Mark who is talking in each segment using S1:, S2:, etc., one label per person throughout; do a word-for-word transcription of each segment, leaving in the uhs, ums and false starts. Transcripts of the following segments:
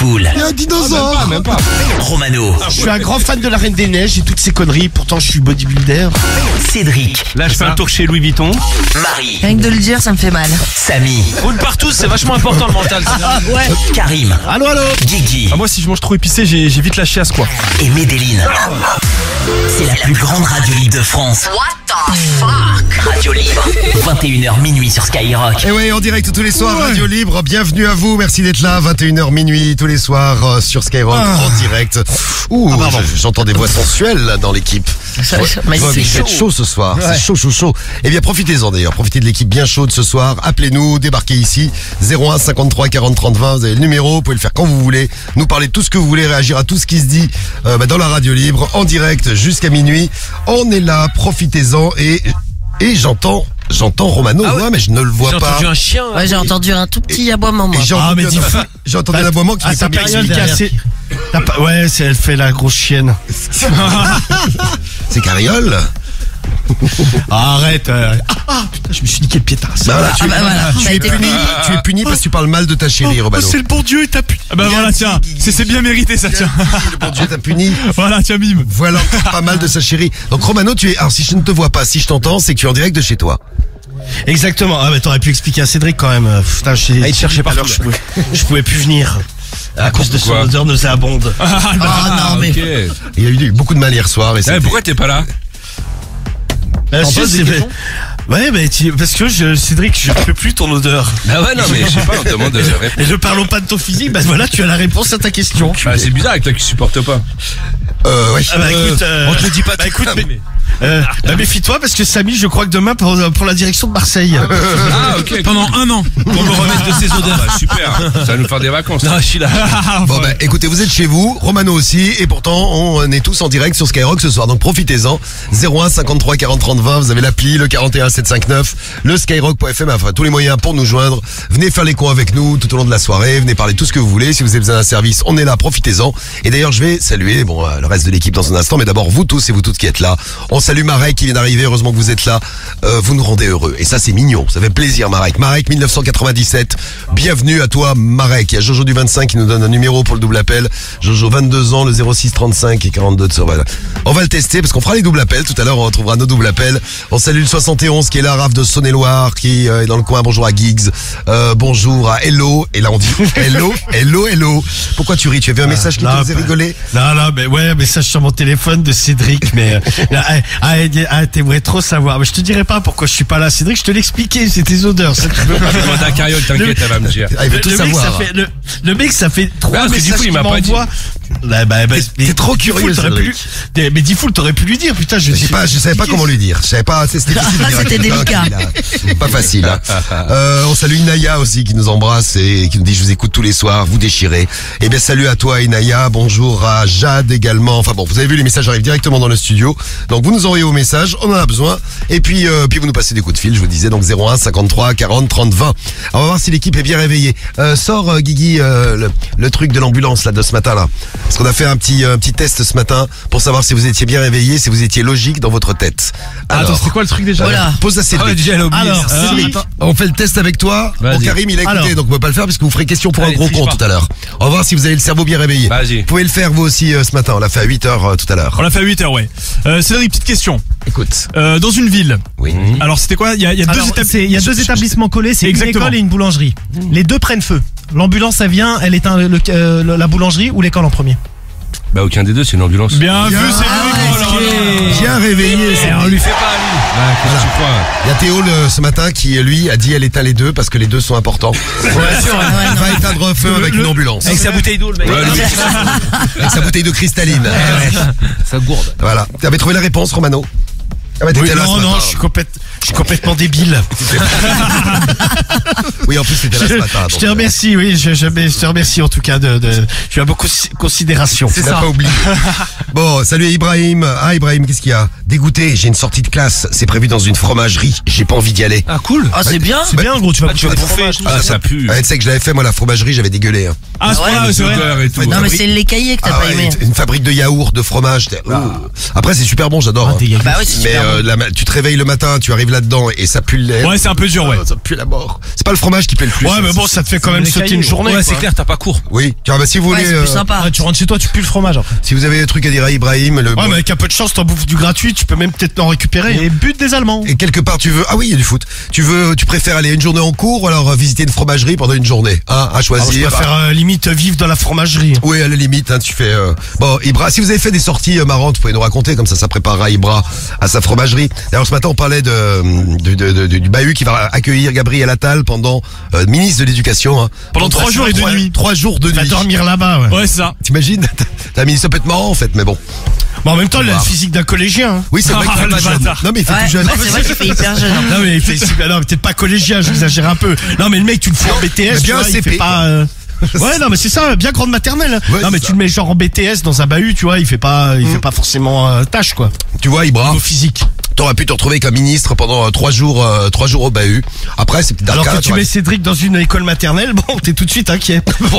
S1: poules.
S2: Il y a un dinosaure.
S3: Ah, même pas, même pas.
S1: Romano,
S2: Je suis un grand fan de la Reine des Neiges et toutes ces conneries, pourtant je suis bodybuilder.
S1: Cédric,
S3: Là, je fais un tour chez Louis Vuitton.
S1: Marie,
S4: Rien que de le dire, ça me fait mal.
S1: Samy,
S3: Roule partout, c'est vachement important le mental.
S4: Ah ouais.
S1: Karim,
S2: Allô, allô.
S1: Guigui
S3: Ah, moi, si je mange trop épicé, j'ai j'ai vite la chiasse, quoi.
S1: et Médéline. C'est la plus grande radio libre de France.
S4: What the fuck?
S1: Radio libre, vingt et une heures minuit sur Skyrock.
S2: Et oui, en direct tous les soirs, Radio Libre, bienvenue à vous, merci d'être là, vingt et une heures minuit tous les soirs euh, sur Skyrock, en direct. Ouh, je- j'entends des voix sensuelles là dans l'équipe.
S4: Ça- ça- mais
S2: Ouais,
S4: c'est
S2: mais
S4: chaud.
S2: c'est chaud ce soir, c'est chaud, chaud, chaud. Eh bien, profitez-en d'ailleurs, profitez de l'équipe bien chaude ce soir. Appelez-nous, débarquez ici, zéro un cinquante-trois quarante trente vingt, vous avez le numéro, vous pouvez le faire quand vous voulez, nous parler de tout ce que vous voulez, réagir à tout ce qui se dit euh, bah, dans la Radio Libre, en direct jusqu'à minuit. On est là, profitez-en et, et j'entends, j'entends Romano, ouais, mais je ne le vois
S3: J'ai
S2: pas.
S3: entendu un chien.
S4: Ouais, j'ai entendu un tout petit aboiement, moi.
S2: Et j'ai
S3: Ah,
S2: entendu,
S3: mais dis-
S2: un- j'ai entendu l'aboiement qui
S5: Ah,
S2: fait
S5: t'as
S2: pas
S5: pas
S2: expliquer
S5: expliqué
S2: assez.
S5: assez. T'as pas- Ouais, c'est- elle fait la grosse chienne.
S2: C'est Carriole.
S5: Arrête. euh, Ah, ah, putain, je me suis niqué le pied tasse.
S2: Bah voilà, tu,
S4: Ah bah voilà,
S2: tu
S4: ça a
S2: es
S4: été
S2: puni, tu es puni parce que tu parles mal de ta chérie, Romano.
S5: le bon Dieu, il t'a pu.
S3: Ah bah voilà, tiens, c'est c'est bien mérité ça, tiens.
S2: Le bon Dieu t'a puni.
S3: Voilà, tiens, bim.
S2: Voilà encore pas mal de sa chérie. Donc Romano, tu es. Alors si je ne te vois pas, si je t'entends, c'est que tu es en direct de chez toi.
S5: Exactement. Ah, mais t'aurais pu expliquer à Cédric quand même. Euh, Putain, je
S3: Ah, il te cherchait partout,
S5: Je pouvais, je pouvais plus venir. À cause de son
S3: pourquoi
S5: odeur nauséabonde.
S4: Ah non, mais.
S2: Il y a eu beaucoup de mal hier soir. Et c'était-
S3: pourquoi t'es pas là?
S5: Bah,
S2: T'en
S5: si,
S2: poses des
S5: c'est-
S2: questions
S5: Ouais, mais tu- parce que je, Cédric, je ne peux plus ton odeur.
S3: Ah ouais, non, mais je sais pas, on te demande de répondre.
S5: Et ne parlons pas de ton physique, bah voilà, tu as la réponse à ta question.
S3: Bah, c'est bizarre avec toi qui supporte pas.
S2: Euh, ouais.
S5: Ah bah écoute, euh,
S3: On te le dit pas,
S5: bah,
S3: tu
S5: écoute,
S3: mais...
S5: mais- euh, bah, méfie-toi parce que Samy, je crois que demain pour, pour la direction de Marseille.
S3: Ah, ok. Pendant un an, pour me remettre de ses odeurs. Bah, super, ça va nous faire des vacances. Non, je suis là.
S2: Bon bah écoutez, vous êtes chez vous, Romano aussi, et pourtant on est tous en direct sur Skyrock ce soir, donc profitez-en. zéro un cinquante-trois quarante trente vingt, vous avez l'appli, le quarante et un sept cent cinquante-neuf, le skyrock point f m, enfin tous les moyens pour nous joindre. Venez faire les cons avec nous tout au long de la soirée, venez parler tout ce que vous voulez. Si vous avez besoin d'un service, on est là, profitez-en. Et d'ailleurs je vais saluer bon euh, le reste de l'équipe dans un instant, mais d'abord vous tous et vous toutes qui êtes là. On salue Marek qui vient d'arriver, heureusement que vous êtes là. Euh, vous nous rendez heureux, et ça c'est mignon, ça fait plaisir Marek. Marek mille neuf cent quatre-vingt-dix-sept, bienvenue à toi Marek. Il y a Jojo du vingt-cinq qui nous donne un numéro pour le double appel. Jojo, vingt-deux ans, le zéro six trente-cinq et quarante-deux de sur voilà. On va le tester parce qu'on fera les doubles appels tout à l'heure, on retrouvera nos doubles appels. On salue le soixante et onze qui est là, Raph de Saône-et-Loire qui euh, est dans le coin. Bonjour à Giggs, euh, bonjour à Hello, et là on dit Hello, Hello, Hello. Pourquoi tu ris? Tu avais un message qui
S5: là,
S2: te faisait
S5: bah,
S2: rigoler?
S5: Non, non, mais ouais, un message sur mon téléphone de Cédric, mais euh, ah, ah, ah, t'aimerais trop savoir. Mais je te dirai pas pourquoi je suis pas là, Cédric. Je te l'expliquais, c'est tes odeurs. Ça, tu veux pas.
S3: Demande à Carriole, t'inquiète, elle va me dire.
S2: Ah, il veut
S5: Le,
S2: tout
S5: le mec,
S2: savoir.
S5: ça fait, le, le mec, ça fait trois
S3: parce que du
S5: messages
S3: coup, il
S5: qu'il
S3: m'a pas dit.
S5: m'envoie. Bah, bah, bah,
S2: T'es-
S5: mais
S2: t'es trop
S5: Diffoul,
S2: curieux,
S5: t'aurais pu
S2: Cédric.
S5: lui- t'es- Mais Diffoul, t'aurais pu lui dire, putain, je
S2: Je
S5: sais
S2: sais pas, je savais pas comment lui dire. Je savais pas, c'était difficile. de dire à
S4: C'était
S2: quelqu'un
S4: délicat.
S2: qui, là. Pas facile. Hein. Euh, on salue Inaya aussi qui nous embrasse et qui nous dit je vous écoute tous les soirs, vous déchirez. Eh bien salut à toi Inaya, bonjour à Jade également. Enfin bon, vous avez vu les messages arrivent directement dans le studio. Donc vous nous envoyez vos messages, on en a besoin. Et puis euh, puis vous nous passez des coups de fil, je vous disais donc zéro un cinquante-trois quarante trente vingt. Alors, on va voir si l'équipe est bien réveillée. Euh, sors euh, Guigui euh, le, le truc de l'ambulance là de ce matin là. Parce qu'on a fait un petit un petit test ce matin pour savoir si vous étiez bien réveillé, si vous étiez logique dans votre tête.
S3: Ah, attends, c'était quoi le truc déjà?
S4: Voilà.
S2: Pose à Cédric.
S3: Ah ouais, déjà, elle a oublié.
S5: Alors,
S3: ça.
S5: Cédric,
S2: On fait le test avec toi.
S3: Vas-y.
S2: Bon, Karim, il a écouté,
S5: Alors.
S2: donc on peut pas le faire parce que vous ferez question pour
S3: Allez,
S2: un gros
S3: triche
S2: con
S3: pas.
S2: tout à l'heure. On va voir si vous avez le cerveau bien réveillé.
S3: Vas-y.
S2: Vous pouvez le faire vous aussi euh, ce matin. On l'a fait à huit heures euh, tout à l'heure.
S3: On l'a fait à huit heures, ouais. Euh, Cédric, petite question.
S2: Écoute.
S3: Euh, dans une ville,
S2: Oui.
S3: alors c'était quoi? Il y a, il y a deux
S6: Alors,
S3: étapes.
S6: c'est- il y a deux établissements collés, c'est une
S3: Exactement.
S6: école et une boulangerie. Les deux prennent feu. L'ambulance, elle vient, elle éteint le- euh, la boulangerie ou l'école en premier.
S7: Bah aucun des deux, c'est une ambulance.
S3: Bien
S2: Bien.
S3: vu, c'est
S2: Ah,
S3: lui.
S2: Bien réveillé. c'est-
S3: On lui fait pas à lui.
S7: Ah, qu'est-ce que tu crois?
S2: Il y a Théo le- ce matin qui lui a dit elle éteint les deux parce que les deux sont importants.
S4: Ouais,
S2: Il
S4: non.
S2: va éteindre un feu avec une ambulance.
S3: Avec sa bouteille d'eau, le mec.
S7: Ouais, lui,
S2: Avec sa bouteille de cristalline.
S7: ça gourde.
S2: Voilà. Tu avais trouvé la réponse, Romano? Ah bah, t'étais
S5: Oui,
S2: là
S5: non,
S2: ce
S5: non,
S2: matin.
S5: je suis, complète- je suis complètement débile.
S2: Oui, en plus c'était là ce
S5: Je,
S2: matin.
S5: je
S2: donc,
S5: te
S2: euh,
S5: remercie, oui, je, je, je te remercie en tout cas de, de tu as beaucoup de considération.
S2: Tu n'as pas oublié. Bon, salut Ibrahim. Ah Ibrahim, qu'est-ce qu'il y a? Dégoûté, j'ai une sortie de classe. C'est prévu dans une fromagerie. J'ai pas envie d'y aller.
S3: Ah, cool.
S4: Ah, c'est bien.
S6: C'est bien, gros, tu vas
S3: tu vas bouffer.
S7: Ah, ça pue.
S2: Ouais, tu sais que je l'avais fait, moi, la fromagerie, j'avais dégueulé. Hein.
S3: Ah, c'est
S4: Ouais,
S3: vrai, c'est vrai.
S7: Odeur et tout.
S2: Ouais,
S4: Non, mais
S2: oui.
S4: c'est les cahiers que t'as
S2: Ah
S4: pas
S2: ouais,
S4: aimé.
S2: une fabrique de yaourt, de fromage. t'es- Ouh. Après, c'est super bon, j'adore.
S6: Ah,
S2: hein.
S6: t'es
S4: Bah ouais, c'est
S2: Mais
S4: super.
S2: euh, la ma- tu te réveilles le matin, tu arrives là-dedans et ça pue le lait.
S6: Ouais, c'est un peu dur, ouais.
S2: Ah, ça pue la mort. C'est pas le fromage qui plaît le plus.
S5: Ouais,
S2: hein,
S5: mais bon,
S2: c'est-
S5: ça te fait quand même
S6: des
S5: sauter
S6: cailloux.
S5: une journée.
S7: Ouais,
S5: quoi.
S7: c'est clair, t'as pas cours.
S2: Oui, car bah, si vous
S4: Ouais,
S2: voulez,
S4: c'est plus
S2: euh,
S4: sympa.
S6: Ah, tu rentres chez toi, tu pues le fromage après.
S2: si vous avez des trucs à dire à Ibrahim, le
S5: Ouais, mais avec un peu de chance, t'en bouffes du gratuit, tu peux même peut-être en récupérer.
S6: Et but des Allemands.
S2: et quelque part tu veux, ah oui, il y a du foot. Tu veux, tu préfères aller une journée en cours ou alors euh, visiter une fromagerie pendant une journée, hein, à
S5: Alors, je
S2: choisir.
S5: préfère euh, limite vivre dans la fromagerie.
S2: Oui, à la limite, hein, tu fais. euh, Bon, Ibra, si vous avez fait des sorties euh, marrantes, vous pouvez nous raconter, comme ça, ça préparera Ibra à sa fromagerie. D'ailleurs, ce matin, on parlait de, de, de- de- du bahut qui va accueillir Gabriel Attal pendant euh, ministre de l'Éducation. Hein.
S6: Pendant trois jours et deux
S2: trois-
S6: nuits.
S2: Trois jours de
S5: Va
S2: nuit.
S5: dormir là-bas, ouais.
S6: Ouais, c'est ça.
S2: T'imagines? T'as un ministre, ça peut être marrant en fait, mais bon.
S5: Bon, en même temps, il a le
S2: Wow.
S5: physique d'un collégien. Hein.
S2: Oui, c'est vrai qu'il
S6: Ah,
S2: fait
S6: le
S2: pas jeune.
S6: bâtard.
S2: Non, mais il fait
S4: Ouais,
S2: tout jeune.
S4: ouais, c'est vrai qu'il fait hyper jeune.
S5: Non, mais il fait super. Non, mais peut-être pas collégien, j'exagère un peu. Non, mais le mec, tu le fous en B T S.
S2: Mais
S5: tu
S2: bien
S5: vois, il
S2: C P,
S5: fait pas. euh, Ouais, non, mais c'est ça, bien grande maternelle.
S2: Ouais,
S5: non, mais
S2: c'est
S5: tu le mets genre en B T S dans un bahut, tu vois, il fait pas, il fait pas forcément euh, tâche, quoi.
S2: Tu vois, Ibra,
S5: Au physique.
S2: t'aurais pu te retrouver comme ministre pendant euh, trois jours, euh, trois jours au bahut. Après, c'est peut-être
S5: Alors
S2: d'arcade,
S5: que tu
S2: t'aurais-
S5: mets Cédric dans une école maternelle, bon, t'es tout de suite inquiet.
S2: Bon.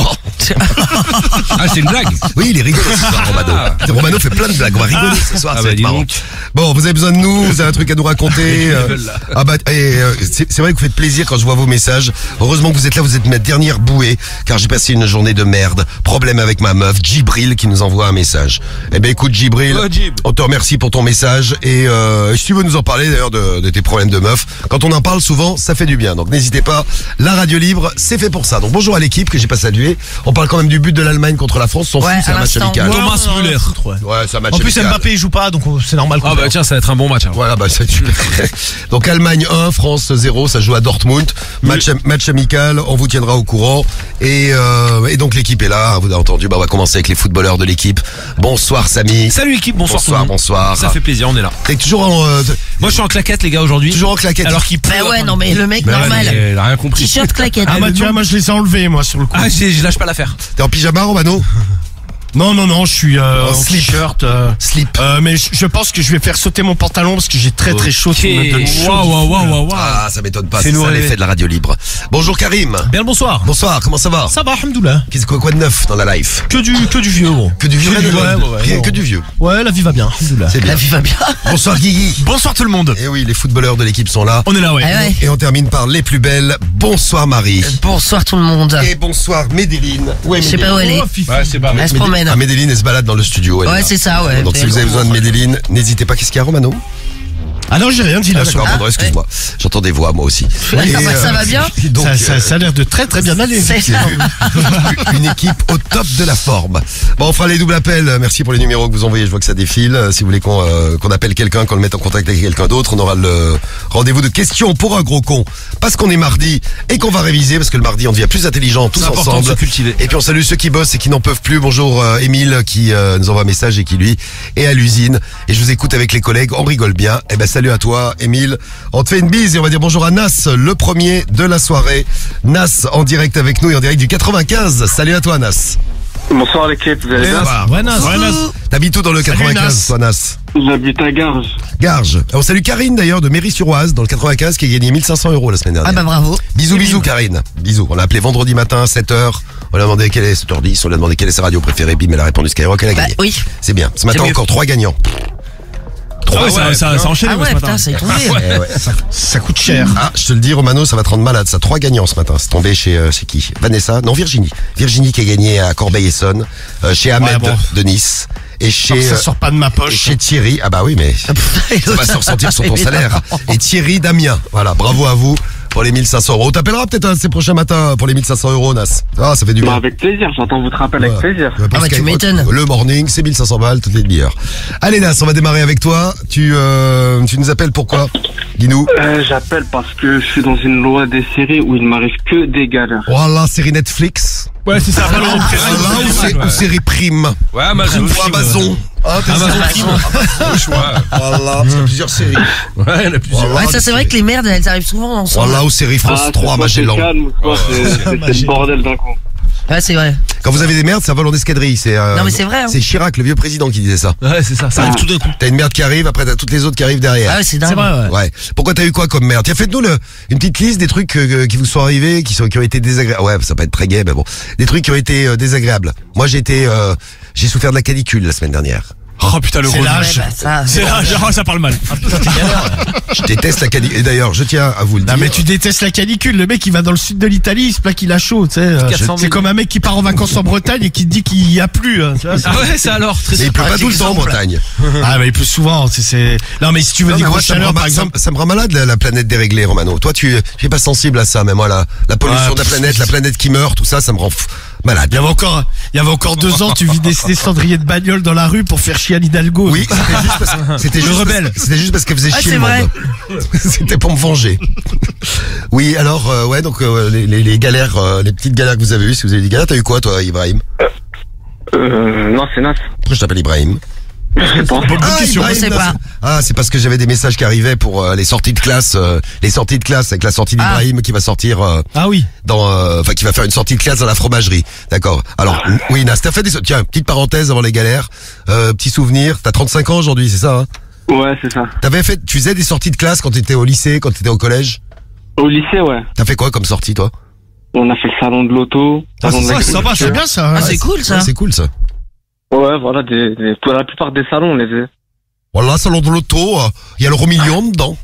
S7: Ah, c'est une blague.
S2: Oui, il est rigolo ce soir, Romano. Romano fait plein de blagues. On va rigoler ce soir,
S7: Ah
S2: ça
S7: bah,
S2: va être
S7: dis
S2: marrant.
S7: donc.
S2: Bon, vous avez besoin de nous, vous avez un truc à nous raconter. euh, ah bah, et, euh, c'est c'est vrai que vous faites plaisir quand je vois vos messages. Heureusement que vous êtes là, vous êtes ma dernière bouée, car j'ai passé une journée de merde. Problème avec ma meuf, Djibril, qui nous envoie un message. Eh ben écoute, Djibril,
S7: Oh, Djib.
S2: on te remercie pour ton message. Et euh, si tu veux nous en parler d'ailleurs de, de tes problèmes de meuf, quand on en parle souvent, ça fait du bien. Donc n'hésitez pas, la radio libre, c'est fait pour ça. Donc bonjour à l'équipe que j'ai pas salué. On parle quand même du but de l'Allemagne contre la France. S'en
S4: Ouais,
S2: fout, c'est
S4: à
S2: un match
S4: l'instant.
S2: amical.
S4: Ouais,
S6: Thomas
S4: on en a
S6: Müller.
S4: foutre, ouais.
S2: Ouais, c'est un match
S6: En plus,
S2: amical.
S6: Mbappé il joue pas, donc euh, c'est normal qu'on
S7: Ah bah
S6: perd.
S7: tiens, ça va être un bon match. alors.
S2: Voilà, bah ça tu Donc Allemagne un, France zéro, ça joue à Dortmund. Match, match amical, on vous tiendra au courant. Et, euh, et donc l'équipe est là, vous avez entendu, bah on va commencer avec les footballeurs de l'équipe. Bonsoir Samy.
S7: Salut équipe, bonsoir. tout le
S2: Bonsoir,
S7: monde.
S2: bonsoir.
S7: Ça fait plaisir, on est là.
S2: T'es toujours en, euh,
S7: Moi, je suis en claquette, les gars, aujourd'hui.
S2: toujours en claquette.
S7: Alors qu'il pleut.
S4: Bah ouais, non, mais le mec
S7: Mais ouais,
S4: normal.
S7: mais Il a rien compris.
S4: T-shirt claquette.
S5: Ah, bah, tu vois, moi, je les ai enlevés, moi, sur le coup.
S7: Ah, je je lâche pas l'affaire.
S2: T'es en pyjama, Romano?
S5: Non, non, non, je suis euh,
S2: En
S5: en
S2: slip.
S5: t-shirt. euh,
S2: Slip.
S5: euh, mais je, je pense que je vais faire sauter mon pantalon parce que j'ai très très chaud.
S7: Ok.
S5: ça me donne chaud.
S7: Waouh, waouh, waouh, waouh, waouh.
S2: Ah, ça m'étonne pas,
S7: C'est
S2: c'est
S7: nous
S2: ça
S7: rêver.
S2: l'effet de la radio libre. Bonjour Karim.
S6: Bien le bonsoir.
S2: Bonsoir, comment ça va?
S6: Ça va, alhamdoulilah.
S2: Qu'est-ce quoi, quoi de neuf dans la life?
S6: Que du, que du vieux, gros.
S2: Que du vieux,
S6: Que du-
S2: rien de
S6: ouais,
S2: neuf.
S6: ouais, ouais,
S2: Rien
S6: non.
S2: que du vieux.
S6: Ouais, la vie va bien, alhamdoulilah.
S2: C'est bien.
S4: La vie va bien.
S2: Bonsoir Guigui.
S6: Bonsoir tout le monde.
S2: Et oui, les footballeurs de l'équipe sont là.
S6: On est là, ouais.
S4: Ah ouais.
S2: Et on termine par les plus belles. Bonsoir Marie.
S4: Bonsoir tout le monde.
S2: Et bonsoir Médéline. Ouais,
S4: Je sais pas où elle est.
S7: Ouais, c'est barré.
S4: Elle se promène.
S2: Ah, Médéline, elle se balade dans le studio. elle est
S4: Ouais,
S2: là.
S4: c'est ça, ouais.
S2: Donc si vous avez besoin de Médéline, n'hésitez pas. Qu'est-ce qu'il y a, Romano?
S5: Ah non, j'ai rien dit là.
S2: Ah,
S5: sur-
S2: d'accord, pardon, excuse-moi. J'entends des voix, moi aussi.
S4: Ouais,
S2: Et,
S4: ça va- ça va bien
S2: donc,
S5: ça, ça,
S2: euh,
S5: ça a l'air de très très bien aller.
S4: C'est ça.
S2: une équipe au top de la forme. Bon, on fera les doubles appels. Merci pour les numéros que vous envoyez. Je vois que ça défile. Euh, Si vous voulez qu'on euh, qu'on appelle quelqu'un, qu'on le mette en contact avec quelqu'un d'autre, on aura le rendez-vous de questions pour un gros con. Parce qu'on est mardi et qu'on va réviser, parce que le mardi, on devient plus intelligent tous
S7: C'est important de
S2: ensemble.
S7: se cultiver.
S2: Et puis on salue ceux qui bossent et qui n'en peuvent plus. Bonjour euh, Émile qui euh, nous envoie un message et qui lui est à l'usine. Et je vous écoute avec les collègues, on rigole bien. Et ben salut à toi Émile. On te fait une bise et on va dire bonjour à Nas, le premier de la soirée. Nas en direct avec nous et en direct du quatre-vingt-quinze. Salut à toi Nas.
S8: Bonsoir l'équipe, vous allez bien?
S6: Ouais, Nas.
S5: Ouais, Nas.
S2: T'habites où dans le
S5: Salut,
S2: quatre-vingt-quinze,
S5: Nas.
S2: toi Nas?
S8: J'habite à Garges.
S2: Garges. On salue Karine d'ailleurs de Méry-sur-Oise dans le quatre-vingt-quinze qui a gagné mille cinq cents euros la semaine dernière.
S4: Ah bah bravo.
S2: Bisous, bisous, Karine. Bisous. On l'a appelé vendredi matin à sept heures. On lui a demandé quelle est, sept heures dix, on lui a demandé quelle est sa radio préférée. Bim, elle a répondu Skyrock, elle a
S4: Bah
S2: gagné.
S4: oui.
S2: C'est bien. Ce matin,
S7: mieux.
S2: encore trois gagnants.
S6: Ah ouais, ça, ça, ça enchaîne
S4: Ah
S6: moi,
S4: ouais,
S6: ce matin.
S4: putain, ça est tombé.
S2: Eh ouais.
S5: Ça coûte cher.
S2: Ah, je te le dis, Romano, ça va te rendre malade. Ça, trois gagnants ce matin. C'est tombé chez, euh, chez qui? Vanessa? Non, Virginie. Virginie qui a gagné à Corbeil-Essonnes, euh, chez Ahmed
S5: Ouais, bon.
S2: de Nice. Et chez,
S5: Alors, ça
S2: euh,
S5: sort pas de ma
S2: et
S5: poche.
S2: chez Thierry. Ah bah oui, mais ça va se ressentir sur ton salaire. Et Thierry Damien. Voilà, bravo à vous pour les mille cinq cents euros. On t'appellera peut-être un de ces prochains matins pour les mille cinq cents euros, Nas. Ah, ça fait du
S8: Bah,
S2: bien.
S8: avec plaisir, j'entends votre appel avec
S2: Ouais.
S8: plaisir.
S2: Ouais, pour
S4: Ah bah, tu
S2: Skyrock,
S4: m'étonnes.
S2: Le morning, c'est mille cinq cents balles toutes les demi-heures. Allez Nas, on va démarrer avec toi. Tu, euh, tu nous appelles pourquoi? Dis-nous.
S8: Euh, j'appelle parce que je suis dans une loi des séries où il m'arrive que des galères.
S2: Voilà, série Netflix.
S6: Ouais, c'est ça.
S2: Ah, là, ou c'est- ou série Prime.
S7: Ouais, Amazon.
S2: Ou Amazon. Ah, t'es
S7: Amazon
S2: sûr?
S7: Prime. Au choix.
S2: Voilà, c'est plusieurs séries.
S7: Ouais, il y en a plusieurs.
S4: Ouais, ça c'est vrai que les merdes, elles arrivent souvent ensemble.
S2: Voilà, ou série France
S8: Ah,
S2: trois,
S8: soit c'est
S2: Magellan.
S8: calme, soit c'est- c'est c'est le
S6: Magellan.
S8: bordel d'un coup.
S4: Ouais, c'est vrai.
S2: Quand vous avez des merdes, ça vole en escadrille. C'est, euh,
S4: Non, mais c'est vrai, hein.
S2: C'est Chirac, le vieux président, qui disait ça.
S7: Ouais, c'est ça. Ça arrive tout d'un coup.
S2: T'as une merde qui arrive, après t'as toutes les autres qui arrivent derrière.
S4: Ah ouais, c'est dingue.
S6: C'est vrai, ouais.
S2: Ouais. Pourquoi t'as eu quoi comme merde? Tiens, faites-nous le, une petite liste des trucs euh, qui vous sont arrivés, qui sont, qui ont été désagréables. Ouais, ça va pas être très gay, mais bon. Des trucs qui ont été euh, désagréables. Moi, j'ai été, euh, j'ai souffert de la canicule la semaine dernière.
S7: Oh putain, le
S5: C'est
S7: relou.
S5: l'âge.
S4: Ouais, bah, ça,
S7: C'est là, genre, ça parle mal.
S2: Je déteste la canicule. Et d'ailleurs, je tiens à vous le dire.
S5: Non mais tu détestes la canicule, le mec il va dans le sud de l'Italie, il se plaint qu'il a chaud, tu sais. euh,
S7: quatre cents
S5: C'est comme un mec qui part en vacances en Bretagne et qui te dit qu'il y a plu. hein, tu vois, c'est-
S7: Ah ouais, ça alors. Très
S2: Mais il pleut pas tout le temps en
S4: exemple.
S2: Bretagne.
S5: Ah mais il pleut souvent, c'est- c'est. Non mais si tu veux
S2: Non,
S5: des
S2: mais moi,
S5: grosses
S2: ça me,
S5: chaleurs
S2: rend,
S5: par
S2: ma- ça,
S5: exemple.
S2: me- ça me rend malade la, la planète déréglée, Romano. Toi, tu tu es pas sensible à ça, mais moi, la, la pollution
S5: Ouais,
S2: de la
S5: pff,
S2: planète, la planète qui meurt, tout ça, ça me rend fou- malade.
S5: Il y avait encore, il y avait encore deux ans, tu vidais des cendriers de bagnole dans la rue pour faire chier Anne Hidalgo.
S2: Oui, c'était juste parce, c'était juste
S5: rebelle.
S2: parce- c'était juste parce qu'elle faisait
S4: Ah,
S2: chier
S4: c'est
S2: le monde. C'était pour me venger. Oui, alors, euh, ouais, donc euh, les, les, les galères, euh, les petites galères que vous avez eues, si vous avez des galères, t'as eu quoi, toi, Ibrahim?
S8: Euh, non, c'est Nas.
S2: Pourquoi je t'appelle Ibrahim?
S8: Je sais pas.
S2: Ah,
S4: question.
S2: Ibrahim,
S4: Je sais
S2: non,
S4: pas.
S2: c'est- Ah, c'est parce que j'avais des messages qui arrivaient pour euh, les sorties de classe, euh, les sorties de classe avec la sortie
S4: Ah.
S2: d'Ibrahim qui va sortir euh,
S5: Ah oui.
S2: dans, euh, enfin qui va faire une sortie de classe dans la fromagerie. D'accord. Alors, oui, Nas, t'as fait des, tiens, petite parenthèse avant les galères, euh, petit souvenir. T'as trente-cinq ans aujourd'hui, c'est ça hein?
S8: Ouais, c'est ça.
S2: T'avais fait, tu faisais des sorties de classe quand t'étais au lycée, quand t'étais au collège.
S8: Au lycée, ouais.
S2: T'as fait quoi comme sortie, toi?
S8: On a fait le salon de l'auto.
S2: Ah,
S8: salon
S2: c'est
S8: de
S2: ça,
S5: C'est sympa, c'est bien ça.
S4: Ah,
S5: hein.
S4: c'est cool, ça.
S2: Ouais, c'est cool ça.
S8: Ouais, voilà, des, des, pour la plupart des salons, on les faisait.
S2: Voilà, salon de l'auto, euh, il y a l'euro million dedans.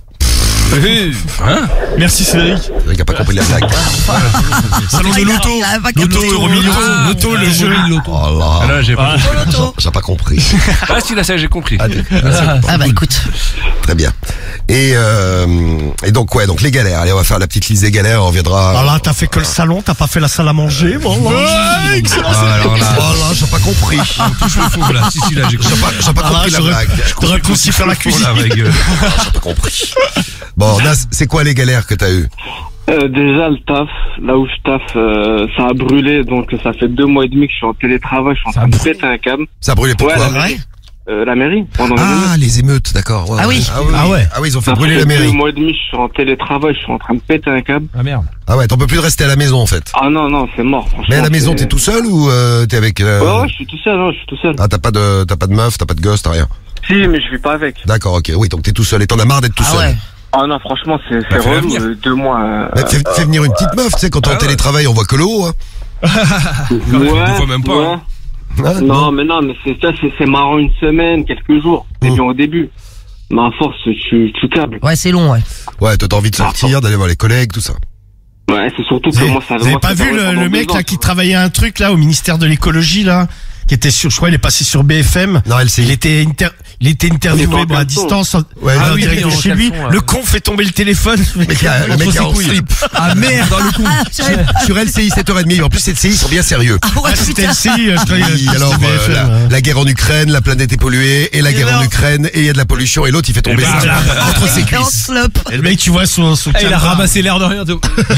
S7: Hein?
S5: Merci Cédric.
S2: Il a pas compris la blague.
S5: Salon de l'auto.
S4: Il a pas
S5: L'auto,
S4: capté.
S5: euro million.
S7: Ah,
S5: L'auto, le jeu.
S2: Oh là.
S7: Ah là, j'ai pas compris.
S4: L'auto.
S2: J'ai pas compris.
S7: Ah si, là, ça, j'ai compris.
S2: Ah, d'accord.
S4: Ah bah écoute.
S2: Très bien. Et, euh, et donc, ouais, donc les galères. Allez, on va faire la petite liste des galères, on reviendra.
S5: Ah là, t'as fait que le salon, t'as pas fait la salle à manger. Bon, ouais, excellent.
S2: Ah, alors là, oh là, j'ai pas compris.
S7: Touche le faux, là. Si, si, là, j'ai
S2: J'ai
S7: compris.
S2: pas, j'ai pas
S5: Ah là,
S2: compris la
S5: j'aurais-
S2: blague.
S5: T'aurais pu aussi faire la cuisine.
S7: Oh, la gueule.
S2: J'ai pas compris. Bon, Nas, c'est quoi les galères que t'as eues?
S8: Euh, déjà, le taf, là où je taffe, euh, ça a brûlé, donc ça fait deux mois et demi que je suis en télétravail, je suis en train de péter un câble.
S2: Ça a brûlé pourquoi?
S8: Ouais,
S4: Ouais.
S8: Euh, la mairie, pendant les
S2: Ah,
S8: émeutes.
S2: les émeutes, d'accord. ouais,
S4: Ah
S2: ouais.
S4: oui.
S2: Ah, oui.
S5: Ah ouais.
S2: Ah oui, ils ont fait
S8: Ça
S2: brûler
S8: fait
S2: la mairie.
S8: deux mois et demi, je suis en télétravail, je suis en train de péter un câble.
S7: Ah merde.
S2: Ah ouais, t'en peux plus de rester à la maison en fait.
S8: Ah non, non, c'est mort, franchement.
S2: Mais à la maison,
S8: c'est-
S2: t'es tout seul ou euh, t'es avec... euh,
S8: Ouais, ouais, je suis tout seul, ouais, je suis tout seul.
S2: Ah, t'as pas de, t'as pas de meuf, t'as pas de gosse, t'as rien.
S8: Si, mais je vis pas avec.
S2: D'accord, ok. Oui, donc t'es tout seul et t'en as marre d'être tout
S4: Ah
S2: seul.
S4: ouais.
S8: Ah non, franchement, c'est
S7: Bah,
S8: c'est
S7: fais-la
S8: relou,
S7: venir.
S8: euh, deux mois. euh,
S2: Mais fais, fais venir une petite meuf, tu sais, quand t'es
S7: Ah
S2: en
S7: ouais.
S2: télétravail, on voit que le haut. Hein.
S8: ouais,
S7: des fois même pas,
S8: ouais.
S7: hein.
S2: Ah,
S8: Non, mais non, mais c'est ça, c'est c'est marrant une semaine, quelques jours. C'est
S2: Mm.
S8: bien au début. Mais à force, tu, tu câbles.
S4: Ouais, c'est long, ouais.
S2: Ouais, toi t'as envie de sortir, d'aller voir les collègues, tout ça.
S8: Ouais, c'est surtout
S5: Vous
S8: que
S5: avez,
S8: moi, ça
S5: vous avez
S8: moi,
S5: pas
S8: ça
S5: vu
S8: va
S5: le,
S8: pendant
S5: le mec
S8: deux ans,
S5: là qui
S8: quoi.
S5: travaillait un truc là au ministère de l'écologie là, qui était sur, je crois, il est passé sur B F M.
S2: Non, elle
S5: Il était inter, il était
S8: Il
S5: interviewé
S8: était en
S5: bon, à
S8: caleçon.
S5: distance, en,
S2: Ouais,
S5: en
S2: ah oui,
S5: direct
S7: oui,
S5: de
S7: en
S5: chez lui.
S7: caleçon,
S5: Le
S7: ouais.
S5: con fait tomber le téléphone.
S2: Le mec a- le mec a en slip.
S5: Ah merde, dans le con.
S2: Sur L C I sept heures trente. En plus, L C I, ils sont bien sérieux.
S4: Ah ouais,
S5: Ah, c'était
S4: putain.
S5: le C I, je croyais,
S2: Oui,
S5: c'était
S2: alors,
S5: B
S2: euh,
S5: F M,
S2: la,
S5: hein.
S2: la guerre en Ukraine, la planète est polluée, et la
S4: Et
S2: guerre en
S4: alors
S2: Ukraine, et il y a de la pollution, et l'autre il fait tomber
S5: ben,
S2: ça
S5: là,
S2: entre ses
S4: Et en
S2: cuisses.
S4: slope.
S5: Et le mec, tu vois son, son
S7: Ah, il a
S5: caméra.
S7: ramassé l'air de rien. tout.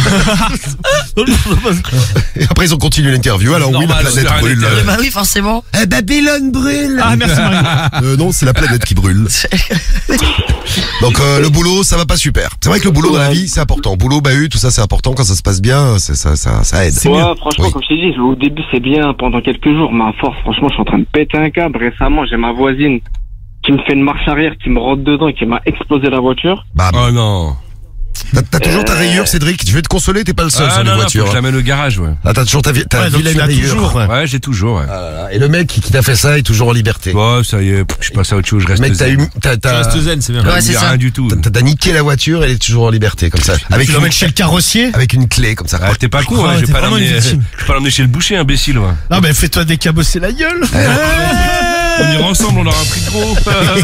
S2: Et après, ils ont continué l'interview. Alors oui, la
S7: Normal,
S2: planète
S7: c'est rien
S2: brûle.
S7: d'intérêt.
S4: Bah oui, forcément.
S2: Eh, Babylone brûle.
S5: Ah, merci Marie.
S2: Euh, non, c'est la planète qui brûle. Donc euh, le boulot, ça va pas super. C'est vrai que le boulot dans la vie, c'est important. Boulot, bahut, tout ça, c'est important. Quand ça se passe bien, c'est- ça, ça, ça aide.
S8: Ouais, franchement,
S2: Oui.
S8: comme je t'ai dit, au début, c'est bien pendant quelques jours, mais à force, franchement, je suis en train de péter un câble. Récemment, j'ai ma voisine qui me fait une marche arrière, qui me rentre dedans et qui m'a explosé la voiture.
S2: Bam.
S7: Oh non.
S2: T'as t'as toujours ta rayure, Cédric. Je vais te consoler, t'es pas le seul
S7: Ah
S2: sur les
S7: non, non, faut
S2: voitures.
S7: que je l'amène au garage, ouais.
S2: Ah, t'as toujours ta, vi- ta
S5: Ouais, donc
S2: vilaine
S5: tu l'as
S2: rayure.
S5: toujours, ouais.
S7: Ouais, j'ai toujours, ouais.
S2: Ah là là. Et le mec qui qui t'a fait ça est toujours en liberté.
S7: Bon, ça y est, pff, je passe à autre chose, je reste
S2: Le mec, t'as
S7: zen.
S2: eu, t'as,
S7: Je
S2: t'as,
S7: reste zen, c'est bien.
S4: Ouais,
S7: Je
S4: c'est
S7: dis
S4: ça.
S7: rien du tout.
S2: t'as- t'as niqué la voiture, elle est toujours en liberté, comme ça. Avec
S5: Tu
S2: une,
S5: l'emmènes chez le carrossier.
S2: avec une clé, comme ça.
S7: Ah, t'es pas con,
S5: Ah,
S7: hein, je
S5: t'es
S7: vais pas
S5: vraiment
S7: l'emmener,
S5: une victime.
S7: je vais pas l'emmener chez le boucher, imbécile, ouais.
S5: Non, mais fais-toi décabosser la gueule.
S7: On ira ensemble, on aura un prix de gros.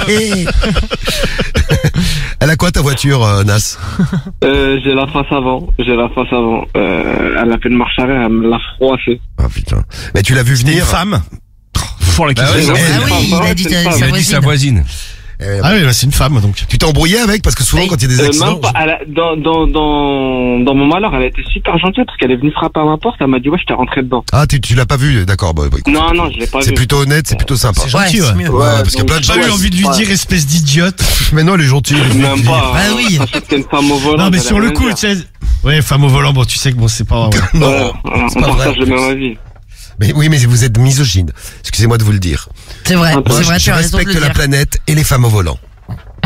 S2: Elle a quoi ta voiture, euh, Nas?
S8: Euh, j'ai la face avant, j'ai la face avant. Euh, elle a fait une marche arrière, elle me l'a froissé.
S2: Ah putain. Mais tu l'as vu
S5: Une
S2: venir.
S5: femme.
S7: Pour la
S2: Bah ouais,
S7: question.
S2: non,
S4: Ah oui, il a dit
S8: c'est
S4: ta-
S8: pas-
S4: sa
S7: Il a dit sa
S4: voisine.
S7: voisine.
S2: Eh,
S5: Ah oui, bah, c'est une femme donc.
S2: Tu t'es embrouillé avec parce que souvent
S4: Oui.
S2: quand il y a des
S8: Euh,
S2: accidents.
S8: même pas, elle a- dans, dans, dans, dans mon malheur, elle a été super gentille parce qu'elle est venue frapper à ma porte, elle m'a dit ouais, je t'ai rentré dedans.
S2: Ah, tu, tu l'as pas vu, d'accord. Bah, bah, écoute,
S8: Non, non, je l'ai pas
S2: c'est
S8: vu.
S2: plutôt honnête, c'est plutôt sympa.
S5: C'est gentil,
S4: Ouais, c'est
S5: ouais.
S4: mieux.
S2: Ouais, parce qu'il y a
S8: donc,
S2: plein de
S5: J'ai
S2: gens.
S5: pas eu
S8: ouais,
S5: envie de lui
S8: ouais.
S5: dire espèce d'idiote.
S2: Mais non, elle est gentille.
S8: Même pas.
S4: Bah
S8: hein.
S4: oui.
S8: Ça fait que t'es une femme au volant.
S5: Non, mais
S8: elle a
S5: sur le
S8: rien
S5: coup,
S8: dire.
S5: tu sais. Ouais, femme au volant, bon, tu sais que bon, c'est pas. Ouais.
S2: Non,
S8: Ouais, on
S2: c'est pas vrai.
S8: partage le même avis.
S2: Mais oui, mais vous êtes misogyne. Excusez-moi de vous le dire.
S4: C'est vrai,
S8: Moi,
S4: c'est
S2: Moi,
S4: vrai,
S2: je
S4: tu as raison de
S2: respecte
S4: le
S2: la
S4: dire.
S2: planète et les femmes au volant.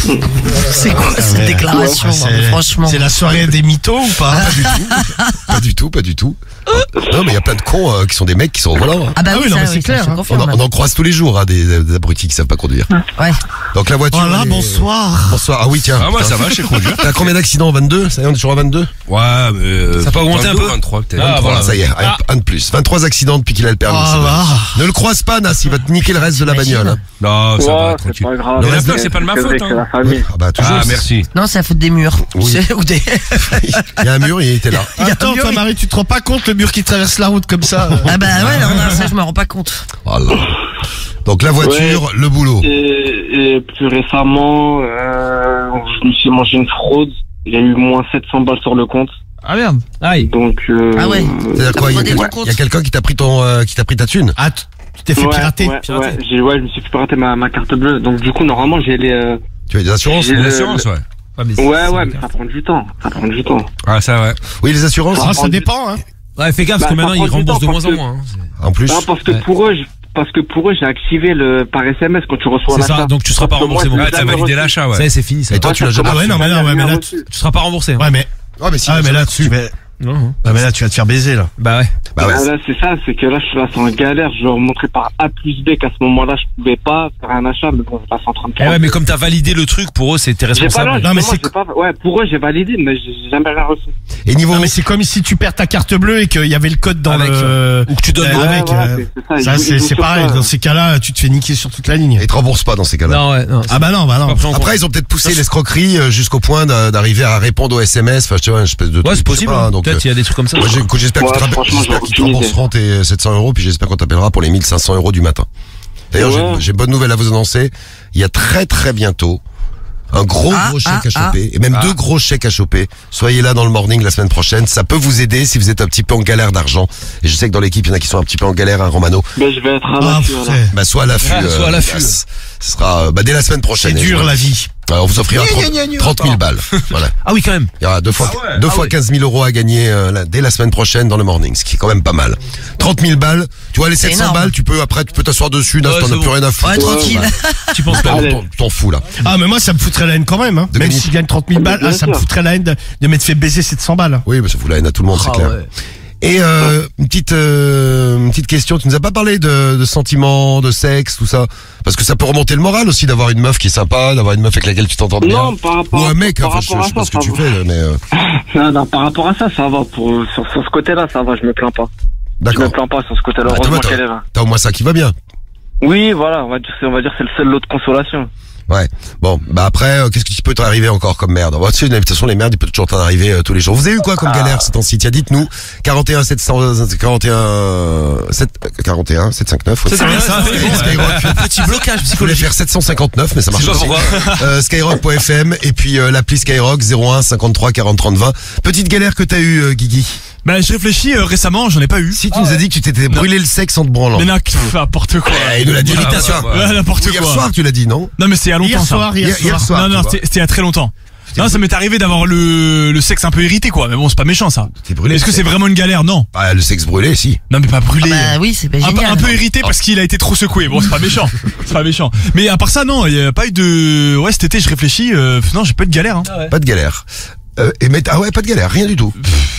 S4: C'est quoi cette
S5: ouais.
S4: déclaration,
S5: Ouais, c'est-
S4: franchement?
S5: C'est la soirée des mythos ou pas?
S2: Pas du tout. Pas du tout, pas du tout. Non, mais il y a plein de cons euh, qui sont des mecs qui sont au volant. hein.
S4: Ah bah
S5: Ah
S4: oui,
S5: oui, non,
S4: ça,
S5: mais c'est
S4: oui, ça,
S5: clair,
S4: je
S5: hein.
S2: On
S4: confirme.
S2: en, on en croise tous les jours, hein, des, des abrutis qui savent pas conduire.
S4: Ouais.
S2: Donc la voiture.
S5: Voilà,
S2: elle est-
S5: bonsoir.
S2: Bonsoir. Ah oui, tiens.
S7: Ah, moi,
S2: putain.
S7: ça va, je sais conduire.
S2: T'as combien d'accidents? vingt-deux? Ça y est, on est toujours à vingt-deux?
S7: Ouais, mais. euh,
S3: Ça peut augmenter un
S7: vingt-deux,
S3: peu
S7: vingt-trois, peut-être.
S3: Ah,
S2: Voilà,
S3: voilà.
S2: ça y est, un- un de plus. vingt-trois accidents depuis qu'il a le permis.
S5: Ah,
S2: c'est vrai.
S5: bah.
S2: Ne le croise pas, Nas, il va te niquer le reste de la
S4: T'imagines
S2: bagnole. hein.
S7: Non, ça va,
S8: Ouais, c'est
S7: tranquille.
S8: pas grave.
S2: Le
S7: Mais la
S2: reste
S7: peur,
S2: de-
S7: c'est pas de ma
S8: C'est
S7: faute,
S8: vrai que c'est
S7: hein.
S8: la famille.
S2: Ah bah toujours.
S7: Ah, merci.
S4: Non, c'est la faute des murs.
S2: Oui.
S4: C'est- Ou des...
S2: Il y a un mur, il était là.
S4: Il y a
S5: Attends,
S4: un mur,
S5: toi,
S4: il-
S5: Marie, tu te rends pas compte le mur qui traverse la route comme ça? euh
S4: Ah bah ouais, non, non, ça je me rends pas compte.
S2: Voilà. Donc la voiture, le boulot.
S8: Et, et plus récemment, euh, je me suis mangé une fraude. Il y a eu moins sept cents balles sur le compte.
S6: Ah merde. Aïe.
S8: Donc, euh,
S4: Ah ouais.
S2: C'est-à-dire
S4: T'as
S2: quoi? Il y a,
S4: fraudé
S2: quel-
S4: ton compte.
S2: il y a quelqu'un qui t'a pris ton, euh, qui t'a pris ta thune.
S5: Ah, tu tu t'es fait
S8: ouais,
S5: pirater.
S8: Ouais,
S6: pirater.
S8: ouais, j'ai, ouais, je me suis fait pirater ma, ma carte bleue. Donc, du coup, normalement, j'ai les, euh,
S2: Tu as des assurances?
S8: j'ai
S7: C'est
S8: le-
S7: l'assurance, ouais.
S6: Ouais, mais
S8: Ouais,
S6: c'est-
S8: ouais,
S6: c'est-
S8: mais ça prend du temps. Ça prend du temps.
S7: Ah, ça, ouais.
S2: Oui, les assurances.
S5: Ah, ça dépend, hein.
S6: Ouais, fais gaffe,
S8: Bah,
S6: parce que
S8: ça
S6: maintenant
S8: prend
S6: ils
S8: du
S6: remboursent de
S8: temps,
S6: moins en
S8: parce que-
S6: moins. hein. C'est-
S2: En plus.
S8: Non, parce que
S6: Ouais.
S8: pour eux, je- parce que pour eux, j'ai activé le, par S M S quand tu reçois
S6: C'est
S8: l'achat.
S6: ça, donc tu seras pas
S8: Parce que moi,
S6: remboursé, mon
S8: j'ai
S7: Ah,
S6: gars.
S7: t'as
S8: jamais
S7: validé
S8: reçu.
S7: l'achat,
S6: Ça y
S7: ouais.
S6: est, c'est fini. ça.
S2: Et toi, tu l'as jamais.
S5: Ah ouais, non, mais là, ouais, mais là,
S8: tu...
S6: Tu seras pas remboursé. hein.
S5: Ouais, mais,
S2: Ah, mais si.
S5: ah, mais là,
S2: dessus.
S5: tu vas,
S6: Non, non.
S5: ah, mais là, tu vas te faire baiser, là.
S6: Bah ouais.
S2: Bah ouais.
S8: Ah, là, c'est ça, c'est que là, je suis là, c'est en galère. Je leur montrais par A plus B qu'à ce moment-là, je pouvais pas faire un achat, mais bon, je passe en train de
S6: Eh ouais, mais comme t'as validé le truc, pour eux, c'est t'es
S8: J'ai pas là,
S6: responsable.
S5: Non, mais
S8: justement,
S5: c'est-
S8: j'ai pas, ouais, pour eux, j'ai validé, mais j'ai j'ai jamais rien reçu.
S2: Et niveau.
S5: Non, mais c'est comme si tu perds ta carte bleue et qu'il y avait le code dans
S6: Avec,
S5: le,
S6: Ou que tu donnes.
S5: Euh,
S8: Ouais,
S5: avec,
S8: voilà,
S5: euh,
S8: c'est- c'est ça,
S5: ça,
S8: ils-
S5: c'est
S8: ils jouent
S5: c'est
S8: sur
S5: pareil.
S8: ça.
S5: Dans ces cas-là, tu te fais niquer sur toute la ligne.
S2: Ils te remboursent pas dans ces cas-là.
S6: Non, ouais, non.
S5: Ah bah non, bah non.
S6: Pas pris en compte.
S2: Après, ils ont peut-être poussé l'escroquerie euh, jusqu'au point d'a- d'arriver à répondre aux S M S. Enfin, tu vois, une espèce de.
S6: Ouais,
S2: truc,
S6: c'est
S2: je sais
S6: possible.
S2: pas,
S6: hein.
S2: donc,
S6: Peut-être
S2: euh,
S6: il y a des trucs comme ça.
S2: moi, j'ai- écoute, j'espère que
S8: Ouais,
S2: tu te rappelles-
S8: franchement,
S2: j'espère
S8: j'ai
S2: qu'ils te
S8: aucune idée.
S2: rembourseront tes sept cents euros, puis j'espère qu'on t'appellera pour les mille cinq cents euros du matin. D'ailleurs,
S8: Ouais.
S2: j'ai- j'ai bonne nouvelle à vous annoncer. Il y a très très bientôt un gros
S4: Ah,
S2: gros chèque
S4: ah,
S2: à choper, et même deux gros chèques à choper. Soyez là dans le morning la semaine prochaine. Ça peut vous aider si vous êtes un petit peu en galère d'argent. Et je sais que dans l'équipe, il y en a qui sont un petit peu en galère, hein, Romano.
S8: Ben, je vais être à
S5: Ah,
S8: l'affût,
S5: pff,
S8: alors.
S2: Bah, soit à l'affût.
S6: Ah, soit à
S2: euh,
S6: l'affût.
S2: Nicolas. Ce sera, euh, bah, dès la semaine
S5: c'est
S2: prochaine.
S5: dur,
S2: Et je-
S5: la vie.
S2: Alors, on vous offrira trente mille balles. Voilà.
S6: Ah oui, quand même.
S2: Il y aura deux fois,
S7: ouais,
S2: deux
S6: ah
S2: fois
S6: ouais.
S2: quinze mille euros à gagner euh, là, dès la semaine prochaine dans le morning, ce qui est quand même pas mal. trente mille balles, tu vois les
S4: C'est
S2: sept cents
S4: énorme.
S2: balles, tu peux après tu peux t'asseoir dessus, là,
S6: Ouais,
S2: t'en
S6: c'est
S2: as
S6: bon.
S2: plus rien à foutre.
S4: Ouais, tranquille.
S2: Tu penses pas,
S8: Allez.
S2: t'en- t'en fous là.
S5: Ah, mais moi, ça me foutrait la haine quand même, hein.
S2: De
S5: Même
S2: gagner-
S5: si je gagne trente mille balles,
S8: Bien
S5: ah, ça me
S8: sûr.
S5: foutrait la haine de, de m'être fait baiser sept cents balles.
S2: Oui, bah, ça fout la haine à tout le monde, c'est
S6: Ah
S2: clair.
S6: ouais.
S2: Et euh, une petite euh, une petite question, tu nous as pas parlé de, de sentiments, de sexe, tout ça, parce que ça peut remonter le moral aussi d'avoir une meuf qui est sympa, d'avoir une meuf avec laquelle tu t'entends bien.
S8: Non, par rapport
S2: Ou un
S8: à-
S2: mec,
S8: par
S2: enfin, je,
S8: rapport
S2: je sais
S8: à
S2: pas
S8: ça,
S2: ce que
S8: ça
S2: tu
S8: va.
S2: fais, mais euh,
S8: Non, non, par rapport à ça, ça va. Pour, sur, sur ce côté-là, ça va, je me plains pas. Je
S2: d'accord.
S8: me plains pas sur ce côté-là.
S2: Bah,
S8: Heureusement
S2: t'as-
S8: qu'elle est là.
S2: T'as au moins ça qui va bien.
S8: Oui, voilà, on va dire, c'est- on va dire, c'est le seul lot de consolation.
S2: Ouais. Bon, bah après, euh, qu'est-ce qui peut t'arriver encore comme merde? Bon, tu sais, de toute façon, les merdes, il peut toujours t'en arriver euh, tous les jours. Vous avez eu quoi comme galère ces temps-ci? Tiens, dites-nous. quarante et un sept cents, quarante et un, sept, quarante et un, sept cent cinquante-neuf.
S6: Ça, c'est bien, ça.
S2: Ouais, Skyrock.
S6: Petit blocage
S2: Je voulais
S6: psychologique.
S2: faire sept cent cinquante-neuf, mais ça marche
S6: Je
S2: pas.
S6: sais pas pourquoi.
S2: Euh, Skyrock point F M et puis euh, l'appli Skyrock zéro un cinquante-trois quarante trente vingt. Petite galère que t'as eu, euh, Guigui.
S9: Bah, je réfléchis euh, récemment, j'en ai pas eu.
S2: Si tu nous as dit que tu t'étais brûlé le sexe en te branlant.
S9: Mais non, pff, n'importe quoi.
S2: Eh, il nous l'a dit
S7: Irritation.
S2: hier soir.
S9: Ouais, n'importe
S2: Hier
S9: quoi.
S2: soir, tu l'as dit, non?
S9: Non, mais c'est il y a longtemps.
S5: Hier
S9: ça.
S5: soir, hier,
S2: Hier- hier
S5: soir.
S2: soir.
S9: non,
S2: tu
S9: non,
S2: vois.
S9: c'était c'était il y a très longtemps. Non, ça m'est arrivé d'avoir le, le sexe un peu irrité, quoi. Mais bon, c'est pas méchant, ça.
S2: T'es brûlé.
S9: Est-ce que
S2: le
S9: c'est
S2: sexe.
S9: vraiment une galère? Non.
S2: Bah, le sexe brûlé, si.
S9: Non, mais pas brûlé.
S4: Bah oui, c'est pas
S9: un, peu,
S4: génial.
S9: un peu irrité parce qu'il a été trop secoué. Bon, c'est pas méchant. C'est pas méchant. Mais à part ça, non, il y a pas eu de. Ouais, cet été, je réfléchis. Euh, non, j'ai pas eu de galère. Hein.
S2: Pas de galère. Euh, et mais, ah ouais, pas de galère, rien du tout.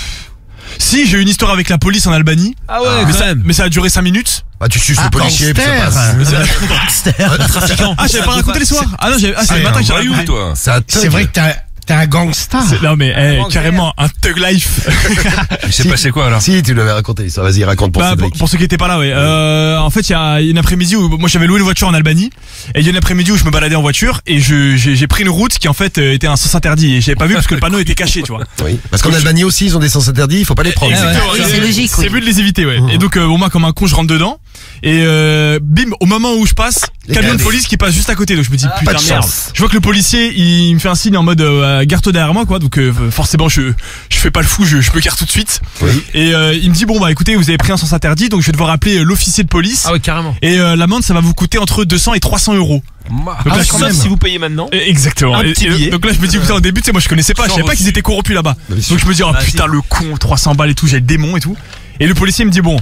S9: Si, j'ai eu une histoire avec la police en Albanie.
S6: Ah ouais,
S9: mais,
S6: quand
S9: ça,
S6: même.
S9: mais ça a duré cinq minutes.
S2: Bah, tu suces
S5: Ah,
S2: le policier, puis ça
S5: gangster.
S2: passe.
S6: Trafiquant.
S9: Ah, j'avais pas raconté l'histoire. Ah non, j'avais- ah, c'est le
S5: Ah,
S9: matin que j'ai
S7: Voyou,
S9: raconté.
S7: toi.
S2: Ça a
S5: C'est vrai que t'as, t'es un gangsta.
S9: C'est- Non, mais eh, carrément, un thug life.
S7: Il s'est passé quoi alors?
S2: Si, tu l'avais raconté, ça. Vas-y, raconte pour
S9: Bah, pour,
S2: Cédric.
S9: pour ceux qui étaient pas là, ouais. Euh, en fait, il y a une après-midi où moi j'avais loué une voiture en Albanie, et il y a une après-midi où je me baladais en voiture et je j'ai j'ai pris une route qui en fait euh, était un sens interdit et j'avais pas vu parce que le panneau était caché, tu vois.
S2: Oui. Parce qu'en Albanie aussi, ils ont des sens interdits, il faut pas les prendre.
S9: Exactement.
S4: Oui,
S9: Et-
S4: c'est logique,
S9: C'est
S4: oui.
S9: mieux de les éviter, ouais. Et donc euh, bon, moi comme un con, je rentre dedans et euh, bim, au moment où je passe,
S2: Les
S9: camion de
S2: gars,
S9: police qui passe juste à côté. Donc je me dis
S2: Pas
S9: putain
S2: de
S9: merde.
S2: chance.
S9: Je vois que le policier il me fait un signe en mode euh, garde-toi derrière moi, quoi. Donc euh, forcément je je fais pas le fou, je je me garde tout de suite.
S2: Oui.
S9: Et euh, il me dit bon bah écoutez, vous avez pris un sens interdit, donc je vais devoir appeler euh, l'officier de police.
S6: Ah ouais, carrément.
S9: Et euh, l'amende, ça va vous coûter entre deux cents et trois cents euros. Donc
S6: Ah
S9: là,
S6: ouais,
S9: je-
S6: sauf si vous payez maintenant.
S9: Eh, Exactement.
S6: Un
S9: Et-
S6: petit
S9: et-
S6: billet.
S9: donc là, je me dis, putain, au début, tu sais, moi, je connaissais pas, je savais pas qu'ils étaient corrompus là-bas.
S2: bien sûr.
S9: Donc je me dis, oh
S6: Ah,
S9: putain,
S6: si.
S9: le con, trois cents balles et tout, j'ai le démon et tout. Et le policier me dit, bon,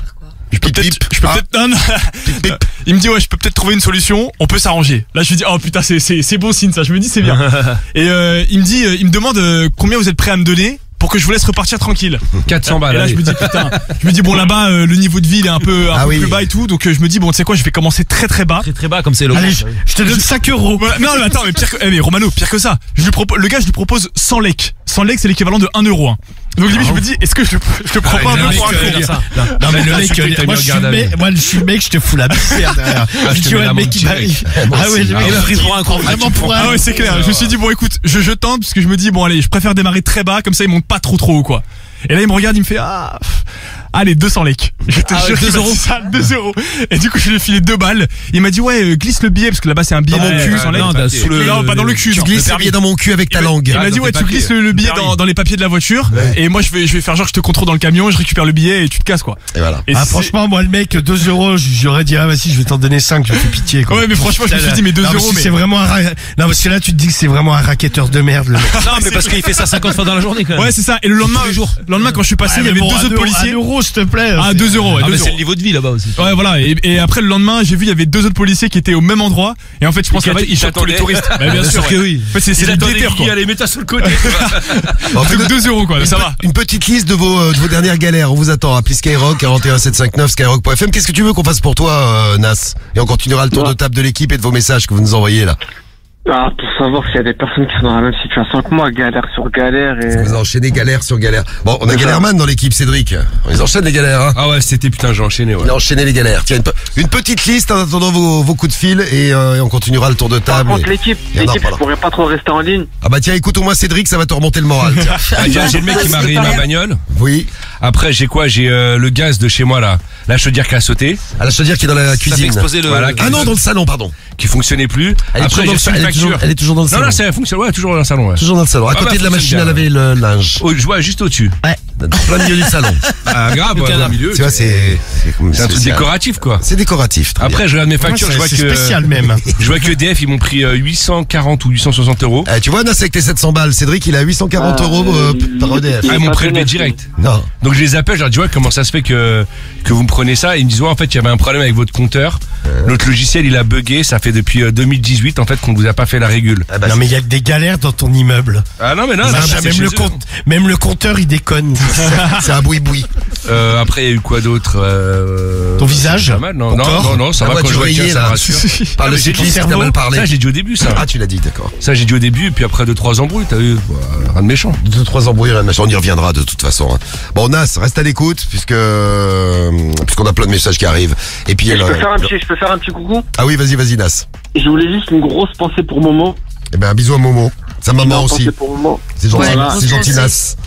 S9: Je peux
S2: Pip,
S9: peut-être,
S2: pip.
S9: je peux
S2: Ah.
S9: peut-être, non, non.
S2: Pip, pip.
S9: Il me dit ouais, je peux peut-être trouver une solution. On peut s'arranger. Là, je lui dis oh putain, c'est c'est c'est bon signe ça. Je me dis c'est bien. Et euh, il me dit, euh, il me demande euh, combien vous êtes prêt à me donner pour que je vous laisse repartir tranquille.
S3: quatre cents balles.
S9: Et là,
S3: allez.
S9: je me dis putain, je me dis bon là-bas, euh, le niveau de vie il est un peu un
S2: Ah
S9: peu
S2: oui.
S9: plus bas et tout. Donc euh, je me dis bon, tu sais quoi, je vais commencer très très bas.
S10: Très très bas comme c'est le.
S5: Allez, je, je te donne cinq euros.
S9: Voilà. Non, mais attends, mais pire que, eh, mais Romano, pire que ça. Je lui propose, le gars, je lui propose cent lecs. cent lecs, c'est l'équivalent de un euro. Hein. Donc limite, je me dis, est-ce que je, je te prends
S3: Ah,
S9: pas un
S3: il y a
S9: peu
S3: un
S9: pour un
S3: mec,
S9: con
S3: euh,
S10: ça.
S5: Non, mais le
S3: Ah,
S5: mec,
S3: surtout que t'as
S5: moi
S3: mis
S5: je, suis
S3: en garde
S5: le
S3: à
S5: mec,
S3: vue.
S5: moi je suis le mec, je te fous la misère derrière.
S3: Ah, je te
S5: tu
S3: mets
S5: vois le
S3: l'amende
S5: mec qui
S3: direct.
S5: m'arrive.
S2: Moi
S5: Ah ouais,
S2: aussi.
S5: le mec
S10: Il m'a pris pour un con.
S5: vraiment pour un.
S9: Ah ouais, c'est clair. Je me suis dit, bon, écoute, je, je tente, parce que je me dis, bon, allez, je préfère démarrer très bas, comme ça, il monte pas trop trop haut, quoi. Et là, il me regarde, il me fait, ah, pff, allez, deux cents lecs. Je te
S10: Ah ouais,
S9: jure,
S10: deux
S9: il m'a
S10: euros.
S9: dit ça, deux euros. Et du coup, je lui ai filé deux balles. Il m'a dit, ouais, euh, glisse le billet, parce que là-bas, c'est un billet dans mon cul, sans lecs.
S10: non, dans- sous le-
S9: Non, pas dans le cul,
S2: Tu
S9: genre,
S2: glisses
S9: le
S2: le
S9: permis.
S2: billet dans mon cul avec ta
S9: Il m'a-
S2: langue.
S9: Il m'a
S3: Ah,
S9: dit
S3: dans
S9: ouais
S3: tes
S9: tu
S3: papiers.
S9: glisses le, le billet dans, dans les papiers de la voiture et moi je vais je vais faire genre je te contrôle dans le camion, je récupère le billet et tu te casses quoi.
S2: Et voilà.
S9: Et
S5: Ah
S9: c'est-
S5: franchement, moi le mec, deux euros, j'aurais dit ah vas-y, je vais t'en donner cinq, je me fais pitié quoi.
S9: Ouais mais franchement je me suis dit mais deux
S5: Non, parce
S9: euros
S5: que
S9: mais
S5: c'est vraiment un ra- non parce que là tu te dis que c'est vraiment un racketteur de merde le mec.
S10: Non mais parce qu'il fait ça cinquante fois dans la journée quand même.
S9: ouais c'est ça et le lendemain
S10: Tous les jours.
S9: le lendemain quand je suis passé
S5: Ouais,
S9: il y
S5: mais
S9: avait
S5: bon,
S9: deux
S5: un
S9: autres
S5: euro-
S9: policiers.
S5: Un euro s'il te plaît.
S9: Ah
S5: c'est-
S9: deux euros ouais,
S10: Ah
S9: deux
S10: mais c'est
S9: euros.
S10: le niveau de vie là-bas aussi.
S9: Ouais voilà et, et après le lendemain j'ai vu il y avait deux autres policiers qui étaient au même endroit et en fait je pense
S3: Et
S9: qu'en fait
S3: qui
S9: ils chopent tous les
S3: t'attendaient.
S9: touristes. Bah, bien sûr
S10: que
S9: ouais.
S10: oui.
S9: En fait c'est c'est
S3: Ils
S9: des
S3: attendaient
S9: déterres
S3: Guigui,
S9: quoi.
S3: allez, mets-toi sur le côté.
S2: Bon,
S9: Donc
S2: faites-
S9: deux euros quoi ça va.
S2: Une petite liste de vos, euh, de vos dernières galères. On vous attend. Appelez Skyrock quarante et un sept cinq neuf skyrock point f m. Qu'est-ce que tu veux qu'on fasse pour toi, euh, Nas? Et on continuera le tour
S8: Ouais.
S2: de table de l'équipe et de vos messages que vous nous envoyez là.
S8: Ah, pour savoir s'il y a des personnes qui sont dans la même situation que moi, galère sur galère et...
S2: Vous enchaînez galère sur galère. Bon, on a
S8: C'est ça.
S2: Galèrman dans l'équipe, Cédric. On les enchaîne les galères, hein.
S3: Ah ouais, c'était putain, j'ai enchaîné, ouais.
S2: Il a enchaîné les galères. Tiens, une, pe- une petite liste en attendant vos, vos coups de fil et, euh, et on continuera le tour de
S8: Par
S2: table.
S8: contre,
S2: et-
S8: l'équipe,
S2: et on en
S8: l'équipe, je
S2: reparlera.
S8: pourrais pas trop rester en ligne.
S2: Ah bah tiens, écoute au moins Cédric, ça va te remonter le moral. tiens.
S3: Ah, j'ai j'ai le mec qui m'a rayé ma bagnole.
S2: Oui.
S3: Après, j'ai quoi? J'ai euh, le gaz de chez moi là. La chaudière qui a sauté.
S2: À la chaudière qui est dans la
S10: Ça fait
S2: cuisine.
S10: exploser le.
S3: Voilà,
S2: Ah non, dans le salon, pardon.
S3: Qui fonctionnait plus.
S2: Elle est,
S3: Après,
S2: toujours, dans
S3: j'ai
S2: le,
S3: reçu une
S2: elle est toujours-
S3: facture.
S2: elle est toujours dans le
S3: Non,
S2: salon.
S3: non, ça fonctionne, ouais, toujours dans le salon, ouais.
S2: Toujours dans le salon. À
S3: Ah
S2: côté
S3: bah,
S2: de la machine
S3: fonctionne
S2: à
S3: bien,
S2: laver le linge.
S3: Oh, je vois juste au-dessus.
S2: Ouais. Dans plein milieu du salon.
S3: Ah, grave, ouais, au milieu.
S2: Tu vois, c'est. C'est comme-
S3: C'est un truc
S2: c'est-
S3: décoratif, quoi.
S2: C'est décoratif. très bien.
S3: Après, je regarde mes factures,
S5: Ouais,
S3: je vois
S5: c'est
S3: que.
S5: spécial même.
S3: Je vois que E D F, ils m'ont pris euh, huit cent quarante ou huit cent soixante euros.
S2: Eh, tu vois, Nas, avec tes sept cents balles, Cédric, il a huit cent quarante
S8: Ah,
S2: euros euh,
S8: il-
S2: par E D F.
S8: il-
S3: Ah, ils m'ont
S8: pas
S3: prélevé
S8: honnête,
S3: direct.
S2: Non.
S3: Donc je les appelle, je leur dis ouais, comment ça se fait que que vous me prenez ça? Et ils me disent ouais, en fait il y avait un problème avec votre compteur. Notre logiciel il a bugué, ça fait depuis euh, deux mille dix-huit en fait qu'on vous a pas fait la régule.
S2: Ah bah,
S5: Non mais il y a que des galères dans ton immeuble.
S3: Ah non mais non,
S5: Même,
S3: là, c'est
S5: même
S3: chez
S5: le
S3: eux.
S5: compte, même le compteur il déconne.
S2: c'est un boui-boui.
S3: Euh, après il y a eu quoi d'autre? euh...
S5: Ton visage?
S3: Pas mal, non,
S5: Ton
S3: non,
S5: corps?
S3: non, non, ça
S2: La
S3: va quand je
S2: voiture
S3: vois
S2: rayée,
S3: quelqu'un, ça me
S2: là.
S3: rassure.
S2: Par
S3: Ah,
S2: le
S3: mais j'ai dit
S2: cycliste qui t'a
S5: cerveau.
S2: mal parlé.
S3: Ça j'ai dit au début ça.
S2: Ah, tu l'as dit, d'accord.
S3: Ça j'ai dit au début, et puis après deux trois embrouilles, t'as eu bah, rien de méchant.
S2: Deux, trois embrouilles, rien de machin. On y reviendra de toute façon. hein. Bon, Nas, reste à l'écoute, puisque, euh, puisqu'on a plein de messages qui arrivent. Et puis,
S8: Je
S2: euh,
S8: peux faire un petit, je peux faire un petit coucou.
S2: ah oui, vas-y, vas-y, Nas.
S8: Je voulais juste une grosse pensée pour Momo.
S2: Eh ben, un bisou à Momo. Sa maman
S8: Une
S2: aussi.
S8: pensée pour Momo.
S2: C'est gentil,
S8: Voilà.
S2: c'est gentil, Nas.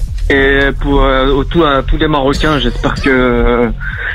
S8: Et pour euh, au- tout, à tous les Marocains, j'espère que euh,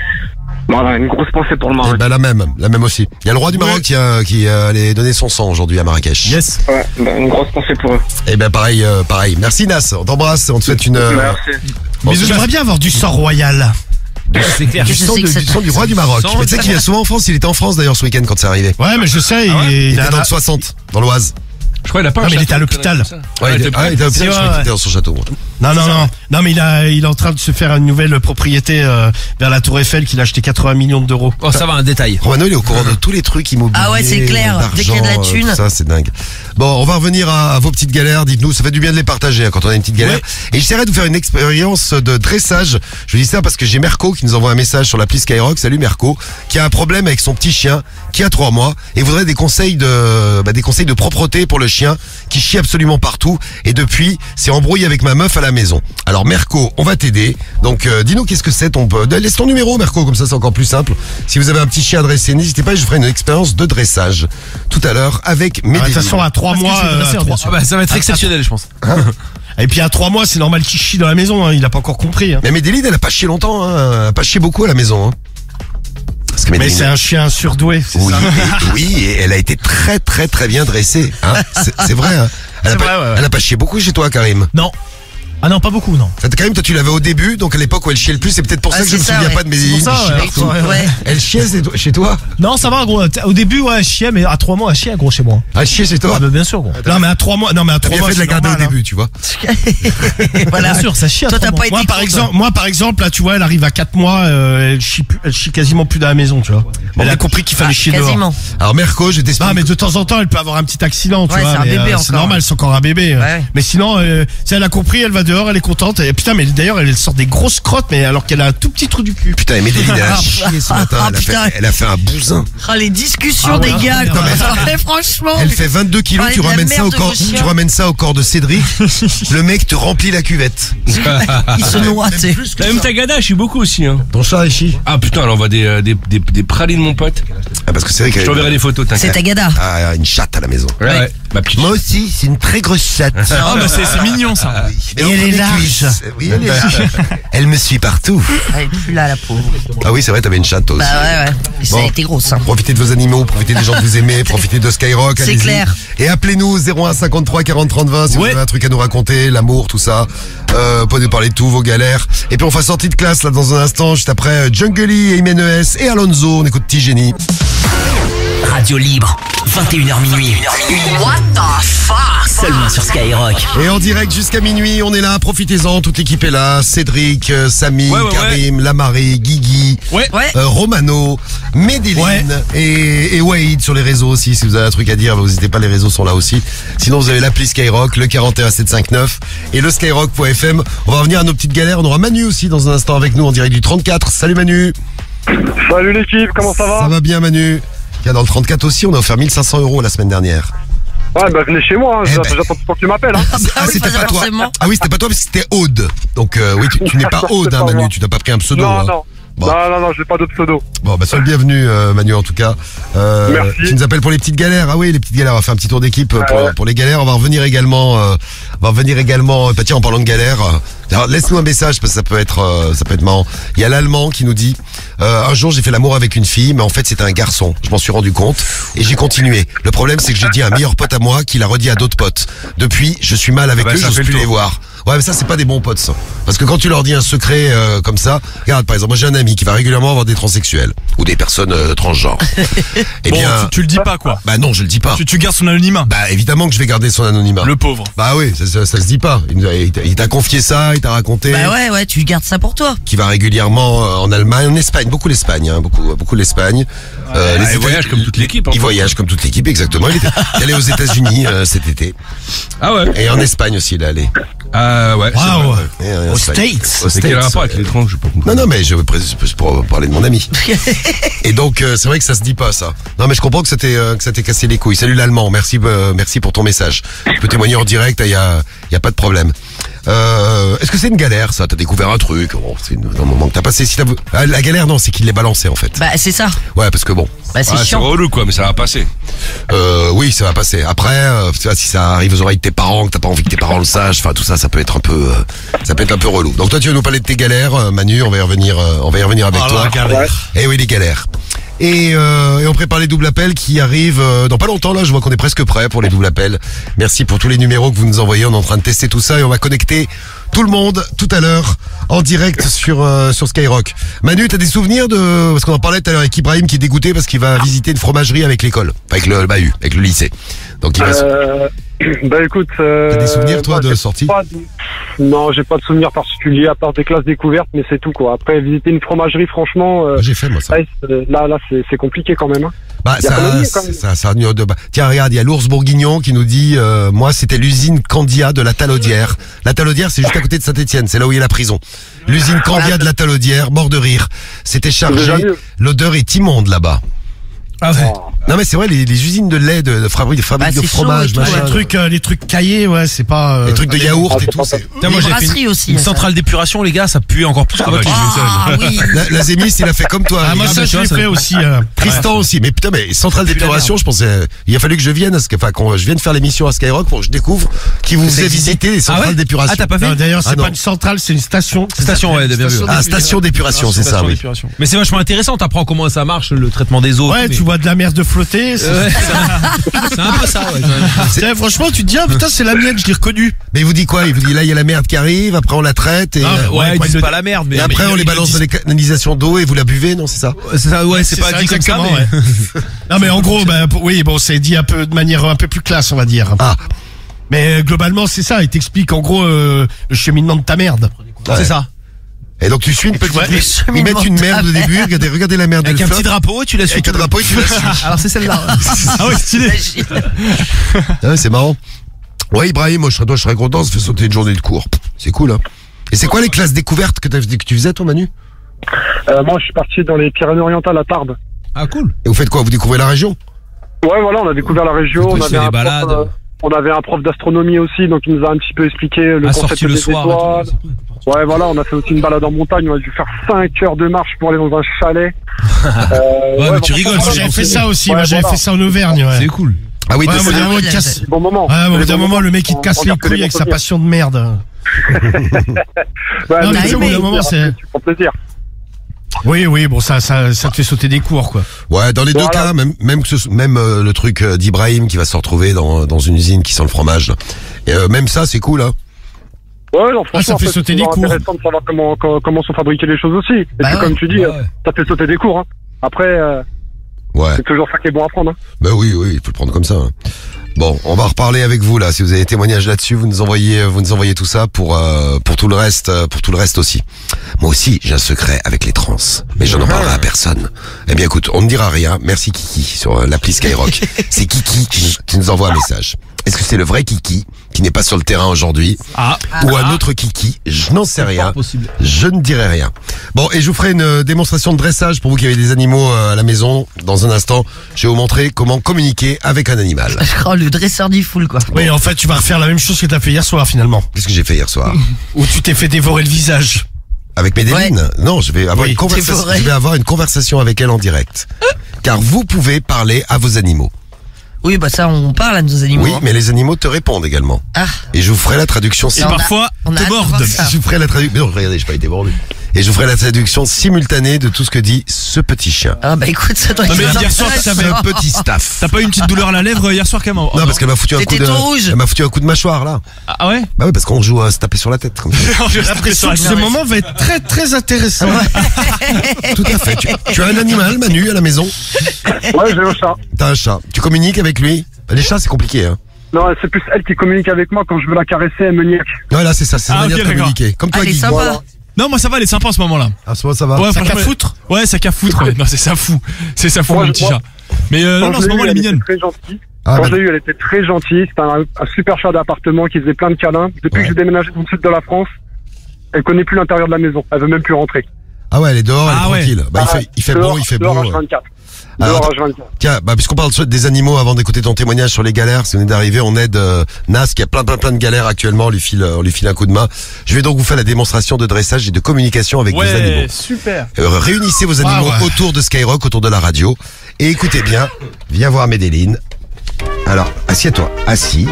S8: voilà, une grosse pensée pour le
S2: Eh
S8: Maroc.
S2: ben, la même, la même aussi. Il y a le roi du Maroc qui, a, qui euh, allait donner son sang aujourd'hui à Marrakech.
S9: Yes.
S8: Ouais, bah, une grosse pensée pour eux.
S2: Eh ben, pareil, euh, pareil. Merci, Nas. On t'embrasse, on te souhaite une, euh,
S8: Merci.
S2: bon,
S5: Mais j'aimerais bien avoir du sang royal.
S10: C'est clair.
S2: du
S4: Je
S2: sang,
S4: sais
S2: de-
S4: que ça
S2: du
S4: te-
S2: sang du roi du Maroc.
S10: Sang-
S2: Mais tu sais qu'il est souvent en France, il était en France d'ailleurs ce week-end quand c'est arrivé.
S5: Ouais mais je sais, il,
S2: Il
S5: il
S2: était
S5: a
S2: dans le soixante, dans l'Oise.
S3: Je crois qu'il a pas
S5: Ah,
S3: un
S5: mais il
S3: château,
S5: était à
S3: une
S5: l'hôpital.
S3: connerie comme ça.
S2: Ouais,
S3: Ouais,
S2: il
S3: il
S2: était,
S3: était
S2: ah, il était à l'hôpital,
S5: C'est
S2: je crois
S5: vrai,
S2: qu'il était dans son château. moi.
S5: Non, non, non. Non, mais il a, il est en train de se faire une nouvelle propriété euh, vers la Tour Eiffel qu'il a acheté quatre-vingts millions d'euros.
S10: Oh ça va un détail.
S2: Romano, il est au courant de tous les trucs immobiliers.
S4: Ah ouais, c'est clair. Dès qu'il y a de la
S2: d'argent,
S4: thune.
S2: euh, tout ça, c'est dingue. Bon, on va revenir à, à vos petites galères. Dites-nous, ça fait du bien de les partager hein, quand on a une petite galère. Et j'essaierai de vous faire une expérience de dressage. Je vous dis ça parce que j'ai Merco qui nous envoie un message sur l'appli Skyrock. Salut Merco, qui a un problème avec son petit chien qui a trois mois et voudrait des conseils de, bah, des conseils de propreté pour le chien qui chie absolument partout. Et depuis, c'est embrouillé avec ma meuf à la maison. Alors Merco, on va t'aider. Donc euh, dis-nous qu'est-ce que c'est ton... Laisse ton numéro Merco, comme ça c'est encore plus simple. Si vous avez un petit chien à dresser, n'hésitez pas, je ferai une expérience de dressage tout à l'heure avec mes
S5: Ah, de toute façon, à trois
S6: Parce que
S5: mois,
S6: c'est
S5: euh, à
S6: dresseur,
S5: trois-
S6: bien sûr.
S10: Ah bah ça va être exceptionnel je pense.
S5: et puis à trois mois, c'est normal qu'il chie dans la maison. Hein, il a pas encore compris. Hein.
S2: Mais Médéline, elle a pas chié longtemps, hein. Elle a pas chié beaucoup à la maison, hein. Parce que
S5: Mais
S2: Médéline-
S5: c'est un chien surdoué. C'est
S2: Oui,
S5: ça.
S2: et, oui, et elle a été très très très bien dressée, hein. C'est c'est vrai, hein. Elle a,
S6: C'est
S2: pas,
S6: vrai, ouais, ouais.
S2: elle a pas chié beaucoup chez toi, Karim.
S6: Non. Ah non, pas beaucoup, non.
S2: En fait, quand même, toi, tu l'avais au début, donc à l'époque où elle chiait le plus, c'est peut-être pour
S4: Ah,
S2: ça que je
S4: c'est
S2: me
S4: ça,
S2: souviens
S4: ouais.
S2: pas de mes
S6: C'est pour ça,
S2: chie
S6: ouais.
S2: partout.
S4: Ouais, ouais.
S2: Elle chiait c'est toi- chez toi?
S6: Non, ça va, gros. Au début, ouais, elle chiait, mais à trois mois, elle chiait, gros, chez moi.
S2: Elle chiait chez toi?
S6: Ah, bah, bien sûr, gros. Non, mais à trois mois, non, mais à
S2: T'as
S6: trois
S2: bien
S6: mois.
S2: fait de la
S6: c'est
S2: garder au
S6: normal,
S2: début, tu vois.
S4: Voilà.
S6: Bien sûr, ça chie à
S4: Toi,
S6: trois
S4: t'as
S6: mois.
S4: pas été
S5: Moi, par
S4: con,
S5: exemple, moi, par exemple, là, tu vois, elle arrive à quatre mois, euh, elle chie plus, elle chie quasiment plus dans la maison, tu vois. Elle a compris qu'il fallait
S4: Ah,
S5: chier dehors.
S4: quasiment.
S2: Alors, Merco, je t'explique.
S5: Non, mais de temps en temps, elle peut avoir un petit accident, tu
S4: Ouais,
S5: vois.
S4: c'est un
S5: mais,
S4: bébé
S5: euh, c'est
S4: encore.
S5: normal, c'est encore un bébé. euh.
S4: Ouais.
S5: Mais sinon, euh, si elle a compris, elle va dehors, elle est contente. Et putain, mais d'ailleurs, elle sort des grosses crottes, mais alors qu'elle a un tout petit trou du cul.
S2: Putain, Médéline, elle a chié ce matin.
S4: Ah,
S2: Elle a, fait,
S4: putain.
S2: elle a fait un bousin.
S4: Ah, les discussions
S6: Ah,
S4: des
S6: ouais.
S4: gars,
S6: Non,
S4: quoi.
S2: mais-
S4: Ouais, franchement.
S2: Elle fait vingt-deux kilos,
S4: Parler
S2: tu
S4: de la
S2: ramènes ça
S4: merde
S2: au
S4: de
S2: corps,
S4: vos chiens.
S2: tu ramènes ça au corps de Cédric. Le mec te remplit la cuvette.
S4: Il se noie, tu sais.
S3: Même Tagada, je suis beaucoup aussi. Hein.
S2: Ton chat, il chie.
S3: Ah putain, elle envoie des, euh, des, des, des pralines, mon pote.
S2: Ah, parce que c'est vrai
S3: Je
S2: qu'elle
S3: t'enverrai des photos,
S4: C'est
S3: t'inquiète.
S4: Tagada.
S2: Ah, une chatte à la maison.
S3: Ouais, ouais. Ma petite.
S2: Moi aussi, c'est une très grosse chatte.
S9: Ah, bah c'est c'est mignon ça.
S2: Mais
S5: Et
S2: entre
S5: elle est
S2: les
S5: large.
S2: cuisses. Oui, elle est large. Elle me suit partout.
S4: Elle est plus là, la pauvre.
S2: Ah oui, c'est vrai, t'avais une chatte toi aussi.
S4: Bah ouais, ouais. Et ça
S2: Bon.
S4: a été grosse, hein.
S2: Profitez de vos animaux, profitez des gens que vous aimez, profitez de Skyrock.
S4: C'est
S2: allez-y.
S4: clair.
S2: Et appelez-nous zéro un cinquante-trois quarante trente vingt si
S5: Ouais.
S2: vous avez un truc à nous raconter, l'amour, tout ça. Euh, pouvez nous parler de tout, vos galères. Et puis on fait sortie de classe là dans un instant, juste après euh, Jungly et Imenes et Alonso. On écoute T-Génie.
S1: Radio libre, vingt et une heures minuit. What the fuck? Seulement sur Skyrock.
S2: Et en direct jusqu'à minuit, on est là, profitez-en, toute l'équipe est là. Cédric, euh, Samy,
S3: Ouais, ouais,
S2: Karim, Lamari, Guigui,
S9: Ouais.
S4: Ouais.
S2: euh, Romano, Médéline
S5: Ouais.
S2: et, et Wade sur les réseaux aussi. Si vous avez un truc à dire, vous n'hésitez pas, les réseaux sont là aussi. Sinon, vous avez l'appli Skyrock, le quarante et un sept cent cinquante-neuf et le skyrock point f m. On va revenir à nos petites galères. On aura Manu aussi dans un instant avec nous en direct du trente-quatre. Salut Manu.
S8: Salut l'équipe, comment ça va?
S2: Ça va bien Manu. Tiens, dans le trente-quatre aussi, on a offert mille cinq cents euros la semaine dernière.
S8: Ouais, bah venez chez moi, hein.
S2: Eh
S8: j'attends
S2: ben.
S8: j'attends pas que tu m'appelles. Hein.
S4: Ah, bah oui,
S2: c'était
S4: pas
S2: pas toi.
S4: forcément.
S2: Ah oui, c'était pas toi, parce que c'était Aude. Donc euh, oui, tu, tu n'es pas Aude, hein,
S8: C'est pas
S2: Manu.
S8: moi.
S2: Tu n'as pas pris un pseudo.
S8: non,
S2: hein.
S8: non.
S2: Bon.
S8: non, non, non, j'ai pas de pseudo.
S2: Bon, bah, sois le bienvenu, euh, Manu, en tout cas. Euh,
S8: Merci.
S2: Tu nous appelles pour les petites galères. Ah oui, les petites galères. On va faire un petit tour d'équipe euh, pour,
S8: Ouais.
S2: pour les galères. On va revenir également, euh, on va revenir également, euh, bah, tiens, en parlant de galères. euh, alors, laisse-nous un message parce que ça peut être, euh, ça peut être marrant. Il y a l'Allemand qui nous dit, euh, un jour j'ai fait l'amour avec une fille, mais en fait c'était un garçon. Je m'en suis rendu compte et j'ai continué. Le problème c'est que j'ai dit à un meilleur pote à moi qui l'a redit à d'autres potes. Depuis, je suis mal avec
S3: Ah bah,
S2: eux,
S3: ça
S2: j'ose
S3: fait le
S2: plus les
S3: tour.
S2: voir. Ouais, mais ça c'est pas des bons potes ça. Parce que quand tu leur dis un secret euh, comme ça, regarde par exemple, moi j'ai un ami qui va régulièrement avoir des transsexuels ou des personnes euh, transgenres. Eh
S9: Bon,
S2: bien,
S9: tu, tu le dis pas quoi.
S2: bah non, je le dis pas.
S9: Tu, tu gardes son anonymat.
S2: Bah évidemment que je vais garder son anonymat.
S9: Le pauvre.
S2: Bah oui, ça, ça, ça se dit pas. Il, nous a- il t'a- il t'a confié ça, il t'a raconté
S4: Bah ouais, ouais, tu gardes ça pour toi.
S2: qui va régulièrement euh, en Allemagne, en Espagne, beaucoup l'Espagne, hein, beaucoup, beaucoup l'Espagne. Euh,
S3: il
S2: États-
S3: voyage comme toute l'équipe, en
S2: Il
S3: fait.
S2: voyage comme toute l'équipe, exactement. Il, était, il est allé aux États-Unis euh, cet été
S3: Ah ouais.
S2: et en Espagne aussi, il est allé.
S3: Ah ouais. c'est
S5: Waouh.
S3: vrai.
S2: Et, euh, en
S5: Aux
S2: Espagne.
S5: States.
S2: Aux
S3: Mais quel
S2: States,
S3: rapport avec
S2: ouais.
S3: les trans, je sais pas compris.
S2: Non, non, mais je c'est pour parler de mon ami. Et donc, euh, c'est vrai que ça se dit pas, ça. Non, mais je comprends que ça t'ait, euh, que ça t'ait cassé les couilles. Salut l'Allemand, merci, euh, merci pour ton message. Tu peux témoigner en direct, il y a, y a pas de problème. Euh, est-ce que c'est une galère, ça? T'as découvert un truc, bon, c'est une- un moment que t'as passé. Si t'as, ah, la galère, non, c'est qu'il l'ait balancé, en fait.
S4: Bah c'est ça.
S2: Ouais, parce que bon,
S4: Bah c'est
S3: Ah, c'est
S4: chiant.
S3: relou quoi, mais ça va passer.
S2: euh, oui, ça va passer. Après, euh, tu vois, si ça arrive aux oreilles de tes parents, que t'as pas envie que tes parents le sachent, enfin tout ça, ça peut être un peu, euh, ça peut être un peu relou. Donc toi, tu veux nous parler de tes galères, euh, Manu, on va y revenir, euh, on va y revenir avec
S5: Oh,
S2: toi.
S5: la galère.
S2: Eh oui, les galères. Et, euh, et on prépare les doubles appels qui arrivent euh, dans pas longtemps. Là, je vois qu'on est presque prêt pour les doubles appels. Merci pour tous les numéros que vous nous envoyez. On est en train de tester tout ça et on va connecter tout le monde tout à l'heure en direct sur euh, sur Skyrock. Manu, t'as des souvenirs de, parce qu'on en parlait tout à l'heure avec Ibrahim qui est dégoûté parce qu'il va visiter une fromagerie avec l'école, avec le, le bahut, avec le lycée. Donc il va. se-
S8: Euh, bah écoute... Euh,
S2: T'as des souvenirs toi
S8: moi,
S2: de
S8: j'ai
S2: sortie?
S8: pas de- Non, j'ai pas de souvenirs particuliers à part des classes découvertes, mais c'est tout quoi. Après, visiter une fromagerie, franchement... euh,
S2: J'ai fait moi ça.
S8: ouais, c'est- là, là, c'est c'est compliqué quand même. Hein.
S2: Bah
S8: Il y a quand
S2: ça,
S8: même mieux, quand même.
S2: ça, ça, ça de, bah, tiens regarde, il y a l'ours bourguignon qui nous dit, euh, moi c'était l'usine Candia de la Talaudière. La Talaudière c'est juste à côté de Saint-Étienne, c'est là où il y a la prison. L'usine Candia de la Talaudière, mort de rire. C'était
S8: Déjà
S2: chargé,
S8: mieux.
S2: l'odeur est immonde là-bas.
S5: Ah ouais.
S2: Non mais c'est vrai, les, les usines de lait, de, de fabrique, de, fabrique
S4: Bah,
S2: de
S4: c'est chaud
S2: fromage,
S4: et tout,
S2: machin,
S5: Les trucs, euh, les trucs caillés, ouais, c'est pas. euh,
S2: les trucs de yaourt
S8: Ah,
S2: et
S8: c'est
S2: tout.
S8: pas
S2: c'est-
S10: Putain, moi
S4: Les
S10: j'ai fait
S4: brasseries
S10: une,
S4: aussi.
S10: une
S4: ça.
S10: centrale d'épuration, les gars, ça pue encore plus que
S3: Ah,
S10: votre
S3: bah,
S10: truc.
S4: Ah oui.
S2: La, la Zémis, il a fait comme toi.
S5: Ah, moi,
S2: Il-
S5: ça,
S10: tu
S5: je
S10: vois,
S5: l'ai
S10: ça-
S5: fait aussi. euh,
S2: Tristan aussi, mais putain, mais centrale d'épuration, je pensais, il a fallu que je vienne, à ce que- enfin, quand je vienne faire l'émission à Skyrock pour que je découvre qui vous faisait visiter les centrales
S10: Ah ouais
S2: d'épuration.
S10: Ah, t'as pas fait
S5: non, D'ailleurs, c'est
S2: Ah, non.
S5: pas une centrale, c'est une station.
S10: Station, ouais, bien vu.
S2: Ah, station d'épuration, c'est ça,
S10: Station
S2: oui.
S10: d'épuration. Mais c'est vachement intéressant, t'apprends comment ça marche, le traitement des eaux.
S5: Ouais,
S10: tout,
S5: tu
S10: mais-
S5: vois de la mer de Floride. exploité. C'est
S10: Ouais, c'est un peu ça, ouais.
S5: C'est- franchement, tu te dis, ah putain, c'est la mienne, je l'ai reconnue.
S2: Mais il vous dit quoi? Il vous dit là, il y a la merde qui arrive, après on la traite et,
S5: Ah,
S2: euh,
S5: ouais,
S10: Ouais, ils
S5: quoi,
S10: disent
S5: il
S10: pas
S5: le-
S10: la merde, mais.
S2: et après
S10: mais
S2: on les
S10: ils
S2: balance
S10: disent-
S2: dans les canalisations d'eau et vous la buvez, non, c'est ça?
S10: C'est ça, ouais, c'est
S5: C'est
S10: pas
S5: ça,
S10: dit comme ça,
S5: exactement,
S10: mais.
S5: ouais. Non, mais en gros, bah, pour- oui, bon, c'est dit un peu de manière un peu plus classe, on va dire.
S2: Ah,
S5: Mais euh, globalement, c'est ça. Il t'explique en gros euh, le cheminement de ta merde.
S2: Ouais.
S10: C'est ça.
S2: et donc tu suis une petite,
S5: Ouais,
S4: le
S2: ils
S4: cheminement
S2: mettent une
S4: de
S2: merd
S4: ta
S2: au début, regardez, regardez la merde,
S10: Avec
S2: elle
S10: un
S2: flotte.
S10: petit drapeau et tu la suis.
S2: Avec un drapeau et tu la suis.
S10: Alors c'est celle-là.
S9: Ah ouais, stylé.
S4: Imagine.
S2: Ouais, c'est marrant. Ouais, Ibrahim, moi je serais, toi, je serais content, ça fait sauter une journée de cours. C'est cool, hein. Et c'est quoi les classes découvertes que, t'as- que tu faisais, toi, Manu?
S8: Euh, moi, je suis parti dans les Pyrénées-Orientales à Tarbes.
S10: Ah cool.
S2: Et vous faites quoi? Vous découvrez la région?
S8: Ouais, voilà, on a découvert la région.
S10: Vous
S8: On
S10: faites
S8: avait,
S10: les
S8: un prof,
S10: balades.
S8: euh, on avait un prof d'astronomie aussi, donc il nous a un petit peu expliqué le concept
S10: Assorti
S8: des
S10: le soir.
S8: étoiles.
S10: et tout.
S8: Ouais, voilà, on a fait aussi une balade en montagne. On a dû faire cinq heures de marche pour aller dans un chalet. Euh,
S10: Ouais, mais tu rigoles,
S5: Moi,
S10: c'est
S5: j'avais
S10: bon,
S5: fait
S10: c'est
S5: ça
S10: bon.
S5: aussi.
S8: Ouais,
S5: moi, j'avais
S8: voilà.
S5: fait ça en Auvergne. Ouais.
S10: C'est cool.
S2: Ah oui,
S5: Ouais,
S2: t'as-
S5: au bout d'un
S4: Ah
S5: moment,
S4: oui,
S5: il te
S4: là,
S5: casse.
S8: bon moment.
S5: Ouais, au bout
S8: Les
S5: d'un
S8: bons
S5: moment, le mec il te
S8: on-
S5: casse
S8: on
S5: les
S8: garde que les
S5: couilles avec
S8: bons
S5: sa
S8: souvenirs.
S5: passion de merde.
S8: Ouais,
S5: Non,
S8: mais
S5: mais
S8: c'est
S5: au bout d'un moment, c'est-
S8: Tu prends plaisir.
S5: Oui, oui, bon, ça, ça, ça te fait sauter des cours, quoi.
S2: Ouais, dans les deux
S8: Voilà.
S2: cas, même même que ce, même euh, le truc euh, d'Ibrahim qui va se retrouver dans dans une usine qui sent le fromage. Là. Et euh, même ça, c'est cool, hein.
S8: Ouais, non,
S5: Ah,
S8: franchement,
S5: ça
S8: en
S5: fait
S8: fait,
S5: sauter
S8: c'est
S5: des
S8: toujours
S5: cours.
S8: intéressant de savoir comment, comment, comment sont fabriquées les choses aussi. Et
S4: Bah
S8: puis,
S4: ouais.
S8: comme tu dis,
S10: Ouais,
S8: euh,
S10: ouais.
S8: ça fait sauter des cours. Hein. Après, euh,
S2: Ouais.
S8: c'est toujours ça qui est bon à prendre. Hein.
S2: Bah oui, oui, il faut le prendre comme ça. hein. Bon, on va reparler avec vous là. Si vous avez des témoignages là-dessus, vous nous envoyez, vous nous envoyez tout ça pour euh, pour tout le reste, euh, pour tout le reste aussi. Moi aussi, j'ai un secret avec les trans, mais j'en en parlerai à personne. Eh bien, écoute, on ne dira rien. Merci Kiki sur euh, l'appli Skyrock. C'est Kiki qui nous, qui nous envoie un message. Est-ce que c'est le vrai Kiki qui n'est pas sur le terrain aujourd'hui,
S9: Ah.
S2: ou un autre Kiki? Je n'en sais rien.
S10: Possible.
S2: Je ne dirai rien. Bon, et je vous ferai une euh, démonstration de dressage pour vous qui avez des animaux euh, à la maison. Dans un instant, je vais vous montrer comment communiquer avec un animal.
S4: Oh, le dresseur du full, quoi.
S5: Oui, en fait, tu vas refaire la même chose que t'as fait hier soir, finalement.
S2: Qu'est-ce que j'ai fait hier soir?
S5: Où tu t'es fait dévorer le visage.
S2: Avec Médéline? Non, je vais avoir
S5: Oui,
S2: une conversation.
S4: c'est vrai.
S2: Je vais avoir une conversation avec elle en direct. Car vous pouvez parler à vos animaux.
S4: Oui, bah ça, on parle à nos animaux.
S2: Oui,
S4: hein.
S2: mais les animaux te répondent également.
S4: Ah,
S2: Et je vous ferai la traduction.
S9: Et
S4: on a-
S9: parfois,
S4: on a
S9: te
S4: hâte de
S9: mordent.
S4: voir ça.
S2: Je vous ferai la traduction. Non, regardez, j'ai pas été mordu. Et je vous ferai la traduction simultanée de tout ce que dit ce petit chien.
S4: Ah bah écoute, ça doit
S9: Non, mais
S4: être
S9: hier soir,
S4: intéressant.
S9: ça
S2: Ce petit staff.
S9: T'as pas eu une petite douleur à la lèvre hier soir quand même?
S2: Non, parce qu'elle m'a foutu un coup
S4: T'étais
S2: de.
S4: tout rouge.
S2: Elle m'a foutu un coup de mâchoire là.
S9: Ah ouais?
S2: Bah oui, parce qu'on joue à se taper sur la tête. Comme ça.
S9: J'ai
S5: L'impression que ce moment va être très, très intéressant.
S2: Tout à fait. Tu, tu as un animal, Manu, à la maison?
S8: Ouais, j'ai un chat.
S2: T'as un chat. Tu communiques avec lui? Les chats, c'est compliqué, hein.
S8: Non, c'est plus elle qui communique avec moi quand je veux la caresser, elle me niaque.
S2: Voilà, c'est ça, c'est
S9: Ah,
S2: une manière
S9: ok,
S2: de
S9: d'accord.
S2: communiquer. Comme toi,
S4: Ah, elle est
S2: Guy.
S4: sympa.
S8: Voilà.
S9: Non, moi ça va, elle est sympa en ce moment-là.
S2: Ah, ce moment, ça va.
S9: Ouais,
S5: Ça
S9: franchement,
S5: qu'à foutre.
S9: Ouais, ça qu'à foutre. ouais. Non, c'est ça fou. C'est ça fou,
S8: Moi,
S9: mon
S8: je-
S9: petit
S8: moi-
S9: chat. Mais euh, non,
S8: Quand
S9: non, en
S8: je
S9: ce
S8: l'ai
S9: moment,
S8: eu,
S9: elle est
S8: était
S9: mignonne.
S8: très gentille.
S2: Ah,
S8: Quand
S2: bah,
S8: je l'ai eu, elle était très gentille. C'était un, un super chat d'appartement qui faisait plein de câlins. Depuis
S2: Ouais.
S8: que j'ai déménagé dans le sud de la France, elle connaît plus l'intérieur de la maison. Elle veut même plus rentrer.
S2: ah ouais, elle est dehors, elle
S9: Ah
S2: est
S9: ouais.
S2: tranquille. Bah, il
S8: Ah,
S2: fait, il fait
S8: dehors-
S2: beau, il fait
S8: dehors
S2: beau.
S8: H vingt-quatre.
S2: Alors,
S8: Dehors
S2: attends.
S8: H vingt-quatre.
S2: Tiens, bah, puisqu'on parle des animaux, avant d'écouter ton témoignage sur les galères, si vous venez d'arriver, on aide euh, Nas qui a plein plein plein de galères actuellement, on lui file, euh, on lui file un coup de main. Je vais donc vous faire la démonstration de dressage et de communication avec vos animaux.
S9: Ouais, super.
S2: Euh, réunissez vos animaux
S5: Ah ouais.
S2: autour de Skyrock, autour de la radio, et écoutez bien. Viens voir Médéline. Alors, assieds-toi. Assis.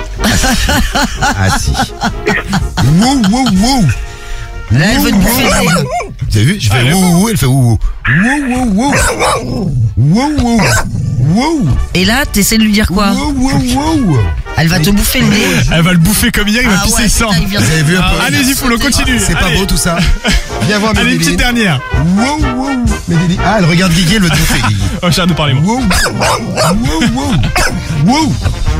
S2: Assis. Assis. Wouh, wouh, wouh.
S4: Là, elle veut te bouffer le nez.
S2: Vous avez vu? Je fais wouh, wouh, elle fait wouh, wouh. Wouh, wouh, wouh. Wouh, wouh. Wouh.
S4: Et là, t'essaies de lui dire quoi?
S2: Wouh, wouh, wouh.
S4: Elle va te bouffer le nez.
S9: Elle va le bouffer comme hier, il va
S4: Ah
S9: pisser
S4: ouais,
S9: le sang.
S4: putain, il vient
S2: Vous avez vu un
S4: Ah,
S2: peu?
S9: Allez-y, Foulon, continue.
S2: C'est pas
S9: Allez.
S2: beau tout ça? Viens voir
S9: Allez, une
S2: Médéline.
S9: petite dernière.
S2: Wouh, wouh. Médéline. Ah, elle regarde Guigui, elle veut te bouffer, Guigui.
S9: Oh, j'ai hâte de parler, moi.
S2: Wouh, wouh, wouh. Wouh.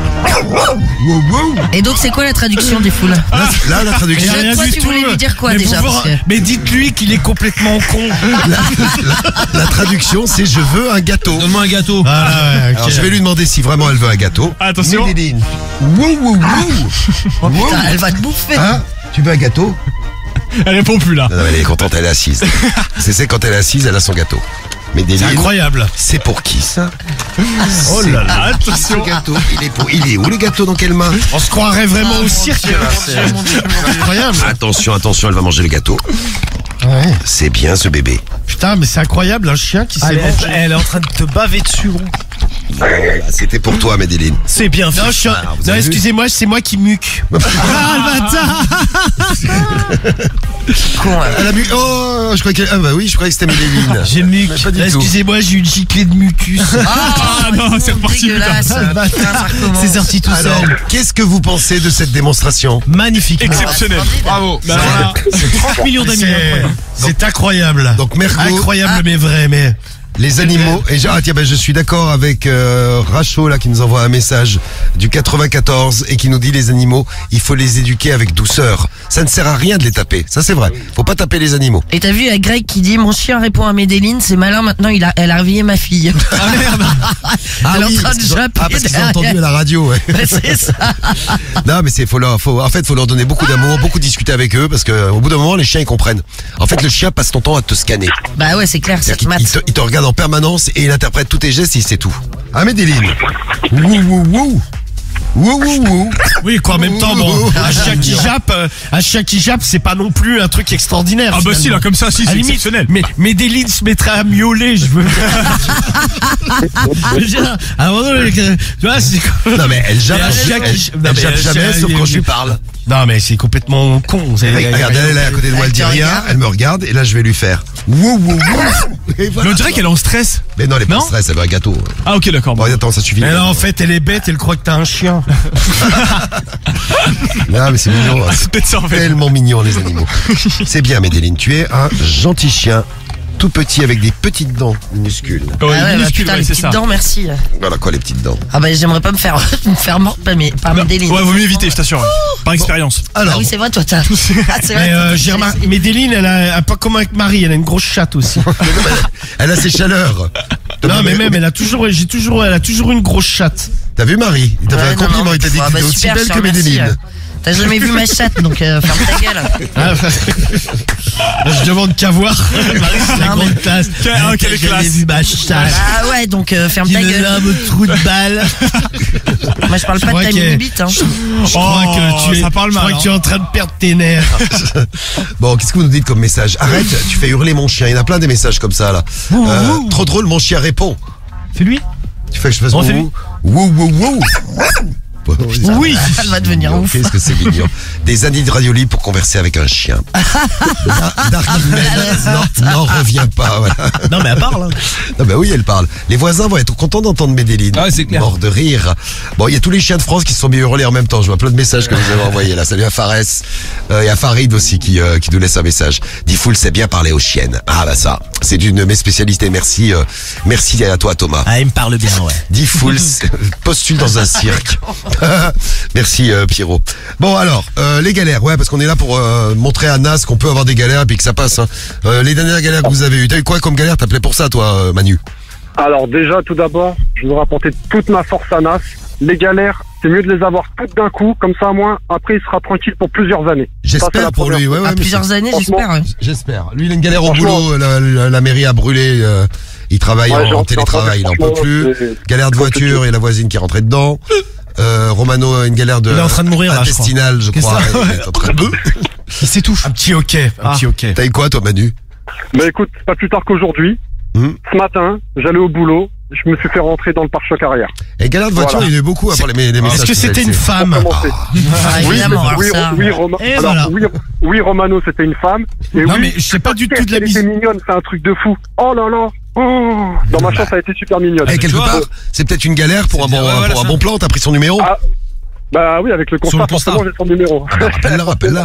S2: Wouh, wouh.
S4: Et donc, c'est quoi la traduction des foules?
S2: Là, là, la traduction.
S4: Rien Toi, du tu tout. voulais lui dire quoi,
S5: Mais
S4: déjà,
S5: vous vous
S4: parce
S5: ra-
S4: que-
S5: Mais dites-lui qu'il est complètement con.
S2: La, la- la traduction, c'est je veux un gâteau.
S10: Donne-moi un gâteau.
S5: Ah ouais, ok.
S2: Alors, je vais lui demander si vraiment elle veut un gâteau.
S9: Attention.
S2: Médéline. Wouh, wouh, wouh.
S4: Oh putain, elle va te bouffer.
S2: Hein? Tu veux un gâteau?
S9: Elle répond plus là.
S2: Non, non, elle est contente, elle est assise. C'est c'est quand elle est assise, elle a son gâteau.
S5: C'est
S2: Médéline,
S5: incroyable.
S2: c'est pour qui ça?
S5: Oh là là.
S9: Attention.
S2: Ce gâteau, il est pour, il est où le gâteau, dans quelle main?
S5: On se croirait vraiment
S4: Oh,
S5: au
S4: mon
S5: cirque.
S4: Dieu,
S5: là,
S4: mon
S5: c'est
S4: Dieu, mon Dieu, mon Dieu.
S5: incroyable.
S2: Attention, attention, elle va manger le gâteau.
S5: Ouais.
S2: C'est bien ce bébé.
S5: Putain, mais c'est incroyable, un chien qui s'est
S6: Elle,
S5: mangé.
S6: elle est en train de te baver dessus, gros.
S2: Voilà, c'était pour toi, Medellin.
S6: C'est bien fait.
S5: Non, je suis-
S2: Ah, vous
S5: non,
S2: avez vu
S5: excusez-moi, c'est moi qui muque.
S6: Ah, le bâtard.
S4: Con, hein.
S2: Elle a bu. Oh, je croyais que. Ah, bah oui, je croyais que c'était Medellin.
S5: J'ai muque.
S2: Mais pas du
S5: Non,
S2: tout.
S5: excusez-moi, j'ai eu une giclée de mucus.
S4: Ah
S9: non, c'est reparti,
S4: dégueulasse.
S6: putain.
S4: Putain, ça recommence.
S6: C'est sorti tout
S2: Alors,
S6: seul.
S2: qu'est-ce que vous pensez de cette démonstration?
S6: Magnifique.
S9: Exceptionnel. Bravo. Bah, voilà.
S6: trente millions d'amis.
S5: C'est
S6: incroyable.
S5: c'est incroyable.
S2: Donc, Merco,
S5: Incroyable mais vrai, mais.
S2: les animaux. Et ah, tiens, ben, je suis d'accord avec euh, Rachaud là qui nous envoie un message du quatre-vingt-quatorze et qui nous dit les animaux, il faut les éduquer avec douceur. Ça ne sert à rien de les taper. Ça c'est vrai. Faut pas taper les animaux.
S4: Et t'as vu, il y a Greg qui dit mon chien répond à Medellin, c'est malin, maintenant il a, elle a réveillé ma fille.
S6: Ah merde.
S4: Elle est en train
S2: parce
S4: de
S2: qu'ils ont-
S4: japper
S2: ah, parce qu'ils ont
S4: derrière.
S2: entendu à la radio. Ouais.
S4: Ouais, c'est ça.
S2: Non, mais c'est faut leur, faut, en fait, faut leur donner beaucoup d'amour, beaucoup discuter avec eux, parce que au bout d'un moment, les chiens ils comprennent. En fait, le chien passe ton temps à te scanner.
S4: Bah ouais, c'est clair, ça te
S2: Il, il
S4: mate.
S2: te, il te regarde en permanence et il interprète tous tes gestes, et il sait tout. Ah, Medellin. Wouh wouh wouh. Wouh wouh wouh.
S5: Oui, quoi, en même temps, bon, un chien qui jappe, euh, un chien qui jappe, c'est pas non plus un truc extraordinaire.
S9: Ah bah si,
S5: finalement.
S9: là, comme ça, si,
S5: À
S9: c'est
S5: la limite,
S9: exceptionnel.
S5: Mais Medellin se mettrait à miauler, je veux. Je veux dire, à un moment donné, que- tu vois, c'est comme-
S2: Non, mais elle jappe.
S5: Mais un
S2: elle-
S5: chien qui-
S2: elle-
S5: non,
S2: elle
S5: mais
S2: jappe
S5: un chien,
S2: jamais, sauf
S5: il-
S2: quand je lui parle.
S5: Non, mais c'est complètement con. c'est-
S2: Regarde, elle est à côté de moi, elle dit
S4: Elle te
S2: rien,
S4: regarde.
S2: elle me regarde, et là je vais lui faire. Wouh wouh wouh. Et
S9: Mais
S2: voilà.
S9: on dirait qu'elle est en stress.
S2: Mais non, elle est pas en
S9: Non
S2: stress, elle veut un gâteau.
S9: Ah ok, d'accord.
S2: Bon,
S9: Bon.
S2: attends, ça suffit.
S5: Mais non, en fait, elle est bête, elle croit que t'as un chien.
S2: Non, mais c'est mignon. hein.
S9: C'est peut-être ça en fait.
S2: Tellement mignon, les animaux. C'est bien, Medellin, tu es un gentil chien, tout petit avec des petites dents minuscules.
S9: Ouais,
S4: Ah ouais, bah
S9: minuscule,
S4: putain,
S9: ouais,
S4: les
S9: c'est
S4: petites
S9: ça.
S4: dents, merci.
S2: Voilà quoi, les petites dents.
S4: Ah bah j'aimerais pas me faire, me faire morte par, mes, par
S9: Non,
S4: Medellin.
S9: ouais, vaut mieux éviter, je t'assure. Par expérience.
S4: Ah
S2: Alors,
S4: oui, c'est vrai, toi, t'as. Ah, c'est vrai,
S5: Mais euh,
S4: t'as-
S5: j'ai remarqué, Medellin, elle a un peu comme avec Marie, elle a une grosse chatte aussi.
S2: elle a ses chaleurs.
S5: Non, mais même, elle a toujours, j'ai toujours, elle a toujours une grosse chatte.
S2: T'as vu Marie? Il t'a fait
S4: Ouais,
S2: un
S4: non,
S2: compliment,
S4: non,
S2: il t'a dit que
S4: ah, bah,
S2: t'étais aussi
S4: super,
S2: belle
S4: je te
S2: que
S4: remercie,
S2: Medellin.
S4: euh. T'as jamais vu ma chatte, donc euh, ferme ta gueule.
S5: Ah, je demande qu'à voir. Marie, c'est la
S4: Non, mais-
S5: grande tasse.
S9: Quelle- ah, quelle
S5: J'ai
S9: classe.
S5: vu ma chatte.
S4: Ah ouais, donc euh, ferme
S5: Qui
S4: ta
S5: me
S4: gueule.
S5: lave au trou de balle.
S4: Moi je parle
S5: Je
S4: pas
S5: crois
S4: de ta
S5: qu'elle-
S4: mini-bite, hein.
S5: Je crois
S9: Oh,
S5: que tu es,
S9: ça parle
S5: je
S9: mal,
S5: crois
S9: hein.
S5: que tu es en train de perdre tes nerfs.
S2: Bon, qu'est-ce que vous nous dites comme message? Arrête, tu fais hurler mon chien. Il y en a plein des messages comme ça là. Euh, trop drôle, mon chien répond.
S6: C'est lui.
S2: Tu fais que je fasse
S6: On fait
S2: wouh wouh wouh wouh.
S6: Oui.
S4: Elle va devenir
S2: Mignon,
S4: ouf.
S2: Qu'est-ce que c'est mignon. Des années de radio libre pour converser avec un chien. Da- Darkman n'en n'en revient pas. Voilà.
S6: Non mais elle parle. hein.
S2: Non, bah oui, elle parle. Les voisins vont être contents d'entendre Medellin.
S3: Ah, c'est clair.
S2: Mort de rire. Bon, il y a tous les chiens de France qui se sont mis hurlés en même temps. Je vois plein de messages que vous avez envoyés là. Salut à Fares. Euh, et à Farid aussi qui, euh, qui nous laisse un message. Diffoul sait bien parler aux chiennes. Ah bah ça, c'est d'une de mes spécialités. Merci, euh, merci à toi Thomas.
S6: Ah, il me parle bien, ouais.
S2: Diffoul postule dans un cirque. Merci euh, Pierrot. Bon alors, euh, les galères, ouais, parce qu'on est là pour euh, montrer à Nas qu'on peut avoir des galères et puis que ça passe. Hein. Euh, les dernières galères que vous avez eues, t'as eu quoi comme galère? T'appelais pour ça toi, euh, Manu?
S8: Alors déjà, tout d'abord, je voudrais apporter toute ma force à Nas. Les galères, c'est mieux de les avoir toutes d'un coup, comme ça, au moins, après, il sera tranquille pour plusieurs années. Ça, c'est
S2: J'espère
S8: la
S2: pour
S8: première
S2: lui, ouais,
S8: chose.
S2: ouais.
S4: À
S2: mais
S4: plusieurs
S2: c'est-
S4: années,
S8: franchement,
S4: j'espère. ouais.
S2: J'espère. Lui, il a une galère au
S8: Franchement-
S2: boulot, la, la- la mairie a brûlé, euh, il travaille
S8: Ouais,
S2: en,
S8: j'ai
S2: en
S8: entendu,
S2: télétravail, il n'en peut
S8: franchement,
S2: plus.
S8: c'est-
S2: Galère de
S8: compliqué.
S2: voiture et la voisine qui est rentrée dedans. Euh, Romano a une galère de
S6: Il est en train de mourir, là, je crois.
S2: intestinale, je
S6: Qu'est-ce
S2: crois.
S6: que ça
S2: Il est en train de-
S6: Il s'étouffe.
S5: Un petit hockey, un
S6: Ah.
S5: petit hockey.
S2: T'as eu quoi toi, Manu?
S8: Mais écoute, pas plus tard qu'aujourd'hui,
S2: Hmm.
S8: ce matin, j'allais au boulot, je me suis fait rentrer dans le pare-choc arrière.
S2: Et galère de voiture,
S8: Voilà.
S2: il y en a eu beaucoup après les, les messages.
S5: Est-ce que
S2: vous avez
S5: c'était une
S2: laissés.
S5: femme?
S8: Pour commencer.
S4: Ah,
S8: Oui,
S4: évidemment, alors
S8: oui,
S4: ça.
S8: oui, Roma-
S6: Et
S8: alors,
S6: voilà.
S8: oui, oui, Romano, c'était une femme. Et
S5: Non,
S8: oui,
S5: mais je sais pas du tout de la
S8: elle
S5: mise.
S8: était mignonne, c'est un truc de fou. Oh là là, oh. Dans ma chambre, ça a été super mignonne.
S2: Eh, quelque
S3: tu vois,
S2: part, c'est peut-être une galère pour un bon,
S3: bien, ouais,
S2: pour
S3: voilà,
S2: un
S3: ça.
S2: bon plan. T'as pris son numéro?
S8: Ah, Bah oui, avec le constat,
S6: le constat.
S8: forcément, j'ai son numéro.
S2: Ah bah, rappelle-la, rappelle-la.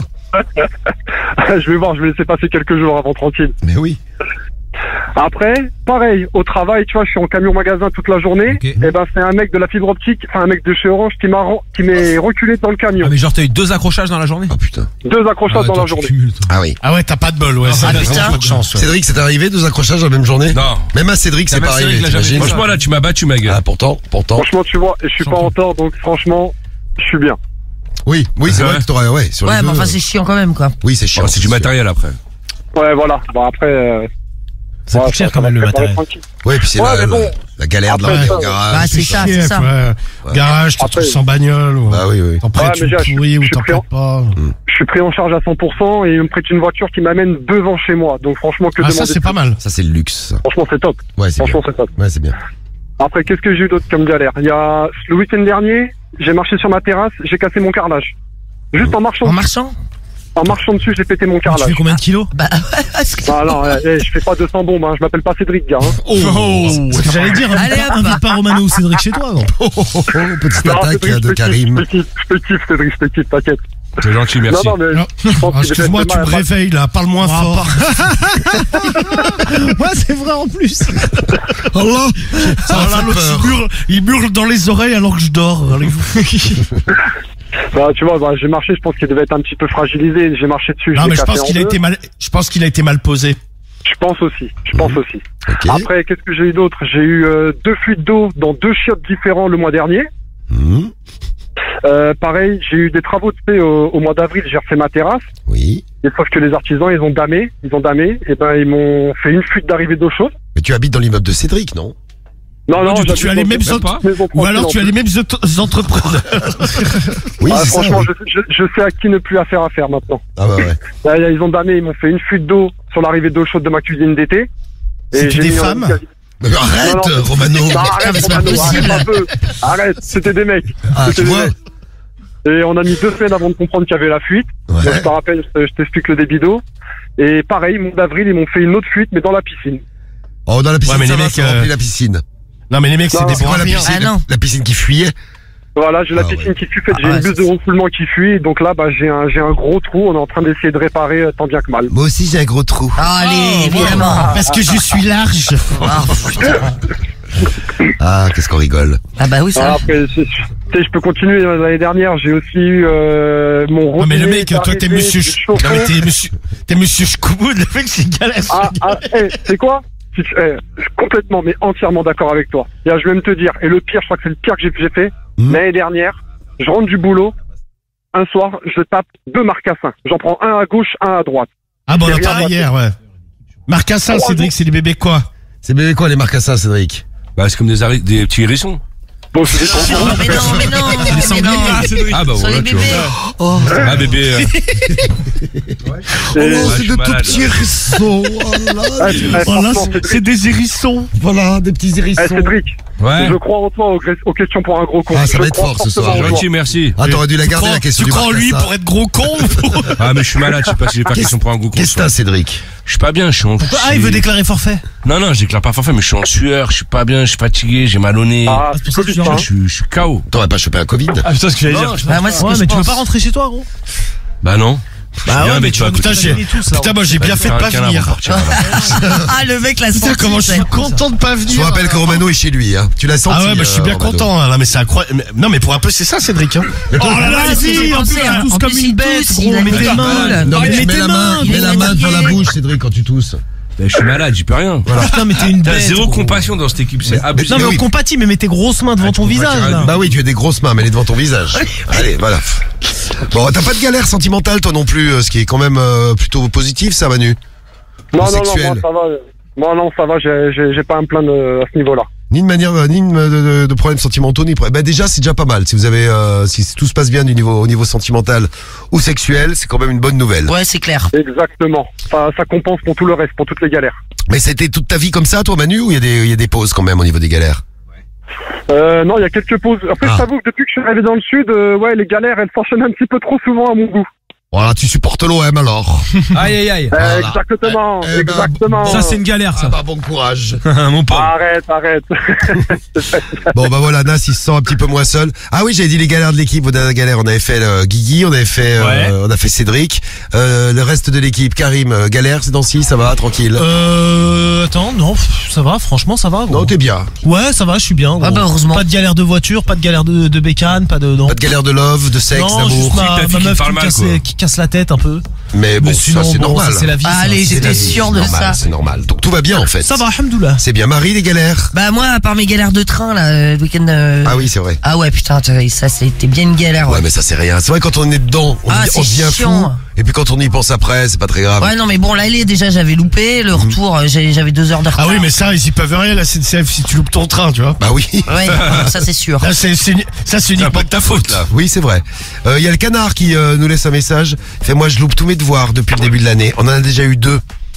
S8: Je vais voir, je vais laisser passer quelques jours avant tranquille.
S2: Mais oui.
S8: Après, pareil, au travail, tu vois, je suis en camion magasin toute la journée.
S10: Ok.
S8: Et ben, c'est un mec de la fibre optique, enfin un mec de chez Orange qui m'a ren- qui m'est reculé dans le camion.
S10: Ah, mais genre, t'as eu deux accrochages dans la journée?
S2: Oh putain.
S8: Deux accrochages
S10: Ah,
S8: dans
S10: toi,
S8: la
S10: tu
S8: journée.
S10: cumules, toi.
S2: Ah oui.
S5: Ah ouais, t'as pas de bol, ouais. c'est
S4: Ah,
S5: vraiment
S4: putain.
S5: pas de chance. ouais.
S2: Cédric, c'est arrivé deux accrochages la même journée?
S3: Non.
S2: Même à Cédric, c'est
S10: même
S2: pas
S10: Cédric
S2: arrivé.
S10: l'a jamais
S2: t'imagines
S10: fait.
S3: Franchement, là, tu m'as battu, ma gueule.
S2: Ah, pourtant, pourtant.
S8: Franchement, tu vois, et je suis pas
S10: Champion.
S8: en tort, donc franchement, je suis bien.
S2: Oui, oui, c'est
S3: Ouais.
S2: vrai que t'aurais, ouais, sur
S4: Ouais,
S2: les
S4: mais
S2: deux,
S4: enfin,
S2: euh,
S4: c'est chiant quand même, quoi.
S2: oui, c'est chiant.
S3: Oh, c'est du
S2: sûr.
S3: matériel après.
S8: Ouais, voilà. Bon, après, euh,
S6: Ça
S8: ouais,
S6: coûte cher
S8: ça
S6: quand
S8: va
S6: même le
S8: préparer
S6: matériel.
S8: tranquille.
S2: Ouais, puis c'est
S8: Ouais,
S2: la,
S8: mais bon.
S2: la, la galère de
S8: Après,
S2: l'emmener
S8: ça,
S2: au garage.
S4: bah, c'est ça, c'est
S5: Chier,
S4: ça.
S5: ouais. Garage, t'as
S8: Après-
S5: tout sans bagnole. Ou...
S2: Bah oui, oui.
S5: T'en prêtes
S8: Ouais, mais
S5: une
S8: j'ai- je-
S5: pourrie
S8: je
S5: ou
S8: suis
S5: t'en
S8: pris en-
S5: prêtes pas.
S8: Je suis pris en charge à cent pour cent et il me prête une voiture qui m'amène devant chez moi. Donc franchement, que
S5: Ah,
S8: demander
S5: ça, c'est
S8: de
S5: pas
S8: plus.
S5: mal.
S2: Ça, c'est le luxe. ça.
S8: Franchement, c'est top.
S2: Ouais, c'est bien.
S8: Franchement, c'est top.
S2: Ouais, c'est bien.
S11: Après, qu'est-ce que j'ai eu d'autre comme galère? Il y a le week-end dernier, j'ai marché sur ma terrasse, j'ai cassé mon carrelage. Juste en marchant.
S4: En marchant?
S11: En marchant dessus, j'ai pété mon
S6: Tu
S11: carrelage.
S6: fais combien de kilos?
S4: Bah,
S11: Ah non, eh, eh, je fais pas deux cents bombes, hein. Je m'appelle pas Cédric, gars. Hein.
S6: Oh, c'est ce que j'allais dire, invite
S4: Allez,
S6: pas,
S4: hop.
S6: invite pas Romano ou Cédric chez toi, non?
S2: Oh, oh, oh, petite
S11: Non,
S2: attaque
S11: Cédric,
S2: de
S11: je te kiffe,
S2: Karim.
S11: Je te kiffe, je te kiffe, Cédric, je te kiffe, t'inquiète.
S3: C'est gentil, merci.
S11: Non, non, mais
S5: Non.
S11: je pense
S5: Ah,
S11: qu'il
S5: excuse-moi,
S11: fait
S5: tu me
S11: mal.
S5: réveilles là, parle moins
S6: Ah,
S5: fort.
S6: Ouais, c'est vrai en plus.
S2: Oh là, ça
S5: Ah,
S2: m'a
S5: là,
S2: fait
S5: l'autre,
S2: peur.
S5: il hurle, il hurle dans les oreilles alors que je dors.
S11: Bah, tu vois, bah, j'ai marché, je pense qu'il devait être un petit peu fragilisé. J'ai marché dessus,
S5: Non,
S11: je
S5: mais
S11: l'ai
S5: je
S11: cassé
S5: pense
S11: en
S5: qu'il a
S11: deux.
S5: été mal, je pense qu'il a été mal posé.
S11: Je pense aussi, je pense aussi.
S2: Ok.
S11: Après, qu'est-ce que j'ai eu d'autre? J'ai eu euh, deux fuites d'eau dans deux chiottes différents le mois dernier.
S2: Mhm.
S11: Euh, pareil, j'ai eu des travaux de paix au, au mois d'avril, j'ai refait ma terrasse.
S2: Oui.
S11: Et sauf que les artisans, ils ont damé, ils ont damé, et ben ils m'ont fait une fuite d'arrivée d'eau chaude.
S2: Mais tu habites dans l'immeuble de Cédric, non?
S11: Non, non,
S5: tu,
S11: j'habite
S5: tu as les
S11: dans
S5: mêmes
S11: une
S5: autres-
S11: maison
S5: ou alors tu as
S11: tranquille
S5: les mêmes auto- entrepreneurs.
S2: Oui,
S11: Ah,
S2: c'est ça.
S11: franchement,
S2: oui.
S11: je, je, je sais à qui ne plus affaire à faire maintenant.
S2: Ah bah ouais.
S11: Là, là, ils ont damé, ils m'ont fait une fuite d'eau sur l'arrivée d'eau chaude de ma cuisine d'été. Et
S5: C'était
S11: j'ai
S5: des
S11: mis en-
S5: femmes
S2: Mais arrête,
S11: Non, non,
S2: Romano.
S11: Non, arrête,
S4: mais c'est pas
S11: Romano,
S4: possible.
S11: arrête un peu. Arrête, c'était des mecs.
S2: Ah,
S11: C'était
S2: tu
S11: des
S2: vois?
S11: mecs. Et on a mis deux semaines avant de comprendre qu'il y avait la fuite.
S2: Ouais.
S11: Donc, je te rappelle, je te- je t'explique le débit d'eau. Et pareil, mois d'avril, ils m'ont fait une autre fuite, mais dans la piscine.
S2: Oh, dans la piscine,
S5: Ouais, mais
S2: ça
S5: les
S2: va,
S5: mecs,
S2: ça
S5: euh,
S2: remplit la piscine.
S5: Non, mais les mecs, c'est
S11: Non,
S5: des
S2: C'est
S5: bons
S2: quoi la
S5: rien.
S2: piscine?
S4: Ah, non.
S2: La piscine qui fuyait?
S11: Voilà, j'ai la
S2: Ah,
S11: piscine
S2: ouais.
S11: qui fuit, fait, j'ai
S4: Ah, ouais,
S11: une buse
S4: c'est-
S11: de refoulement qui fuit. Donc là, bah, j'ai un, j'ai un gros trou. On est en train d'essayer de réparer euh, tant bien que mal.
S2: Moi aussi, j'ai un gros trou.
S4: Ah, allez, évidemment.
S5: Parce que je suis large.
S4: Ah, putain.
S2: Ah, qu'est-ce qu'on rigole.
S4: Ah bah oui,
S11: Ah,
S4: ça.
S11: après, je, tu sais, je peux continuer. L'année dernière, j'ai aussi eu euh, mon
S5: Non, mais le
S11: robinet
S5: mec, toi, t'es
S11: arrivé,
S5: monsieur,
S11: du
S5: Ch-
S11: chauffe-eau.
S5: non, mais t'es monsieur, t'es monsieur Schkoud, le mec, c'est galère.
S11: Ah, ah, eh, c'est quoi? Tu- eh, je suis complètement, mais entièrement d'accord avec toi. Et là, je vais même te dire, et le pire, je crois que c'est le pire que j'ai j'ai fait.
S2: Hmm.
S11: L'année dernière, je rentre du boulot. Un soir, je tape deux marcassins. J'en prends un à gauche, un à droite.
S5: Ah bon, on
S11: C'est
S5: a
S11: rien,
S5: parlé
S11: moi,
S5: hier, ouais. Marcassin,
S11: Trois
S5: Cédric, c'est les bébés quoi?
S2: C'est bébé quoi, les marcassins, Cédric?
S3: Bah, c'est comme des, hari- des petits hérissons.
S11: Bon, c'est des
S4: Non, mais non, mais non, mais non.
S3: Ah, bah
S4: Sur
S3: voilà,
S4: les
S3: tu
S4: bébés.
S3: vois. Ah, bébé. euh,
S2: Oh,
S11: Et-
S2: c'est
S3: je suis
S2: de tout
S3: malade.
S2: petits hérissons. Oh là,
S11: Ah,
S2: tu-
S11: eh,
S5: Voilà,
S11: franchement,
S5: c'est-
S11: Cédric,
S5: c'est des hérissons.
S2: Voilà, des petits
S11: eh,
S2: hérissons.
S11: Cédric,
S3: Ouais.
S11: je crois en toi aux, aux questions pour un gros con.
S2: Ah, ça
S11: Je
S2: va être
S11: crois
S2: fort ce
S11: fortement
S2: soir.
S11: en toi.
S3: Gentil, merci.
S2: Ah, t'aurais dû la
S5: Tu
S2: garder,
S5: crois,
S2: la question
S5: tu
S2: du
S5: crois en lui
S2: marcassin.
S5: pour être gros con?
S3: Ah, mais je suis malade, je sais pas si j'ai pas
S2: Qu'est-ce-
S3: question pour un goût.
S2: Qu'est-ce que t'as, Cédric?
S3: Je suis pas bien, je suis en.
S6: Ah, il veut déclarer forfait.
S3: Non, non, je déclare pas forfait, mais je suis en sueur, je suis pas bien, je suis fatigué, j'ai mal au nez.
S11: Ah,
S6: c'est pour ça que tu
S11: Covid,
S6: viens.
S11: hein.
S3: Je suis, je suis K O.
S2: T'aurais pas chopé un Covid?
S9: Ah, putain, ce que j'allais dire.
S4: Bah, moi, c'est ce
S6: Ouais,
S4: que je
S6: mais tu veux
S4: pense.
S6: pas rentrer chez toi, gros?
S3: Bah non.
S5: Bah
S3: Bien,
S5: ouais, mais
S3: tu
S5: tu
S3: vas
S5: vois, putain,
S3: écouter
S5: j'ai,
S6: tous, là,
S5: putain, moi, j'ai bien fait de pas venir.
S4: Ah, le mec l'a senti.
S5: Putain, comment je suis
S4: ça.
S5: content de pas venir.
S2: Je vous rappelle que Romano est chez lui, hein. Tu l'as senti?
S5: Ah ouais, bah, je suis
S2: euh,
S5: bien
S2: Romano.
S5: content, hein. Là, mais c'est incroyable. Mais- Non, mais pour un peu, c'est ça, Cédric, hein.
S6: Oh là là,
S4: Ah, c'est ce que j'ai
S6: si, en
S4: pensé,
S6: plus,
S4: hein.
S6: tous
S4: En
S6: comme
S4: plus,
S6: une
S4: il
S6: bête,
S4: tousse,
S6: gros,
S4: il a
S6: mets
S4: mis
S6: tes
S4: la
S6: mains, là.
S2: Non, mais
S6: Mets
S2: tu mets
S6: tes
S2: la main,
S6: mains,
S4: il
S2: mets
S4: est
S2: la main devant la
S4: fatigué.
S2: bouche, Cédric, quand tu tousses.
S3: Mais je suis malade, j'y peux rien.
S6: Putain, mais t'es une
S3: T'as
S6: bête.
S3: zéro
S6: gros.
S3: compassion dans cette équipe, c'est abusé.
S6: Non, mais
S2: oui.
S6: on compatit, mais mets tes grosses mains devant
S3: Ah,
S6: ton
S3: tu comprends
S6: visage,
S3: qu'il y a
S6: là.
S2: Bah oui, tu as des grosses mains, mais elle est devant ton visage. Allez, voilà. Bon, t'as pas de galère sentimentale, toi non plus, euh, ce qui est quand même euh, plutôt positif, ça, Manu?
S11: Non, non, non,
S2: Sexuel.
S11: moi, ça va. Moi, non, ça va, j'ai, j'ai, j'ai pas à me plaindre euh, à ce niveau-là.
S2: Ni de manière, euh, ni de, de- de problèmes sentimentaux, ni de problèmes. Bah déjà, c'est déjà pas mal. Si vous avez, euh, si tout se passe bien du niveau, au niveau sentimental ou sexuel, c'est quand même une bonne nouvelle.
S4: Ouais, c'est clair.
S11: Exactement. Ça, ça compense pour tout le reste, pour toutes les galères.
S2: Mais c'était toute ta vie comme ça, toi, Manu, ou il y a des, il y a des pauses quand même au niveau des galères?
S11: Euh, non, il y a quelques pauses. Après,
S2: Ah.
S11: je t'avoue que depuis que je suis arrivé dans le sud, euh, ouais, les galères, elles s'enchaînent un petit peu trop souvent à mon goût.
S2: Voilà, tu supportes l'O M alors.
S9: Aïe, aïe, aïe.
S11: Euh,
S2: Voilà.
S11: exactement,
S2: Eh ben,
S11: exactement.
S9: Ça, c'est une galère,
S2: Ah
S9: ça.
S2: bah bon courage.
S9: Mon pauvre.
S11: Arrête, arrête.
S2: Bon bah voilà, Nas il se sent un petit peu moins seul. Ah oui, j'avais dit les galères de l'équipe, vos dernières galères, on avait fait euh, Guigui, on avait fait euh,
S9: Ouais.
S2: on a fait Cédric, euh, le reste de l'équipe, Karim, euh, galère ces temps-ci, ça va, tranquille.
S6: Euh, attends, non, pff, ça va, franchement, ça va, gros.
S2: Non, t'es bien.
S6: Ouais, ça va, je suis bien, gros.
S4: Ah bah, heureusement.
S6: Pas de galère de voiture, pas de galère de, de bécane, pas de, non.
S2: Pas de galère de love, de sexe,
S6: non,
S2: d'amour.
S6: juste ma,
S3: ta fille
S6: ma
S3: qui
S6: meuf
S3: parle
S6: qui, me
S3: mal,
S6: casse,
S3: quoi.
S6: qui casse la tête un peu.
S2: Mais bon,
S6: Mais
S2: ça
S6: sinon,
S2: c'est
S6: bon,
S2: normal.
S6: ça, c'est la vie.
S4: Ah,
S6: ça.
S4: allez,
S2: C'est
S4: j'étais
S2: la vie,
S4: sûr
S2: c'est
S4: de
S2: normal,
S4: ça.
S2: C'est normal. Donc tout va bien en fait.
S6: Ça va, alhamdoulilah.
S2: C'est bien. Marie, les galères.
S4: Bah, moi, à part mes galères de train, là, euh, le week-end. euh,
S2: Ah oui, c'est vrai.
S4: Ah ouais, putain, t'as- ça, c'était bien une galère.
S2: Ouais,
S4: Ouais,
S2: mais ça c'est rien. C'est vrai quand on est dedans, on,
S4: Ah,
S2: dit- on
S4: c'est
S2: devient
S4: chiant.
S2: fou. Et puis quand on y pense après, c'est pas très grave.
S4: Ouais, non, mais bon, l'aller, déjà, j'avais loupé. Le retour, euh, j'ai- j'avais deux heures de retard.
S5: Ah oui, mais ça, ils y peuvent rien, la S N C F, si tu loupes ton train, tu vois.
S2: Bah oui.
S4: Ouais, ça, c'est sûr.
S5: Là, c'est, c'est, ça, c'est
S3: C'est
S5: uniquement
S3: pas de ta faute, là.
S2: Oui, c'est vrai. Il y a le canard qui euh, nous laisse un message. Il fait moi je loupe tous mes devoirs depuis le début de l'année. On en a déjà eu deux.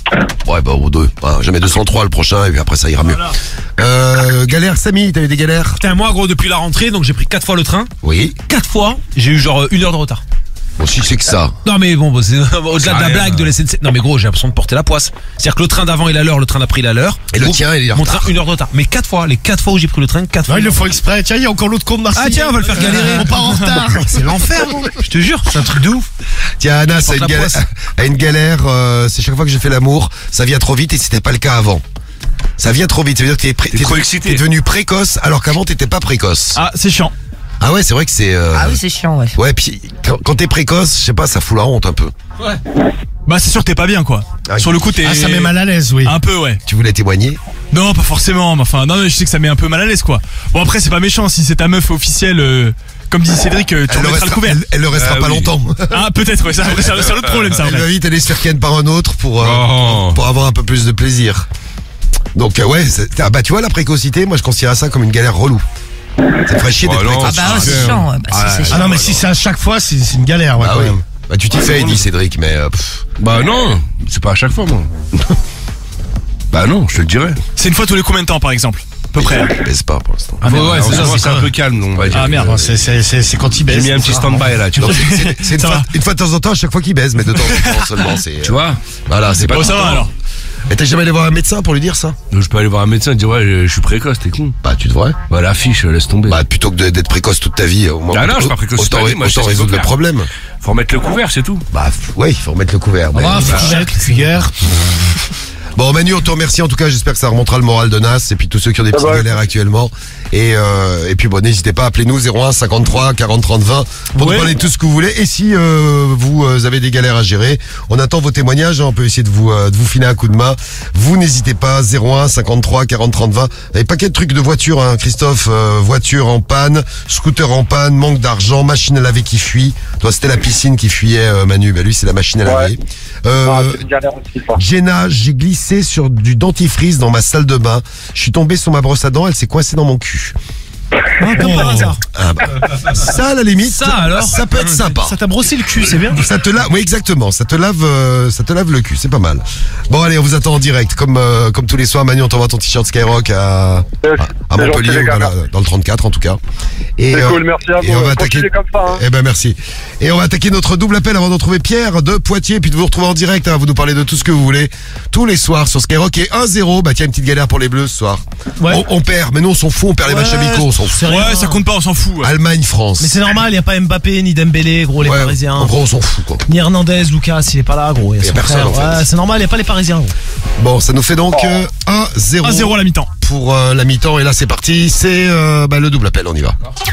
S2: Ouais, bah, ou deux. Ah, jamais deux cent trois le prochain, et puis après, ça ira mieux. Euh, galère, Samy, t'avais des galères?
S10: Putain, moi, gros, depuis la rentrée, donc j'ai pris quatre fois le train.
S2: Oui.
S10: Quatre fois, j'ai eu genre une heure de retard.
S2: Bon, si c'est que ça.
S10: Non, mais bon, bah, c'est au-delà de la
S3: rien,
S10: blague de la S N C F. Non, mais gros, j'ai l'impression de porter la poisse. C'est-à-dire que le train d'avant, il est à l'heure, le train d'après, il est à l'heure.
S2: Et le tien, il est en
S10: Mon
S2: retard.
S10: train, une heure de retard. Mais quatre fois, les quatre fois où j'ai pris le train, quatre
S5: Non,
S10: fois.
S5: ils le font exprès. Tiens, il y a encore l'autre con de Marseille.
S10: Ah, tiens, on va le faire galérer.
S5: On part en retard.
S10: C'est l'enfer, gros. Je te jure, c'est un truc de ouf.
S2: Tiens, Anna, ça a
S10: porte
S2: une
S10: la
S2: galère,
S10: poisse.
S2: a une galère euh, c'est chaque fois que j'ai fait l'amour, ça vient trop vite et c'était pas le cas avant. Ça vient trop vite, ça veut dire que t'es, pré-
S3: T'es
S2: t'es-
S3: trop
S2: t'es
S3: excité.
S2: devenu précoce alors qu'avant t'étais pas précoce.
S9: Ah, c'est chiant.
S2: Ah ouais, c'est vrai que c'est... euh,
S4: Ah oui, c'est chiant, ouais.
S2: Ouais, puis quand, quand t'es précoce, je sais pas, ça fout la honte un peu.
S9: Bah, c'est sûr que t'es pas bien, quoi.
S2: Ah,
S9: Sur le coup, t'es.
S5: Ah, ça met mal à l'aise, oui.
S9: Un peu, ouais.
S2: Tu voulais témoigner?
S9: Non, pas forcément. Mais enfin, non, mais je sais que ça met un peu mal à l'aise, quoi. Bon, après, c'est pas méchant. Si c'est ta meuf officielle, euh, comme dit Cédric, euh, tu
S2: Elle le
S9: remettras le
S2: restera,
S9: couvert.
S2: elle, elle le restera
S3: Ah
S2: pas
S3: oui.
S2: longtemps.
S9: Ah, peut-être, ouais. Ça, c'est c'est un autre problème, ça,
S2: Elle
S9: vrai.
S2: va vite aller se faire ken par un autre pour, euh,
S3: Oh.
S2: pour avoir un peu plus de plaisir. Donc euh, ouais, c'est- ah, bah tu vois la précocité, moi je considère ça comme une galère relou. Ça ferait chier
S3: Oh
S2: d'être
S3: non,
S2: précoce.
S4: Ah bah ouais, c'est chiant, ouais. Bah, si, c'est
S5: Ah
S4: chiant.
S5: non, mais si c'est à chaque fois, c'est c'est une galère, ouais,
S2: Ah
S5: quand
S2: oui.
S5: même.
S2: Bah tu t'y fais, dit Cédric, mais euh, pff,
S3: Bah non, c'est pas à chaque fois, moi. Bah non, je te le dirais.
S9: C'est une fois tous les combien de temps, par exemple? À peu près.
S2: je baisse pas pour l'instant.
S9: Ah, merde,
S3: ouais,
S9: alors,
S3: c'est
S9: ça,
S3: ça,
S9: c'est
S3: c'est un peu calme, donc on va dire.
S9: Ah, merde.
S5: Bon, c'est- C'est c'est- c'est quand il
S3: J'ai
S5: baisse.
S3: mis un petit stand-by là, tu vois.
S2: Donc, c'est c'est une,
S9: Ça
S2: fois,
S9: va.
S2: une fois de temps en temps, à chaque fois qu'il baise, mais de temps en temps seulement. C'est,
S3: Tu vois.
S2: Voilà, c'est pas
S9: Bon,
S2: tout
S9: ça
S2: le
S9: va
S2: temps.
S9: alors.
S2: Et t'as jamais allé voir un médecin pour lui dire ça?
S3: Donc je peux aller voir un médecin et dire ouais, je je suis précoce, t'es con.
S2: Bah tu devrais.
S3: Bah l'affiche, laisse tomber.
S2: Bah plutôt que de- d'être précoce toute ta vie, au moins.
S3: Ah non, je suis pas précoce toute
S2: autant,
S3: ma vie, moi, je sais
S2: autant
S3: ce qu'il faut
S2: résoudre le
S3: faire.
S2: problème.
S3: Faut remettre le couvert, c'est tout.
S2: Bah f- ouais, il faut remettre le couvert. mais-
S5: Ah, faut
S2: bah,
S5: que j'aille, cuillère.
S2: Bon Manu, on te remercie en tout cas, j'espère que ça remontera le moral de Nas et puis tous ceux qui ont des petites
S11: va.
S2: galères actuellement. Et, euh, et puis bon, n'hésitez pas, appelez-nous zéro un cinquante-trois quarante trente vingt pour
S9: Ouais.
S2: nous parler de tout ce que vous voulez. Et si euh, vous euh, avez des galères à gérer, on attend vos témoignages, hein, on peut essayer de vous euh, de vous filer un coup de main. Vous n'hésitez pas, zéro un cinquante-trois quarante trente vingt. Il y a pas paquet de trucs de voiture, hein, Christophe, euh, voiture en panne, scooter en panne, manque d'argent, machine à laver qui fuit. Toi c'était la piscine qui fuyait, euh, Manu, bah lui c'est la machine à
S11: Ouais.
S2: laver. Euh,
S11: Ah, c'est une galère aussi, ça.
S2: Jenna, j'ai glissé sur du dentifrice dans ma salle de bain. Je suis tombé sur ma brosse à dents, elle s'est coincée dans mon cul.
S6: Ah, comme par hasard.
S2: Ah bah, ça à la limite,
S10: Ça, alors
S2: ça peut être sympa.
S6: Ça t'a brossé le cul, c'est bien.
S2: Ça te lave, oui exactement, ça te lave, euh, ça te lave le cul, c'est pas mal. Bon allez, on vous attend en direct, comme euh, comme tous les soirs. Manu, on t'envoie ton t-shirt Skyrock à, à, à
S11: C'est
S2: Montpellier,
S11: gentil, les
S2: ou
S11: gars,
S2: dans, la- dans le trente-quatre en tout cas. Et,
S11: C'est
S2: euh,
S11: cool, merci à
S2: et
S11: vous.
S2: on va attaquer.
S11: Continuez comme ça, hein.
S2: Eh ben merci. Et on va attaquer notre double appel avant de retrouver Pierre de Poitiers, puis de vous retrouver en direct. Hein, vous nous parler de tout ce que vous voulez tous les soirs sur Skyrock. Et un zéro, bah tiens, une petite galère pour les Bleus ce soir.
S6: Ouais.
S2: On, on perd, mais nous on s'en fout, on perd les
S6: Ouais,
S2: matchs amicaux, on s'en fout.
S6: c'est rien.
S9: Ouais, ça compte pas, on s'en fout. ouais.
S2: Allemagne, France.
S6: Mais c'est normal, y a pas Mbappé ni Dembélé, gros, les
S2: Ouais,
S6: Parisiens.
S2: en gros, on s'en fout quoi.
S6: Ni Hernandez, Lucas, il est pas là, gros. Y a
S2: Y a
S6: son
S2: personne,
S6: frère.
S2: en fait.
S6: Ouais, c'est normal, y a pas les Parisiens, gros.
S2: Bon, ça nous fait donc euh, un zéro.
S9: un zéro à la mi-temps.
S2: Pour euh, la mi-temps, et là c'est parti, c'est euh, bah, le double appel, on y va.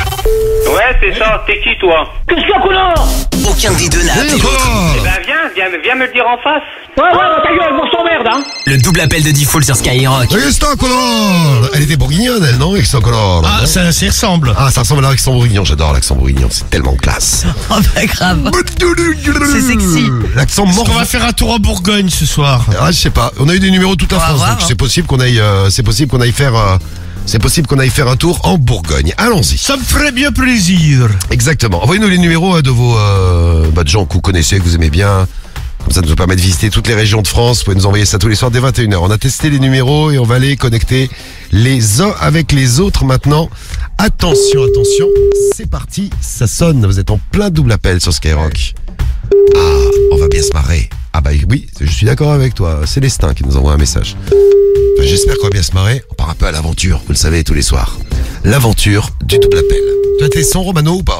S12: Ouais, c'est ça. T'es qui, toi?
S1: Qu'est-ce qu'il y a, connard? Aucun des deux n'a appelé l'autre.
S12: Eh ben, viens, viens, viens me le dire en face.
S1: Ouais, ouais, bah, ta gueule, on s'emmerde, hein. Le double appel de Diffoul sur Skyrock.
S2: Augustin Collard. Elle était bourguignonne, elle, non, Augustin Collard?
S6: Ah,
S2: non
S6: ça, ça y ressemble.
S2: Ah, ça ressemble à l'accent bourguignon, j'adore l'accent bourguignon, c'est tellement classe.
S4: Oh bah grave. C'est sexy.
S2: L'accent
S5: Est-ce
S2: mort.
S5: qu'on va faire un tour en Bourgogne ce soir?
S2: Ah, je sais pas, on a eu des numéros toute la
S4: On va
S2: France,
S4: voir,
S2: donc
S4: hein.
S2: c'est possible qu'on aille, euh, c'est possible qu'on aille faire, euh, c'est possible qu'on aille faire un tour en Bourgogne. Allons-y.
S5: Ça me ferait bien plaisir.
S2: Exactement. Envoyez-nous les numéros hein, de vos euh, bah, de gens que vous connaissez, que vous aimez bien. Comme ça, ça nous permet de visiter toutes les régions de France. Vous pouvez nous envoyer ça tous les soirs dès vingt et une heures. On a testé les numéros et on va les connecter les uns avec les autres maintenant. Attention, attention, c'est parti, ça sonne. Vous êtes en plein double appel sur Skyrock. Ah, on va bien se marrer. Ah bah oui, je suis d'accord avec toi. Célestin qui nous envoie un message. Enfin, j'espère qu'on va bien se marrer. On part un peu à l'aventure, vous le savez, tous les soirs. L'aventure du double appel. Tu as tes sons, Romano, ou pas?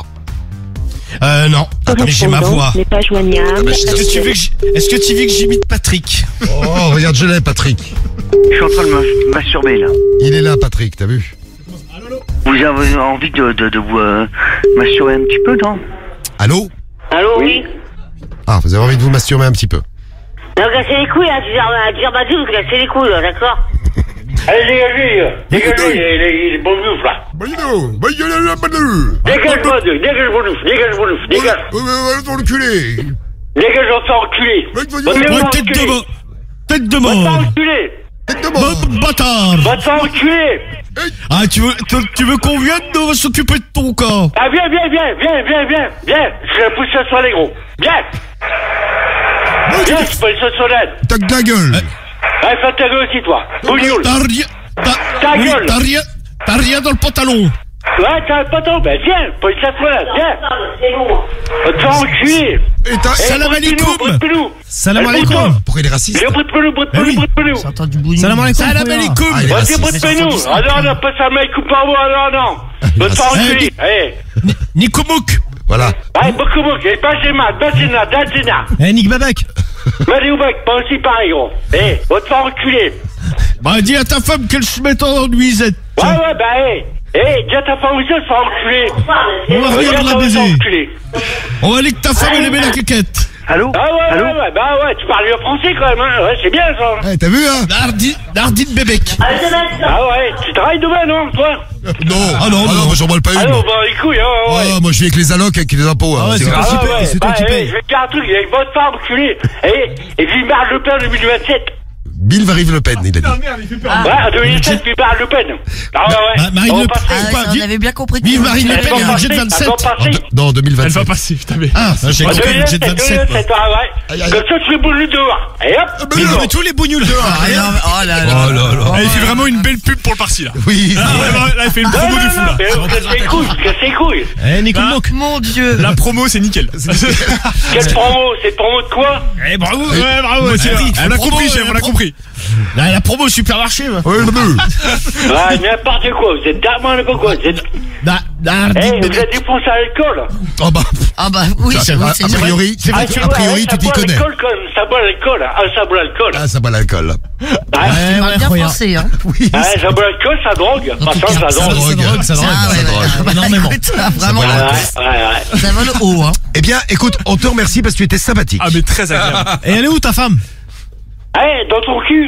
S5: Euh, non. Attends, mais j'ai ma voix.
S13: n'est pas joignable.
S2: Ah bah, je
S5: Est-ce que tu veux que j'- est-ce que tu veux que j'imite Patrick?
S2: Oh, regarde, je l'ai, Patrick.
S14: Je suis en train de me masturber là.
S2: Il est là, Patrick, t'as vu?
S14: Vous avez envie de, de, de vous euh, masturber un petit peu, non?
S2: Allô?
S13: Allô, oui?
S2: Ah, vous avez envie de vous masturber un petit peu.
S13: Non, cassez les couilles, hein, tu dis dire ma vous cassez les couilles, là, d'accord?
S12: Allez, dégagez, dégagez, il est, il est bon bouffe, là. Dégage, moi, deux, dégage, bon bouffe, dégage, bon bouffe, dégage.
S2: Va ton enculé.
S12: Dégage, on s'en enculé.
S5: Ouais, tête de mort. Tête de
S12: Va t'en
S5: mort.
S12: enculé.
S5: Ba- Bâtard.
S12: Va t'en enculé.
S5: Ah, tu veux, tu, tu veux qu'on vienne de s'occuper de ton corps?
S12: Ah, viens, viens, viens, viens, viens, viens, viens. Je vais pousser sur les gros. Viens. Viens, je peux le sonnette.
S2: Ta ta gueule.
S12: Allez, fais ta gueule aussi, toi. Bougnoule.
S5: T'as rien,
S12: Ta
S5: t'as, oui,
S12: gueule.
S5: t'as rien, t'as rien dans le pantalon.
S12: Ouais, t'as un poteau, ben viens, peux le sonnette, viens. Va te faire enculer.
S2: Et t'as...
S5: Salam alaikum. Salam
S12: Eh,
S5: alaikum.
S12: bouge-toi.
S2: Pourquoi il est raciste?
S12: Viens, brut de pelou, brut de pelou, brut de pelou.
S4: J'entends du bougnou.
S6: Salam alaikum.
S5: Salam
S6: Khoya.
S5: alaikum.
S2: Ah, il est
S12: Vas-y,
S2: raciste.
S12: brut de pelou. Ah non, non, pas ça, mec, coupe par moi, non, non. Va te faire enculer. Allez.
S5: Nikomouk.
S2: Voilà.
S12: Allez, beaucoup, beaucoup. Et Benjima, Benjina, Dajina.
S6: Eh, Nick Babak.
S12: Malioubek, pas aussi pareil, gros. Eh, va te faire enculer.
S5: Bah, dis à ta femme qu'elle se mette en nuisette.
S12: Ouais, ouais, bah, eh. Eh, dis à ta femme aussi, elle se fait enculer.
S5: On va venir
S12: Viens,
S5: la
S12: ça va se
S5: baiser.
S12: faire enculer.
S5: On va aller que ta femme elle aimait la quéquette.
S14: Allô?
S12: Ah ouais,
S14: Allô?
S12: ouais, ouais, bah ouais, tu parles bien français quand même, hein. Ouais, c'est bien ça.
S2: Eh, t'as vu, hein?
S5: Nardine, Nardine Bébek.
S12: Ah ouais, tu travailles demain, non, toi?
S2: Non. Ah non, non, moi j'en branle pas une.
S12: Ah non,
S2: moi.
S12: bah les couilles, hein, ouais.
S2: Ah, moi je vis avec les allocs, avec les impôts. hein.
S6: ouais,
S2: C'est
S6: c'est
S2: grave.
S6: toi qui
S12: Ah
S6: payes, c'est toi
S12: bah,
S6: qui
S12: eh,
S6: payes.
S12: je vais te dire un truc, avec votre femme, enculé. Et, et vive Marine Le Pen en deux mille vingt-sept.
S2: Bill Varive Le Pen, il a dit.
S12: Ouais, en deux mille sept, vive Marine Le Pen. Ah ouais, ouais.
S5: Ma- Marine
S12: On va
S5: Le Pen,
S12: passer.
S4: Ah ouais,
S5: quoi,
S4: ça,
S5: vive-
S4: on avait bien compris. que-
S5: Vive Marine Le
S12: Elle
S5: Pen,
S12: va
S5: il y a un jet de
S12: passer, elle
S5: vingt-sept.
S12: va
S2: En
S12: passer.
S2: deux- Non, en
S9: Elle
S2: deux mille vingt-sept.
S9: va passer, putain, mais.
S5: Ah, j'ai
S12: En
S5: compris le jet de
S12: deux mille sept,
S5: vingt-sept. moi.
S12: deux mille sept, ah ouais. Comme ça, tu fais boule dehors. Et hop,
S5: Mais non, mais tous les bougnoules dehors.
S4: Ah,
S5: Rien.
S4: non, oh là là.
S2: Oh là là.
S9: Ah, il fait vraiment une belle pub pour le parti là.
S2: Oui.
S9: Ah, ouais, ouais, là, il fait une
S12: non,
S9: promo
S12: non,
S9: du fou
S12: non,
S9: là.
S12: mais vous cassez les couilles, vous cassez les couilles.
S6: Eh, Nick Babak.
S4: Mon Dieu.
S9: La promo, c'est nickel.
S12: Quelle promo? C'est promo de quoi?
S5: Eh, bravo.
S9: Ouais, bravo, Thierry.
S5: la
S9: On a
S5: promo,
S9: compris, chef,
S5: la
S9: on a
S5: promo.
S9: compris.
S5: La, la promo au supermarché. va.
S2: Ouais, le bleu.
S12: Ah, n'importe quoi, vous êtes d'armes ou quoi? Vous êtes.
S5: Na- Nardine
S12: Eh, vous
S5: Bébek.
S12: êtes défoncé à l'alcool.
S2: Oh bah.
S4: Ah bah oui,
S2: Ça,
S4: c'est vrai,
S2: a,
S4: c'est
S2: a
S4: vrai.
S2: priori,
S5: C'est vrai que-
S2: a priori,
S12: ça
S2: tu t'y
S12: boit
S2: connais.
S12: l'alcool quand même, ça boit l'alcool. Ah, ça boit l'alcool.
S2: Ah, ça boit l'alcool.
S12: Ah,
S4: Tu parles bien
S6: Khoya.
S4: français, hein.
S2: Oui.
S12: ah, ça boit l'alcool, ça drogue. Enfin, ça, ça
S2: Ça
S12: drogue.
S2: drogue.
S6: Ça drogue,
S4: Ah ouais,
S2: ça
S4: ouais,
S2: drogue.
S4: ouais, bah,
S6: Énormément.
S4: écoute, ça, Vraiment,
S2: boit
S12: Ouais,
S2: l'alcool.
S12: ouais, ouais.
S4: ça vole haut, hein.
S2: Eh bien, écoute, on te remercie parce que tu étais sympathique.
S9: Ah, mais très agréable.
S6: Et elle est où ta femme?
S12: Eh, dans ton cul.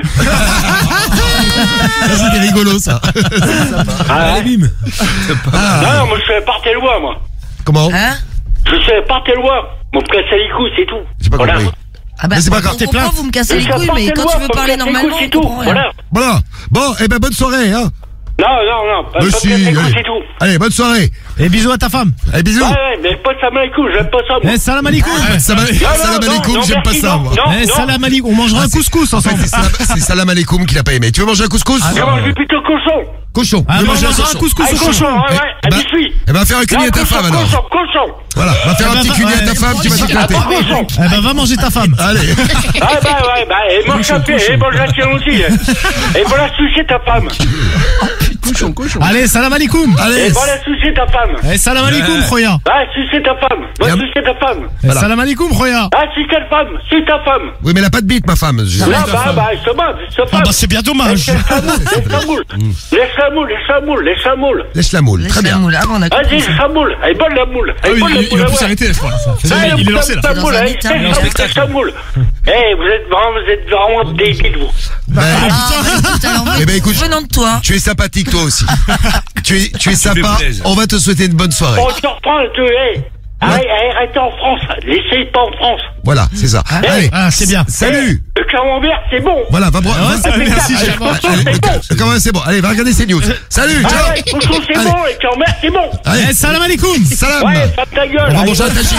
S2: Ça, c'était rigolo, ça.
S12: Ah, ouais.
S6: Bim.
S2: Ah.
S12: Non, non, moi je fais partir loin, moi.
S2: Comment?
S4: Hein?
S12: Je fais partir loin. Mon me casser les couilles, c'est tout.
S2: J'ai pas
S12: Voilà.
S2: compris.
S4: Ah bah,
S2: Mais c'est pas
S4: on
S2: grave, t'es
S4: comprend,
S2: plainte.
S4: vous me cassez
S12: Je
S4: les
S12: fais
S4: couilles, mais
S12: partir
S4: quand
S12: loin,
S4: tu veux
S12: faut me
S4: parler
S12: casser les
S4: normalement,
S12: couilles,
S4: on
S12: c'est tout.
S4: comprend rien.
S12: Voilà.
S2: Voilà. Bon, eh ben, bonne soirée, hein.
S12: Non, non, non, pas
S2: Mais
S12: pas me
S2: si,
S12: casser les couilles,
S2: allez.
S12: c'est tout.
S2: Allez, bonne soirée.
S6: Et bisous à ta femme.
S2: Allez, bisous.
S12: Ouais, ouais, mais pas ça les couilles, j'aime pas ça, moi.
S6: Eh, salam alaikum.
S2: Eh, Salam
S12: Non, non,
S2: salam
S12: non,
S2: alaikum,
S12: non,
S2: j'aime pas
S12: merci,
S2: ça,
S12: non,
S2: moi.
S12: non,
S6: Eh,
S12: non.
S6: salam alaikum. On mangera un couscous
S2: En fait,
S6: ensemble.
S2: c'est salam, c'est salam alaikum qu'il a pas aimé. Tu veux manger un couscous?
S12: Je mange plutôt cochon.
S2: Cochon.
S6: Ah,
S2: Tu veux
S6: on
S2: manger un
S6: mangera un
S2: cochon?
S6: couscous
S12: Ah,
S6: au
S12: cochon,
S6: cochon.
S12: ouais, ouais,
S2: Eh
S12: à
S2: ben,
S12: biscuit.
S2: Eh ben, faire un cunier
S12: Non,
S2: à ta
S12: cochon,
S2: femme, alors.
S12: Cochon, cochon.
S2: Voilà, va faire
S6: Eh
S2: un
S6: ben,
S2: petit
S6: va-
S2: cunier à ta
S6: ouais.
S2: femme, tu vas t'éclater.
S12: Ah, cochon.
S6: Eh ben, va manger ta femme.
S2: Allez.
S12: Ah, bah, ouais, bah, et mange un pied, et mange la tienne aussi. Et voilà sucer ta femme.
S9: Cochon, cochon.
S6: Allez, salam alaikum.
S12: Et
S2: Allez.
S12: voilà sucer ta femme.
S6: Eh, salam alaikum, Khoya.
S12: Ah, sucer ta femme. Va
S2: Yam.
S12: sucer ta femme.
S6: Eh,
S2: Voilà.
S6: salam alaikum, Khoya.
S12: Ah, sucer ta femme. Suce ta femme.
S2: Oui, mais elle a pas de bite, ma femme. Je-
S12: Non, bah, bah, justement, suce ta
S5: Ah
S12: femme.
S5: bah c'est bien dommage.
S12: Laisse-la moule, laisse-la moule. Laisse-la moule, laisse-la moule, laisse-la moule.
S2: Lèche la moule.
S4: Laisse
S2: Très
S4: la
S2: bien.
S4: moule. Ah, on a
S12: Vas-y,
S4: compris.
S12: laisse la moule. Elle est bonne, la moule.
S9: Ah
S12: Elle est
S9: oui,
S12: bonne, la
S9: il, il
S12: moule.
S9: va
S12: ouais.
S9: plus s'arrêter, je crois. Ça
S12: Ah,
S9: y est, il est lancé là.
S12: la
S4: Dans
S12: moule,
S4: un
S12: hein,
S4: état.
S12: laisse-
S4: Il est en
S12: laisse la moule. Eh, vous êtes vraiment, vous êtes vraiment débiles, vous.
S2: Ben,
S4: Ah, bah, écoute, alors,
S2: Eh ben, écoute,
S4: venant de toi.
S2: tu es sympathique, toi aussi. tu es, tu es sympa.
S3: plaisir.
S2: On va te souhaiter une bonne soirée.
S12: On te reprend, tu hey. Arrête, arrête en France. Laissez pas en France.
S2: Voilà, c'est ça. Allez.
S6: Ah, c'est bien.
S2: Salut.
S12: Le camembert, c'est bon.
S2: Voilà, va boire.
S6: Ah,
S2: va-
S9: Merci,
S12: Allez,
S9: chef.
S12: cochon,
S2: Allez,
S12: c'est bon.
S2: le- Quand même, c'est bon. Allez, va regarder ces news. Salut,
S12: Ah
S2: ciao.
S12: ouais, cochon, c'est
S2: Allez.
S12: bon. Le camembert, c'est bon.
S2: Allez,
S6: Eh, salam alaikum.
S2: salam.
S12: Ouais, ferme ta gueule.
S2: On va
S12: Allez,
S2: manger un tagine.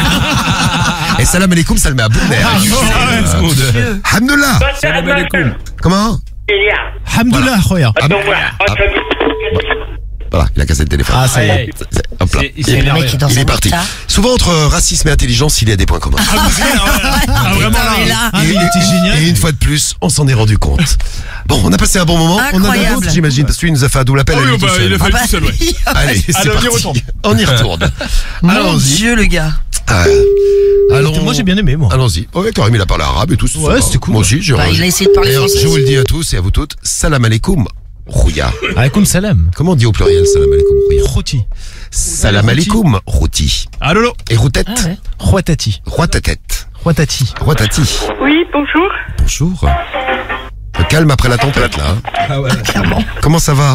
S2: Et salam alaikum, ça le met à bout de nerfs. Hamdullah.
S12: Salam alaikum.
S2: Comment?
S6: Hamdullah, Khoya.
S12: Attends, voilà. Attends.
S2: Voilà, il a cassé le téléphone.
S6: Ah, ça y est.
S2: C'est- Hop là.
S6: C'est- il s'est
S2: Il,
S6: énervé.
S4: Le mec est dans
S2: il
S4: un
S2: est parti.
S4: état.
S2: Souvent, entre racisme et intelligence, il y a des points communs.
S9: Ah, vraiment
S4: Putain, mais
S9: là.
S4: là.
S6: Ah, il était génial.
S2: Et une fois de plus, on s'en est rendu compte. Bon, on a passé un bon moment. On en a
S4: Incroyable.
S2: d'autres, j'imagine, parce que lui, il nous a fait un double appel
S9: Ah
S2: à
S9: oui,
S2: lui tout
S9: bah,
S2: seul.
S9: il a fait
S4: Ah bah,
S9: tout seul, ouais.
S2: Allez, c'est
S9: Allez, on y
S2: parti.
S9: retourne.
S2: On y retourne.
S4: Mon
S2: Allons-y.
S4: Dieu, le gars.
S2: Ah, allons-
S6: Moi, j'ai bien aimé, moi.
S2: Allons-y. Oh, ouais, Karim, il a parlé arabe et tout. c'est
S6: Ouais,
S2: sympa.
S6: c'était cool.
S2: Moi aussi, j'ai
S4: Bah, il a essayé de parler
S2: D'ailleurs,
S4: français.
S2: je vous le dis à tous et à vous toutes. Salam alaikum, rouya.
S6: Alaikum salam.
S2: Comment on dit au pluriel salam alaikum, rouya?
S6: Routi.
S2: Salam alaikum, routi.
S9: Ah, Lolo.
S2: Et routette?
S4: Ah ouais.
S6: Rouatati.
S2: Roi ta tête.
S6: Rouatati.
S2: Roi tati.
S13: Oui, bonjour.
S2: Bonjour. Le calme après la tempête, là. hein. Comment ça va?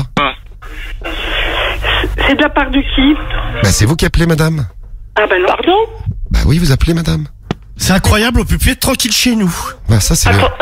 S13: C'est de la part de qui?
S2: Bah, c'est vous qui appelez, madame.
S13: Ah ben pardon.
S2: Bah oui, vous appelez, madame.
S5: C'est incroyable, on peut plus être tranquille chez nous.
S2: Bah, ça, c'est...
S13: Attends.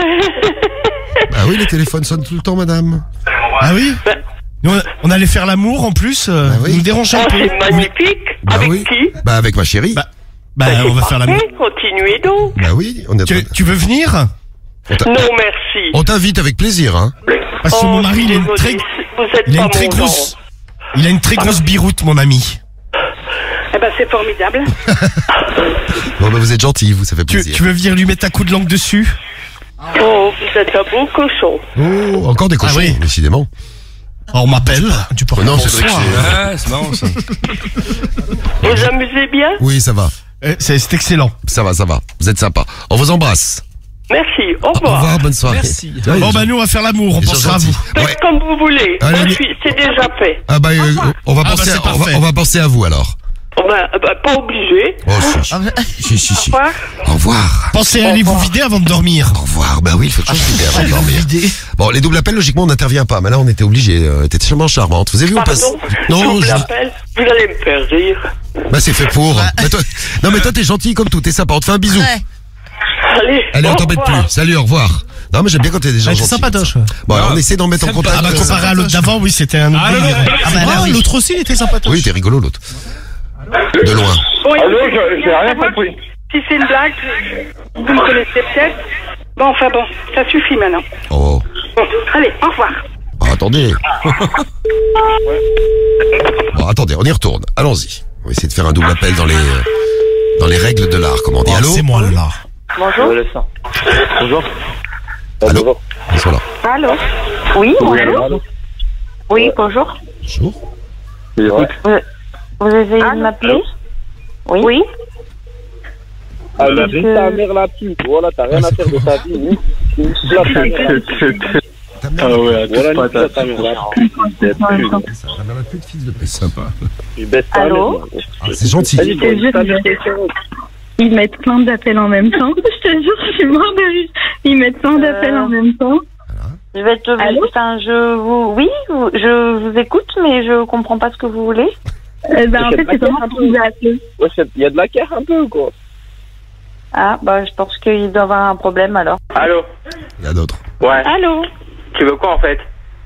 S2: Bah oui, les téléphones sonnent tout le temps, madame.
S5: Ah oui Nous, on, on allait faire l'amour en plus, euh,
S2: Bah oui.
S5: nous dérange un
S13: Oh,
S5: peu.
S13: c'est magnifique.
S2: Bah
S13: Avec
S2: oui.
S13: qui?
S2: Bah, avec ma chérie.
S5: Bah, Bah, on va faire la
S15: Parfait, continuez donc.
S2: Bah oui, on est.
S5: Tu, tu veux venir?
S15: Non, merci.
S2: On t'invite avec plaisir, hein.
S5: Parce que
S15: Oh,
S5: mon mari, il a une
S15: vous
S5: très,
S15: êtes- vous êtes
S5: il a
S15: pas
S5: une très
S15: mon
S5: grosse,
S15: genre.
S5: il a une très grosse biroute, mon ami.
S15: Eh ben, c'est formidable.
S2: Bon, bah vous êtes gentil, vous, ça fait
S5: Tu,
S2: plaisir.
S5: tu veux venir lui mettre un coup de langue dessus?
S15: Oh, vous êtes un beau cochon.
S2: Oh, encore des cochons,
S5: Ah oui.
S2: décidément.
S5: Oh, on m'appelle. Du
S2: Oh non, c'est vrai que c'est-
S3: Ah, c'est marrant ça.
S15: Vous amusez bien?
S2: Oui, ça va.
S5: Eh, C'est c'est excellent.
S2: Ça va, ça va. Vous êtes sympa. On vous embrasse.
S15: Merci, au
S2: Au
S15: revoir.
S2: revoir, bonne soirée.
S3: Merci.
S2: Tu vois,
S5: Bon,
S2: les
S5: bah
S2: gens-
S5: nous, on va faire l'amour, on
S2: les gens
S5: pensera à
S2: gentils.
S5: vous.
S15: Faites
S2: Ouais.
S15: comme vous voulez.
S2: Allez,
S15: Moi,
S2: allez.
S15: je suis- c'est déjà fait.
S2: Ah bah, euh, on va
S5: Ah,
S2: penser,
S5: bah, c'est
S2: à, on, va,
S5: parfait.
S2: on va penser à vous alors.
S15: Oh, ben, euh, ben, pas obligé.
S2: Oh, si, si. si, si, si.
S15: Au revoir.
S2: Au revoir.
S5: Pensez à aller vous vider avant de dormir.
S2: Au revoir. Bah oui, il faut toujours se vider avant de dormir. Bon, les doubles appels, logiquement, on n'intervient pas. Mais là, on était obligé. Euh, T'étais tellement charmante. Vous avez vu, on passe.
S15: Pardon,
S2: Non,
S15: je
S2: je-
S15: vous l'appelle. Vous allez me faire rire.
S2: bah c'est fait pour. Mais toi... Non, mais toi, t'es gentil comme tout. T'es sympa. On te fait un bisou.
S4: Ouais.
S15: Allez,
S2: Allez, on
S15: au
S2: t'embête
S15: revoir.
S2: plus. Salut, au revoir. Non, mais j'aime bien quand t'es des gens
S6: Ah, c'est
S2: gentils.
S6: sympatoche.
S2: Bon, alors, on essaie d'en mettre en contact.
S5: Ah bah
S2: euh,
S5: comparé à l'autre d'avant, oui, c'était un autre
S9: Ah, non,
S5: délire.
S9: non,
S5: Ah bah là,
S6: Ah,
S5: oui.
S6: l'autre aussi, il était sympatoche.
S2: Oui, t'es rigolo, l'autre. De loin.
S15: Bon,
S11: Allô,
S15: écoutez,
S11: je- j'ai rien compris.
S15: Si c'est une blague, vous me connaissez peut-être. Bon, enfin bon, ça suffit maintenant.
S2: Oh.
S15: Bon, allez, au revoir.
S2: Oh, attendez. Bon, attendez, on y retourne. Allons-y. On va essayer de faire un double appel dans les, euh, dans les règles de l'art, comme on dit.
S5: Oh,
S2: Allô?
S5: c'est moi là.
S15: Bonjour.
S11: Bonjour.
S2: Allô? Ils sont là.
S13: Allô? Oui, bonjour. Oui, bonjour.
S2: Bonjour.
S11: Ouais.
S13: Vous, vous avez essayé de m'appeler? Oui. Oui.
S11: Ah,
S13: Est-ce
S11: mais
S13: que-
S11: ta mère la pute. Voilà, t'as rien à faire de ta vie. Oui. Tu me slappes ta mère.
S2: Ah
S11: ouais, voilà, nique ta ta mère la pute.
S2: C'est sympa.
S11: Tu baisses ta
S13: Allô?
S11: mère.
S2: Ah, c'est gentil.
S11: Vas-y,
S16: Je te jure,
S11: ta
S16: ils
S11: mère.
S16: mettent- ils mettent plein d'appels en même temps. Je te jure, je suis mort de rire. Ils mettent plein d'appels
S13: Euh.
S16: en même temps.
S13: Je vais te.
S16: Allô?
S13: Enfin, je vous. Oui, vous- je vous écoute, mais je comprends pas ce que vous voulez.
S16: Euh, ben, en fait, c'est comment tu nous as appelé?
S11: Ouais, il y a de la guerre un peu ou quoi?
S13: Ah, bah, je pense qu'il doit avoir un problème alors.
S8: Allô?
S2: Il y a d'autres.
S8: Ouais.
S15: Allô?
S8: Tu veux quoi en fait?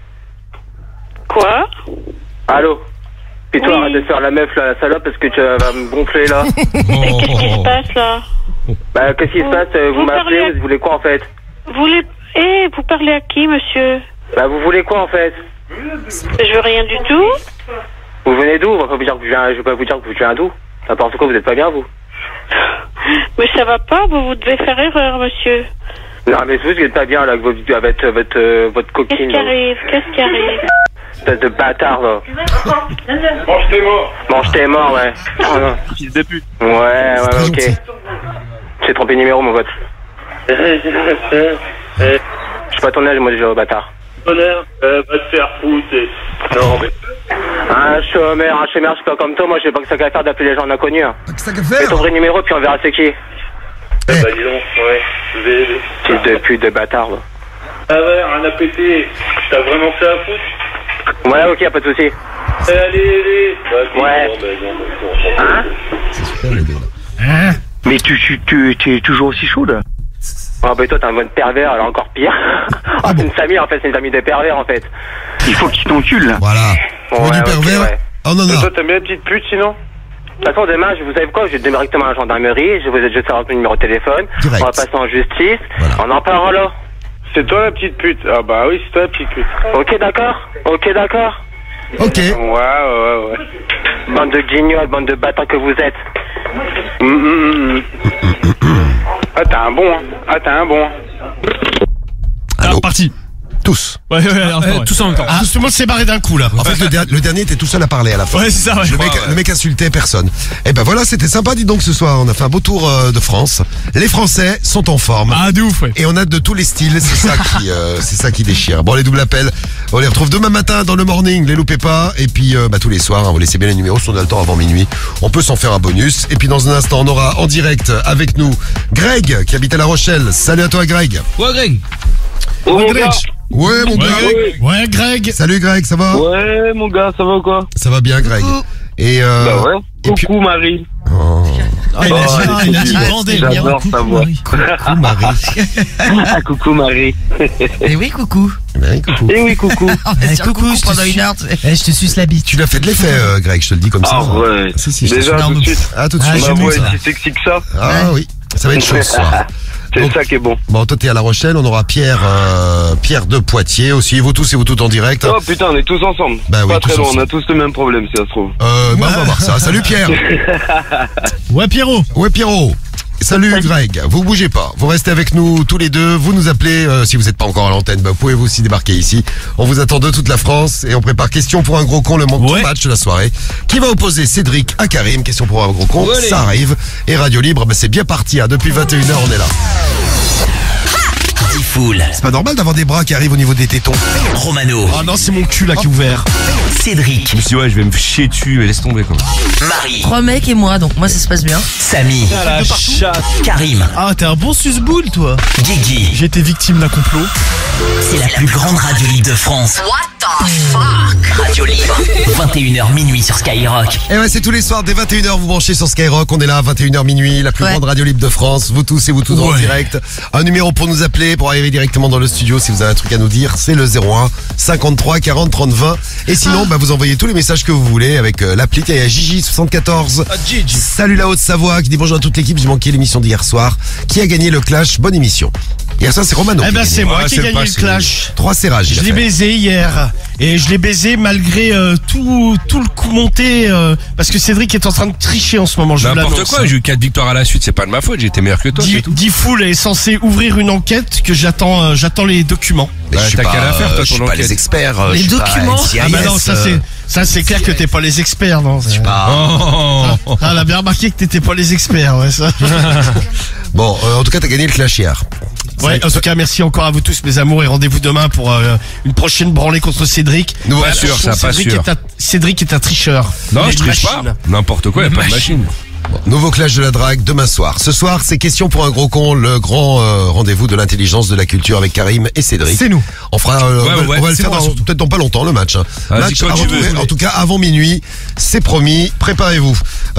S15: Quoi?
S8: Allô? Puis toi,
S15: Oui.
S8: arrête de faire la meuf, là, la salope, parce que tu vas me gonfler là.
S15: Mais qu'est-ce qui se passe là?
S8: Bah, qu'est-ce qui se passe? Euh, Vous
S15: Vous parlez
S8: m'appelez,
S15: à-
S8: vous voulez quoi en fait?
S15: Vous voulez. Eh, vous parlez à qui, monsieur?
S8: Bah, vous voulez quoi en fait?
S15: Je veux rien du tout.
S8: Vous venez d'où? On va pas vous dire que je viens, je vais pas vous dire que je viens d'où. N'importe quoi, vous êtes pas bien vous.
S15: Mais ça va pas, vous, vous devez faire erreur, monsieur.
S8: Non, mais vous, vous êtes pas bien là, avec votre, avec, euh, votre, euh, votre
S15: Qu'est-ce
S8: coquine.
S15: qui
S8: là.
S15: arrive? Qu'est-ce qui arrive?
S8: Espèce de bâtard là.
S11: Mange tes morts.
S8: Mange tes morts, ouais. Oh, non.
S11: Fils de pute.
S8: Ouais, ouais,
S2: très
S8: ok.
S2: gentil.
S8: J'ai trompé de numéro, mon pote. Je suis pas ton âge, moi, déjà, au bâtard.
S12: Bonheur, euh, va te faire foutre. Non, mais.
S8: Un chômeur, un chômeur, je suis pas comme toi, moi, je sais pas que ça qu'à faire d'appeler les gens inconnus. Hein.
S2: Qu'est-ce que t'as qu'à
S8: Fais
S2: faire?
S8: ton vrai numéro, puis on verra c'est qui.
S2: Eh.
S12: Bah, dis donc, ouais. Je vais.
S8: Fils de pute, de bâtard, là.
S12: Ah ouais, rien à péter. T'as vraiment fait à foutre?
S8: Ouais, ok, y'a pas de soucis.
S12: Allez, allez. Bah,
S8: Ouais.
S12: bon, bah, non, bah, bon.
S8: Hein?
S2: C'est super les deux là.
S14: Mais tu, tu, tu, tu es toujours aussi chaud là?
S8: Ah bah toi t'es un bon pervers, alors encore pire. Ah, c'est une famille en fait, c'est une famille de pervers en fait.
S14: Il faut que tu t'encules là.
S2: Voilà. Tu veux
S8: Ouais,
S2: du
S8: ok,
S2: pervers?
S8: ouais.
S2: Oh non,
S11: Et
S2: non.
S11: toi, t'aimes bien les petites putes sinon?
S8: De toute façon demain, je vous savez quoi, je vais directement à la gendarmerie, je vais vous ai juste faire votre numéro de téléphone,
S2: Direct.
S8: on va passer en justice,
S2: Voilà.
S8: on en parlera là.
S11: C'est toi la petite pute. Ah bah oui, c'est toi la petite pute.
S8: Ok d'accord? Ok d'accord?
S2: Ok.
S11: Ouais, ouais, ouais.
S8: Bande de guignols, bande de bâtards que vous êtes.
S11: Hum, hum, hum. Ah, t'as un bon, hein. Ah, t'as un bon.
S2: Allô?
S9: Parti.
S2: Tous.
S9: Ouais, ouais, ouais, enfin, ouais.
S10: Tous en même temps.
S5: Ah, tout le monde s'est barré d'un coup là.
S2: En fait, le, der- le dernier était tout seul à parler à la fin.
S9: Ouais, c'est ça, ouais.
S2: Le mec, le mec insultait personne. Et ben voilà, c'était sympa, dis donc, ce soir. On a fait un beau tour euh, de France. Les Français sont en forme.
S9: Ah, de ouf, ouais.
S2: Et on a de tous les styles, c'est ça qui, euh, c'est ça qui déchire. Bon, les doubles appels, on les retrouve demain matin dans le morning, les loupez pas. Et puis, euh, bah, tous les soirs, hein, vous laissez bien les numéros, si on a le temps avant minuit. On peut s'en faire un bonus. Et puis, dans un instant, on aura en direct avec nous Greg, qui habite à La Rochelle. Salut à toi, Greg.
S10: Ouais, Greg.
S11: Oh, mon
S2: Greg.
S11: gars.
S2: Ouais, mon
S9: Ouais,
S2: gars.
S9: Greg.
S5: Ouais, Greg.
S2: Salut, Greg, ça va?
S11: Ouais, mon gars, ça va ou quoi?
S2: Ça va bien, Greg. Et, euh,
S11: Bah ouais.
S2: et puis-
S11: Coucou, Marie.
S2: Oh.
S5: Ah, il a dit,
S11: Oh,
S5: il a dit
S11: c'est
S5: bandé.
S11: J'adore
S5: Coucou,
S11: sa voix.
S5: Marie.
S2: Coucou, Marie.
S11: Ah, coucou, Marie.
S4: Eh oui, coucou.
S2: Ben, coucou.
S8: Eh oui, coucou.
S4: Eh, coucou, je pendant une heure.
S6: Eh, je te suce la bite.
S2: Tu l'as fait de l'effet, euh, Greg, je te le dis comme ça.
S8: Ah ouais.
S2: Si, si, je te
S8: Déjà,
S2: suis.
S8: tout de suite.
S2: Ah, tout de
S6: Ah,
S2: suite.
S6: j'ai
S8: Ma
S6: vu
S8: voix
S6: ça.
S8: est si sexy que ça.
S2: Ah oui, ça va être chaud ce soir.
S8: C'est
S2: Donc-
S8: ça qui est bon.
S2: Bon, toi t'es à La Rochelle, on aura Pierre, euh, Pierre de Poitiers aussi. Vous tous et vous toutes en direct.
S8: Oh putain, on est tous ensemble.
S2: Bah oui,
S8: Pas
S2: tous
S8: très loin, on
S2: ensemble.
S8: a tous le même problème si ça se trouve.
S2: Euh, bah, on va voir ça. Salut Pierre.
S6: Ouais, Pierrot.
S2: Ouais Pierrot. Salut Greg, vous bougez pas, vous restez avec nous tous les deux, vous nous appelez, euh, si vous n'êtes pas encore à l'antenne, bah, vous pouvez vous aussi débarquer ici. On vous attend de toute la France et on prépare question pour un gros con, le monde
S5: Ouais.
S2: match de la soirée, qui va opposer Cédric à Karim, question pour un gros con,
S10: Ouais,
S2: ça arrive. Et Radio Libre, bah, c'est bien parti, hein. Depuis vingt et une heures on est là.
S1: Diffoul,
S2: C'est pas normal d'avoir des bras qui arrivent au niveau des tétons.
S1: Romano,
S5: Ah non, c'est mon cul là qui est ouvert.
S1: Cédric,
S3: Je me suis dit, ouais, je vais me chier dessus, mais laisse tomber, quoi.
S1: Marie,
S4: Trois mecs et moi, donc moi ça se passe bien.
S1: Samy,
S5: la chatte.
S1: Karim,
S6: Ah, t'es un bon suce-boule, toi.
S1: Guigui.
S9: J'ai été victime d'un complot.
S1: C'est la plus grande radio libre de France. What the fuck? Radio Libre, vingt et une heures minuit sur Skyrock.
S2: Et ouais, c'est tous les soirs dès vingt et une heures, vous branchez sur Skyrock, on est là à vingt et une heures minuit, la plus
S4: Ouais.
S2: grande radio libre de France, vous tous et vous toutes en
S5: Ouais.
S2: direct. Un numéro pour nous appeler, pour arriver directement dans le studio si vous avez un truc à nous dire, c'est le zéro un cinquante-trois quarante trente vingt. Et sinon, bah, vous envoyez tous les messages que vous voulez avec euh, l'appli. Il y a Gigi soixante-quatorze.
S5: Ah, Gigi.
S2: Salut la Haute-Savoie qui dit bonjour à toute l'équipe, j'ai manqué l'émission d'hier soir. Qui a gagné le clash? Bonne émission. Hier soir, c'est Romano.
S6: Eh
S2: qui a
S6: ben,
S2: gagné.
S6: c'est moi
S3: Ah,
S6: qui ai
S3: c'est le
S6: gagné le
S3: passé.
S6: clash.
S2: Trois serrages. il
S6: Je
S2: a
S6: l'ai
S2: fait.
S6: baisé hier. Et je l'ai baisé malgré euh, tout, tout le coup monté. euh, parce que Cédric est en train de tricher en ce moment. Je vous
S3: N'importe
S6: l'annonce.
S3: quoi, j'ai eu quatre victoires à la suite, c'est pas de ma faute, j'ai été meilleur que toi, c'est
S6: Di-
S3: tout.
S6: Diffoul est censé ouvrir une enquête que j'attends euh, j'attends les documents.
S2: Mais
S3: Bah,
S2: je suis
S3: t'as
S2: pas,
S3: qu'à la faire,
S2: euh,
S3: toi,
S2: je suis
S3: ton
S2: pas
S3: enquête.
S2: les experts. euh,
S4: Les
S2: je suis pas
S4: documents
S2: N C I S,
S6: Ah bah non, ça
S2: euh,
S6: c'est ça c'est clair que t'es pas les experts, non. c'est-
S3: Oh.
S6: Ah, elle a bien remarqué que t'étais pas les experts, ouais ça.
S2: Bon, euh, en tout cas, t'as gagné le clash hier.
S6: Ouais, en tout cas, merci encore à vous tous, mes amours, et rendez-vous demain pour euh, une prochaine branlée contre Cédric.
S2: Nous,
S3: Pas
S2: voilà.
S3: sûr, ça, pas
S6: Cédric
S3: sûr.
S6: est un, Cédric est un tricheur.
S3: Non,
S6: Il a
S3: je
S6: une
S3: triche pas.
S6: machine.
S3: N'importe quoi, y a pas de machine.
S2: Nouveau clash de la drague demain soir. Ce soir, c'est question pour un gros con, le grand euh, rendez-vous de l'intelligence de la culture avec Karim et Cédric.
S6: C'est nous.
S2: On fera, euh,
S3: Ouais,
S2: on va,
S3: ouais,
S2: on va le
S3: c'est
S2: faire
S3: moi,
S2: dans-
S3: surtout.
S2: peut-être dans pas longtemps le match. hein.
S3: Vas-y,
S2: Match
S3: quand
S2: à
S3: tu
S2: retrouver,
S3: veux.
S2: en tout cas avant minuit, c'est promis. Préparez-vous.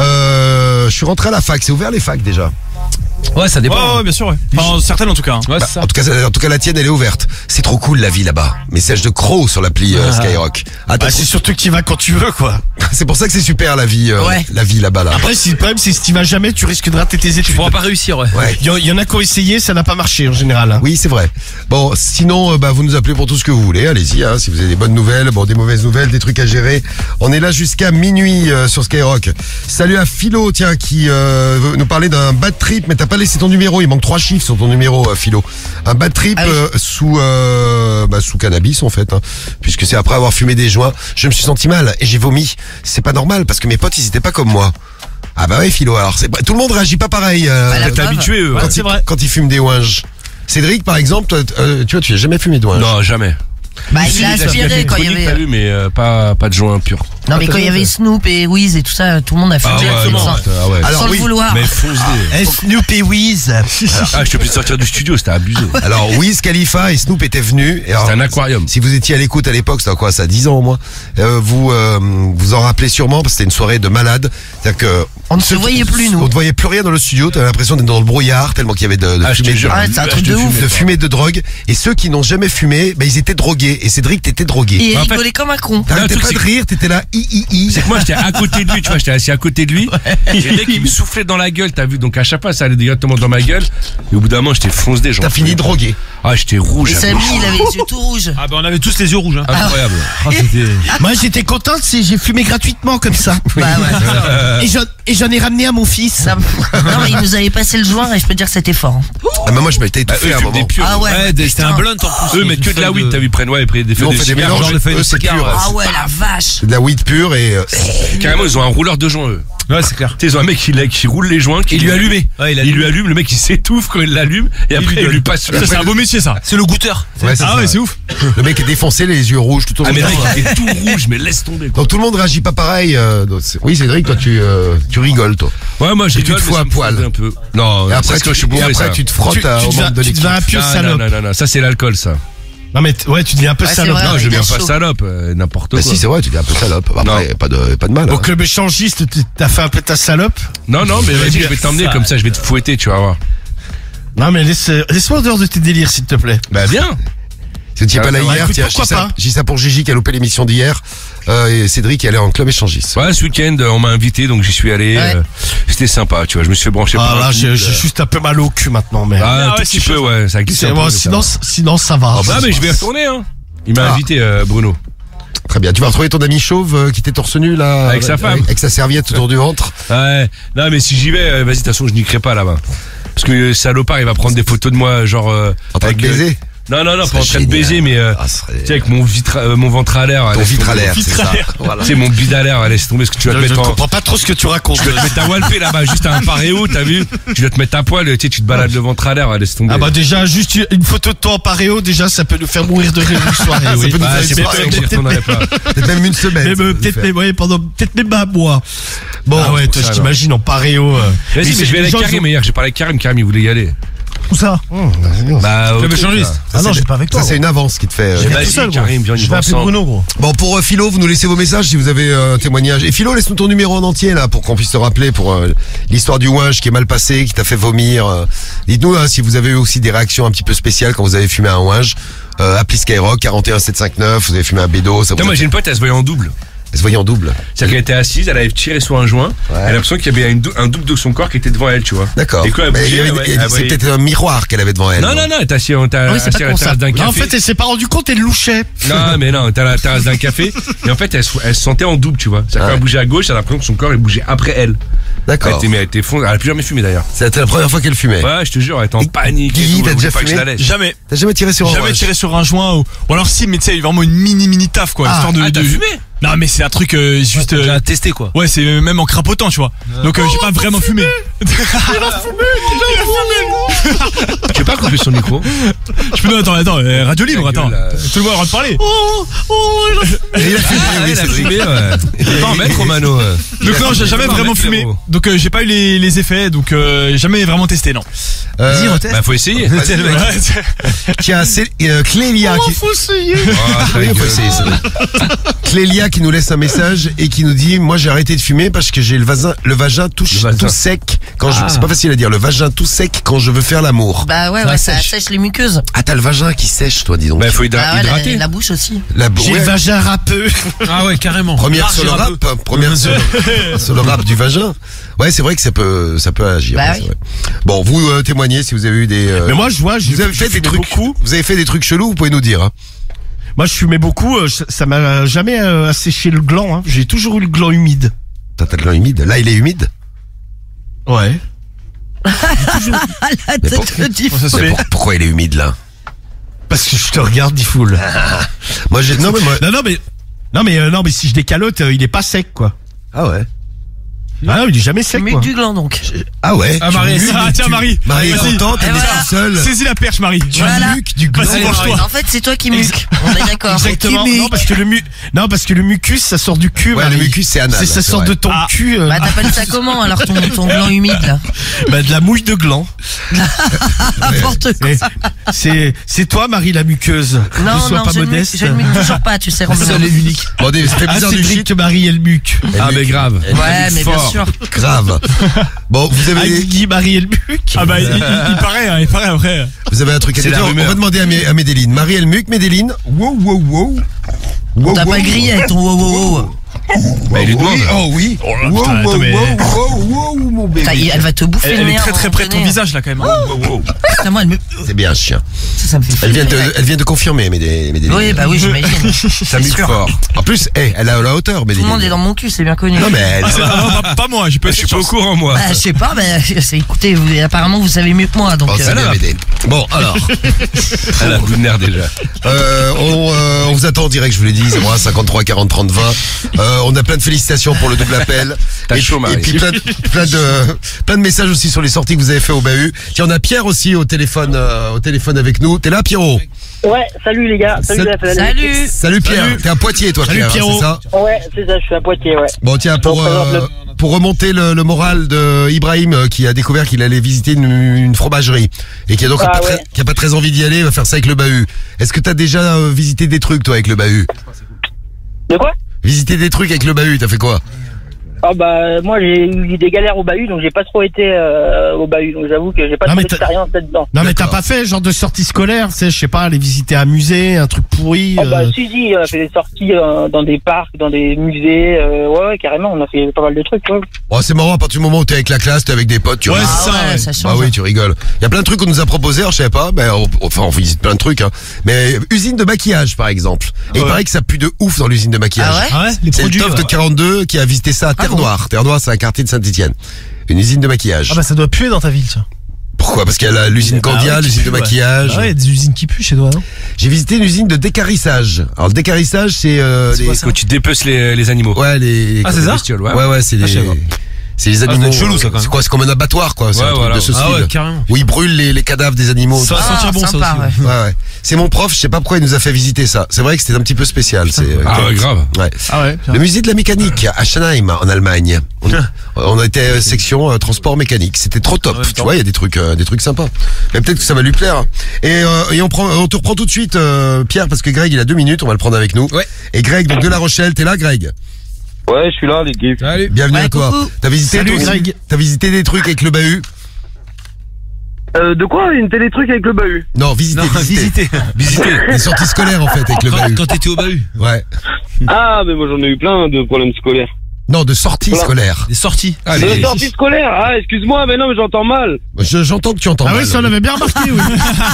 S2: Euh, je suis rentré à la fac. C'est ouvert les facs déjà.
S10: Ouais, ça
S9: Ouais,
S10: dépend.
S9: ouais, bien sûr, ouais. Enfin, certaines en tout cas. hein.
S10: Ouais,
S2: Bah,
S10: c'est ça.
S2: en tout cas, ça- en tout cas, la tienne, elle est ouverte. C'est trop cool la vie là-bas. Message de Crow sur l'appli euh, Skyrock. Ah, t'as
S6: Bah,
S2: trop-
S6: c'est surtout que tu vas quand tu veux, quoi.
S2: c'est pour ça que c'est super la vie, euh,
S4: Ouais.
S2: la vie là-bas là.
S6: Après, si le problème, c'est que si tu vas jamais, tu risques de rater tes études.
S10: Tu pourras pas réussir, ouais.
S2: Ouais.
S6: Il y, en- il y en a qui ont essayé, ça n'a pas marché en général. hein.
S2: Oui, c'est vrai. Bon, sinon, euh, bah, vous nous appelez pour tout ce que vous voulez. Allez-y, hein, si vous avez des bonnes nouvelles, bon, des mauvaises nouvelles, des trucs à gérer. On est là jusqu'à minuit euh, sur Skyrock. Salut à Philo, tiens, qui euh, veut nous parler d'un bad trip, mais t'as pas laissé ton numéro. Il manque trois chiffres sur ton numéro, euh, Philo. Un bad trip
S4: Ah oui.
S2: euh, sous euh, bah, sous cannabis en fait, hein, puisque c'est après avoir fumé des joints. Je me suis senti mal et j'ai vomi. C'est pas normal parce que mes potes ils étaient pas comme moi. Ah bah oui, Philo. Alors c'est tout le monde réagit pas pareil. euh,
S4: Bah, la
S3: T'es
S4: preuve.
S3: habitué, eux.
S2: quand,
S3: hein.
S6: c'est
S2: il,
S6: vrai.
S2: quand il fume des ouinges. Cédric, par exemple, euh, tu vois, tu n'as jamais fumé de ouinges.
S3: Non, jamais.
S4: Bah,
S3: Si,
S4: il a
S3: la
S4: aspiré
S3: cigarette
S4: quand il y
S3: électronique,
S4: avait.
S3: t'as vu, mais euh, pas, pas de joint pur.
S4: Non, mais quand il y avait Snoop et Wiz et tout ça, tout le monde a fumé.
S3: Ah ouais,
S4: sans,
S3: non, ah ouais.
S2: Alors,
S4: sans
S2: oui,
S4: le vouloir.
S3: Mais fonce des.
S6: Eh, Snoop et Wiz.
S3: Ah, je te plus sortir du studio, c'était abusé.
S2: Alors Wiz Khalifa et Snoop étaient venus. Et alors,
S3: C'était un aquarium.
S2: Si vous étiez à l'écoute à l'époque, c'était quoi ça, dix ans au moins. Euh, vous euh, vous en rappelez sûrement parce que c'était une soirée de malade. C'est-à-dire que
S4: On ne
S2: ceux
S4: se
S2: qui-
S4: voyait plus, nous.
S2: On ne voyait plus rien dans le studio. T'avais l'impression d'être dans le brouillard tellement qu'il y avait de, de
S3: Ah, je te
S2: fumée,
S3: jure.
S4: Ah, c'est un
S3: Ah,
S4: truc
S3: je te
S4: de ouf.
S3: fume.
S2: de fumée de drogue. Et ceux qui n'ont jamais fumé, ben ils étaient drogués. Et Cédric, t'étais drogué.
S4: Et il
S3: En fait-
S4: rigolait comme un con.
S2: T'arrêtais
S3: le truc,
S2: pas de
S3: c'est-
S2: rire, t'étais là, i i i.
S3: C'est que moi j'étais à côté de lui, tu vois, j'étais assis à côté de lui. Et le mec il me soufflait dans la gueule, t'as vu, donc à chaque fois ça allait directement dans ma gueule. Et au bout d'un moment j'étais fonce des gens.
S2: T'as fini drogué.
S3: Ah, j'étais rouge.
S4: Et
S3: à
S4: Samy,
S3: gauche.
S4: il avait les yeux tout rouges.
S9: Ah bah on avait tous les yeux rouges. Hein.
S3: Incroyable.
S6: Moi, j'étais content, c'est j'ai fumé gratuitement comme ça.
S4: Bah ouais.
S6: Et j'en- et j'en ai ramené à mon fils.
S4: Non, non, mais il nous avait passé le joint et je peux te dire que c'était fort. hein.
S2: Ah, mais moi je m'étais
S3: Bah, eux,
S2: étouffé
S3: ils
S2: à un
S3: fument des
S2: moment.
S3: purs.
S4: Ah ouais.
S10: Ouais, des- c'était un
S4: putain.
S10: blunt en plus.
S3: Eux mettent que de la
S10: Une feuille
S3: weed, t'as vu, ils prennent ouais, ils prennent des
S2: Nous,
S3: feux
S2: on
S3: des
S2: fait des
S3: cigares,
S2: mélanges.
S3: genre de feuilles
S2: Eux,
S3: de
S2: c'est
S3: cigare.
S2: pur.
S3: ouais.
S4: Ah ouais, la vache.
S2: C'est de la weed pure et euh,
S3: Carrément, ils ont un rouleur de joint, eux.
S9: Ouais, c'est clair.
S3: Tu sais, ils ont un mec qui, qui roule les joints, qui
S10: Il lui allume. Ouais, il
S3: Il lui allume, le mec il s'étouffe quand il l'allume, et après il lui passe sur
S9: Ça, c'est un beau métier, ça.
S10: C'est le goûteur.
S2: ouais, c'est
S9: Ah
S2: ça.
S9: ouais, c'est ouf.
S2: Le mec est défoncé, les yeux rouges tout au long.
S3: Ah, mais
S2: du
S3: le mec
S2: temps.
S3: il est tout rouge, mais laisse tomber, quoi.
S2: Donc tout le monde réagit pas pareil. euh, donc c'est- oui, Cédric, toi tu euh, tu rigoles toi.
S3: Ouais, moi
S2: Et
S3: j'ai
S2: tu te fous à poil.
S3: un peu. Non,
S2: Et après,
S3: c'est
S2: tu,
S3: que je suis
S2: et
S3: bourré,
S2: après
S3: ça.
S2: tu te frottes
S6: Tu-
S2: à-
S6: tu
S2: au
S6: deviens-
S2: membre de
S6: tu
S2: l'équipe.
S6: deviens un pieux
S3: Non, non,
S6: salope.
S3: non, non, non, ça c'est l'alcool, ça.
S6: Non, mais t- ouais, tu deviens un peu
S4: Ouais, c'est
S6: salope.
S4: vrai.
S3: Non,
S4: ouais,
S3: je
S4: il
S3: deviens
S4: est
S3: pas
S4: chaud.
S3: salope, euh, n'importe
S2: Bah
S3: quoi.
S2: si, c'est vrai, tu deviens un peu salope. Après,
S3: Non.
S2: pas de pas de mal.
S6: Au
S2: hein.
S6: club échangiste, t- t'as fait un peu ta salope.
S3: Non, non, mais vas-y, je vais t'emmener comme ça, je vais te fouetter, tu vas voir.
S6: Non, mais laisse, laisse-moi en dehors de tes délires, s'il te plaît.
S3: Bah bien.
S2: Si tu n'es
S3: Ah,
S2: pas là
S3: ouais,
S2: hier,
S3: écoute,
S2: tiens, je dis
S3: pourquoi
S2: ça,
S3: pas
S2: je dis ça pour Gigi qui a loupé l'émission d'hier. Euh, et Cédric, elle est en club échangiste.
S3: Ouais, ce week-end, on m'a invité, donc j'y suis allé.
S2: Ouais.
S3: euh, C'était sympa, tu vois. Je me suis fait brancher
S6: Ah
S3: par un
S6: là, j'ai
S3: couple,
S6: j'ai
S3: euh,
S6: juste un peu mal au cul maintenant, mais.
S3: Ah, un tout petit peu, ouais. Ça glisse
S6: C'est-
S3: un peu,
S6: bon,
S3: mais
S6: sinon,
S3: ça
S6: sinon, ça va.
S3: Ah, mais je vais y retourner, hein. Il m'a
S2: Ah.
S3: invité, euh, Bruno.
S2: Très bien. Tu vas retrouver ton ami chauve euh, qui était torse nu là.
S3: Avec sa femme.
S2: Avec, avec sa serviette autour du ventre.
S3: Ouais. Non, mais si j'y vais, euh, vas-y, de toute façon, je n'y crée pas là-bas. Parce que le salopard, il va prendre des photos de moi, genre. Euh,
S2: en train de
S3: avec, euh,
S2: baiser.
S3: Non, non, non,
S2: Ça
S3: pas en train
S2: serait
S3: de baiser,
S2: génial.
S3: mais euh,
S2: Ah, ce serait-
S3: tu sais, avec mon, vitra, euh, mon ventre à l'air.
S2: Ton
S3: laisse
S2: vitre à
S3: tomber.
S2: l'air, c'est ça. Voilà.
S3: Tu sais, mon bide à l'air, laisse tomber ce que tu vas
S6: Je,
S3: te
S6: je
S3: mettre en.
S6: comprends pas trop ce que tu racontes.
S3: Tu dois te mettre à walper là-bas, juste un paréo, t'as vu? Tu dois te mettre à poil, tu sais, tu te balades le ventre à l'air, laisse tomber.
S6: Ah bah déjà, juste une photo de toi en paréo, déjà, ça peut nous faire mourir de rire une soirée.
S2: Ça
S6: oui.
S2: peut nous
S3: Ah,
S2: faire
S3: c'est
S2: une
S3: pour ça
S2: soirée.
S3: que j'y retournerai pas.
S2: Peut-être même une semaine.
S6: Même,
S2: ça
S6: euh,
S2: peut
S6: peut-être
S2: nous
S6: même,
S2: faire.
S6: ouais, pendant, peut-être même un mois. Bon, ah ouais, toi,
S3: ça,
S6: je t'imagine en paréo. euh.
S3: Vas-y, mais
S6: c'est-
S3: je vais aller
S6: les
S3: avec
S6: gens,
S3: Karim hier, j'ai parlé avec Karim, Karim il voulait y aller.
S6: Où ça?
S3: Bah, au
S9: Club
S3: truc,
S9: échangiste.
S3: là.
S6: Ah non,
S2: c'est-
S6: j'ai pas avec toi.
S2: Ça, c'est une avance qui te fait. euh,
S3: Eh,
S6: viens
S3: Vas-y,
S6: tout seul, gros.
S3: Karim, viens, on y
S6: Je
S3: va
S6: vais appeler
S3: ensemble.
S6: Bruno, gros.
S2: Bon, pour euh, Philo, vous nous laissez vos messages si vous avez euh, un témoignage. Et Philo, laisse-nous ton numéro en entier là pour qu'on puisse te rappeler pour euh, l'histoire du ouinge qui est mal passé, qui t'a fait vomir. euh. Dites-nous hein, si vous avez eu aussi des réactions un petit peu spéciales quand vous avez fumé un ouinge. Euh, appelez Skyrock quarante et un sept cent cinquante-neuf. Vous avez fumé un bédo. Ça vous
S3: Putain,
S2: a
S3: moi
S2: fait-
S3: j'ai une pote, elle se voyait en double.
S2: Elle se voyait en double.
S3: C'est-à-dire qu'elle était assise, elle avait tiré sur un joint, elle a l'impression qu'il y avait une dou- un double de son corps qui était devant elle, tu vois.
S2: D'accord.
S3: Et quand elle
S2: Mais il y
S3: bougeait,
S2: avait-
S3: ouais,
S2: il y
S3: elle
S2: avait- c'est
S3: voyait-
S2: peut-être un miroir qu'elle avait devant elle.
S3: Non, non, non, elle était assise, on t'a
S4: Oui, c'est
S3: assis
S4: pas
S3: à la
S4: con, ça.
S3: terrasse d'un
S6: Non,
S3: café.
S6: en fait, elle s'est pas rendu compte, elle louchait.
S3: Non, mais non, t'es à la terrasse d'un café, et en fait, elle, se- elle se sentait en double, tu vois. C'est-à-dire
S2: Ouais.
S3: quand elle bougeait à gauche, elle a l'impression que son corps, il bougeait après elle. Elle
S2: D'accord.
S3: était, mais elle était fond, elle a plus jamais fumé d'ailleurs.
S2: C'était la première fois qu'elle fumait.
S3: Ouais, je te jure, elle était en panique. et
S2: Guigui,
S3: tout,
S2: t'as
S3: elle
S2: déjà
S3: voulait pas que je
S2: fumé
S3: la laisse.
S9: Jamais.
S2: T'as jamais tiré sur un
S9: Jamais
S2: ouinge
S9: tiré sur un joint ou, ou alors si, mais tu sais, vraiment une mini mini taf quoi,
S2: Ah,
S9: histoire de.
S3: ah, t'as
S9: de-
S3: fumé
S9: Non mais c'est un truc euh, juste.
S10: T'as
S9: euh,
S10: déjà testé quoi.
S9: Ouais, c'est même en crapotant, tu vois. Donc euh, j'ai pas vraiment fumé.
S3: Tu veux pas couper son micro?
S9: Je peux non, attends, attends, euh, radio libre,
S3: Ta
S9: attends.
S3: gueule, là.
S9: Tout le monde a le droit de parler.
S6: Oh, oh, il a fumé.
S2: Et il a fumé,
S3: Ah,
S2: oui,
S3: il a
S2: c'est vrai.
S3: fumé, ouais. Il est pas en maître, Romano. ouais.
S9: Donc non, j'ai jamais
S3: pas
S9: vraiment
S3: mettre
S9: fumé.
S3: les mots.
S9: Donc euh, j'ai pas eu les, les effets, donc euh, jamais vraiment testé, non.
S2: Euh,
S3: Bah, faut essayer.
S9: Ouais, c'est-
S2: Tiens, c'est euh, Clélia
S6: Oh,
S2: qui...
S6: faut essayer.
S3: Ah, ta
S2: Oui, faut
S3: gueule.
S2: essayer, c'est vrai. Clélia qui nous laisse un message et qui nous dit moi j'ai arrêté de fumer parce que j'ai le vagin le vagin tout,
S3: Le vagin.
S2: tout sec quand je
S10: Ah.
S2: c'est pas facile à dire le vagin tout sec quand je veux faire l'amour.
S4: Bah ouais,
S10: Ça
S4: ouais, ça
S10: sèche.
S4: sèche les muqueuses.
S2: Ah t'as le vagin qui sèche toi dis donc.
S3: Bah, faut hydra-
S4: Bah ouais, la,
S3: hydrater.
S4: la bouche aussi.
S2: La
S6: J'ai
S2: ouais.
S6: le vagin râpeux.
S10: Ah ouais, carrément.
S2: Première
S10: Large
S2: sur
S10: et
S2: le
S10: un
S2: rap,
S10: peu.
S2: première sur le, sur le rap du vagin. Ouais, c'est vrai que ça peut ça peut agir.
S4: Bah
S2: ouais,
S4: oui.
S2: c'est vrai. Bon, vous euh, témoignez si vous avez eu des euh,
S6: Mais moi, je vois, j'ai
S2: vous avez fait
S6: j'ai
S2: des
S6: fumé
S2: trucs
S6: beaucoup.
S2: vous avez fait des trucs chelous, vous pouvez nous dire hein.
S6: Moi, je fumais beaucoup, euh, ça ça m'a jamais euh, asséché le gland, hein. J'ai toujours eu le gland humide.
S2: T'as t'as le gland humide. Là, il est humide.
S6: Ouais.
S4: Ah, la
S2: Mais
S4: tête
S2: pour-
S4: de Diff.
S9: Ça se
S2: Mais
S9: fait.
S2: pour- pourquoi il est humide là?
S6: Parce que je te regarde, Diffoul.
S2: Moi j'ai non mais moi
S6: Non, non, mais, non, mais, euh, non, mais si je décalote, euh, il est pas sec, quoi.
S2: ah ouais.
S6: Ah non, il est jamais sec,
S4: Muque
S6: quoi.
S4: du gland donc.
S2: Ah ouais.
S9: Ah
S2: tu
S9: Marie,
S2: muques,
S9: ah, tiens
S2: tu-
S9: Marie.
S2: Marie est
S9: Vas-y.
S2: contente, elle
S4: Et
S2: est
S4: voilà.
S2: toute seule.
S9: Saisis la perche Marie.
S2: Tu
S4: Voilà.
S2: muques du gland.
S9: Vas-y, mange-toi.
S4: En fait, c'est toi qui muques. On est d'accord.
S6: Exactement. Non, parce que le mu, non, parce que le mucus, ça sort du cul,
S2: Ouais,
S6: Marie.
S2: le mucus c'est anal.
S6: C'est, ça
S2: c'est
S6: sort
S2: vrai.
S6: de ton
S9: Ah.
S6: cul, euh,
S4: Bah t'appelles ça comment alors ton, ton gland humide là?
S6: bah, de la mouille de gland.
S4: N'importe quoi.
S6: Et C'est, c'est toi, Marie, la muqueuse. ne
S4: Non,
S6: sois
S4: non,
S6: pas
S4: je ne muque-
S6: modeste.
S4: je ne muque toujours pas, tu sais, Romain.
S10: Seul et l'unique.
S2: Bon, des- ça fait
S6: Ah,
S2: bizarre du
S6: Cédric,
S2: shit.
S6: que Marie, elle muque.
S3: Ah, mais grave.
S4: Ouais, mais bien
S3: Fort.
S4: sûr.
S2: Grave. Bon, vous
S6: Ah,
S2: avez,
S6: Guigui, Marie, elle muque.
S9: Ah bah il, il- il paraît, hein, il paraît après.
S2: vous avez un truc à
S3: C'est
S2: dire.
S3: la
S2: On
S3: rumeur.
S2: va demander à, Mé- à Médéline. Marie elle muque, Médéline. Wow, wow, wow.
S4: On
S2: Wow,
S4: t'a
S2: wow.
S4: pas grillé avec ton wow wow wow.
S3: Bah, il lui demande.
S2: Oui, oh oui.
S9: Oh là,
S2: Wow,
S9: putain,
S2: wow,
S9: attends, mais-
S2: wow, wow, wow, mon bébé.
S4: Putain, elle va te bouffer
S9: Elle,
S4: le
S9: elle est
S4: nerf,
S9: très
S4: à un
S9: très
S4: moment
S9: près de ton
S4: donné.
S9: visage là quand même.
S4: Putain, moi, elle me...
S2: C'est bien, chien.
S4: ça, ça me fait
S2: Elle vient de,
S4: flipper.
S2: elle vient de confirmer, Médé- Médéline.
S4: Oui, bah oui, j'imagine.
S3: Ça
S4: C'est
S3: muque
S4: sûr.
S3: fort.
S2: En plus, eh, elle a la hauteur,
S4: Tout
S2: Médéline.
S4: le monde est dans mon cul, c'est bien connu.
S2: Non, mais elle,
S9: Ah, c'est- non, pas, pas moi, j'ai pas
S3: Je suis pas au courant, moi.
S4: Bah, je sais pas, bah, c'est, écoutez, vous, apparemment, vous savez mieux que moi, donc.
S2: Bon,
S4: euh,
S2: c'est bien, Médé. Bon, alors.
S3: Elle a un bout de nerf déjà.
S2: Euh, on, euh, on vous attend en direct, je vous l'ai dit, zéro un cinquante-trois quarante trente vingt. Euh, on a plein de félicitations pour le double appel.
S3: T'as
S2: et,
S3: chaud, Marie.
S2: et puis plein de, plein de plein de messages aussi sur les sorties que vous avez fait au bahut. Tiens, on a Pierre aussi au téléphone euh, au téléphone avec nous. T'es là, Pierrot?
S15: Ouais, salut les gars. Salut,
S2: Salut.
S15: la
S4: Salut.
S2: Salut Pierre.
S6: Salut.
S2: T'es à Poitiers, toi,
S6: Salut,
S2: Pierre, hein,
S6: Pierrot.
S2: c'est ça?
S15: Ouais, c'est ça, je suis à Poitiers, ouais.
S2: Bon, tiens, pour
S15: Je représente
S2: euh, pour remonter le, le moral de Ibrahim euh, qui a découvert qu'il allait visiter une, une fromagerie et qui a donc
S15: Ah
S2: pas
S15: ouais.
S2: très, qui a pas très envie d'y aller, il va faire ça avec le bahut. Est-ce que t'as déjà euh, visité des trucs toi avec le bahut?
S15: De quoi?
S2: Visiter des trucs avec le bahut, t'as fait quoi?
S17: Ah bah moi j'ai eu des galères au bahut, donc j'ai pas trop été euh, au bahut, donc j'avoue que j'ai pas
S6: Non,
S17: trop
S6: mais t'as-
S17: d'expérience là-dedans.
S6: Non mais t'as pas fait genre de sortie scolaire, tu sais, je sais pas, aller visiter un musée, un truc pourri.
S17: Ah bah
S6: euh,
S17: si si, on a fait des sorties euh, dans des parcs, dans des musées, euh, ouais, ouais carrément, on a fait pas mal de trucs. Ouais.
S2: Oh, c'est marrant à partir du moment où t'es avec la classe, t'es avec des potes, tu
S6: Ouais,
S2: rigoles.
S6: c'est ça, ouais. Ça
S2: Bah
S6: change.
S2: oui, tu rigoles. Il y a plein de trucs qu'on nous a proposés, alors je savais pas, mais on- enfin on visite plein de trucs, hein. Mais usine de maquillage par exemple. Et il
S6: Ouais.
S2: paraît que ça pue de ouf dans l'usine de maquillage.
S6: Ah ouais Ah ouais, les
S2: C'est le
S6: produits,
S2: Toft
S6: ouais.
S2: quarante-deux qui a visité ça à Terre Noire. Terre Noire, c'est un quartier de Saint-Etienne. Une usine de maquillage.
S18: Ah bah ça doit puer dans ta ville, ça.
S2: Pourquoi? Parce qu'il y a la- l'usine
S18: Bah
S2: Candia,
S18: ouais, qui
S2: l'usine de
S18: pue, ouais.
S2: maquillage.
S18: Bah ouais, il y a des usines qui puent chez toi, non?
S2: J'ai visité une usine de décarissage. Alors le décarissage, c'est euh, les...
S3: Quand tu dépeces les, les animaux.
S2: Ouais, les.
S3: Ah, c'est
S2: les
S3: ça
S2: bestioles, ouais. Ouais, ouais, c'est
S3: Ah,
S2: les.
S3: je sais pas.
S2: C'est les
S3: Ah, ça
S2: animaux.
S3: doit être chelou, ça, quand même.
S2: C'est quoi? C'est comme un abattoir, quoi. C'est
S3: Ouais,
S2: un truc
S3: voilà.
S2: de ce
S3: Ah
S2: style.
S3: ouais, carrément.
S2: Où ils brûlent les, les cadavres des animaux.
S18: Ça va
S2: Ah,
S18: sentir bon, ça
S4: sympa,
S18: aussi.
S2: ouais. Ouais, ouais. C'est mon prof, je sais pas pourquoi il nous a fait visiter ça. C'est vrai que c'était un petit peu spécial. C'est,
S3: Ah ouais, grave.
S2: Ouais.
S18: Ah ouais.
S2: Le musée de la mécanique à Schenheim, en Allemagne. On, on a été euh, section euh, transport mécanique. C'était trop top. Tu vois, il y a des trucs, euh, des trucs sympas. Mais peut-être que ça va lui plaire. hein. Et, euh, et on prend, on te reprend tout de suite, euh, Pierre, parce que Greg, il a deux minutes. On va le prendre avec nous.
S10: Ouais.
S2: Et Greg, donc de La Rochelle, t'es là, Greg?
S19: Ouais, je suis là, les gars.
S3: Salut.
S2: Bienvenue
S4: Ouais,
S2: à toi.
S4: coucou.
S2: T'as visité,
S6: Salut,
S2: toi,
S6: Greg.
S2: T'as visité des trucs avec le bahut?
S19: Euh, de quoi? Une télétruc avec le bahut?
S2: Non, visiter,
S10: Non,
S2: visiter.
S10: visiter.
S2: Visiter. Les sorties scolaires, en fait, avec le
S10: Quand,
S2: bahut.
S10: quand t'étais au bahut.
S2: Ouais.
S19: Ah, mais moi j'en ai eu plein de problèmes scolaires.
S2: Non, de sorties
S19: Voilà.
S2: scolaires.
S10: Des sorties.
S3: Ah,
S19: De
S3: les-
S19: sortie scolaire? Ah, excuse-moi, mais non, mais j'entends mal.
S2: Je- J'entends que tu entends
S6: Ah
S2: mal.
S6: oui, ça on avait bien remarqué, oui.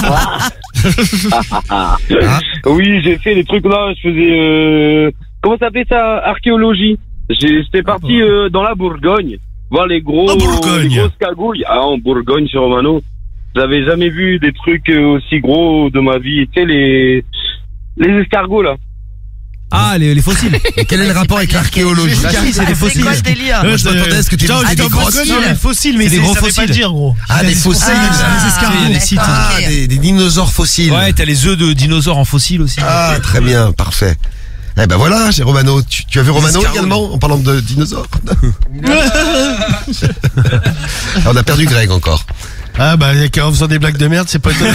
S2: Ah.
S19: Oui, j'ai fait des trucs là, je faisais... Euh... Comment ça s'appelle ça? Archéologie. J'ai- J'étais parti euh, dans la Bourgogne, voir les gros,
S6: En Bourgogne.
S19: les grosses cagouilles. Ah, en Bourgogne, sur Romano. J'avais jamais vu des trucs euh, aussi gros de ma vie. Tu sais, les... Les escargots, là.
S10: Ah, les, les fossiles.
S2: Et quel est le rapport avec l'archéologie?
S10: Bah si, c'est des
S4: C'est
S10: fossiles.
S4: quoi ce délire?
S2: Moi, je m'attendais à ce que tu
S6: Putain,
S2: dises
S6: j'étais
S2: des
S6: en
S2: grosses
S6: Bourgogne,
S2: îles.
S6: les fossiles, mais
S10: C'est des
S6: c'est-
S10: gros
S6: ça veut pas
S10: fossiles.
S6: dire, gros.
S2: Ah, des fossiles.
S4: Ah,
S6: des escargots.
S10: les sites.
S2: Ah,
S4: Ok.
S2: des, des dinosaures fossiles.
S10: Ouais, t'as les œufs de dinosaures en fossiles aussi.
S2: Ah, très bien, parfait. Eh ben voilà, j'ai Romano. Tu, tu as vu Romano
S10: escargots.
S2: également, en parlant de dinosaures? Ah, on a perdu Greg encore.
S6: Ah bah en faisant des blagues de merde, c'est pas étonnant.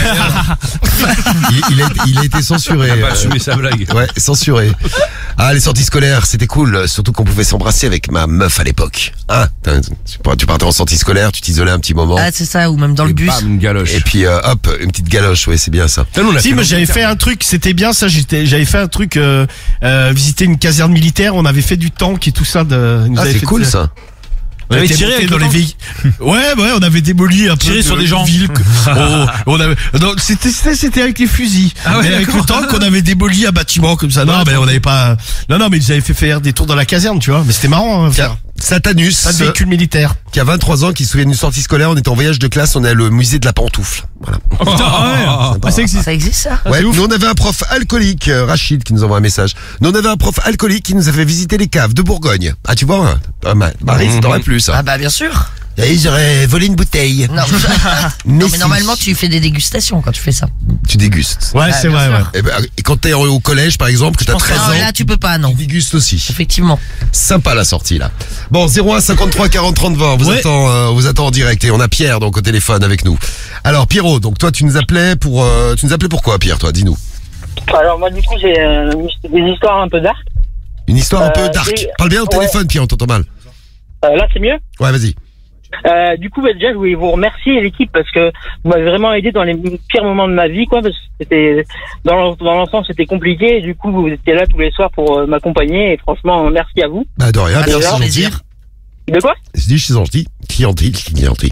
S2: Il, il a, il a été censuré.
S3: Il a pas
S2: euh,
S3: assumé sa blague.
S2: Ouais, censuré. Ah, les sorties scolaires, c'était cool. Surtout qu'on pouvait s'embrasser avec ma meuf à l'époque. Hein, t'as- tu tu partais en sortie scolaire, tu t'isolais un petit moment.
S4: Ah, c'est ça, ou même dans le
S2: Et
S4: bus.
S3: Bam, une galoche.
S2: Et puis euh, hop, une petite galoche, ouais, c'est bien ça.
S3: Putain, nous, on a
S6: Si,
S3: fait
S6: mais
S3: longtemps.
S6: j'avais fait un truc, c'était bien ça. J'étais, j'avais fait un truc, euh, euh, visiter une caserne militaire. On avait fait du tank et tout ça. De, ils nous
S2: Ah,
S6: avaient
S2: c'est
S6: fait
S2: cool
S6: de-
S2: ça.
S6: On avait
S10: Vous avez tiré
S6: tiré
S10: avec
S6: dans
S10: le
S6: les
S10: tank
S6: villes. Ouais, ouais, on avait démoli un peu
S10: Tiré
S6: de
S10: sur des gens.
S6: villes. Oh, on avait, non, c'était, c'était, c'était avec les fusils.
S10: Ah ouais,
S6: mais avec le
S10: d'accord.
S6: tank, on avait démoli un bâtiment comme ça. Non, mais on n'avait pas. Non, non, mais ils avaient fait faire des tours dans la caserne, tu vois. Mais c'était marrant. Hein, faire.
S2: Satanus,
S6: Pas de véhicule militaire.
S2: qui a vingt-trois ans, qui se souvient d'une sortie scolaire. On était en voyage de classe, on est à le musée de la pantoufle. Voilà.
S9: Putain, ah ouais. Ah, ça existe.
S4: Ça existe ça?
S2: Ouais, nous on avait un prof alcoolique, euh, Rachid, qui nous envoie un message. Nous on avait un prof alcoolique qui nous a fait visiter les caves de Bourgogne. Ah, tu vois, hein, pas mal. Marie, ça t'aurait plu ça.
S4: Ah bah bien sûr.
S2: Et j'aurais volé une bouteille.
S4: Non,
S2: Mais
S4: non, mais
S2: si.
S4: normalement tu fais des dégustations quand tu fais ça.
S2: Tu dégustes.
S6: Ouais,
S4: Ah,
S6: c'est
S4: bien
S6: vrai,
S4: sûr.
S6: ouais.
S2: Et, ben, et quand t'es au collège, par exemple, que t'as treize
S4: Non,
S2: ans,
S4: là tu peux pas, non.
S2: tu dégustes aussi.
S4: Effectivement.
S2: Sympa la sortie là. Bon, zéro un cinquante-trois quarante trente vingt, on vous
S6: Ouais.
S2: attend, euh, on vous attend en direct et on a Pierre donc au téléphone avec nous. Alors Pierrot, donc toi tu nous appelais pour, euh, tu nous appelais pourquoi Pierre, toi, dis-nous.
S17: Alors moi du coup j'ai euh, des histoires un peu dark.
S2: Une histoire un
S17: Euh,
S2: peu dark.
S17: j'ai-
S2: Parle bien au
S17: ouais.
S2: téléphone, Pierre, on t'entend mal.
S17: Euh, là c'est mieux.
S2: Ouais, vas-y.
S17: Euh, du coup, bah, déjà, je voulais vous remercier l'équipe parce que vous m'avez vraiment aidé dans les pires moments de ma vie, quoi. Parce que c'était dans l'en- dans l'enfance, c'était compliqué. Et du coup, vous étiez là tous les soirs pour euh, m'accompagner. Et franchement, merci à vous.
S2: Bah de rien,
S4: Ah,
S2: bien
S4: c'est
S2: c'est
S4: un
S2: gentil.
S4: plaisir.
S17: De quoi?
S2: Je dis, je suis gentil. Clientille, clientille.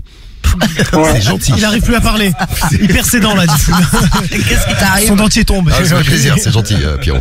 S2: C'est gentil.
S6: Il arrive plus à parler. Il perd ses dents là, du coup.
S4: Qu'est-ce qui t'arrive?
S6: Son dentier tombe.
S2: Ah, ça fait plaisir, c'est gentil, euh, Pierrot.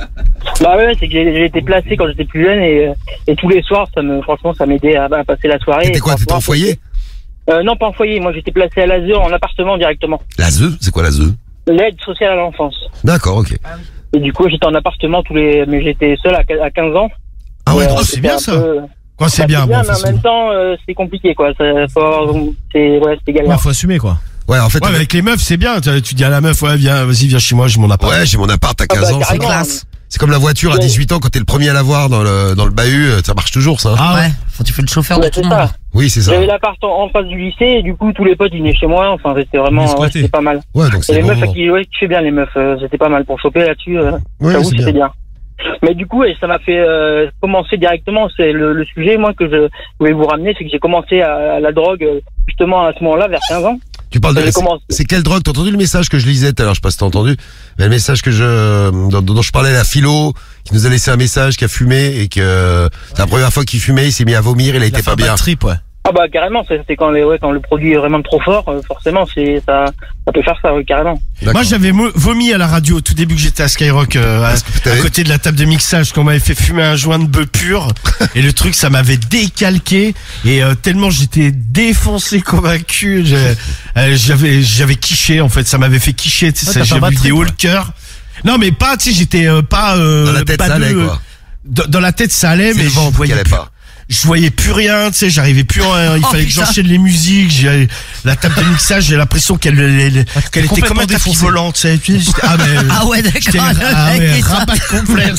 S17: Bah ouais, c'est que j'ai j'ai été placé quand j'étais plus jeune et, euh, et tous les soirs, ça me, franchement, ça m'aidait à, à passer la soirée.
S2: T'étais
S17: Et
S2: quoi, t'étais en
S17: franchement,
S2: foyer?
S17: euh, Non, pas en foyer. Moi, j'étais placé à l'A S E en appartement directement.
S2: La Z E, c'est quoi la Z E?
S17: L'aide sociale à l'enfance.
S2: D'accord, ok.
S17: Et du coup, j'étais en appartement tous les, mais j'étais seul à à quinze ans.
S2: Ah ouais,
S17: Et,
S2: donc
S17: euh,
S2: c'est
S17: c'était
S2: bien,
S17: un
S2: ça.
S17: peu-
S6: Quoi, c'est
S17: Bah,
S6: bien, bon,
S17: mais en
S6: façon.
S17: même temps, euh, c'est compliqué, quoi. Ça, faut avoir- c'est, ouais, c'est galère.
S6: Ouais, faut assumer, quoi.
S2: Ouais, en fait.
S6: Ouais, mais avec les meufs, c'est bien. Tu tu dis à la meuf, ouais, viens, vas-y, viens chez moi, j'ai mon appart.
S2: Ouais, j'ai mon appart à
S17: Ah bah,
S2: quinze ans. c'est
S17: carrément.
S2: classe. C'est comme la voiture à
S17: Ouais.
S2: dix-huit ans, quand t'es le premier à l'avoir dans le, dans le bahut, ça marche toujours, ça.
S6: Ah
S4: ouais. Faut tu fais le chauffeur de
S17: Ouais,
S4: tout
S17: c'est
S4: le monde.
S17: ça.
S2: Oui, c'est ça.
S17: J'avais l'appart en, en face du lycée et du coup tous les potes ils venaient chez moi. Enfin c'était vraiment ouais, c'était pas mal.
S2: Ouais, donc
S17: Et
S2: c'est
S17: les
S2: bon
S17: meufs
S2: moment.
S17: qui ouais, qui fait bien les meufs, euh, c'était pas mal pour choper là-dessus. Euh,
S2: Ouais,
S17: j'avoue
S2: c'est
S17: c'était
S2: bien.
S17: bien. Mais du coup, et ça m'a fait euh, commencer directement. C'est le, le sujet, moi, que je voulais vous ramener, c'est que j'ai commencé à, à la drogue euh, justement à ce moment-là, vers quinze ans.
S2: Tu parles de
S17: J'ai
S2: c'est-
S17: commencé-
S2: c'est quelle drogue? T'as entendu le message que je lisais tout à l'heure? Je sais pas si t'as entendu, mais le message que je dont, dont je parlais à la philo, qui nous a laissé un message, qui a fumé et que c'est la première fois qu'il fumait, il s'est mis à vomir, il a été pas bien.
S5: Trip, ouais.
S17: Ah bah carrément, c'est c'est quand, les, ouais, quand le produit est vraiment trop fort, euh, forcément, c'est ça, ça peut faire ça, oui, carrément.
S5: Moi, j'avais mo- vomi à la radio au tout début que j'étais à Skyrock, euh, à, à côté de la table de mixage, qu'on m'avait fait fumer un joint de bœuf pur. Et le truc, ça m'avait décalqué. Et euh, tellement j'étais défoncé, convaincu, j'ai- euh, j'avais j'avais quiché, en fait. Ça m'avait fait quicher. Tu sais,
S18: Ouais,
S5: ça-
S18: t'as
S5: j'ai
S18: pas
S5: vu
S18: batterie,
S5: des hauts
S18: toi.
S5: le cœur. Non, mais pas, tu sais, j'étais euh, pas... Euh,
S2: Dans la tête, ça
S5: badeux,
S2: allait,
S5: euh,
S2: quoi.
S5: Dans, dans la tête, ça allait,
S2: C'est
S5: mais
S2: le
S5: je
S2: ventre qui
S5: voyais
S2: allait
S5: plus-
S2: pas.
S5: je voyais plus rien, tu sais, j'arrivais plus, en- il
S4: Oh,
S5: fallait que
S4: putain.
S5: j'enchaîne les musiques, j'ai la table de mixage, j'ai l'impression qu'elle elle- elle- qu'elle était comme un tapis
S18: défoncé.
S5: volant, tu sais. tu sais, j'étais- Ah, mais,
S4: Ah ouais,
S5: j'étais-
S4: d'accord.
S5: ah ouais,
S4: Et ça-
S5: rabat complet.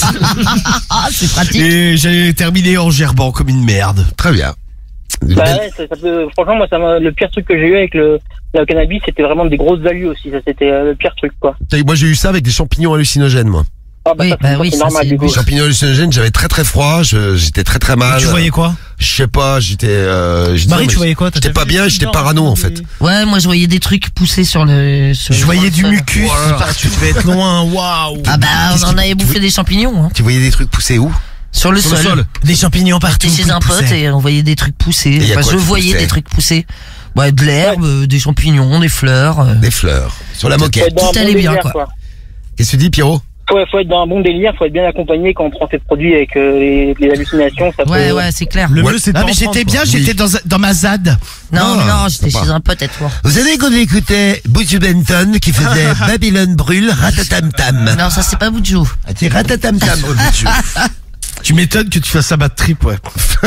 S4: Ah, c'est pratique.
S5: Et j'ai terminé en gerbant comme une merde.
S2: Très bien.
S17: Bah ouais, ça, ça peut, franchement, moi, ça m'a- le pire truc que j'ai eu avec le, le cannabis, c'était vraiment des grosses values aussi. Ça, c'était euh, le pire truc, quoi.
S2: T'as- Moi j'ai eu ça avec des champignons hallucinogènes, moi.
S17: Ah bah,
S4: Oui,
S17: ça,
S4: bah
S17: ça,
S4: oui,
S17: c'est
S4: ça,
S17: normal,
S4: c'est
S17: du coup.
S2: Les champignons hallucinogènes, j'avais très très froid, je- j'étais très très mal.
S18: Tu voyais quoi?
S2: Je sais pas, j'étais. Euh, je-
S18: Marie,
S2: non, mais
S18: tu voyais quoi? T'as
S2: J'étais
S18: déjà
S2: pas
S18: vu
S2: bien,
S18: des
S2: j'étais
S18: gens
S2: parano en
S18: qui-
S2: fait.
S4: Ouais, moi je voyais des trucs pousser sur le. Sur
S5: Je
S4: le-
S5: voyais
S4: sur
S5: du
S4: le sol.
S5: mucus,
S2: Voilà.
S5: tu devais être loin, waouh.
S4: Ah bah,
S2: Qu'est-ce
S4: on en
S2: qui-
S4: avait
S2: tu
S4: bouffé
S2: veux-
S4: des champignons, hein.
S2: Tu voyais des trucs pousser où?
S4: Sur le
S2: Sur le
S4: sol.
S2: sol.
S5: Des champignons partout.
S4: J'étais chez
S5: qui
S4: un pote
S5: poussaient.
S4: et on voyait des trucs pousser.
S2: y a
S4: Enfin,
S2: quoi
S4: je
S2: qui
S4: voyais
S2: poussait
S4: des trucs pousser. Ouais, de l'herbe, euh, des champignons, des fleurs. euh.
S2: Des fleurs. Sur la
S17: Faut
S2: moquette.
S17: être dans un
S4: Tout
S17: bon
S4: allait bien,
S17: délire,
S4: quoi.
S2: Qu'est-ce que tu dis, Pierrot?
S17: Faut, faut être dans un bon délire, faut être bien accompagné quand on prend ces produits avec euh, les, les hallucinations. Ça
S4: Ouais,
S17: peut...
S4: ouais, c'est clair.
S18: Le
S2: Ouais.
S18: mieux, c'est de
S5: Non,
S18: pas
S5: mais
S18: en
S5: j'étais
S18: prendre,
S5: bien,
S18: quoi.
S5: j'étais dans, dans ma Z A D.
S4: Non,
S2: Ah,
S4: mais non, j'étais
S2: sympa.
S4: chez un pote à toi.
S2: Vous savez qu'on écoutait Buju Benton qui faisait Babylone brûle, ratatam tam.
S4: Non, ça c'est pas Boudjou.
S2: Ah, c'est ratatam tam, oh, Buju.
S5: Tu m'étonnes que tu fasses un bad trip, ouais.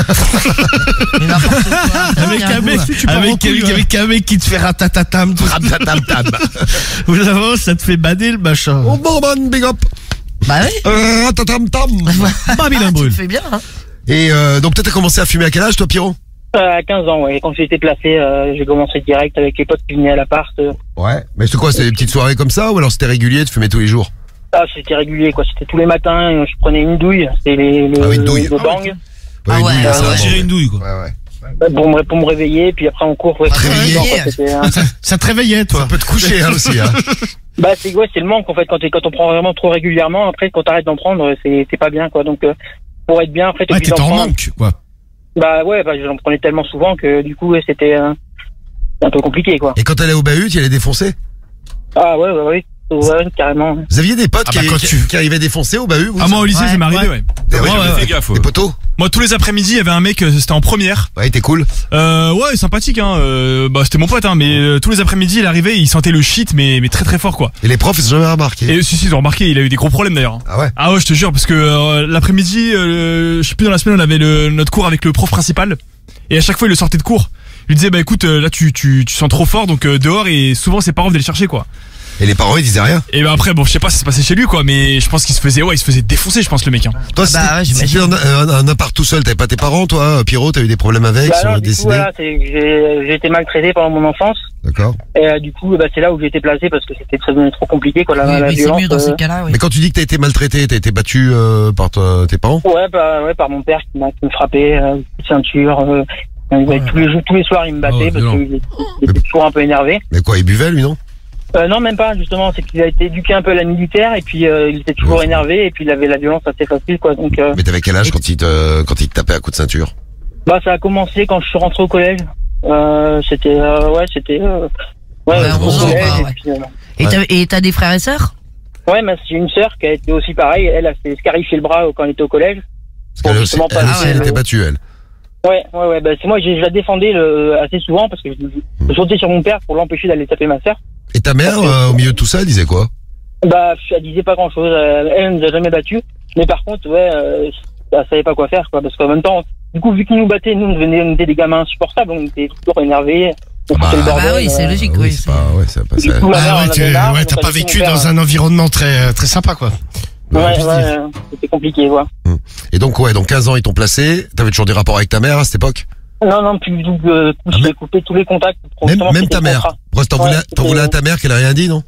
S4: Mais n'importe quoi. ça
S5: Avec
S4: tient
S5: un
S4: un
S5: mec,
S4: goût,
S5: avec,
S18: pars en
S5: avec,
S18: couille, ouais.
S5: avec un mec qui te fait ratatatam.
S2: Ratatam tam.
S5: Vous savez, ça te fait bader le machin.
S2: Oh, bon, man, big up.
S4: Bah oui.
S2: Euh, Ratatam tam.
S18: Babylone
S4: Ah, tu
S18: brûle.
S4: le fais bien, hein.
S2: Et euh, donc, toi, t'as commencé à fumer à quel âge, toi, Pierrot?
S17: Euh, à quinze ans, ouais. Quand j'ai été placé, euh, j'ai commencé direct avec les potes qui venaient à l'appart. euh.
S2: Ouais. Mais c'est quoi, c'était des petites soirées comme ça ou alors c'était régulier, tu fumais tous les jours?
S17: Ah, c'était régulier, quoi. C'était tous les matins. euh, Je prenais une douille. C'était les, le,
S2: Ah oui, une douille.
S17: le bang.
S4: Ah
S2: une
S4: ouais,
S2: douille,
S4: ah
S2: ça
S4: ouais.
S2: va,
S10: Gérer
S2: bon.
S10: une douille, quoi.
S2: Ouais, ouais.
S17: Pour me, pour me réveiller, puis après en cours, ouais.
S4: Te
S17: c'était
S4: réveiller.
S17: évident, quoi. C'était, euh,
S5: Ça, ça te réveillait, toi.
S2: Ça peut te coucher, hein, aussi, hein.
S17: Bah, c'est, ouais, c'est le manque, en fait. Quand, t'es- quand on prend vraiment trop régulièrement, après, quand t'arrêtes d'en prendre, c'est, c'est pas bien, quoi. Donc, euh, pour être bien, après, t'es
S5: Ouais,
S17: obligé
S5: t'étais
S17: d'en
S5: en
S17: prendre.
S5: manque, quoi.
S17: Bah, ouais, bah, j'en prenais tellement souvent que, du coup, ouais, c'était, euh, un peu compliqué, quoi.
S2: Et quand t'allais au bahut, tu allais défoncer?
S17: Ah, ouais, ouais, ouais. Ouais, carrément.
S2: Vous aviez des potes
S5: Ah
S2: qui,
S5: bah, quand
S2: qui,
S5: tu-
S2: qui arrivaient défoncer au bahut, vous?
S9: Ah, moi au lycée,
S4: Ouais,
S9: ça m'est arrivé, ouais.
S2: Des,
S3: Ouais,
S2: ouais,
S3: j'avais
S2: ouais,
S3: fait gaffe, ouais.
S2: des poteaux?
S9: Moi, tous les après-midi, il y avait un mec, euh, c'était en première.
S2: Ouais, t'es cool.
S9: Euh, ouais, sympathique, hein. Euh, bah, c'était mon pote, hein. Mais euh, tous les après-midi, il arrivait, il sentait le shit, mais, mais très très fort, quoi.
S2: Et les profs, ils ont jamais remarqué.
S9: Et si, si, ils ont remarqué, il a eu des gros problèmes d'ailleurs.
S2: Ah ouais?
S9: Ah ouais, je te jure, parce que euh, l'après-midi, euh, je sais plus, dans la semaine, on avait le, notre cours avec le prof principal. Et à chaque fois, il le sortait de cours. Il lui disait, bah écoute, euh, là, tu, tu, tu sens trop fort, donc euh, dehors, et souvent, ses parents venaient le chercher, quoi.
S2: Et les parents, ils disaient rien.
S9: Et bah après, bon, je sais pas si ça se passait chez lui, quoi, mais je pense qu'il se faisait, ouais, il se faisait défoncer, je pense, le mec, hein.
S2: Toi,
S4: bah
S2: si
S4: ouais,
S2: tu en un, un appart tout seul, t'avais pas tes parents, toi, Pierrot, t'as eu des problèmes avec,
S17: Bah,
S2: ils
S17: alors,
S2: ont
S17: du coup,
S2: décidé?
S17: voilà, c'est, que j'ai, j'ai été maltraité pendant mon enfance.
S2: D'accord.
S17: Et euh, du coup, bah, c'est là où j'ai été placé parce que c'était très, trop compliqué, quoi, la,
S4: Oui,
S17: la
S4: mais c'est
S17: violence.
S4: mieux dans
S17: euh,
S4: ces cas-là, oui.
S2: Mais quand tu dis que t'as été maltraité, t'as été battu euh, par toi- tes parents?
S17: Ouais, bah, ouais, par mon père qui m'a, qui me frappait, euh, coup de ceinture, euh, ouais, tous les jours, tous les soirs, il me battait
S2: Oh,
S17: parce
S2: violent.
S17: qu'il était- il était toujours un peu énervé.
S2: Mais quoi, il buvait, lui, non?
S17: Euh, non, même pas, justement, c'est qu'il a été éduqué un peu à la militaire et puis euh, il était toujours énervé et puis il avait la violence assez facile, quoi. Donc, euh,
S2: Mais t'avais quel âge quand il te, quand il te tapait à coups de ceinture?
S17: bah, ça a commencé quand je suis rentré au collège. Euh, c'était, euh, ouais, c'était, euh, ouais,
S2: Ouais,
S17: au
S2: onze ans,
S17: collège,
S4: quoi,
S17: et
S4: ouais.
S17: puis, euh,
S4: Et t'as- Et t'as des frères et sœurs?
S17: ouais, mais j'ai une sœur qui a été aussi pareil. Elle a fait scarifier le bras quand elle était au collège.
S2: Parce qu'elle aussi,
S17: justement pas
S2: elle
S17: le-
S2: aussi, elle était battue, elle.
S17: Ouais, ouais, ouais. Bah, c'est moi, je, je la défendais le, assez souvent parce que je, je sautais sur mon père pour l'empêcher d'aller taper ma sœur.
S2: Et ta mère, euh, au milieu de tout ça, elle disait quoi?
S17: Bah, elle disait pas grand chose. Elle, elle nous a jamais battus. Mais par contre, ouais, euh, elle savait pas quoi faire, quoi. Parce qu'en même temps, du coup, vu qu'ils nous battaient, nous, on devenait, on était des gamins insupportables. On était toujours énervés. On foutait le bordel.
S4: Bah oui, c'est
S17: euh,
S4: logique,
S2: Ah oui,
S4: oui.
S2: c'est pas, ouais, c'est pas
S17: Du
S2: ça.
S17: coup, ma mère
S5: Ah
S17: en
S5: ouais,
S17: avait
S5: tu-
S17: marre,
S5: ouais,
S17: donc
S5: t'as
S17: elle
S5: pas
S17: a dit
S5: vécu
S17: mon père,
S5: dans un environnement très, très sympa, quoi.
S17: Ouais,
S5: Ouais,
S17: ouais, euh, c'était compliqué, quoi.
S2: Et donc, ouais, donc quinze ans, ils t'ont placé. T'avais toujours des rapports avec ta mère à cette époque?
S17: Non, non, plus du tout. Euh, j'ai coupé tous les contacts. pour
S2: Même,
S17: justement
S2: même
S17: quitter
S2: ta
S17: le
S2: mère.
S17: contrat.
S2: Bref, t'en
S17: Ouais,
S2: voulais, t'en
S17: c'était-
S2: voulais à ta mère qu'elle a rien dit, non?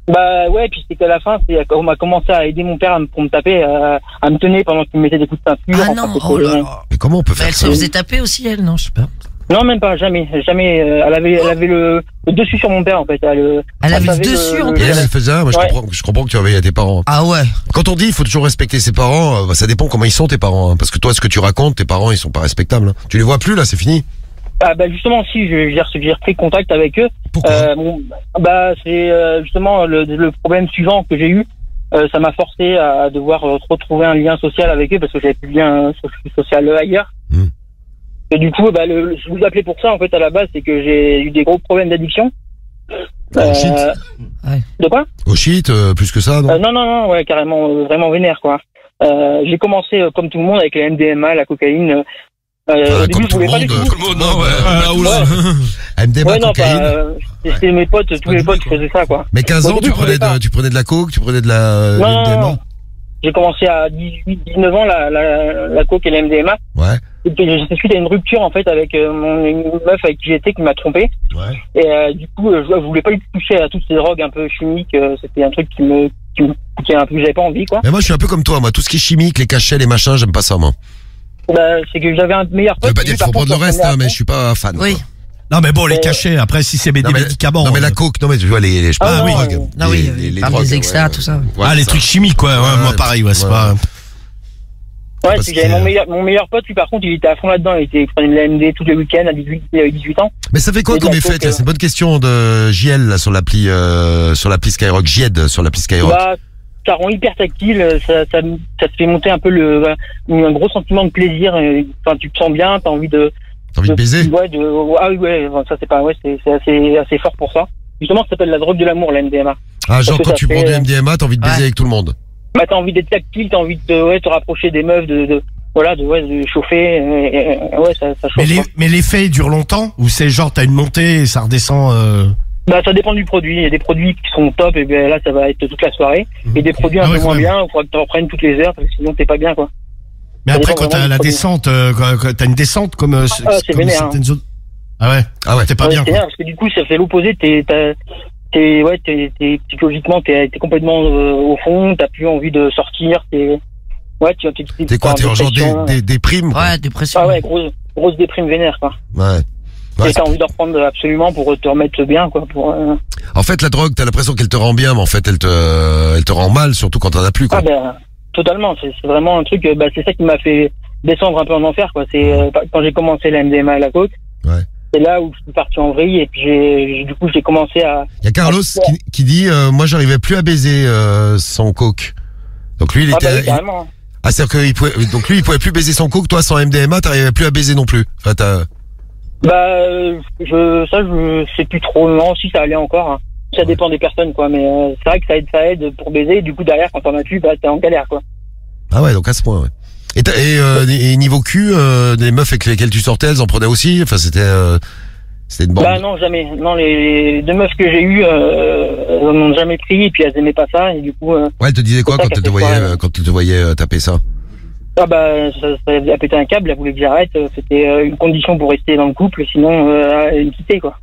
S17: Bah ouais, puis c'est qu'à la fin, c'est on m'a commencé à aider mon père à me, pour me taper, à, à me tenir pendant qu'il me mettait des coups de ceinture.
S4: Ah
S17: enfin,
S4: non,
S17: c'était-
S4: oh là là.
S2: Mais comment on peut faire
S4: Elle
S2: ça
S4: se faisait taper aussi, elle, non, je sais pas.
S17: Non, même pas, jamais, jamais. euh, Elle avait, elle avait le, le dessus sur mon père en fait. Elle, euh,
S4: Elle avait le
S17: savait
S4: dessus, en
S2: Et
S4: plus.
S2: elle, elle faisait ça, moi je
S17: Ouais.
S2: comprends, je comprends que tu avais tes parents.
S4: Ah ouais.
S2: Quand on dit il faut toujours respecter ses parents, euh, bah, ça dépend comment ils sont tes parents. hein. Parce que toi, ce que tu racontes, tes parents, ils sont pas respectables. hein. Tu les vois plus là, c'est fini.
S17: Ah bah justement, si je- j'ai j'ai repris contact avec eux.
S2: Pourquoi
S17: euh, bon, Bah c'est euh, justement le, le problème suivant que j'ai eu. Euh, ça m'a forcé à devoir euh, retrouver un lien social avec eux parce que j'avais plus de lien so- social ailleurs.
S2: Hmm.
S17: Et du coup, bah, le, je vous appelais pour ça en fait à la base, c'est que j'ai eu des gros problèmes d'addiction.
S2: Oh, shit.
S17: De quoi
S2: Au shit, euh, plus que ça, non
S17: Euh, Non, non, non, ouais, carrément, euh, vraiment vénère quoi. Euh, j'ai commencé euh, comme tout le monde avec les M D M A, la cocaïne. Euh,
S2: Ah,
S17: au début,
S2: comme
S17: je
S2: tout le
S17: voulais pas
S2: monde,
S17: du tout.
S2: tout le monde, non, ouais.
S3: Ah, oula.
S2: M D M A,
S17: Ouais, non,
S2: cocaïne.
S17: pas, euh, c'était mes potes, tous mes potes qui faisaient ça quoi.
S2: Mais quinze
S17: Au
S2: ans,
S17: début,
S2: tu
S17: je voulais
S2: prenais,
S17: pas.
S2: de, tu prenais de la coke, tu prenais de la euh,
S17: Non,
S2: M
S17: non,
S2: D M A.
S17: non. J'ai commencé à dix-huit, dix-neuf ans la, la, la coke et la M D M A.
S2: Ouais.
S17: Et puis j'ai suite à une rupture en fait avec euh, mon une meuf avec qui j'étais qui m'a trompé.
S2: Ouais.
S17: Et euh, du coup, euh, je, je voulais pas lui toucher à toutes ces drogues un peu chimiques. euh, C'était un truc qui me qui me qui un peu j'avais pas envie quoi.
S2: Mais moi, je suis un peu comme toi, moi. Tout ce qui est chimique, les cachets, les machins, j'aime pas ça, moi.
S17: Bah, c'est que j'avais un meilleur
S2: Je
S17: pote.
S2: veux pas
S17: qui,
S2: dire
S17: lui,
S2: qu'il faut
S17: par
S2: prendre le
S17: contre,
S2: reste,
S17: s'en
S2: hein,
S17: prenait à
S2: mais
S17: fond.
S2: je suis pas fan.
S4: Oui.
S5: Non, mais bon, les
S17: Mais-
S5: cachets, après, si c'est des
S2: Non, mais-
S5: médicaments.
S2: Non, mais
S5: euh,
S2: la coke, non, mais tu vois, les, les, je sais
S17: Ah,
S2: pas,
S17: non,
S2: les
S17: euh,
S2: drogues.
S4: Non, oui,
S2: les,
S4: oui,
S2: les, les
S4: parle
S2: drogues,
S4: des extras,
S2: ouais,
S4: tout ça.
S2: ouais,
S5: ah, les
S2: ça.
S5: trucs chimiques, quoi. Ouais,
S2: Ouais,
S5: moi, pareil, ouais, c'est
S2: ouais.
S5: pas.
S17: Ouais,
S2: Parce
S17: c'est que j'avais
S2: que-
S17: mon meilleur, mon meilleur pote, lui, par contre, il était à fond là-dedans. Il, était, il prenait de la M D tous les week-ends à dix-huit, il avait dix-huit ans.
S2: Mais ça fait quoi
S17: Et de
S2: comme
S17: la
S2: effet
S17: coke,
S2: tiens,
S17: euh,
S2: C'est une bonne question de J L là, sur l'appli euh, sur l'appli Skyrock. J E D sur l'appli Skyrock.
S17: Bah, ça rend hyper tactile, ça, ça, ça te fait monter un peu le, un gros sentiment de plaisir. euh, Enfin, tu te sens bien, t'as envie de.
S2: T'as envie de baiser
S17: Ouais, de, ah oui, ouais, enfin, ça c'est pas, ouais, c'est c'est assez, assez fort pour ça. Justement, ça s'appelle la drogue de l'amour, la M D M A.
S2: Ah, genre
S17: parce que
S2: quand
S17: ça
S2: tu
S17: fait,
S2: prends du
S17: euh,
S2: M D M A, t'as envie de baiser
S4: Ouais.
S2: avec tout le monde.
S17: Bah, t'as envie d'être tactile, t'as envie de, ouais, te rapprocher des meufs, de, de voilà, de, ouais, de chauffer, et, et, ouais, ça, ça chauffe.
S5: Mais les-
S17: quoi.
S5: mais l'effet dure longtemps ou c'est genre t'as une montée et ça redescend euh...
S17: Bah, ça dépend du produit. Il y a des produits qui sont top, et bien là, ça va être toute la soirée. Et des produits un
S5: Ah ouais,
S17: peu
S5: quand
S17: moins
S5: même.
S17: bien, il faudra que t'en prennes toutes les heures, parce que sinon t'es pas bien, quoi.
S5: Mais
S17: Ça
S5: après
S17: dépend
S5: quand t'as
S17: vraiment
S5: la
S17: du produit.
S5: descente, euh, quand, quand t'as une descente comme, euh,
S17: Ah, c'est
S5: comme
S17: vénère,
S5: certaines autres. Ah ouais.
S2: Ah ouais.
S5: T'es pas
S17: Ouais,
S5: bien.
S17: c'est
S5: Quoi.
S17: parce que du coup, ça fait l'opposé. T'es, t'as- t'es, ouais, t'es, t'es, psychologiquement, t'es, t'es complètement euh, au fond. T'as plus envie de sortir. T'es, ouais, tu, t'es,
S2: T'es quoi T'es en genre
S17: dépression.
S2: des, des, des primes quoi.
S4: Ouais, dépression.
S17: Ah ouais, grosse, grosse déprime vénère, quoi.
S2: Ouais. Ouais,
S17: Et t'as envie d'en reprendre absolument pour te remettre bien, quoi. Pour, euh,
S2: En fait, la drogue, t'as l'impression qu'elle te rend bien, mais en fait, elle te, elle te rend mal, surtout quand t'en as plus, quoi.
S17: Ah ben, totalement. C'est, c'est vraiment un truc. euh, Bah, c'est ça qui m'a fait descendre un peu en enfer, quoi. C'est euh, quand j'ai commencé la M D M A et la coke.
S2: Ouais.
S17: C'est là où je suis parti en vrille et puis j'ai, j'ai- du coup j'ai commencé à.
S2: Il y a Carlos qui, qui dit, euh, moi, j'arrivais plus à baiser euh, sans coke. Donc lui, il
S17: Ah
S2: était.
S17: bah oui,
S2: il-
S17: carrément.
S2: Ah, c'est-à-dire qu'il pouvait, donc lui, il pouvait plus baiser sans coke. Toi, sans M D M A, t'arrivais plus à baiser non plus. Enfin, t'as.
S17: Bah, euh, je, ça, je sais plus trop. Non, si ça allait encore. Hein. Ça dépend des personnes, quoi. Mais euh, c'est vrai que ça aide, ça aide pour baiser. Du coup, derrière, quand t'en as plus, bah, t'es en galère, quoi.
S2: Ah ouais, donc à ce point, ouais. Et, t'as- et, euh, et niveau cul, euh, les meufs avec lesquelles tu sortais, elles en prenaient aussi. Enfin, c'était, euh, c'était une bande.
S17: Bah non, jamais. Non, les, les deux meufs que j'ai eues, euh, elles n'ont jamais pris et puis elles aimaient pas ça. Et du coup, euh,
S2: Ouais, elle te disait quoi
S17: c'est ça
S2: quand
S17: qui a
S2: elle te
S17: fait
S2: voyait,
S17: foirer.
S2: euh, quand elle te voyait euh, taper ça?
S17: ah bah, ça, ça a pété un câble. Elle voulait que j'arrête. C'était euh, une condition pour rester dans le couple. Sinon, euh, elle me quittait, quoi.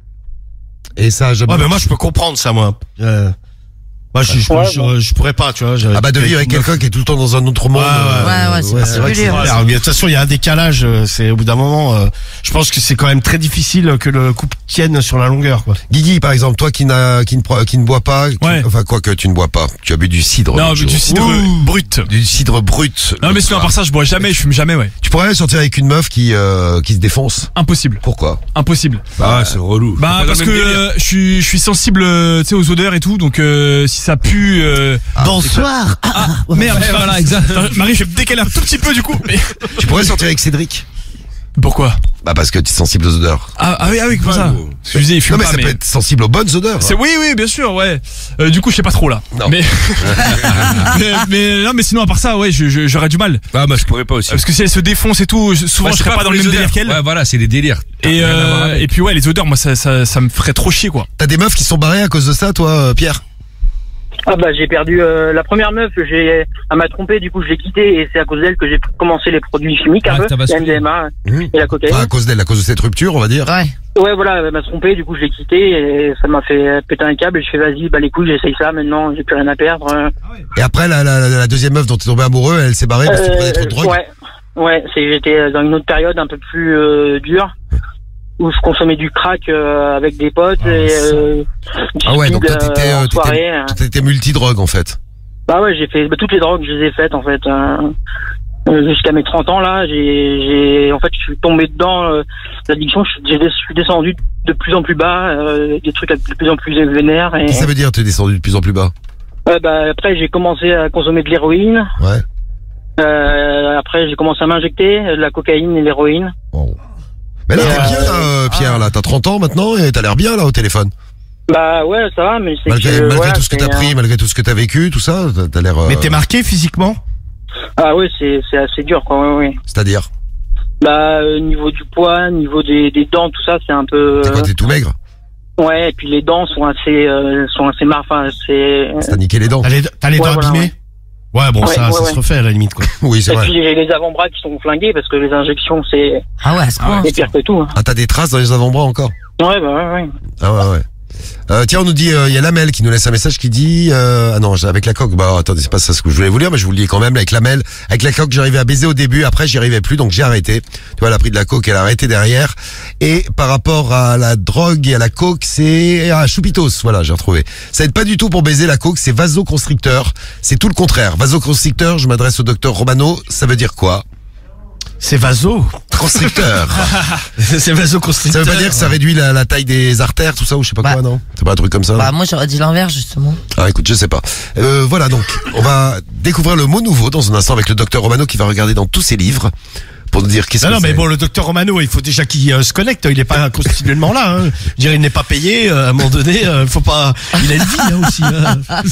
S2: Et ça, jamais.
S5: Ouais, mais moi je peux comprendre ça, moi. Euh, moi, je, je,
S17: Ouais,
S5: je,
S17: bon.
S5: je pourrais pas, tu vois.
S2: Ah bah de vivre avec quelqu'un qui est tout le temps dans un autre monde.
S5: Ouais,
S2: euh,
S4: ouais, ouais, c'est
S2: ouais, c'est vrai que c'est
S4: particulier,
S5: Alors, mais de toute façon, il y a un décalage. euh, C'est au bout d'un moment. euh, je pense que c'est quand même très difficile que le couple tienne sur la longueur, quoi.
S2: Guigui, par exemple, toi qui n'a, qui ne, pro- qui ne boit pas, qui-
S9: Ouais.
S2: enfin quoi que tu ne bois pas, tu as bu du cidre.
S9: Non,
S2: l'autre
S9: mais du
S2: jour.
S9: cidre brut.
S2: Du cidre brut.
S9: Non, mais
S2: l'autre
S9: sinon, à
S2: soir.
S9: part ça, je bois jamais, je fume jamais, ouais.
S2: Tu pourrais sortir avec une meuf qui, euh, qui se défonce.
S9: Impossible.
S2: Pourquoi?
S9: Impossible.
S3: Ah, c'est relou.
S9: Bah,
S3: C'est pas
S9: parce
S3: dans
S9: que
S3: le même délire.
S9: euh, je suis, je suis sensible, euh, tu sais, aux odeurs et tout, donc euh, si ça pue. Euh...
S5: Bonsoir.
S9: Ah, merde, voilà, exact. Attends, Marie, je vais me décaler un tout petit peu du coup. Mais...
S2: Tu pourrais sortir avec Cédric.
S9: Pourquoi?
S2: Bah parce que tu es sensible aux odeurs.
S9: Ah, ah oui, ah oui, comme ça. Je disais, il fume
S2: Non mais
S9: pas,
S2: ça
S9: mais.
S2: peut être sensible aux bonnes odeurs.
S9: C'est
S2: hein.
S9: oui, oui, bien sûr, ouais. Euh, du coup, je sais pas trop là.
S2: Non.
S9: Mais... mais, mais non, mais sinon à part ça, ouais, je- je- j'aurais du mal.
S3: Ah, bah, je pourrais pas aussi.
S9: Parce que si elle se défonce et tout, je- souvent
S3: Ouais,
S9: je
S3: c'est
S9: serais pas dans
S3: pour
S9: le
S3: les
S9: même
S3: odeurs.
S9: délire qu'elle.
S3: Ouais, voilà, c'est des délires.
S9: Et,
S3: Rien à voir
S9: euh,
S3: avec.
S9: et puis ouais, les odeurs, moi ça, ça, ça me ferait trop chier quoi.
S2: T'as des meufs qui sont barrées à cause de ça, toi, euh, Pierre?
S17: Ah bah j'ai perdu euh, la première meuf, j'ai elle m'a trompé, du coup je l'ai quittée et c'est à cause d'elle que j'ai commencé les produits chimiques un
S2: Ah,
S17: peu,
S2: t'as
S17: la
S2: basculé.
S17: M D M A
S2: Mmh.
S17: et la cocaïne.
S2: Ah, à cause d'elle, à cause de cette rupture, on va dire.
S4: Ouais.
S17: Ouais voilà, elle m'a trompé, du coup je l'ai quittée et ça m'a fait péter un câble et je fais vas-y, bah les couilles, j'essaye ça maintenant, j'ai plus rien à perdre.
S2: Et après, la, la, la, la deuxième meuf dont tu es tombé amoureux, elle s'est barrée parce que tu prenais trop de drogue.
S17: Ouais, ouais, c'est j'étais dans une autre période un peu plus euh, dure où je consommais du crack euh, avec des potes et euh, du
S2: Ah ouais, donc toi
S17: speed,
S2: t'étais,
S17: euh, en
S2: euh,
S17: soirée,
S2: t'étais,
S17: euh.
S2: t'étais multidrogue en fait.
S17: Bah ouais, j'ai fait bah, toutes les drogues, je les ai faites en fait. Euh, euh, jusqu'à mes trente ans là, j'ai, j'ai, en fait, je suis tombé dedans euh, l'addiction. Je, j'ai- je suis descendu de plus en plus bas, euh, des trucs de plus en plus vénères. Et
S2: Ça veut dire tu es descendu de plus en plus bas.
S17: euh, bah, après, j'ai commencé à consommer de l'héroïne.
S2: Ouais.
S17: Euh, après, j'ai commencé à m'injecter de la cocaïne et l'héroïne.
S2: Mais là,
S17: Et,
S2: t'es
S17: euh,
S2: bien là, euh, Pierre, là. T'as trente ans maintenant et t'as l'air bien là au téléphone.
S17: Bah ouais, ça va, mais c'est
S2: Malgré,
S17: que
S2: malgré
S17: voilà,
S2: tout ce que
S17: c'est,
S2: t'as pris,
S17: euh,
S2: malgré tout ce que t'as vécu, tout ça, t'as- t'as l'air. euh,
S5: Mais t'es marqué physiquement?
S17: Ah ouais, c'est c'est assez dur quoi. Ouais, ouais.
S2: C'est-à-dire.
S17: Bah euh, niveau du poids, niveau des, des dents, tout ça, c'est un peu.
S2: T'es quoi, t'es tout maigre?
S17: Ouais, et puis les dents sont assez euh, sont assez marres. Enfin, c'est.
S2: T'as niqué les dents.
S5: T'as les, t'as les
S17: Ouais,
S5: dents
S17: voilà,
S5: abîmées? Ouais, bon,
S17: Ouais,
S5: ça,
S17: ouais,
S5: ça
S17: ouais.
S5: se refait à la limite, quoi.
S2: Oui, c'est
S17: Et
S2: vrai.
S17: puis j'ai les avant-bras qui sont flingués parce que les injections c'est.
S4: Ah ouais, à ce point.
S17: C'est pire que tout. Hein.
S2: Ah, t'as des traces dans les avant-bras encore?
S17: Ouais, bah ouais, ouais.
S2: Ah ouais, ouais. Euh, tiens, on nous dit, il y a Lamel qui nous laisse un message qui dit, euh, ah non, j'ai- avec la coque, bah attendez, c'est pas ça ce que je voulais vous lire, mais je vous le dis quand même, avec Lamel, avec la coque, j'arrivais à baiser au début, après j'y arrivais plus, donc j'ai arrêté. Tu vois, elle a pris de la coque, elle a arrêté derrière. Et par rapport à la drogue et à la coque, c'est ah, Choupitos, voilà, j'ai retrouvé. Ça aide pas du tout pour baiser la coque, c'est vasoconstricteur. C'est tout le contraire. Vasoconstricteur, je m'adresse au docteur Romano, ça veut dire quoi?
S5: C'est vaso.
S2: Constricteur.
S5: C'est vasoconstricteur.
S2: Ça veut pas dire que ça réduit la, la taille des artères, tout ça, ou je sais pas quoi, non? C'est pas un truc comme ça?
S4: Bah moi j'aurais dit l'inverse justement.
S2: Ah écoute, je sais pas. Euh, voilà donc, on va découvrir le mot nouveau dans un instant avec le docteur Romano qui va regarder dans tous ses livres pour nous dire qu'est-ce
S5: Non,
S2: que
S5: non,
S2: c'est.
S5: mais bon, le docteur Romano, il faut déjà qu'il euh, se connecte. Il est pas continuellement là. Hein. Je veux dire, il n'est pas payé. euh, à un moment donné, euh, faut pas. Il a une vie hein, aussi. Hein.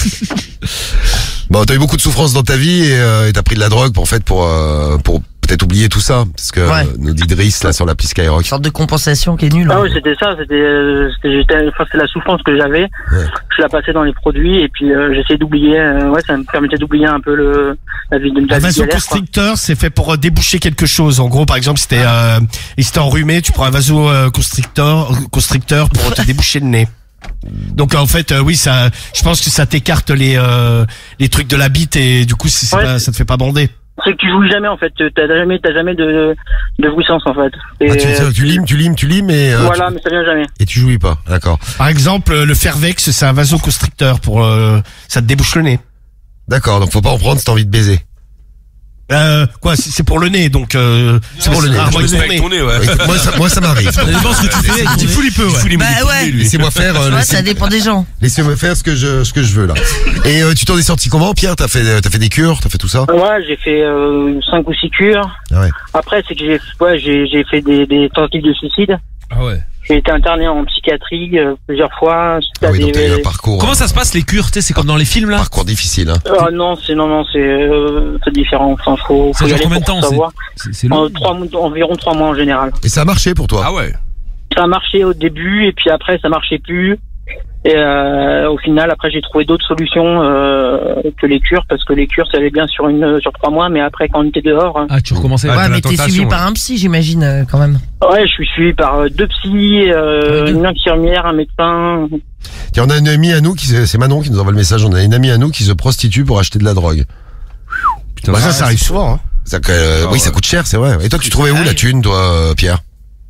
S2: Bon, t'as eu beaucoup de souffrances dans ta vie et euh, et t'as pris de la drogue pour en fait pour euh, pour peut-être oublier tout ça, parce que
S4: Ouais.
S2: euh, nous dit Driss là sur l'appli Skyrock.
S4: Une sorte de compensation qui est nulle.
S17: Ah ouais, c'était ça, c'était, euh, c'était, j'étais- enfin, c'est la souffrance que j'avais. Je la passais dans les produits et puis euh, j'essayais d'oublier. euh, ouais, ça me permettait d'oublier un peu le la vie de
S5: Un
S17: la vie galère, quoi.
S5: vasoconstricteur, c'est fait pour euh, déboucher quelque chose. En gros, par exemple, si t'es euh, et si t'es enrhumé, tu prends un vasoconstricteur constricteur pour te déboucher le nez. Donc en fait, euh, oui, ça, je pense que ça t'écarte les euh, les trucs de la bite et du coup, c'est, c'est
S17: Ouais.
S5: pas- ça te fait pas bander.
S17: C'est que tu jouis jamais en fait, t'as jamais, t'as jamais de, de jouissance en fait. Et,
S2: Ah, tu, tu limes, tu limes, tu limes et euh,
S17: voilà,
S2: tu-
S17: mais ça vient jamais.
S2: et tu jouis pas, d'accord.
S5: Par exemple, euh, le Fervex, c'est un vasoconstricteur pour euh, ça te débouche le nez.
S2: D'accord, donc faut pas en prendre si t'as envie de baiser.
S5: Euh, quoi, c'est c'est pour le nez, donc euh,
S2: C'est pour le nez.
S5: rarement
S2: Je
S5: avec
S2: respecte
S5: ton nez.
S2: ton nez, ouais. Écoute, moi, ça- moi, ça m'arrive.
S5: Ça dépend ce que tu fais. Il fout les peu, ouais.
S4: Bah ouais.
S2: Laissez-moi faire. euh,
S4: Ouais,
S2: laissez-
S4: ça dépend des gens.
S2: Laissez-moi faire ce que je ce que je veux là. Et euh, tu t'en es sorti comment, Pierre? T'as fait t'as fait des cures, t'as fait tout ça?
S17: Ouais, j'ai fait euh, cinq ou six cures.
S2: Ah ouais.
S17: Après, c'est que j'ai, ouais, j'ai, j'ai fait des, des tentatives de suicide.
S3: Ah ouais.
S17: J'ai été interné en psychiatrie euh, plusieurs fois. suite à
S2: Ah oui, donc
S17: des-
S2: t'as eu un parcours.
S10: Comment ça se passe les cures? Tu sais, c'est comme dans les films là.
S2: Parcours difficile, hein.
S17: Ah non, c'est non, non, c'est euh, c'est différent. Enfin, faut,
S10: Ça
S17: faut y
S10: dure
S17: aller
S10: combien de
S17: pour
S10: temps,
S17: savoir.
S10: c'est- c'est
S17: En trois mois- environ trois mois en général.
S2: Et ça a marché pour toi?
S3: Ah ouais.
S17: Ça a marché au début et puis après ça marchait plus. Et euh, au final, après j'ai trouvé d'autres solutions euh, que les cures parce que les cures ça allait bien sur une sur trois mois, mais après quand on était dehors.
S10: Ah, tu recommençais.
S4: Ouais, mais t'es suivi par un psy, j'imagine, euh, quand même.
S17: Ouais, je suis suivi par euh, deux psys, euh, une infirmière, un médecin.
S2: Tiens, on a une amie à nous qui se- c'est Manon qui nous envoie le message. On a une amie à nous qui se prostitue pour acheter de la drogue.
S5: Putain, bah ça, ça arrive souvent. Hein.
S2: Ça, euh, oui, ça coûte cher, c'est vrai. Et toi, tu trouvais où la thune, toi, euh, Pierre?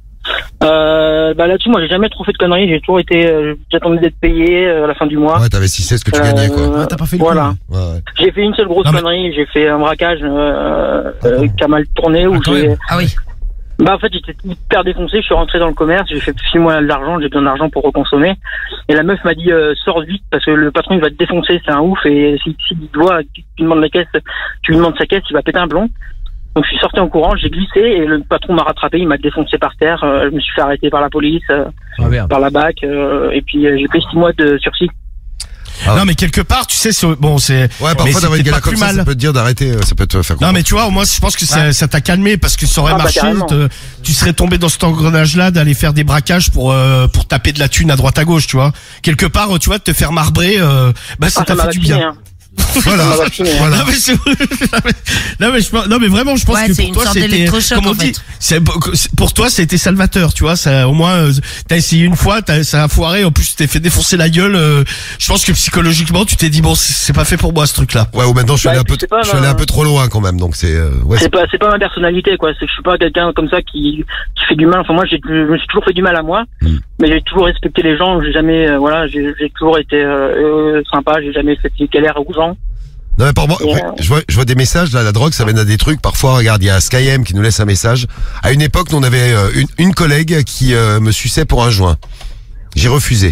S17: Euh, bah là-dessus, moi j'ai jamais trop fait de conneries. J'ai toujours été, euh, j'attendais d'être payé euh, à la fin du mois.
S2: Ouais, t'avais six seize que tu
S17: Euh,
S2: gagnais, quoi.
S17: ouais,
S5: t'as pas fait le
S17: Voilà.
S2: Ouais, ouais.
S17: J'ai fait une seule grosse connerie. J'ai fait un braquage euh, euh, qui a mal tourné. Où j'ai...
S4: Ah oui.
S17: Bah en fait j'étais hyper défoncé, je suis rentré dans le commerce, j'ai fait file-moi de l'argent, j'ai besoin d'argent pour reconsommer. Et la meuf m'a dit euh, sors vite parce que le patron il va te défoncer, c'est un ouf et si, si il te voit, tu lui demandes la caisse, tu lui demandes sa caisse, il va péter un blond. Donc je suis sorti en courant, j'ai glissé et le patron m'a rattrapé, il m'a défoncé par terre, euh, je me suis fait arrêter par la police, euh,
S10: Ah, merde.
S17: par la B A C euh, et puis euh, j'ai pris six mois de sursis.
S5: Non, mais quelque part, tu sais, c'est- bon, c'est.
S2: Ouais,
S5: mais
S2: parfois d'avoir une
S5: c'était
S2: galère
S5: pas
S2: comme
S5: plus
S2: ça,
S5: mal.
S2: ça peut te dire d'arrêter, euh, ça peut te faire
S5: Non, mais tu vois, moi, je pense que ça, ça t'a calmé parce que ça aurait
S17: Ah, bah,
S5: marché.
S17: carrément.
S5: te- tu serais tombé dans cet engrenage-là d'aller faire des braquages pour euh, pour taper de la thune à droite à gauche, tu vois. Quelque part, tu vois, de te faire marbrer, euh, bah ça
S17: Ah,
S5: t'a
S17: ça
S5: fait
S17: m'a
S5: du
S17: vacciné,
S5: bien.
S17: hein.
S5: Voilà.
S17: Ça m'a vacciné, hein.
S5: Voilà. Non, mais c'est- non, mais je pense- non mais vraiment je pense
S4: Ouais,
S5: que
S4: c'est
S5: pour
S4: une
S5: toi
S4: sorte
S5: c'était
S4: d'électrochoc,
S5: comme on
S4: en
S5: dit
S4: fait.
S5: c'est pour toi c'était salvateur, tu vois, ça au moins euh, t'as essayé une fois, t'as ça a foiré, en plus tu t'es fait défoncer la gueule, euh, je pense que psychologiquement tu t'es dit bon c'est c'est pas fait pour moi ce truc là.
S2: Ouais, ou maintenant je suis
S17: Bah,
S2: allé un peu,
S17: c'est pas,
S2: je suis allé
S17: bah,
S2: un peu trop loin quand même, donc c'est, euh, ouais.
S17: C'est pas, c'est pas ma personnalité, quoi. C'est que je suis pas quelqu'un comme ça qui, qui fait du mal. Enfin, moi, j'ai, je me suis toujours fait du mal à moi, mais j'ai toujours respecté les gens. J'ai jamais, euh, voilà, j'ai, j'ai toujours été euh, euh, sympa. J'ai jamais fait des galères aux gens.
S2: Non mais pour moi,
S17: Et,
S2: ouais,
S17: euh,
S2: je vois, je vois des messages là, la drogue ça mène à des trucs. Parfois, regarde, il y a Skyem qui nous laisse un message. À une époque, nous on avait euh, une, une collègue qui euh, me suçait pour un joint. J'ai refusé.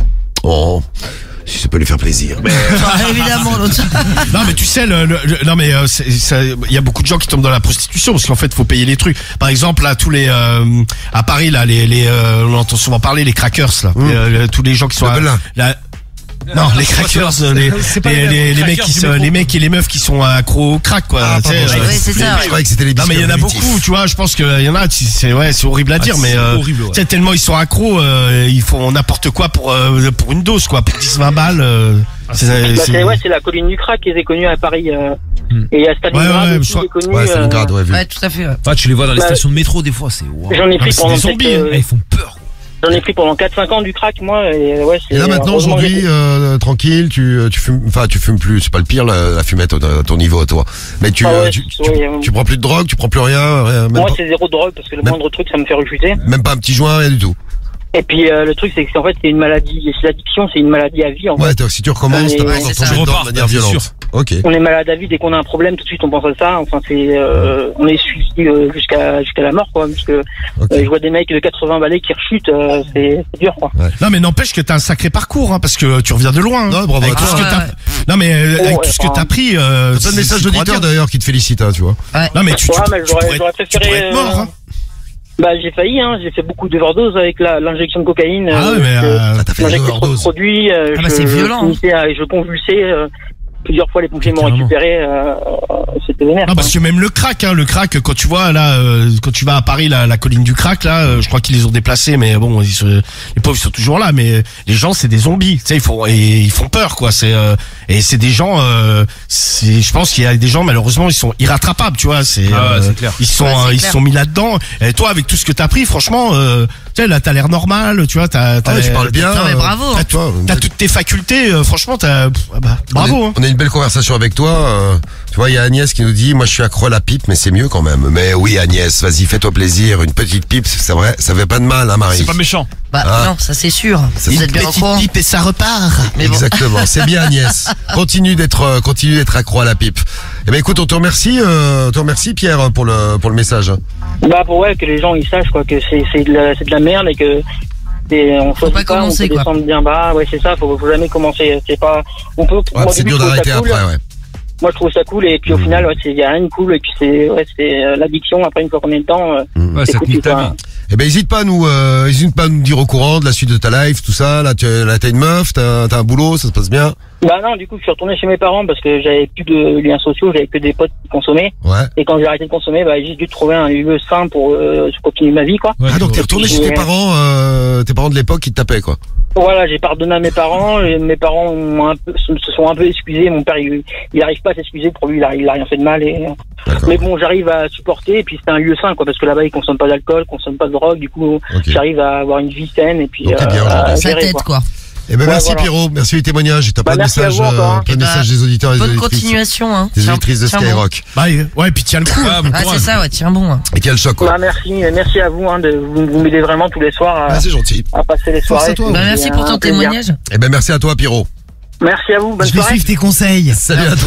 S2: Oh, si ça peut lui faire plaisir. Mais...
S4: Évidemment, l'autre.
S5: Non mais tu sais le, le- le- non mais euh, c'est- ça- il y a beaucoup de gens qui tombent dans la prostitution parce qu'en fait faut payer les trucs. Par exemple là tous les euh, à Paris là les les euh, on entend souvent parler les crackers là,
S2: Mmh.
S5: Les, euh, tous les gens qui sont
S2: Le
S5: à-
S2: Belin.
S5: là- non, les crackers, euh, les,
S18: C'est pas
S5: les,
S18: les mêmes.
S5: les, les
S18: Les
S5: mecs
S18: crackers
S5: qui
S18: du
S5: se,
S18: métro.
S5: les mecs et les meufs qui sont accros au crack, quoi.
S2: Ah,
S5: tu sais,
S2: pardon,
S5: euh,
S2: je-
S4: ouais, c'est ça,
S2: Je croyais que c'était les
S5: non mais il y en a
S2: biscuits
S5: beaucoup, tu vois. Je pense qu'il y en a. tu- C'est ouais, c'est horrible à dire,
S10: Ah,
S5: mais
S10: c'est
S5: euh,
S10: horrible, ouais.
S5: tu sais, tellement ils sont accros, euh, ils font n'importe quoi pour euh, pour une dose, quoi, pour dix vingt balles. Euh, c'est,
S17: bah,
S5: c'est-
S17: c'est, ouais, c'est la colline du crack qui est connue à Paris. Euh, Et à Stalingrad
S5: Ouais, ouais,
S17: aussi,
S5: je crois-
S17: qui est connue.
S2: Ouais,
S17: euh,
S2: Stalingrad, ouais, vu.
S4: Ouais, tout à fait. ouais.
S10: Ah, tu les vois dans les
S17: Bah,
S10: stations de métro des fois, c'est wow.
S17: J'en ai
S5: Ah,
S17: pris
S5: mais c'est
S17: pendant
S5: des
S17: peut-être,
S5: zombies, hein.
S17: euh,
S10: Ah, ils font peur.
S17: J'en ai pris pendant quatre cinq ans du crack, moi. Et ouais, c'est,
S2: Et là maintenant
S17: heureusement que
S2: aujourd'hui,
S17: j'ai-
S2: euh, tranquille, tu, tu fumes, enfin tu fumes plus, c'est pas le pire la, la fumette à ton niveau à toi. Mais tu,
S17: Ah
S2: euh,
S17: ouais,
S2: tu, tu,
S17: ouais, euh,
S2: tu prends plus de drogue, tu prends plus rien, rien même,
S17: moi,
S2: pas,
S17: c'est zéro drogue parce que le
S2: Même-
S17: moindre truc, ça me fait rechuter.
S2: même pas un petit joint, rien du tout.
S17: Et puis euh, le truc, c'est que c'est- en fait, c'est une maladie. C'est l'addiction, c'est une maladie à vie. En
S2: Ouais,
S17: fait.
S2: donc, si tu recommences,
S17: Ouais,
S2: t'as
S17: ouais,
S2: pas encore
S4: c'est
S2: tombé
S4: ça.
S2: dedans de
S10: Repars,
S2: manière
S10: c'est
S2: violente.
S10: sûr.
S2: Ok.
S17: On est malade à vie dès qu'on a un problème, tout de suite on pense à ça. Enfin, c'est, euh, on est suivi euh, jusqu'à jusqu'à la mort, quoi. Parce que
S2: Ok.
S17: euh, je vois des mecs de quatre-vingts balais qui rechutent, euh, c'est c'est dur, quoi.
S5: Non mais n'empêche que t'as un sacré parcours, hein, parce que tu reviens de loin. hein.
S2: Non, bravo
S5: Avec
S2: à
S5: tout
S2: toi.
S5: ce que
S4: Ouais,
S5: t'as-
S4: ouais.
S5: Non mais euh,
S17: Oh,
S5: avec
S17: ouais,
S5: tout ce que
S17: enfin,
S5: t'as pris. Euh,
S2: T'as plein de
S5: c'est-
S2: messages
S5: c'est pour
S2: d'auditeurs
S5: dire.
S2: d'ailleurs qui te félicitent, hein, tu vois.
S5: Non mais tu, tu,
S17: Ouais, mais
S5: tu
S17: j'aurais-
S5: pourrais,
S17: j'aurais
S5: tu
S17: préféré,
S5: pourrais être mort.
S17: euh,
S5: Hein.
S17: Bah, j'ai failli, hein. J'ai fait beaucoup d'overdoses avec la- l'injection de cocaïne.
S5: Ah ouais,
S17: euh,
S5: mais
S17: je-
S5: euh,
S2: Ah, t'as fait
S17: je
S2: des
S17: m'injectais trop de
S2: overdoses.
S17: produits. euh,
S4: Ah bah,
S17: je-
S4: c'est violent,
S17: Je, finissais à- je convulsais. euh, plusieurs fois, les pompiers m'ont
S10: Carrément.
S17: récupéré. Euh, euh, C'était vénère.
S5: Non,
S17: quoi.
S5: parce que même le crack, hein, le crack, quand tu vois là, euh, quand tu vas à Paris, la, la colline du crack, là, euh, je crois qu'ils les ont déplacés, mais bon, ils se- les pauvres ils sont toujours là, mais les gens c'est des zombies, tu sais, ils font et ils font peur, quoi. C'est euh, et c'est des gens, euh, c'est, je pense qu'il y a des gens malheureusement ils sont irrattrapables, tu vois. C'est,
S10: Ah ouais,
S5: euh,
S10: c'est clair.
S5: ils sont,
S4: Ouais, c'est
S5: euh, ils
S4: clair.
S5: sont mis là-dedans. Et toi, avec tout ce que t'as pris, franchement, euh, tu sais, là, t'as l'air normal, tu vois, t'as, t'as
S2: Ah ouais, tu parles bien.
S4: Non, mais
S2: euh,
S4: bravo.
S2: t'as- toi,
S5: T'as toutes tes facultés, euh, franchement, t'as, pff, ah bah, bravo.
S2: On a,
S5: Hein.
S2: on a une belle conversation avec toi. euh, tu vois, il y a Agnès qui nous dit, moi je suis accro à la pipe, mais c'est mieux quand même. Mais oui Agnès, vas-y, fais-toi plaisir. Une petite pipe, c'est vrai, ça fait pas de mal, hein Marie.
S9: C'est pas méchant.
S4: Bah
S2: Ah.
S4: non, ça c'est sûr.
S2: Ça,
S4: Vous
S2: c'est
S4: êtes bien au
S5: Petite
S4: courant.
S5: pipe et ça repart.
S4: Mais bon.
S2: Exactement, c'est bien Agnès. Continue d'être, euh, continue d'être accro à la pipe. Eh ben écoute, on te remercie, euh, on te remercie Pierre pour le pour le message.
S17: Bah, pour ouais, que les gens ils sachent, quoi, que c'est, c'est de la, c'est de la merde et que, et on
S4: Faut
S17: choisit
S4: pas
S17: pas,
S4: commencer,
S17: on peut
S4: quoi.
S17: descendre bien bas. Ouais, c'est ça. Faut, faut jamais commencer. C'est pas, on peut.
S2: Ouais,
S17: moi, au
S2: c'est
S17: début,
S2: dur
S17: je trouve
S2: d'arrêter
S17: ça cool.
S2: après, ouais.
S17: Moi, je trouve ça cool et puis au final, ouais, c'est y a rien de cool et puis c'est, ouais, c'est euh, l'addiction. Après une fois qu'on est dedans, euh,
S3: Ouais,
S17: c'est
S3: ça te
S17: foutu,
S3: nique ta
S17: quoi.
S3: vie.
S2: Eh ben hésite pas à nous, euh, hésite pas à nous dire au courant de la suite de ta life, tout ça. Là, tu là, t'as une meuf, t'as t'as un boulot, ça se passe bien.
S17: Bah non, du coup, je suis retourné chez mes parents parce que j'avais plus de liens sociaux, j'avais que des potes qui consommaient.
S2: Ouais.
S17: Et quand j'ai arrêté de consommer, bah, j'ai dû trouver un lieu sain pour euh, continuer ma vie, quoi.
S2: Ah donc t'es retourné chez tes parents, euh, tes parents de l'époque qui te tapaient quoi.
S17: Voilà, j'ai pardonné à mes parents. Et mes parents ont un peu, se se sont un peu excusés. Mon père, il, il arrive pas à s'excuser. Pour lui, il a, il a rien fait de mal. Et... Mais bon, j'arrive à supporter. Et puis c'est un lieu sain, quoi, parce que là-bas, ils consomment pas d'alcool, consomment pas de drogue. Du coup,
S2: Ok.
S17: j'arrive à avoir une vie saine. Et puis
S2: Donc, t'es bien aujourd'hui.
S17: à
S4: Sa
S17: gérer,
S4: tête, quoi.
S2: Eh ben
S17: Ouais,
S2: merci
S17: voilà.
S2: Pierrot, merci du témoignage. Et t'as
S17: Bah,
S2: plein de
S17: merci à
S2: messages,
S17: vous encore, hein.
S2: euh, plein de
S4: Eh ben,
S2: messages des auditeurs et des
S4: Bonne
S2: auditrices.
S4: continuation, hein.
S2: Des
S4: Tiens-
S2: auditrices de
S4: tiens bon.
S2: Skyrock.
S5: Bah, ouais, puis tiens le coup.
S10: Ah, bon
S4: Ah,
S10: courage.
S4: c'est ça, ouais, tiens bon. hein.
S2: Et quel choc quoi.
S17: Bah, merci, merci à vous. Hein, de, vous, vous m'aidez vraiment tous les soirs à,
S2: Ah, c'est gentil.
S17: à passer les
S2: Force
S17: soirées.
S2: à toi.
S17: C'est
S4: Bah, merci pour
S17: un
S4: ton
S17: plaisir.
S4: témoignage.
S2: Eh ben merci à toi Pierrot.
S17: Merci à vous. Bonne
S18: Je vais
S17: soirée.
S18: suivre tes conseils.
S2: Salut à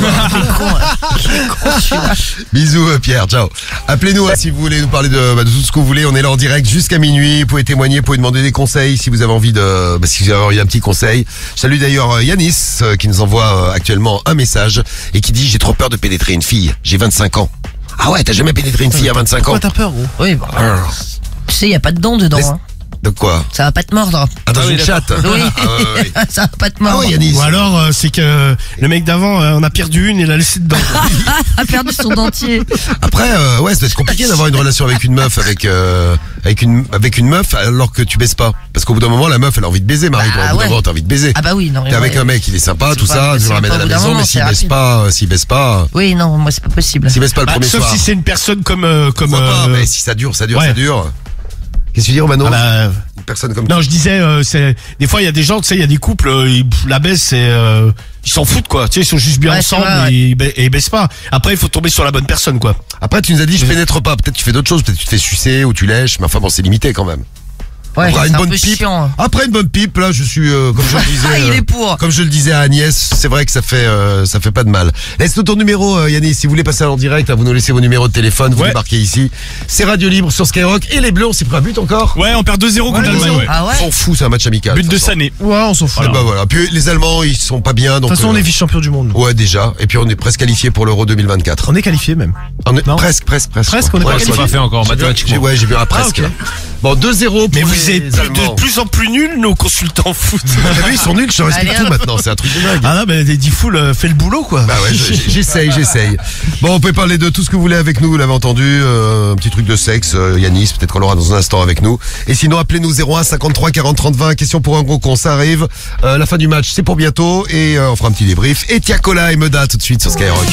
S2: toi. Bisous euh, Pierre, ciao. Appelez-nous hein, si vous voulez nous parler de, bah, de tout ce que vous voulez. On est là en direct jusqu'à minuit. Vous pouvez témoigner, vous pouvez demander des conseils si vous avez envie de, bah, si vous avez envie d'un petit conseil. Je salue d'ailleurs euh, Yanis euh, qui nous envoie euh, actuellement un message et qui dit j'ai trop peur de pénétrer une fille. J'ai vingt-cinq ans. Ah ouais, t'as jamais pénétré une fille à vingt-cinq ans?
S18: Pourquoi t'as peur, gros?
S4: Oui, bah,
S2: Ah.
S4: tu sais, y a pas de dents dedans.
S2: Laisse-
S4: Hein.
S2: De quoi?
S4: Ça va pas te mordre.
S2: Ah, dans
S4: Ah oui,
S2: une
S4: d'accord.
S2: chatte?
S4: Oui.
S2: Ah, ouais, ouais.
S4: Ça va pas te mordre.
S2: Ah ouais, Yanis.
S5: Ou alors, euh, c'est que euh, le mec d'avant, euh, on a perdu une et l'a laissé dedans.
S4: a perdu son dentier.
S2: Après, euh, ouais, ça doit être compliqué d'avoir une relation avec une meuf, avec euh, avec une avec une meuf alors que tu baises pas. Parce qu'au bout d'un moment, la meuf, elle a envie de baiser, Marie.
S4: Bah,
S2: Au bout d'un
S4: ouais.
S2: moment, t'as envie de baiser.
S4: Ah bah oui, non.
S2: T'es avec
S4: ouais.
S2: un mec, il est sympa, tout
S4: pas-
S2: ça, tu
S4: c'est
S2: le ramènes
S4: pas
S2: à la
S4: au bout d'un
S2: maison,
S4: moment,
S2: mais s'il
S4: c'est
S2: baisse
S4: rapide.
S2: pas, euh, s'il baisse pas.
S4: Oui, non, moi c'est pas possible.
S2: S'il baisse pas le
S5: Bah,
S2: premier
S5: sauf
S2: soir.
S5: si c'est une personne comme euh, comme.
S2: Pourquoi pas,
S5: euh,
S2: mais si ça dure, ça dure,
S5: ouais.
S2: ça dure. Qu'est-ce que tu dis, Romano?
S5: Ah bah,
S2: Une personne comme
S5: non, je disais, euh, c'est des fois il y a des gens, tu sais, il y a des couples, euh, ils, pff, la baisse, c'est, euh, ils s'en foutent quoi. Tu sais, ils sont juste bien
S4: Ouais, c'est
S5: ensemble
S4: vrai, ouais.
S5: et, ils ba- et ils baissent pas. Après, il faut tomber sur la bonne personne quoi.
S2: Après, tu nous as dit, je pénètre pas. Peut-être tu fais d'autres choses, peut-être tu te fais sucer ou tu lèches, mais enfin bon, c'est limité quand même.
S4: Ouais,
S2: Après,
S4: c'est
S2: une
S4: un
S2: bonne
S4: peu
S2: pipe.
S4: chiant.
S2: Après une bonne pipe, là, je suis, euh, comme je le disais,
S4: Ah, il
S2: euh,
S4: est pour.
S2: comme je le disais à Agnès, c'est vrai que ça fait, euh, ça fait pas de mal. Laisse-nous ton numéro, euh, Yannis, si vous voulez passer en direct, hein, vous nous laissez vos numéros de téléphone, vous
S9: Ouais.
S2: débarquez ici. C'est Radio Libre sur Skyrock et les Bleus, on s'est pris un but encore.
S9: Ouais, on perd deux zéro contre
S2: Ouais,
S9: l'Allemagne. Ouais.
S4: Ah ouais.
S2: On s'en fout, c'est un match amical.
S9: But
S2: toute
S9: de
S2: façon.
S9: Sané.
S18: Ouais, on s'en fout.
S2: Et bah voilà. Puis les Allemands, ils sont pas bien,
S18: De
S2: donc.
S18: toute façon, on
S2: euh,
S18: est vice-champion du monde.
S2: Ouais, déjà. Et puis on est presque qualifié pour l'Euro deux mille vingt-quatre.
S18: On est qualifié même.
S2: On est
S18: Non.
S2: presque, presque, presque.
S18: Presque, on est
S2: Ouais,
S18: pas
S2: c'est
S18: qualifié.
S2: pas
S10: fait encore,
S2: J'ai vu-
S10: mathématiquement.
S2: j'ai- Ouais, j'ai vu un presque.
S18: ok.
S2: là. Bon, deux zéro pour
S5: Mais vous
S2: les
S5: êtes plus- de
S2: Allemands.
S5: plus en plus nuls, nos consultants foot.
S2: T'as vu, ils sont nuls, je te respecte
S4: Allez,
S2: tout
S4: hop.
S2: maintenant, c'est un truc de dingue.
S5: Ah non, mais dit full, euh, fait le boulot quoi.
S2: Bah ouais, je- j'essaye, j'essaye. Bon, on peut parler de tout ce que vous voulez avec nous, vous l'avez entendu, euh, un petit truc de sexe, euh, Yanis, peut-être qu'on l'aura dans un instant avec nous. Et sinon, appelez-nous zéro un cinquante-trois quarante trente vingt, question pour un gros con, ça arrive. Euh, la fin du match, c'est pour bientôt, et euh, on fera un petit débrief. Et Tiakola et Meda tout de suite sur Skyrock.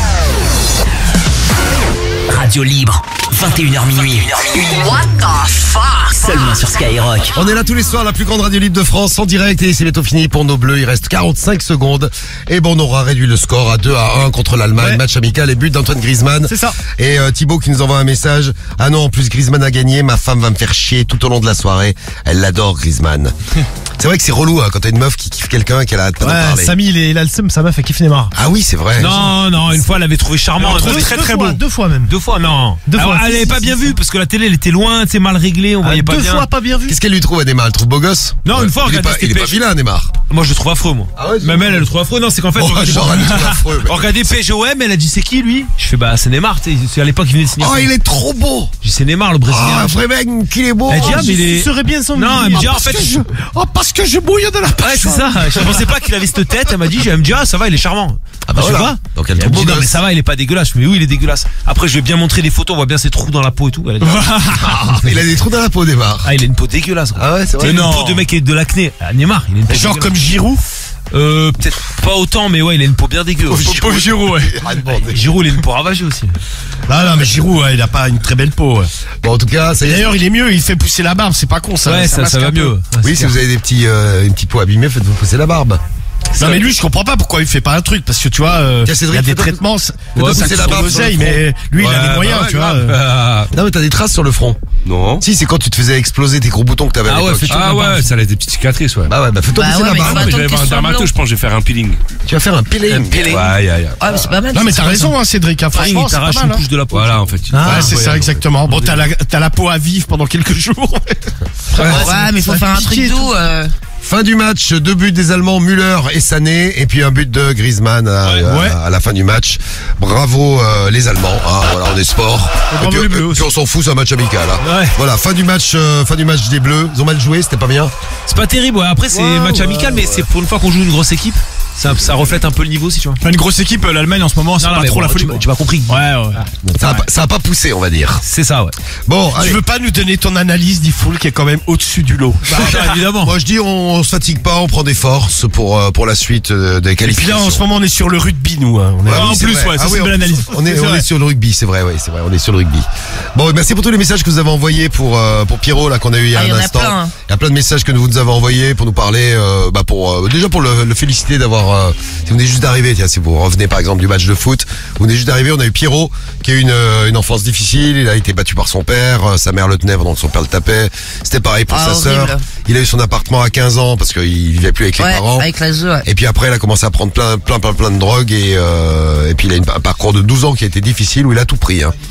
S1: Radio Libre, vingt et une heures minuit. What the fuck? Seulement sur Skyrock.
S2: On est là tous les soirs, la plus grande radio libre de France, en direct, et c'est bientôt fini pour nos Bleus. Il reste quarante-cinq secondes. Et bon, on aura réduit le score à deux à un contre l'Allemagne.
S18: Ouais.
S2: Match amical et but d'Antoine Griezmann.
S18: C'est ça.
S2: Et euh, Thibaut qui nous envoie un message. Ah non, en plus Griezmann a gagné, ma femme va me faire chier tout au long de la soirée. Elle l'adore, Griezmann. C'est vrai que c'est relou hein, quand t'as une meuf qui kiffe quelqu'un et qu'elle arrête pas d'en
S18: Ouais,
S2: parler.
S18: Samy, il est- il a le seum, sa meuf a kiffé Neymar.
S2: Ah oui, c'est vrai.
S10: Non, non, une fois elle avait trouvé charmant, elle
S18: Deux-
S10: trouvait très
S18: deux
S10: très
S18: fois,
S10: beau.
S18: Deux fois même.
S10: Deux fois, non.
S18: Deux
S10: Alors,
S18: fois,
S10: elle
S18: si,
S10: avait
S18: si,
S10: pas
S18: si,
S10: bien
S18: si.
S10: vu parce que la télé elle était loin, c'est mal réglé, on voyait
S18: Ah,
S10: pas
S18: deux
S10: bien.
S18: fois pas bien vu.
S2: Qu'est-ce qu'elle lui trouve à Neymar? Elle trouve beau gosse?
S10: Non, une fois,
S2: il est
S10: regardez,
S2: pas, il est
S10: c'était
S2: pas
S10: P-
S2: vilain, Neymar.
S10: Moi je le trouve affreux, moi.
S2: Ah ouais,
S10: Même elle, elle le trouve affreux. Non, c'est qu'en fait,
S2: Oh,
S10: on regardait-
S2: genre, elle le trouve affreux, mais-
S10: on regardait P S G O M, elle a dit c'est qui lui? Je fais bah c'est Neymar, tu sais, c'est à l'époque il venait de signer.
S2: Oh, il est trop beau!
S10: J'ai dit c'est Neymar le Brésilien.
S2: Ah, vrai mec, qu'il est beau!
S10: Elle dit ah mais il est.
S18: Ce serait bien son
S10: Non, elle me dit
S18: Ah,
S10: en
S18: parce
S10: fait.
S18: que je- Oh, parce que je bouille de la
S10: Ouais, c'est ça. Je pensais pas qu'il avait cette tête. Elle m'a dit, elle me dit, ah, ça va, il est charmant.
S2: Ah bah
S10: je
S2: voilà.
S10: vois.
S2: Donc elle
S10: Et
S2: trouve
S10: me dit,
S2: beau
S10: non, mais
S2: gosse.
S10: ça va, il est pas dégueulasse. Je me dis, oui, il est dégueulasse. Après, je vais bien montrer des photos, on voit bien ses trous dans la peau et tout. Elle a dit,
S2: Ah, il a des trous dans la peau, Neymar.
S10: ah, il a une peau dégueulasse. gros.
S2: Ah ouais, c'est vrai.
S10: C'est une
S2: Non.
S10: peau de mec avec de l'acné. Ah, Neymar, il a une peau
S5: Genre
S10: dégueulasse.
S5: comme Giroud.
S10: Euh, peut-être pas autant, mais ouais, il a une peau bien dégueu.
S2: Pauvre Giroud, ouais.
S10: Giroud, il a une peau ravagée aussi.
S5: Non, non, mais Giroud, ouais, il a pas une très belle peau. Ouais.
S2: Bon, en tout cas, ça y
S5: Et
S2: est.
S5: d'ailleurs, il est mieux, il fait pousser la barbe, c'est pas con ça.
S10: Ouais, ça,
S5: masque
S10: ça va
S5: un peu.
S10: mieux.
S2: Oui, si vous avez des petits, euh, une petite peau abîmée, faites-vous pousser la barbe.
S5: Non mais lui je comprends pas pourquoi il fait pas un truc parce que tu vois euh,
S2: Tiens,
S5: il
S2: Cédric,
S5: y a des
S2: fais-toi-
S5: traitements ça
S2: Ouais,
S5: ça
S2: pousser la
S5: coûte
S2: barbe
S5: l'oseille,
S2: sur le
S5: mais lui il a
S10: Ouais,
S5: les moyens
S10: bah ouais,
S5: tu vois.
S10: grave.
S5: euh.
S2: Non, mais t'as des traces sur le front.
S3: Non.
S2: Si, c'est quand tu te faisais exploser tes gros boutons que t'avais à
S10: Ah ouais,
S2: l'époque.
S10: fais
S3: Ah ouais, ça laisse des petites cicatrices, ouais.
S2: Bah ouais, bah fais-toi
S4: Bah
S2: pousser
S4: ouais,
S2: la
S4: mais
S2: barbe.
S4: faut
S3: mais je vais
S4: attendre
S3: voir un
S4: qu'il soit
S3: dermato,
S4: blanc.
S3: je pense que je vais faire un peeling.
S2: Tu vas faire un peeling.
S3: Ouais, aïe, aïe.
S4: Ah, mais c'est pas mal.
S5: Non mais
S4: c'est
S5: t'as
S4: pas
S5: raison hein, Cédric, hein,
S10: Franchement,
S5: franchement
S10: il
S5: c'est pas
S10: t'arrache
S5: mal.
S10: une
S5: hein.
S10: couche de la peau.
S3: Voilà, en fait.
S5: Ouais, c'est ça exactement. Bon t'as la t'as la peau à vivre pendant quelques jours.
S4: Ouais, mais faut faire un truc
S18: piqué,
S4: doux. euh.
S2: Fin du match, deux buts des Allemands, Müller et Sané, et puis un but de Griezmann à, à-
S5: Ouais.
S2: à la fin du match. Bravo euh, les Allemands, hein, voilà, on est sport. Et
S18: bravo
S2: puis,
S18: les Bleus
S2: euh,
S18: aussi.
S2: puis on s'en fout, c'est un match amical. Hein.
S10: Ouais.
S2: Voilà, fin du match, euh, fin du match des Bleus. Ils ont mal joué, c'était pas bien.
S10: C'est pas terrible, ouais. Après, c'est
S2: Ouais,
S10: match
S2: ouais,
S10: amical, mais
S2: ouais.
S10: c'est pour une fois qu'on joue une grosse équipe. Ça, ça reflète un peu le niveau, si tu vois.
S9: Enfin, une grosse équipe, euh, l'Allemagne en ce moment, c'est
S10: Non, non,
S9: pas
S10: mais
S9: trop
S10: bon,
S9: la folie.
S10: tu,
S9: quoi.
S10: tu m'as compris.
S9: Ouais, ouais.
S2: Ça a, pas- ça a pas poussé, on va dire.
S10: C'est ça, ouais.
S2: Bon,
S5: Tu
S2: allez.
S5: veux pas nous donner ton analyse d'Ifoul qui est quand même au-dessus du lot.
S10: Bah, évidemment.
S2: Moi je dis on, on se fatigue pas, on prend des forces pour euh, pour la suite euh, des
S5: Et puis
S2: qualifications.
S5: là en ce moment on est sur le rugby nous. Hein. On est-
S2: Ouais,
S9: Ah,
S2: oui,
S9: en
S2: c'est
S9: plus,
S2: vrai.
S9: ouais, ça,
S2: Ah
S9: c'est
S2: oui,
S9: une
S2: en
S9: belle
S2: plus,
S9: analyse.
S2: On est,
S9: C'est
S2: on
S9: vrai.
S2: est sur le rugby, c'est vrai, oui, c'est vrai, on est sur le rugby. Bon, merci pour tous les messages que vous avez envoyés pour euh, pour Pierrot là qu'on a eu il y a
S4: Ah, il y
S2: un
S4: en a
S2: instant.
S4: plein, hein.
S2: Il y a plein de messages que vous nous avez envoyés pour nous parler, euh, bah pour euh, déjà pour le, le féliciter d'avoir. Euh, si vous venez juste d'arriver, tiens, si vous revenez par exemple du match de foot, vous venez juste d'arriver, on a eu Pierrot qui a eu une euh, une enfance difficile, il a été battu par son père, euh, sa mère le tenait pendant que son père le tapait. C'était pareil pour
S4: Ah,
S2: sa
S4: horrible.
S2: sœur. Il a eu son appartement à quinze ans parce qu'il vivait plus avec les
S4: Ouais,
S2: parents.
S4: avec la zoo, ouais.
S2: Et puis après, il a commencé à prendre plein, plein, plein, plein de drogues et, euh, et puis il a une- un parcours de douze ans qui a été difficile où il a tout pris. Hein.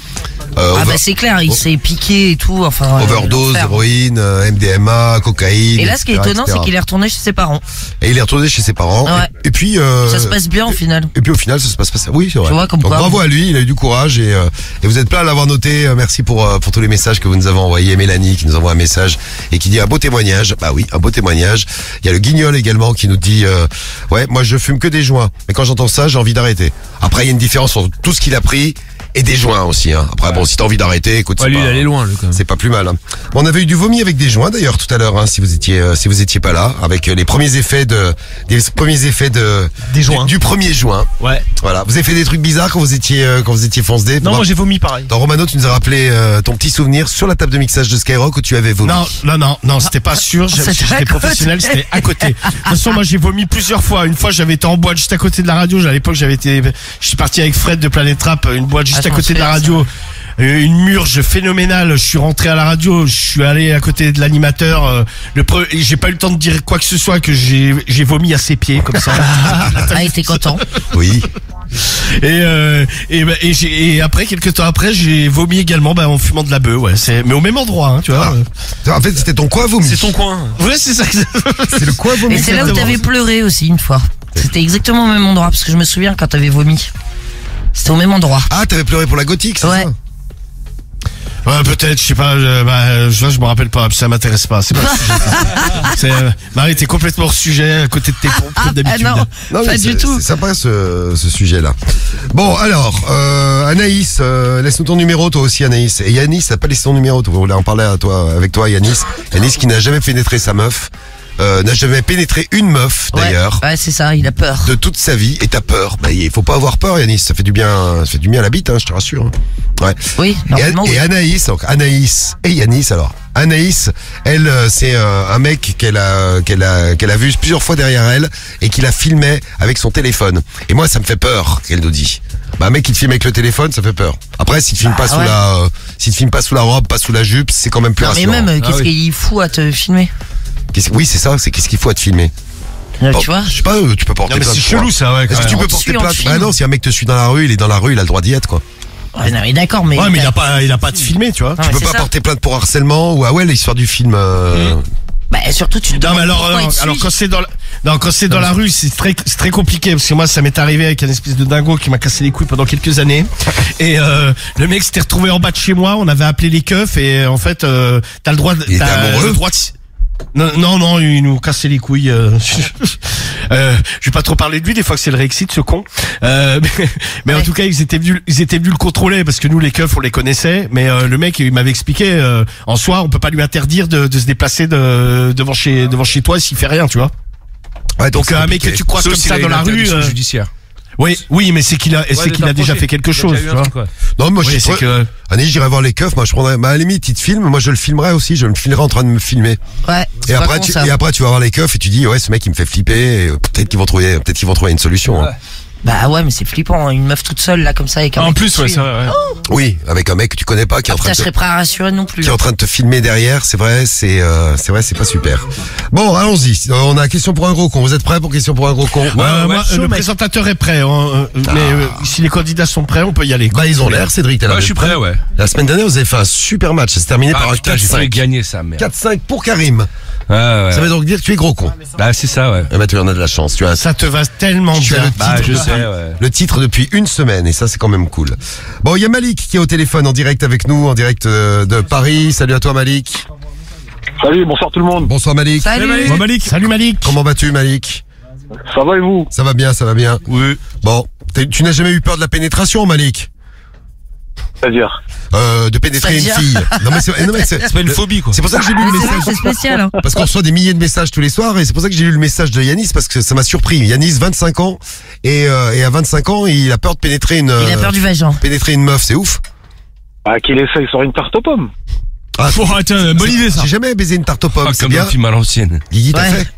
S2: Euh,
S4: Ah
S2: over-
S4: bah c'est clair, il s'est piqué et tout, enfin... euh,
S2: Overdose,
S4: l'enfer.
S2: héroïne, euh, M D M A, cocaïne.
S4: Et là, ce qui est
S2: et cetera,
S4: étonnant,
S2: et cetera.
S4: c'est qu'il est retourné chez ses parents.
S2: Et il est retourné chez ses parents.
S4: Ouais.
S2: Et, et puis. Euh,
S4: Ça se passe bien au final.
S2: Et puis au final, ça se passe pas ça. Oui, c'est vrai.
S4: Tu vois, comme
S2: Donc,
S4: quoi.
S2: bravo à lui, il a eu du courage et, euh, et vous êtes plein à l'avoir noté. Euh, Merci pour euh, pour tous les messages que vous nous avez envoyés. Mélanie qui nous envoie un message et qui dit un beau témoignage. Bah oui, un beau témoignage. Il y a le Guignol également qui nous dit euh, ouais, moi je fume que des joints. Mais quand j'entends ça, j'ai envie d'arrêter. Après, il y a une différence entre tout ce qu'il a pris et des joints aussi. Hein. Après, bon, si t'as envie d'arrêter, écoute,
S10: Ouais,
S2: c'est
S10: lui,
S2: pas,
S10: il allait loin, lui, quand même.
S2: c'est pas plus mal. Hein. Bon, on avait eu du vomi avec des joints d'ailleurs tout à l'heure. Hein, si vous étiez euh, si vous étiez pas là, avec euh, les premiers effets de des premiers effets de
S18: Des joints.
S2: du, du premier juin.
S18: Ouais.
S2: Voilà. Vous avez fait des trucs bizarres quand vous étiez euh, quand vous étiez fonce-dé.
S18: Non, moi j'ai vomi pareil.
S2: Dans Romano, tu nous as rappelé euh, ton petit souvenir sur la table de mixage de Skyrock où tu avais vomi.
S6: Non, non, non, non, c'était pas sûr. J'avais-
S4: C'était à
S6: J'étais
S4: côté.
S6: professionnel, c'était à côté. De toute façon, moi, j'ai vomi plusieurs fois. Une fois, j'avais été en boîte juste à côté de la radio. À l'époque, j'avais été, je suis parti avec Fred de Planète Rap, une boîte juste
S4: Ah, je
S6: à
S4: m'en
S6: côté de la
S4: souviens,
S6: radio. Euh, Une murge phénoménale. Je suis rentré à la radio. Je suis allé à côté de l'animateur. euh, Le pre- et j'ai pas eu le temps de dire quoi que ce soit que j'ai j'ai vomi à ses pieds comme ça.
S4: Ah, il était content.
S2: Oui.
S6: Et, euh, et, bah, et, j'ai- et après, quelques temps après, j'ai vomi également bah, en fumant de la bœuf. Ouais, c'est mais au même endroit, hein, tu vois.
S2: En fait, c'était ton coin vomi.
S10: C'est ton coin.
S6: Ouais, c'est ça.
S2: C'est le coin vomi.
S4: Et c'est là où
S6: Exactement.
S4: t'avais pleuré aussi une fois. C'était exactement au même endroit, parce que je me souviens quand t'avais vomi. C'était au même endroit.
S2: Ah, t'avais pleuré pour la gothique, c'est
S4: Ouais.
S2: ça?
S6: Ouais, peut-être, je sais pas, je, bah, je, je me rappelle pas, ça m'intéresse pas. C'est pas le sujet. C'est, euh, Marie, t'es complètement hors sujet à côté de tes pompes, comme d'habitude.
S4: Ah non,
S2: Non, mais
S4: pas
S2: c'est-
S4: du tout.
S2: C'est sympa ce, ce sujet-là. Bon, alors, euh, Anaïs, euh, laisse-nous ton numéro, toi aussi, Anaïs. Et Yanis, t'as pas laissé ton numéro, toi. On voulait en parler à toi, avec toi, Yanis. Yanis qui n'a jamais pénétré sa meuf, euh, n'a jamais pénétré une meuf,
S4: Ouais,
S2: d'ailleurs.
S4: ouais, c'est ça, il a peur.
S2: De toute sa vie, et t'as peur. Bah, il faut pas avoir peur, Yanis. Ça fait du bien, ça fait du bien à la bite, hein, je te rassure. hein. Ouais.
S4: Oui,
S2: Et,
S4: normalement,
S2: et
S4: oui.
S2: Anaïs, donc Anaïs et Yanis alors. Anaïs, elle, euh, c'est euh, un mec qu'elle a, qu'elle a, qu'elle a vu plusieurs fois derrière elle et qui la filmait avec son téléphone. Et moi, ça me fait peur, qu'elle nous dit. Bah, un mec qui te filme avec le téléphone, ça fait peur. Après, s'il te filme
S4: Bah,
S2: pas sous
S4: ouais.
S2: la, euh, s'il te filme pas sous la robe, pas sous la jupe, c'est quand même plus
S4: Non, mais
S2: rassurant.
S4: même, euh, qu'est-ce
S2: Ah oui.
S4: qu'il fout à te filmer?
S2: Qu'est-ce- oui, c'est ça, c'est qu'est-ce qu'il faut à te filmer.
S4: Euh,
S2: Bon,
S4: Tu vois?
S2: je sais pas, euh, tu peux porter
S6: Non, mais
S2: plainte.
S6: c'est
S2: toi.
S6: chelou, ça, ouais, quand
S2: Est-ce que
S6: même.
S2: tu peux
S4: On te
S2: porter
S4: suit, on te
S2: plainte?
S4: filme.
S2: Bah non, si un mec te suit dans la rue, il est dans la rue, il a le droit d'y être, quoi.
S4: Ouais, non, mais d'accord, mais.
S6: Ouais, mais il a pas, il a pas de filmé, tu vois.
S4: Non,
S2: Tu
S4: mais
S2: peux
S4: c'est
S2: pas
S4: ça.
S2: porter plainte pour harcèlement ou ah ouais l'histoire du film. euh,
S4: Bah, surtout, tu te
S6: Non, mais
S4: demandes
S6: alors,
S4: pourquoi
S6: alors,
S4: il te
S6: alors
S4: suit.
S6: quand c'est dans la, non, quand c'est dans la rue, c'est très, c'est très compliqué parce que moi, ça m'est arrivé avec un espèce de dingo qui m'a cassé les couilles pendant quelques années. Et euh, le mec s'était retrouvé en bas de chez moi. On avait appelé les keufs et en fait, euh, t'as le droit, de,
S2: Il était
S6: t'as
S2: amoureux
S6: le droit de. Non, non, non, il nous cassait les couilles. Euh, euh, je vais pas trop parler de lui. Des fois que c'est le réexcite, ce con. Euh, mais mais en
S4: Ouais.
S6: tout cas, ils étaient venus, ils étaient venus le contrôler parce que nous, les keufs, on les connaissait. Mais euh, le mec, il m'avait expliqué. Euh, en soi, on peut pas lui interdire de, de se déplacer de, devant chez, devant chez toi s'il fait rien, tu vois.
S2: Ouais,
S6: Donc
S2: c'est
S6: un mec que
S2: compliqué.
S6: tu croises
S3: Sauf
S6: comme
S3: s'il
S6: ça
S3: a
S6: dans
S3: une
S6: la rue.
S3: interdiction
S6: euh,
S3: judiciaire.
S6: Oui, oui, mais c'est qu'il a, c'est qu'il a déjà fait quelque chose, tu vois.
S2: Non, moi
S6: Oui,
S2: je
S6: c'est
S2: suis
S6: que-
S2: Anaïs, j'irai voir les keufs, moi je prendrais, bah, à la limite, ils te filment, moi je le filmerai aussi, je me filmerai en train de me filmer.
S4: Ouais,
S2: Et
S4: c'est pas
S2: après,
S4: con,
S2: tu,
S4: ça.
S2: et après, tu vas voir les keufs et tu dis, ouais, ce mec il me fait flipper, et, euh, peut-être qu'ils vont trouver, peut-être qu'ils vont trouver une solution. hein.
S4: Bah ouais, mais c'est flippant, hein, une meuf toute seule là comme ça avec un
S9: En
S4: mec
S9: plus,
S4: qui te
S9: ouais,
S4: suit.
S9: ça, ouais.
S2: Oui, avec un mec que tu connais pas, qui est en
S4: Ah,
S2: train
S4: putain,
S2: de
S4: je
S2: te,
S4: serais prêt à rassurer non plus.
S2: qui est en train de te filmer derrière, c'est vrai, c'est, euh, c'est vrai, c'est pas super. Bon, allons-y. Euh, On a question pour un gros con. Vous êtes prêts pour question pour un gros con?
S6: Euh, moi,
S9: chaud,
S6: le
S9: mec.
S6: présentateur est prêt, hein, euh,
S2: Ah.
S6: mais euh, si les candidats sont prêts, on peut y aller. quoi.
S2: Bah, ils ont l'air, Cédric, t'es là.
S3: Ouais,
S2: vous
S3: je suis
S2: êtes
S3: prêt, ouais.
S2: La semaine dernière, vous avez fait un super match. Ça s'est terminé
S3: Ah
S2: par un
S3: putain, j'ai failli
S2: quatre cinq.
S3: gagner ça, merde.
S2: quatre cinq pour Karim.
S3: Ouais, ouais.
S2: Ça veut donc dire que tu es gros con.
S3: Bah, c'est ça, ouais.
S2: Eh ben, tu en as de la chance. Tu as
S6: Ça te va tellement
S2: Tu as
S6: bien.
S2: le
S3: Bah,
S2: titre
S3: je
S2: depuis-
S3: sais, ouais.
S2: le titre depuis une semaine et ça c'est quand même cool. Bon, il y a Malik qui est au téléphone en direct avec nous, en direct euh, de Paris. Salut à toi Malik.
S11: Salut, bonsoir tout le monde.
S2: Bonsoir Malik.
S4: Salut.
S9: Bon, Malik.
S6: Salut Malik.
S2: Comment vas-tu Malik?
S11: Ça va et vous?
S2: Ça va bien, ça va bien.
S3: Oui.
S2: Bon, t'es- tu n'as jamais eu peur de la pénétration Malik?
S11: C'est-à-dire?
S2: Euh, de pénétrer une
S4: C'est-à-dire
S2: fille. Non mais c'est non, mais c'est-
S10: C'est pas une phobie, quoi.
S2: c'est pour ça que j'ai lu le
S4: C'est vrai que
S2: message.
S4: c'est spécial, hein.
S2: Parce qu'on reçoit des milliers de messages tous les soirs et c'est pour ça que j'ai lu le message de Yanis parce que ça m'a surpris. Yanis, vingt-cinq ans et, euh, et à vingt-cinq ans, il a peur de pénétrer une
S4: Il a
S2: euh,
S4: peur du vagin.
S2: pénétrer une meuf, c'est ouf.
S11: Ah, qu'il essaye sur une tarte aux pommes.
S2: Ah,
S9: Oh, tiens, bonne idée ça.
S2: j'ai jamais baisé une tarte aux pommes,
S3: Ah,
S2: c'est
S3: comme dans
S2: bien.
S3: le film à l'ancienne.
S2: Guigui, t'as
S4: Ouais,
S2: fait?
S4: ouais.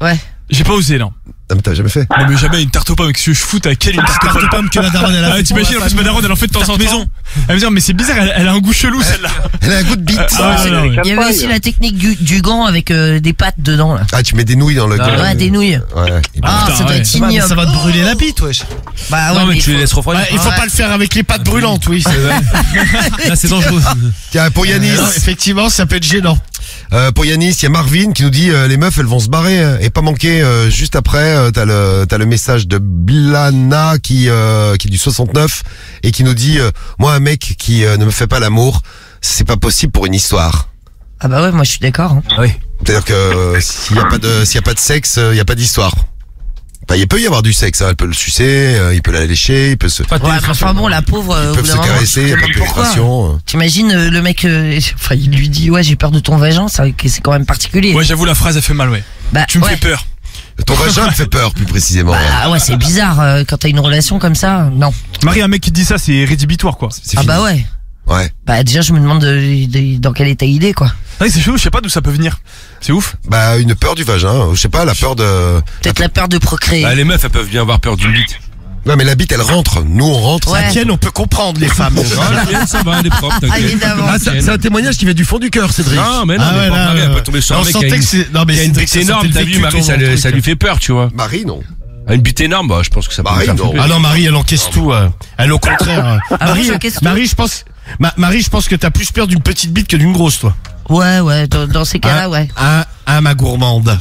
S9: J'ai pas osé, non.
S2: Ah, mais t'as jamais fait?
S9: Non, mais jamais une tarte aux pommes. Qu'est-ce que je fous avec quelle une tarte aux pommes
S18: que la daronne elle a
S9: Ah,
S18: fait.
S9: t'imagines, en plus, ma daronne, elle en fait de temps en temps. Elle me dit, mais c'est bizarre, elle, elle a un goût chelou, celle-là.
S2: Elle a un goût de bite.
S9: Ah, ouais, non,
S4: Il y avait aussi la technique du, du gant avec euh, des pâtes dedans, là.
S2: Ah, tu mets des nouilles dans le
S4: Ouais,
S2: gant.
S4: des nouilles.
S2: Ouais.
S4: Ah, ça doit être
S18: Ouais, mais
S4: ignoble.
S18: ça va te brûler la bite, wesh.
S4: Bah ouais,
S10: Non, mais
S4: mais
S10: tu
S4: faut-
S10: les laisses refroidir.
S6: Ouais, il faut
S4: Ouais.
S6: pas le faire avec les pâtes brûlantes, oui. c'est vrai.
S10: Là, c'est dangereux.
S2: Tiens, pour Yanis.
S6: Non, effectivement, ça peut être gênant.
S2: Euh, pour Yanis, il y a Marvin qui nous dit euh, les meufs elles vont se barrer euh, et pas manquer euh, juste après euh, t'as le t'as le message de Blana qui euh, qui est du soixante-neuf et qui nous dit euh, moi un mec qui euh, ne me fait pas l'amour c'est pas possible pour une histoire.
S4: Ah bah ouais, moi je suis d'accord. Hein.
S10: Oui.
S2: C'est-à-dire que euh, s'il y a pas de s'il y a pas de sexe, il y a pas d'histoire. Enfin, il peut y avoir du sexe, hein. Elle peut le sucer, euh, il peut la lécher, il peut se
S4: Ouais, enfin bon, la pauvre, euh,
S2: ils
S4: au
S2: peuvent
S4: bout
S2: se
S4: d'un moment,
S2: caresser,
S4: je
S2: il y a
S4: me
S2: pas de
S4: demande pourquoi.
S2: pénétration. euh.
S4: T'imagines euh, le mec, euh, enfin il lui dit ouais j'ai peur de ton vagin, ça c'est quand même particulier.
S9: Ouais, j'avoue, la phrase, elle fait mal, ouais.
S4: Bah,
S9: Tu me
S4: ouais.
S9: fais peur.
S2: Ton vagin me fait peur plus précisément.
S4: Ah ouais, c'est bizarre euh, quand t'as une relation comme ça. Non.
S9: Marie, un mec qui te dit ça, c'est rédhibitoire, quoi.
S2: C'est
S4: Ah
S2: fini.
S4: bah ouais.
S2: Ouais.
S4: Bah déjà je me demande de- de- dans quel état il est quoi.
S9: Ouais, c'est chaud, je sais pas d'où ça peut venir. C'est ouf.
S2: Bah une peur du vagin, je sais pas, la peur de
S4: Peut-être la peur de procréer.
S3: Bah, les meufs, elles peuvent bien avoir peur d'une bite.
S2: Ouais, mais la bite elle rentre, nous on rentre.
S4: Ouais.
S6: La tienne, on peut comprendre les femmes.
S3: Ah, la mienne, ça va, elle est propre,
S4: Ah,
S3: t'inquiète.
S4: évidemment.
S2: Ah, ça- c'est un témoignage qui vient du fond du cœur, Cédric.
S3: Non, mais non,
S6: Ah
S3: mais
S6: ouais,
S3: porte
S6: là,
S3: Marie, elle
S6: euh,
S3: peut tomber sur
S6: on
S3: un mec qui a
S6: sentait
S3: une,
S6: que c'est- non, mais
S3: qui a une
S6: Cédric,
S3: bite
S6: ça
S3: énorme,
S6: sentait
S3: t'as
S6: le
S3: vu,
S6: vécu,
S3: Marie,
S6: ton
S3: ça, le-
S6: truc.
S3: ça lui fait peur, tu vois.
S2: Marie non.
S3: Ah, une bite énorme, bah, je pense que ça peut
S2: Marie,
S3: lui faire
S2: non.
S3: flipper.
S6: Ah non, Marie, elle encaisse tout. euh. Elle, au contraire. euh.
S4: Ah,
S6: Marie,
S4: moi, j'encaisse tout.
S6: Marie, je pense, Ma- Marie, je pense que t'as plus peur d'une petite bite que d'une grosse, toi.
S4: Ouais ouais, dans, dans ces cas-là
S6: Hein
S4: ouais.
S6: Ah, ah, ma gourmande.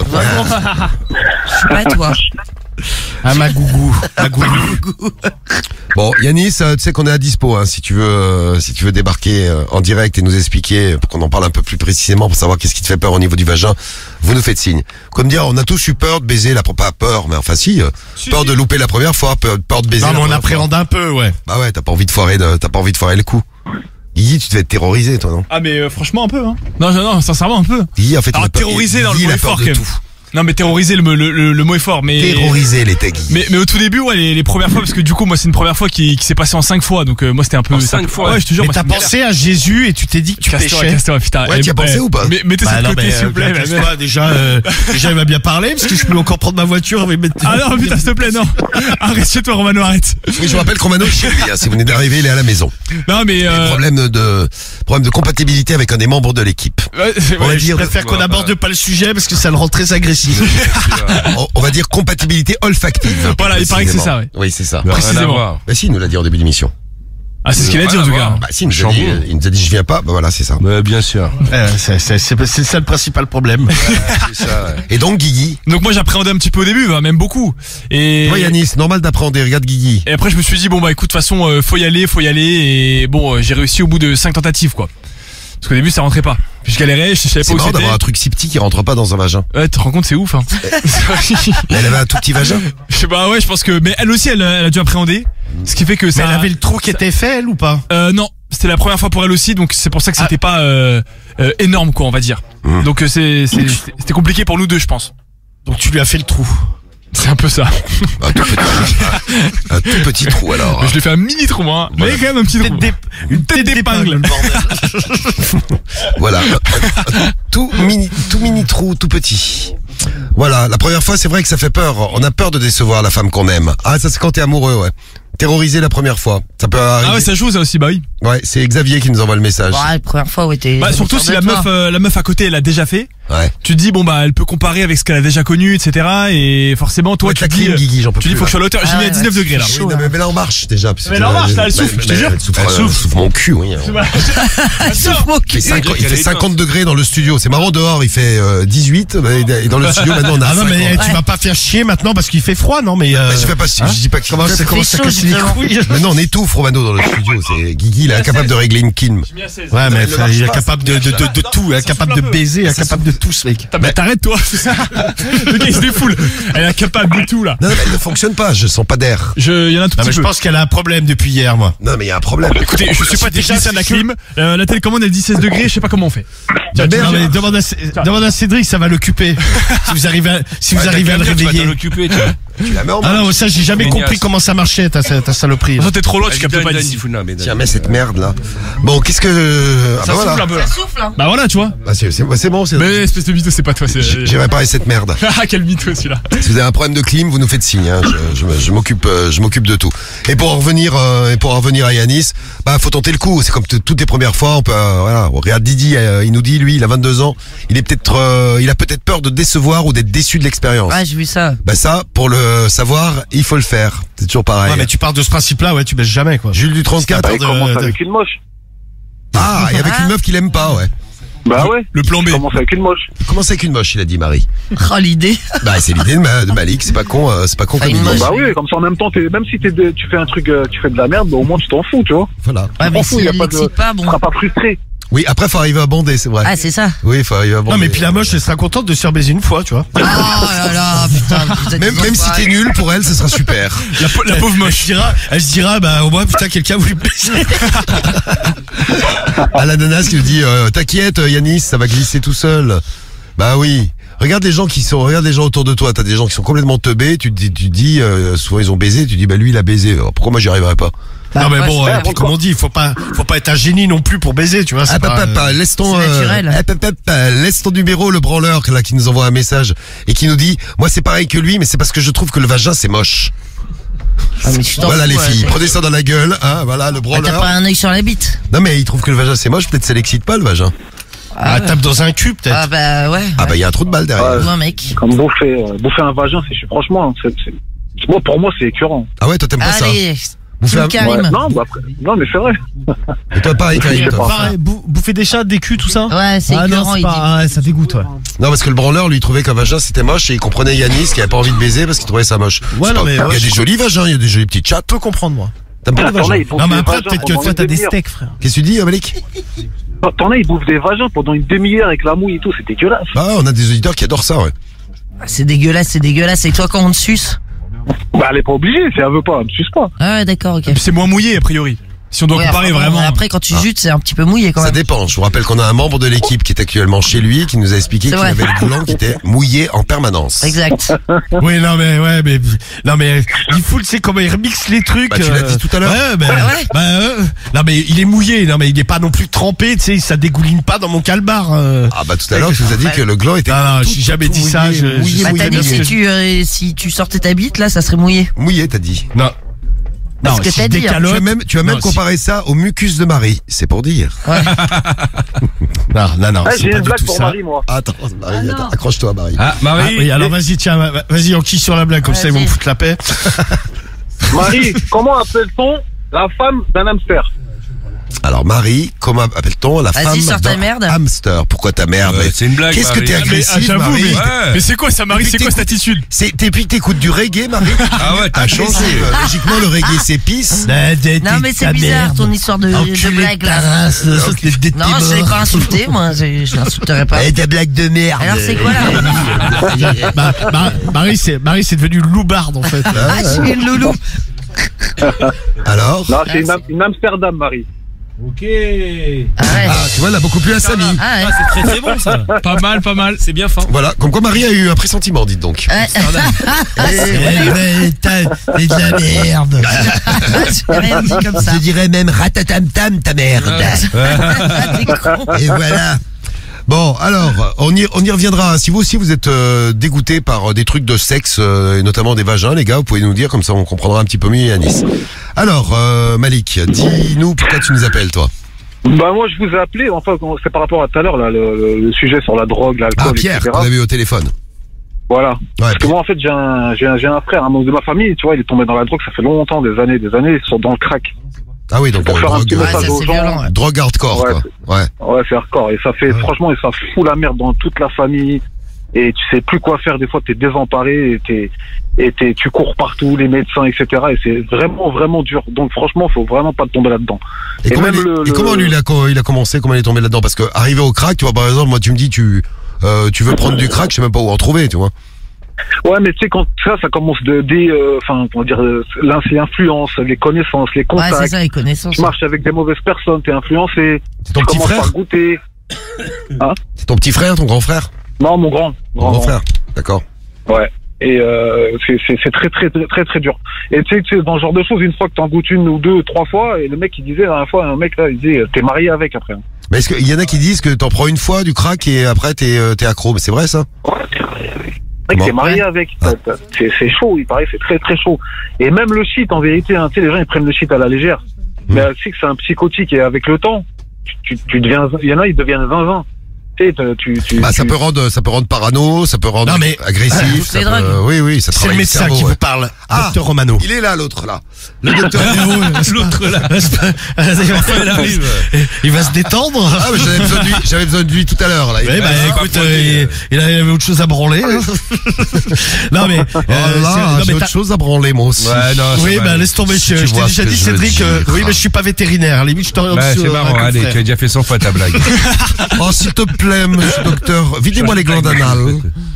S4: Je suis pas toi.
S6: Ah, ma gougou. Ma gougou.
S2: Bon, Yanis, euh, tu sais qu'on est à dispo, hein, si tu veux, euh, si tu veux débarquer euh, en direct et nous expliquer, pour qu'on en parle un peu plus précisément, pour savoir qu'est-ce qui te fait peur au niveau du vagin, vous nous faites signe. Comme dire, on a tous eu peur de baiser la, pas peur, mais enfin si, euh, peur de louper la première fois, peur, peur de baiser.
S6: Non,
S2: la
S6: mais on
S2: première
S6: appréhende un peu, ouais.
S2: fois. Bah ouais, t'as pas envie de foirer, de- t'as pas envie de foirer le coup. Guigui, tu devais être terrorisé, toi, non?
S9: Ah, mais euh, franchement, un peu, hein. Non, non, non, sincèrement, un peu.
S2: Guigui, en fait, il
S9: Alors,
S2: a peur-
S9: terrorisé dans le
S2: Guigui,
S9: mot
S2: il a
S9: est
S2: peur
S9: fort,
S2: de
S9: quand même.
S2: tout.
S9: Non, mais terroriser, le, le, le, le mot est fort, mais.
S2: Terroriser les tags.
S9: Mais, mais au tout début, ouais, les, les premières fois, parce que du coup, moi, c'est une première fois qui, qui s'est passée en cinq fois, donc euh, moi, c'était un peu.
S3: En
S9: c'était un
S3: cinq
S9: peu-
S3: fois.
S9: Ouais, je te jure.
S6: Mais
S9: moi,
S6: t'as
S9: c'est une
S6: pensé à Jésus et tu t'es dit que tu
S9: Casse-toi,
S6: péchais.
S9: casse-toi, putain.
S2: Ouais,
S9: Eh,
S2: t'y as
S9: bah,
S2: pensé ou pas?
S9: mais- Mettez ça
S6: Bah
S9: de
S6: non,
S9: côté,
S6: mais
S9: s'il vous plaît.
S6: euh,
S9: mais-
S6: casse-toi, déjà, euh, déjà, il va bien parler, parce que je peux encore prendre ma voiture. Mais mettre-
S9: Ah non, putain, s'il te plaît, non. Arrête chez toi, Romano, arrête.
S2: Oui, je vous rappelle que Romano est chez lui, hein, si vous venez d'arriver, il est à la maison.
S9: Non, mais. Euh...
S2: Problème de, problème de compatibilité avec un des membres de l'équipe.
S9: Ouais, c'est-
S2: On va
S9: ouais,
S2: dire,
S6: Je préfère qu'on aborde pas le sujet parce que ça le rend très agressif.
S2: on, on va dire compatibilité olfactive.
S9: Voilà, il paraît que c'est ça, ouais.
S2: Oui, c'est ça.
S3: Rien à
S9: précisément.
S3: voir.
S2: Bah si, il nous l'a dit en début d'émission.
S9: Ah, c'est ce qu'il a dit, en tout cas.
S2: Bah si, il nous a dit,
S3: Chambon.
S2: il nous a dit je viens pas, bah voilà, c'est ça.
S3: Ouais, bien sûr.
S6: Ouais, c'est c'est- c'est- c'est ça le principal problème.
S3: C'est ça, ouais.
S2: Et donc Guigui,
S9: Donc, moi, j'appréhendais un petit peu au début, hein, même beaucoup. Et.
S2: toi Yanis, normal d'appréhender, regarde Guigui.
S9: Et après, je me suis dit, bon, bah, écoute, de toute façon, euh, faut y aller, faut y aller. Et bon, euh, j'ai réussi au bout de cinq tentatives, quoi. Parce qu'au début, ça rentrait pas. Puis je galérais, je savais pas
S2: C'est
S9: où
S2: marrant
S9: c'était.
S2: d'avoir un truc si petit qui rentre pas dans un vagin.
S9: Ouais, tu te rends compte, c'est ouf, hein.
S2: Mais elle avait un tout petit vagin.
S9: Je sais pas, ouais, je pense que. Mais elle aussi, elle, elle a dû appréhender. Ce qui fait que
S6: Mais
S9: ça.
S6: elle avait le trou qui était fait, elle, ou pas?
S9: Euh, non, c'était la première fois pour elle aussi, donc c'est pour ça que c'était pas euh, euh, énorme, quoi, on va dire.
S2: Mmh.
S9: Donc euh, c'est, c'est- c'était compliqué pour nous deux, je pense.
S6: Donc tu lui as fait le trou.
S9: C'est un peu ça.
S2: Un tout petit, un tout petit trou alors.
S9: Je lui ai fait un mini trou, hein. Mais quand même un petit trou.
S6: Une tête
S9: d'épingle.
S2: Voilà. Tout mini, tout mini trou, tout petit. Voilà, la première fois, c'est vrai que ça fait peur. On a peur de décevoir la femme qu'on aime. Ah, ça c'est quand t'es amoureux, ouais. Terrorisé la première fois. Ça peut arriver.
S9: Ah ouais, ça joue ça aussi, bah oui.
S2: Ouais, c'est Xavier qui nous envoie le message.
S4: Ouais, la première fois, ouais, t'es.
S9: Bah surtout si la meuf, euh, la meuf à côté, elle a déjà fait.
S2: Ouais.
S9: Tu te dis bon bah elle peut comparer avec ce qu'elle a déjà connu, et cetera. Et forcément toi
S2: Ouais,
S9: tu
S2: la
S9: te dis,
S2: clim, Guigui, j'en peux
S9: tu dis
S2: plus,
S9: faut que je sois à
S2: là.
S9: l'auteur. J'ai
S4: Ah
S9: mis à
S4: ouais,
S9: dix-neuf
S4: ouais,
S9: degrés là.
S2: Oui, non, mais, mais là on marche déjà. parce que
S9: Mais là, on marche, là, elle souffle, je te jure.
S2: Elle souffle,
S9: Elle
S2: elle
S9: souffle.
S2: souffle mon cul, oui. Il fait cinquante, il fait cinquante degrés dans le studio. C'est marrant dehors, il fait euh, dix-huit. mais- Et dans le studio maintenant on a
S6: Ah non, mais
S2: cinquante.
S6: tu vas pas faire chier maintenant parce qu'il fait froid, non? Mais, euh,
S2: Mais je fais pas,
S6: hein
S2: je dis pas qu'il
S6: Comment
S2: fait
S6: ça
S2: froid.
S6: commence à
S4: chaud,
S6: casser les
S4: justement.
S6: couilles?
S2: Mais non, on étouffe Romano dans le studio. C'est Guigui, il est incapable de régler une clim.
S6: Ouais, mais
S2: Elle ne marche
S6: il est
S2: pas,
S6: capable de, de, de, de tout, il est capable de baiser, il est capable de tout, ce mec.
S9: Bah t'arrêtes toi. Le gars il se défoule. Elle est incapable de tout là.
S2: Non, non, mais elle ne fonctionne pas. Je sens pas d'air.
S9: Je, il y en a un tout
S6: Non,
S9: petit
S6: mais je
S9: peu.
S6: pense qu'elle a un problème depuis hier, moi.
S2: Non, mais il y a un problème.
S9: Écoutez, je suis pas technicien de la clim. Euh, la télécommande elle dit seize degrés, je sais pas comment on fait.
S6: Non, mais demande à, Cé- demande à Cédric, ça va l'occuper. Si vous arrivez à, si vous
S3: Ouais,
S6: arrivez à le
S3: quelqu'un, tu vas
S6: réveiller.
S3: t'en occuper, tu vois.
S2: Tu la mets en
S5: Ah
S2: marche.
S5: non, ça j'ai jamais
S3: Mignasse.
S5: compris comment ça marchait ta, ta saloperie.
S9: Toi, t'es trop loin, tu
S3: Vas-y,
S9: captes
S3: donne,
S9: pas
S3: donne,
S9: d'ici.
S3: Tifuna, mais donne.
S2: Tiens, mets cette merde là. Bon, qu'est-ce que. Ah
S9: Ça
S2: bah
S9: souffle
S2: voilà.
S9: un peu
S4: Ça
S9: là.
S4: souffle, hein.
S9: Bah voilà, tu vois.
S2: Bah, c'est c'est- c'est bon, c'est.
S9: Mais espèce de mytho, c'est pas toi. c'est-
S2: J'ai j'ai réparé cette merde.
S9: Ah, quel mytho celui-là.
S2: Si vous avez un problème de clim, vous nous faites signe. Hein. Je, je, je m'occupe, euh, je m'occupe de tout. Et pour en revenir, euh, et pour en revenir à Yanis, bah faut tenter le coup. C'est comme t- toutes les premières fois. On peut, euh, voilà. Regarde Didi, euh, il nous dit, lui, il a vingt-deux ans. Il est peut-être, euh, il a peut-être peur de décevoir ou d'être déçu de l'expérience.
S4: Ouais, j'ai vu ça.
S2: Bah ça, pour le savoir, il faut le faire. C'est toujours pareil.
S5: Ouais, mais tu pars de ce principe-là, ouais, tu baisses jamais quoi.
S2: Jules du trente-quatre.
S11: Bah, il commence avec une moche.
S2: Ah, et avec une meuf qu'il aime pas, ouais.
S11: Bah ouais.
S9: Le plan B.
S11: Il commence avec une moche.
S2: Commence avec une moche, il a dit Marie.
S4: Oh, l'idée.
S2: Bah c'est l'idée de, Ma- de Malik, c'est pas con, euh, c'est pas con
S4: Enfin,
S2: comme
S4: une
S2: idée.
S4: moche.
S11: Bah oui, comme ça en même temps, t'es- même si t'es de- tu fais un truc, euh, tu fais de la merde, bah, au moins tu t'en fous, tu vois.
S2: Voilà.
S4: Ouais,
S11: Tu
S4: mais
S11: t'en fous,
S4: si
S11: y a
S4: elle
S11: pas de-
S4: l'excite pas,
S11: Tu
S4: bon.
S11: seras pas frustré.
S2: Oui, après faut arriver à bander, c'est vrai.
S4: Ah, c'est ça.
S2: Oui, faut arriver à bander.
S5: Non mais puis la moche elle sera contente de se faire baiser une fois, tu vois.
S4: Oh là là, putain. vous êtes
S2: Même,
S4: des
S2: même si
S4: enfoirés.
S2: t'es nul, pour elle, ce sera super.
S9: La, pa- la pauvre
S5: Elle
S9: moche.
S5: se dira, elle se dira, bah au moins putain quelqu'un a voulu me baiser.
S2: À la nanasse qui lui dit, euh, t'inquiète, Yanis, ça va glisser tout seul. Bah oui. Regarde les gens qui sont, regarde les gens autour de toi. T'as des gens qui sont complètement teubés. Tu te dis, tu te dis, euh, souvent ils ont baisé. Tu te dis, bah lui il a baisé. Alors, pourquoi moi j'y arriverai pas?
S5: Non mais
S4: ouais,
S5: bon,
S4: c'est
S5: euh,
S4: pas
S5: puis comme on dit, faut pas, faut pas être un génie non plus pour baiser, tu vois. c'est
S2: Ah,
S5: pas,
S2: papa, papa, laisse ton,
S4: c'est
S2: euh,
S4: naturel.
S2: hop, hop, hop, euh, laisse ton numéro, le branleur, là, qui nous envoie un message et qui nous dit, moi c'est pareil que lui, mais c'est parce que je trouve que le vagin c'est moche.
S4: Ah, mais tu t'en
S2: Voilà
S4: fous,
S2: les
S4: ouais,
S2: filles,
S4: t'es-
S2: prenez ça dans la gueule, hein, voilà le
S4: Ah,
S2: branleur.
S4: t'as pas un œil sur la bite.
S2: Non mais il trouve que le vagin c'est moche, peut-être ça l'excite pas le vagin.
S5: Ah, tape dans un cul peut-être.
S4: Ah bah ouais.
S2: Ah bah il y a un trou de balle derrière.
S4: Ou un mec.
S11: Comme bouffer, euh, bouffer un vagin, c'est franchement, c'est, c'est- moi pour moi c'est écœurant.
S2: Ah ouais, toi t'aimes pas ça.
S4: Allez,
S2: Bouffer
S4: Team
S2: un-
S4: Karim.
S11: Ouais, non, bah, après- non mais c'est vrai.
S2: Et toi pareil, Karim,
S11: Je sais
S2: toi.
S11: pas.
S18: Pareil, bou- bouffer des chats, des culs, tout ça.
S4: Ouais, c'est
S18: Ah non,
S4: écœurant,
S18: c'est
S4: il
S18: pas, ouais, ça dégoûte, ouais.
S2: Non parce que le branleur lui il trouvait qu'un vagin c'était moche et il comprenait Yanis qui avait pas envie de baiser parce qu'il trouvait ça moche.
S18: Ouais,
S2: C'est
S18: non,
S2: pas-
S18: mais,
S2: il y a
S18: ouais,
S2: des
S18: je-
S2: jolis vagins, il y a des jolis petits chats.
S18: Je peux comprendre, moi.
S2: T'aimes pas les
S11: T'en as,
S2: vagins?
S11: ils bouffent
S5: Non mais
S11: des
S5: après
S11: vagins
S5: peut-être que
S11: pendant
S18: Toi,
S11: une
S18: t'as des
S11: demi-heure.
S18: steaks, frère.
S2: Qu'est-ce que tu dis, Malik?
S11: T'en as, ils bouffent des vagins pendant une demi-heure avec la mouille et tout, c'est dégueulasse.
S2: Ah, on a des auditeurs qui adorent ça, ouais.
S4: C'est dégueulasse, c'est dégueulasse. Et toi, quand on te suce?
S11: Bah elle est pas obligée, si elle veut pas, elle me suce pas.
S4: Ah ouais, d'accord, ok.
S9: C'est moins mouillé, a priori. Si on doit
S4: Ouais,
S9: comparer
S4: enfin, bon,
S9: vraiment.
S4: Après, quand tu jutes, c'est un petit peu mouillé quand
S2: Ça
S4: même.
S2: dépend. Je vous rappelle qu'on a un membre de l'équipe qui est actuellement chez lui, qui nous a expliqué
S4: C'est
S2: qu'il
S4: vrai.
S2: avait le gland qui était mouillé en permanence.
S4: Exact.
S5: Oui, non mais ouais, mais non mais il faut, tu sais comment il remixe les trucs.
S2: Bah, tu l'as dit tout à l'heure.
S5: Ouais, ben,
S4: Ouais, ouais.
S5: bah, euh, non mais il est mouillé, non mais il est pas non plus trempé, tu sais, ça dégouline pas dans mon calbar. euh.
S2: Ah bah tout à l'heure, tu nous as dit que le gland était
S5: Non, non,
S2: tout,
S5: j'ai jamais
S2: tout
S5: dit ça,
S2: mouillé,
S5: je-
S2: mouillé,
S5: je-
S4: Bah,
S2: mouillé,
S4: t'as dit
S2: mouillé.
S4: si tu, euh, si tu sortais ta bite, là, ça serait mouillé.
S2: Mouillé, t'as dit.
S5: Non.
S4: Parce
S5: Non,
S4: que
S5: si
S4: t'as
S5: je
S4: dit, hein.
S2: Tu as
S5: décalote-
S2: même, tu as même
S5: Non, si-
S2: comparé ça au mucus de Marie. C'est pour dire.
S4: Ouais.
S5: Non, non, non,
S11: Ah,
S5: c'est
S11: j'ai
S5: pas
S11: une
S5: du
S11: blague
S5: tout
S11: pour
S5: ça.
S11: Marie, moi.
S2: Attends, Marie, attends, accroche-toi, Marie.
S10: Ah,
S5: Ah,
S10: Marie.
S5: oui, alors vas-y, tiens, va- vas-y, on qui sur la blague, comme ça ils vont me
S4: Vas-y.
S5: foutre la paix.
S11: Marie, comment appelle-t-on la femme d'un hamster?
S2: Alors Marie, comment appelle-t-on la
S4: Vas-y,
S2: femme
S4: sors ta
S2: d'un
S4: merde.
S2: hamster? Pourquoi ta merde?
S3: Ouais, c'est une blague,
S2: Qu'est-ce que
S3: Marie.
S2: t'es
S3: Ah, mais,
S2: agressif,
S9: Ah, j'avoue,
S2: Marie?
S9: mais,
S3: Ouais.
S9: mais c'est quoi ça, Marie?
S2: Depuis
S9: C'est quoi
S2: t'écoutes-
S9: cette attitude?
S2: C'est, depuis que t'écoutes du reggae, Marie?
S3: Ah ouais, t'as changé.
S2: Agressive. Logiquement, le reggae c'est pisse.
S4: Non, mais c'est bizarre ton histoire de, de blague là. Non, je l'ai pas insulté, moi, je, je l'insulterai pas.
S2: Eh, ta blague de merde.
S4: Alors c'est quoi là?
S5: Bah, bah, Marie, c'est Marie, c'est devenu loubarde en fait.
S4: Ah, je suis une loulou.
S2: Alors?
S11: Non, c'est une, Am- une Amsterdam, Marie.
S18: Ok.
S4: Arrête.
S2: Ah, tu vois, elle a beaucoup plus à Samy.
S4: Ah, ouais.
S10: C'est très très bon ça.
S9: Pas mal, pas mal.
S10: C'est bien fin.
S2: Voilà, comme quoi Marie a eu un pressentiment, dites donc.
S4: Ouais.
S5: Eh, t'as- C'est de la merde.
S4: J'ai rien dit comme ça.
S2: Je dirais même ratatam-tam ta merde.
S4: T'es con.
S2: Et voilà. Bon, alors, on y, on y reviendra. Si vous aussi vous êtes euh, dégoûté par euh, des trucs de sexe, euh, et notamment des vagins, les gars, vous pouvez nous dire, comme ça on comprendra un petit peu mieux Yanis. Alors, euh, Malik, dis-nous pourquoi tu nous appelles, toi.
S11: Bah moi je vous ai appelé, enfin c'est par rapport à tout à l'heure là, le, le- le sujet sur la drogue, l'alcool,
S2: Ah, Pierre,
S11: et cetera.
S2: qu'on avait eu au téléphone.
S11: Voilà. Parce que moi en fait j'ai un, j'ai un, j'ai un frère, un membre de ma famille, tu vois, il est tombé dans la drogue, ça fait longtemps, des années, des années, ils sont dans le crack.
S2: Ah oui, donc
S11: Pour
S2: euh,
S11: faire un petit
S2: drogue,
S11: message
S2: euh,
S11: aux gens.
S2: drogue hardcore,
S11: Ouais,
S2: quoi. Ouais.
S11: Ouais, c'est hardcore. Et ça fait, franchement, et ça fout la merde dans toute la famille. Et tu sais plus quoi faire. Des fois, t'es désemparé et t'es, et t'es, tu cours partout, les médecins, et cetera. Et c'est vraiment, vraiment dur. Donc, franchement, faut vraiment pas tomber là-dedans.
S2: Et, comment,
S11: même
S2: il,
S11: le-
S2: et
S11: le-
S2: comment lui il a, co- il a commencé, comment il est tombé là-dedans? Parce que arrivé au crack, tu vois, par exemple, moi tu me dis, tu, euh, tu veux prendre du crack, je sais même pas où en trouver, tu vois.
S11: Ouais, mais tu sais, quand ça, ça commence de, des, euh, enfin, comment dire, euh, l'in- c'est l'influence, les connaissances, les
S4: Ouais,
S11: contacts.
S4: c'est ça, les connaissances.
S11: Tu marches avec des mauvaises personnes, t'es influencé.
S2: C'est ton
S11: tu
S2: petit
S11: commences
S2: frère
S11: par goûter. Hein?
S2: C'est ton petit frère, ton grand frère?
S11: Non, mon grand.
S2: Ton grand frère, d'accord.
S11: Ouais. Et euh, c'est c'est c'est très très très très très dur. Et tu sais, tu sais, dans ce genre de choses, une fois que t'en goûtes une ou deux, trois fois, et le mec il disait la dernière fois, un mec là, il disait t'es marié avec après.
S2: Mais est-ce qu'il y en a qui disent que t'en prends une fois du crack et après t'es euh, t'es accro, mais c'est vrai ça?
S11: Ouais, t'es marié avec. Mec, t'es marié avec. Ah. C'est c'est chaud, il paraît, c'est très très chaud. Et même le shit, en vérité, hein, tu sais, les gens ils prennent le shit à la légère. Mmh. Mais tu sais que c'est un psychotique et avec le temps, tu, tu, tu deviens, il y en a ils deviennent zinzin. Tu, tu, tu,
S2: bah, ça
S11: tu...
S2: peut rendre, ça peut rendre parano, ça peut rendre non, mais, agressif. Ça peut, oui, oui, ça
S5: c'est le médecin cerveau, qui ouais. vous parle. Ah, docteur Romano.
S2: Il est là, l'autre là. Le docteur.
S5: L'autre là. Il arrive. Il va se détendre.
S2: Ah, mais j'avais besoin de lui, j'avais besoin de lui tout à l'heure, là.
S5: Oui, bah, écoute, euh, il avait autre chose à branler. Hein. Non, mais,
S2: oh là, j'ai autre chose à branler, moi aussi.
S5: Ouais, non, oui, bah, laisse tomber, je t'ai déjà dit, Cédric, oui, mais je suis pas vétérinaire. Limite, je t'en
S3: bah, c'est marrant, allez, tu as déjà fait cent fois ta blague.
S2: Oh, s'il te plaît, monsieur docteur, videz-moi les glandes anales.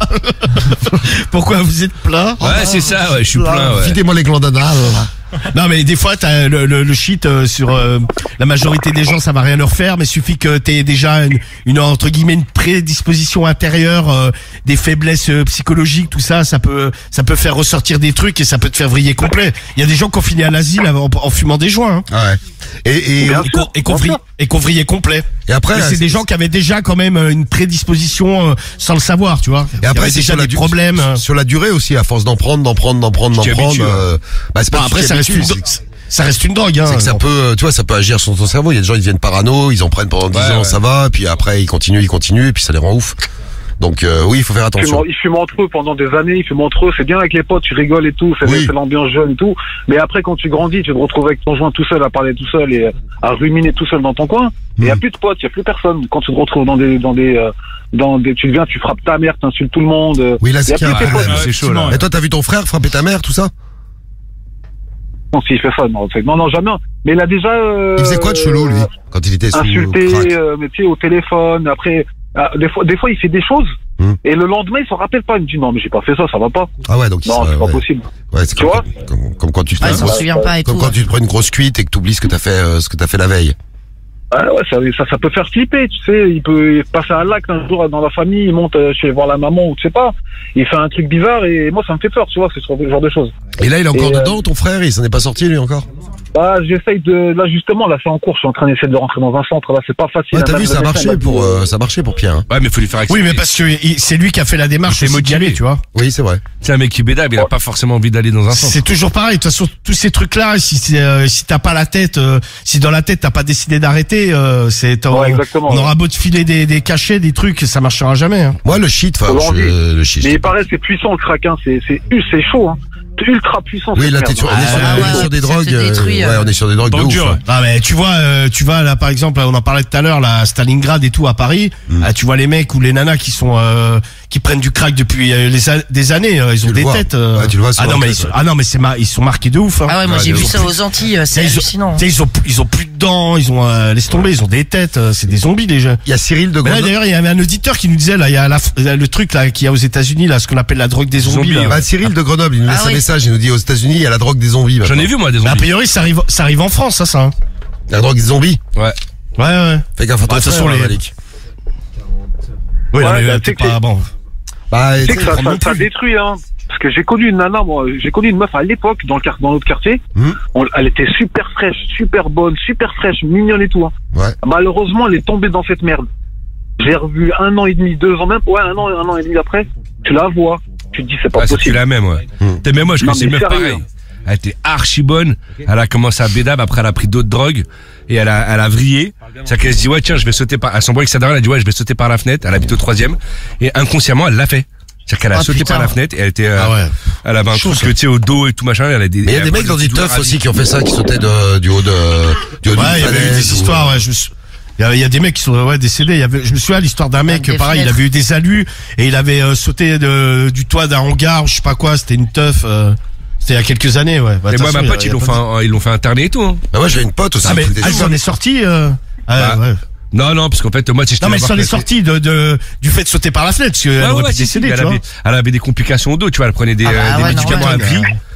S5: Pourquoi vous êtes plein?
S3: Ouais, c'est ça, ouais, je suis plein, ouais.
S2: Videz-moi les glandes anales.
S5: Non, mais des fois, t'as le, le, le shit euh, sur euh, la majorité des gens, ça va rien leur faire, mais suffit que t'aies déjà une, une entre guillemets une prédisposition intérieure, euh, des faiblesses euh, psychologiques, tout ça, ça peut ça peut faire ressortir des trucs et ça peut te faire vriller complet. Il y a des gens qui ont fini à l'asile en, en fumant des joints. Hein.
S2: Ah ouais. Et et,
S5: et, qu'on, et qu'on vrille, et qu'on vrillait complet.
S2: Et après,
S5: mais c'est, c'est des gens qui avaient déjà quand même une prédisposition euh, sans le savoir, tu vois.
S2: Et après, c'est
S5: déjà des
S2: du-
S5: problèmes.
S2: Sur la durée aussi, à force d'en prendre, d'en prendre, d'en prendre, d'en prendre. Euh, bah, c'est pas
S5: Bon, après, ça reste une, ça reste une drogue. Hein.
S2: C'est que ça peut, tu vois, ça peut agir sur ton cerveau. Il y a des gens, ils deviennent parano, ils en prennent pendant dix
S3: Ouais,
S2: ans,
S3: ouais.
S2: ça va, puis après ils continuent, ils continuent, et puis ça les rend ouf. Donc euh, oui, il faut faire
S11: Ils fument,
S2: attention.
S11: ils fument entre eux pendant des années, ils fument entre eux, c'est bien avec les potes, tu rigoles et tout, c'est,
S2: Oui.
S11: c'est l'ambiance jeune et tout. Mais après, quand tu grandis, tu te retrouves avec ton joint tout seul, à parler tout seul et à ruminer tout seul dans ton coin. Il
S2: Mm.
S11: y a plus de potes, il y a plus personne. Quand tu te retrouves dans des, dans des, euh, dans des, tu deviens, tu frappes ta mère, t'insultes tout le monde. euh,
S2: Oui, là
S11: il y
S2: c'est
S11: a
S2: qu'il y a
S11: plus
S2: un
S11: tes potes.
S2: problème.
S3: c'est chaud, là.
S2: Et toi, t'as vu ton frère frapper ta mère, tout ça?
S11: Non, s'il fait ça, non, c'est- non, non, jamais. Mais il a déjà. Euh,
S2: Il faisait quoi de chelou, lui, quand il était sous
S11: Insulté,
S2: crack?
S11: euh, mais tu sais, au téléphone. Après, ah, des fois, des fois, il fait des choses.
S2: Mm.
S11: Et le lendemain, il s'en rappelle pas. Il me dit non, mais j'ai pas fait ça, ça va pas.
S2: Ah ouais, donc il
S11: Non,
S2: se-
S11: c'est pas
S2: ouais.
S11: possible.
S2: Ouais, c'est
S11: Tu
S2: comme,
S11: vois
S2: comme, comme quand tu te
S4: Ah,
S2: prends
S4: il
S2: une
S4: s'en
S2: grosse-
S4: souvient pas et
S2: comme
S4: tout.
S2: quand
S4: ouais.
S2: tu te prends une grosse cuite et que tu oublies ce que t'as fait, euh, ce que t'as fait la veille.
S11: Ah ouais, ça, ça, ça peut faire flipper, tu sais. Il peut passer un lac un jour dans la famille, il monte euh, chez voir la maman ou tu sais pas. Il fait un truc bizarre et moi, ça me fait peur, tu vois, c'est ce genre de choses.
S2: Et là, il est encore
S11: Et, euh,
S2: dedans, ton frère, il s'en est pas sorti, lui, encore?
S11: Bah, j'essaye de, là, justement, là, c'est en cours, je suis en train d'essayer de rentrer dans un centre, là, c'est pas facile.
S2: Ouais, t'as
S11: Même
S2: vu,
S11: le
S2: ça a
S11: médecin
S2: marché
S11: m'a dit,
S2: pour,
S11: euh,
S2: euh, ça a marché pour Pierre. hein.
S3: Ouais, mais faut lui faire accepter.
S5: Oui, mais parce que il- c'est lui qui a fait la démarche
S3: Il s'est
S5: aussi d'y
S3: motivé.
S5: aller, tu vois.
S2: Oui, c'est vrai.
S3: C'est un mec qui bédave, il a pas forcément envie d'aller dans un centre.
S5: C'est toujours pareil. De toute façon, tous ces trucs-là, si c'est, euh, si t'as pas la tête, euh, si dans la tête t'as pas décidé d'arrêter, euh, c'est, on,
S11: Ouais, exactement,
S5: on
S11: ouais.
S5: aura beau te filer des, des cachets, des trucs, ça marchera jamais. Hein.
S2: Moi, le shit, enfin,
S11: Faut
S2: je-
S11: l'enlever.
S2: le shit.
S11: Mais il paraît, c'est puissant, le crack, hein, c'est, c'est, c'est chaud, hein. C'est ultra puissant.
S2: Oui,
S11: cette
S2: là,
S11: merde.
S2: t'es sur, on est
S4: Ah,
S2: sur,
S4: ouais,
S2: on est
S4: ouais,
S2: sur des
S4: ça te
S2: drogues.
S4: détruit,
S2: euh,
S4: euh.
S2: ouais, on est sur des drogues de
S3: Banque
S2: ouf.
S3: dure,
S2: ouais.
S3: ouais.
S5: Ah mais tu vois, euh, tu vois là par exemple, on en parlait tout à l'heure, là, à Stalingrad et tout à Paris.
S2: Mm.
S5: Ah, tu vois les mecs ou les nanas qui sont euh, qui prennent du crack depuis euh, les a- des années, euh, ils ont
S2: le
S5: des
S2: vois.
S5: têtes. euh.
S2: Ouais, tu le vois sur
S5: ah non
S2: leur
S5: mais
S2: tête,
S5: ils sont,
S2: ouais.
S5: ah non mais c'est ma- ils sont marqués de ouf. Hein.
S4: Ah ouais, moi
S2: Ouais,
S4: j'ai
S2: ils
S4: vu
S2: ont
S4: ça aux Antilles, euh, c'est
S5: Ils ont-
S4: hallucinant.
S5: tu sais, ils ont ils ont plus de dents, ils ont euh, laisse tomber, ils ont des têtes, euh, c'est des zombies déjà.
S2: Il y a Cyril de
S5: Mais là
S2: Grenoble.
S5: d'ailleurs il y avait un auditeur qui nous disait là il y a la, le truc là qu'il y a aux États-Unis là ce qu'on appelle la drogue des zombies.
S3: Zombies,
S5: là.
S2: Bah, Cyril de Grenoble, il nous
S4: Ah
S2: laisse un
S4: oui.
S2: message, il nous dit aux États-Unis, il y a la drogue des zombies.
S3: J'en ai
S2: maintenant.
S3: vu, moi, des
S5: Mais a
S3: zombies.
S5: priori ça arrive ça arrive en France ça ça. Hein.
S2: La drogue des zombies.
S3: Ouais.
S5: Ouais ouais.
S2: Fais gaffe à ton
S5: Ah, de toute
S2: frère,
S5: façon, les-
S2: Malik.
S5: Oui, non,
S11: Ouais,
S5: mais
S11: bah,
S5: euh,
S11: tu sais
S5: t'es
S11: que
S5: pas bon.
S2: Bah,
S11: Tu sais
S2: tu
S11: que
S2: sais,
S11: ça,
S2: prends
S11: ça,
S2: non
S11: ça
S2: plus.
S11: détruit, hein. Parce que j'ai connu une nana, moi, j'ai connu une meuf à l'époque dans le quart- dans notre quartier.
S2: Hmm.
S11: On- elle était super fraîche, super bonne, super fraîche, mignonne et tout. Hein.
S2: Ouais.
S11: Malheureusement, elle est tombée dans cette merde. J'ai revu un an et demi, deux ans même, ouais, un an, un an et demi après. Tu la vois, tu te dis c'est pas
S3: Ah, c'est plus
S11: possible.
S3: la même, ouais.
S2: Hmm.
S3: T'es même moi, je
S11: Non,
S3: connaissais une
S11: mais
S3: meuf
S11: sérieux,
S3: pareille. Elle était archi bonne. Elle a commencé à bédab, après elle a pris d'autres drogues. Et elle a, elle a vrillé. C'est-à-dire qu'elle se dit, ouais, tiens, je vais sauter par, elle s'embrouille avec sa daronne, elle a dit, ouais, je vais sauter par la fenêtre. Elle habite au troisième. Et inconsciemment, elle l'a fait. C'est-à-dire qu'elle a
S4: Ah,
S3: sauté
S4: putain.
S3: par la fenêtre et elle était, euh,
S5: Ah ouais.
S3: elle avait un
S5: Chaud,
S3: truc,
S5: ça.
S3: tu sais, au dos et tout machin. Elle a des,
S2: Mais il y a
S3: elle
S2: des mecs dans du
S3: douleurs
S2: teuf
S3: à
S2: aussi
S3: vie.
S2: qui ont fait ça, qui sautaient de, du haut de, du haut
S5: Ouais,
S2: d'une
S5: il y avait eu
S2: falaise
S5: des
S2: ou-
S5: histoires, ouais, je me suis- Il y, a, il y a des mecs qui sont ouais, décédés. Il y avait, je me souviens l'histoire d'un mec,
S4: des
S5: pareil, il
S4: fenêtres.
S5: avait eu des alus et il avait euh, sauté de, du toit d'un hangar, je sais pas quoi, c'était une teuf. Euh, c'était il y a quelques années, ouais. Bah,
S3: Et
S5: de
S3: moi,
S5: toute
S3: ma
S5: façon,
S3: pote,
S5: il y a-
S3: ils l'ont
S5: il y a
S3: fait,
S5: pas de-
S3: un- ils l'ont fait interner et tout, hein.
S2: Bah, moi, j'ai une pote aussi.
S5: Ah, mais
S2: qui foutait
S5: ah,
S2: des
S5: il s'en
S2: choses.
S5: est sorti. Euh, ah,
S3: Bah,
S5: ouais.
S3: Non, non, parce qu'en fait, moi, si je te
S5: Non, mais il
S3: vois
S5: s'en est
S3: passer-
S5: sorti de, de, du fait de sauter par la fenêtre, parce qu'elle
S3: Ouais,
S5: aurait
S3: ouais,
S5: pu
S3: si, si,
S5: décéder,
S3: elle,
S5: tu vois.
S3: avait, elle avait des complications au dos, tu vois, elle prenait des,
S4: Ah bah
S3: euh, des
S4: ouais,
S3: médicaments à
S5: normal.
S3: vie.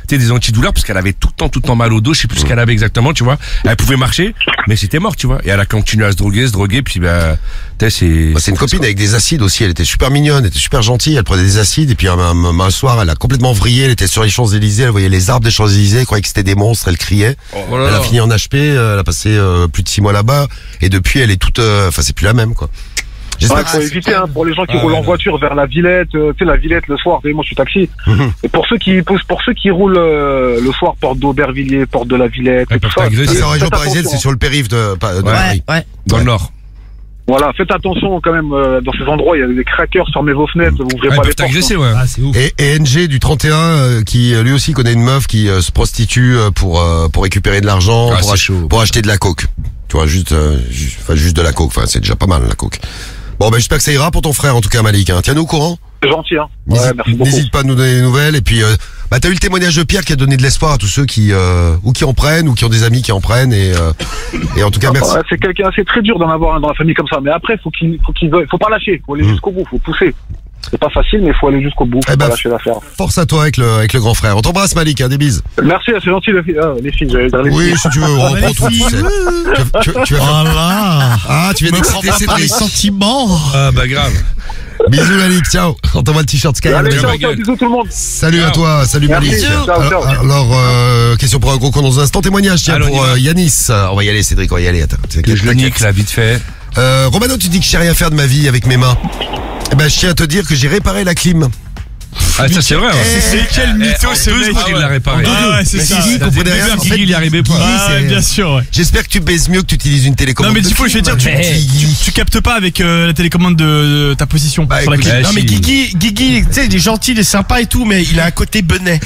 S3: tu sais, des antidouleurs parce qu'elle avait tout le temps, tout le temps mal au dos. Je sais plus ce qu'elle avait exactement, tu vois. Elle pouvait marcher, mais c'était mort, tu vois. Et elle a continué à se droguer, se droguer, puis bah, tu sais, c'est.
S2: Bah, c'est une copine avec des acides aussi. Elle était super mignonne, elle était super gentille. Elle prenait des acides et puis un, un, un soir, elle a complètement vrillé. Elle était sur les Champs-Élysées, elle voyait les arbres des Champs-Élysées, elle croyait que c'était des monstres, elle criait.
S3: Oh là
S2: elle
S3: là.
S2: a fini en H P, euh, elle a passé euh, plus de six mois là-bas et depuis, elle est toute, euh, enfin, c'est plus la même, quoi.
S11: Ouais, faut éviter hein, pour les gens qui
S2: Ah,
S11: roulent
S2: ouais,
S11: en
S2: non.
S11: voiture vers la Villette, euh, tu sais la Villette le soir, tu sais, moi je suis taxi.
S2: Mhm.
S11: Et pour ceux qui pour, pour ceux qui roulent euh, le soir porte d'Aubervilliers, porte de la Villette, et tout ça.
S2: Ça, c'est en région
S11: faites
S2: parisienne,
S11: attention,
S2: c'est sur le périph' de, pas- de Paris.
S3: Dans le nord.
S11: Voilà, faites attention quand même euh, dans ces endroits, il y a des crackers, fermez vos fenêtres, vous ouvrez pas les portes. hein.
S3: ouais. c'est ouf.
S2: Et, et N G du trente et un euh, qui euh, lui aussi connaît une meuf qui euh, se prostitue euh, pour euh, pour récupérer de l'argent,
S3: Ah,
S2: pour,
S3: c'est
S2: ach-
S3: chaud.
S2: pour acheter de la coke. Tu vois, juste euh, ju- enfin juste de la coke. Enfin, c'est déjà pas mal la coke. Bon, ben j'espère que ça ira pour ton frère en tout cas, Malik. Hein. Tiens-nous au courant.
S11: C'est gentil, hein. Ouais,
S2: N'hésite
S11: merci beaucoup.
S2: n'hésite pas à nous donner des nouvelles. Et puis, euh, bah t'as eu le témoignage de Pierre qui a donné de l'espoir à tous ceux qui euh, ou qui en prennent ou qui ont des amis qui en prennent. Et euh, et en tout cas, merci.
S11: Ouais, c'est quelqu'un, c'est très dur d'en avoir un dans la famille comme ça, mais après faut qu'il faut qu'il veuille- faut pas lâcher, faut aller
S2: Mm.
S11: jusqu'au bout, faut pousser. C'est pas facile, mais faut aller jusqu'au bout, faut
S2: Eh ben,
S11: pas lâcher l'affaire.
S2: Force à toi avec le avec le grand frère. On t'embrasse, Malik. Hein, des bises.
S11: Merci, c'est gentil les filles, ah, les filles, j'allais dire les
S2: Oui,
S11: filles.
S2: si tu veux, on reprend tout. Tu, sais. tu, tu, tu vas faire...
S18: Voilà.
S2: Ah, tu viens
S18: Me
S2: d'exciter
S18: prends pas par les
S2: Cédric.
S18: sentiments.
S3: Ah, bah, grave.
S2: Bisous Malik, ciao. On t'envoie le t-shirt Sky.
S11: Allez,
S2: Bisous.
S11: ciao, ciao, bisous tout le monde.
S2: Salut à toi, salut
S11: Merci,
S2: Malik.
S11: ciao, ciao.
S2: Alors, alors, euh, question pour un gros con dans un instant. Témoignage, tiens,
S3: Alors,
S2: pour
S3: on y va.
S2: euh, Yanis. Euh, On va y aller, Cédric, on va y aller. Attends,
S3: Que je le nique, là, vite fait.
S2: Euh, Romano, tu dis que je sais rien faire de ma vie avec mes mains. Eh ben, je tiens à te dire que j'ai réparé la clim.
S3: Ah, ça, c'est vrai. hein.
S9: C'est c'est quel mytho ce
S3: Deux
S9: mec.
S3: secondes, il l'a réparé.
S9: Ah ouais, c'est
S2: Mais
S9: ça.
S2: Guigui,
S9: Ça
S2: comprenez
S9: faisait
S2: rien.
S9: peur,
S2: En fait,
S9: Guigui, il y arrivait pas.
S2: Guigui,
S9: Ah ouais,
S2: c'est-
S9: bien sûr, ouais.
S2: J'espère que tu baises mieux que tu utilises une télécommande.
S9: Non mais
S2: de
S9: du coup je vais te dire, tu,
S2: film.
S9: tu, tu, tu captes pas avec euh, la télécommande de, de ta position
S2: Bah,
S9: sur la
S2: écoute,
S9: clé.
S2: eh,
S5: Non mais
S3: si.
S5: Guigui, Guigui, tu sais, il est gentil, il est sympa et tout, mais il a un côté benet.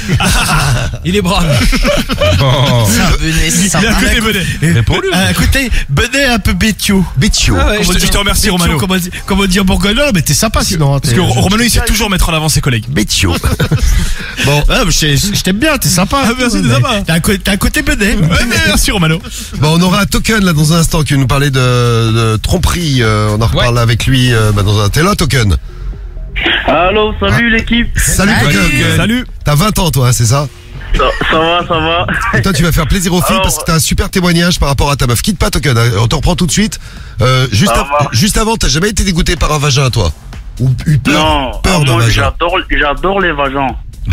S9: Il est brave.
S3: Oh.
S4: C'est
S9: Il a un
S4: sympa.
S9: côté bonnet.
S3: Réponds-lui.
S5: Un côté benet un peu bétio.
S2: Bétio.
S9: Ah ouais, je, te, je te remercie
S5: Bétio,
S9: Romano.
S5: Comment, dire- comment dire Bourgogne, non, mais t'es sympa sinon. hein,
S9: Parce
S5: t'es-
S9: que Romano il sait toujours mettre en avant ses collègues.
S2: Bétio.
S5: Bon, ah, mais je je t'aime bien, t'es sympa.
S9: Ah, merci, t'es
S5: mais
S9: sympa.
S5: T'as un, co- t'as un côté benet.
S9: Ouais, mais merci Romano.
S2: Bon, on aura un Token là dans un instant qui va nous parler de, de tromperie. Euh, on en reparle avec lui euh, bah, dans un. T'es là, Token.
S19: Allô, salut l'équipe.
S2: Salut,
S4: Salut.
S2: Token.
S9: Salut.
S2: T'as vingt ans, toi, c'est ça?
S19: Ça, ça va, ça va.
S2: Et toi, tu vas faire plaisir aux filles
S19: Alors,
S2: parce que t'as un super témoignage par rapport à ta meuf. Quitte pas, Token. hein, On te reprend tout de suite. Euh, juste,
S19: Ça
S2: av-
S19: va.
S2: juste avant, t'as jamais été dégoûté par un vagin, toi? Ou eu peur,
S19: Non,
S2: peur
S19: ah,
S2: d'un
S19: moi
S2: vagin?
S19: j'adore, j'adore les vagins.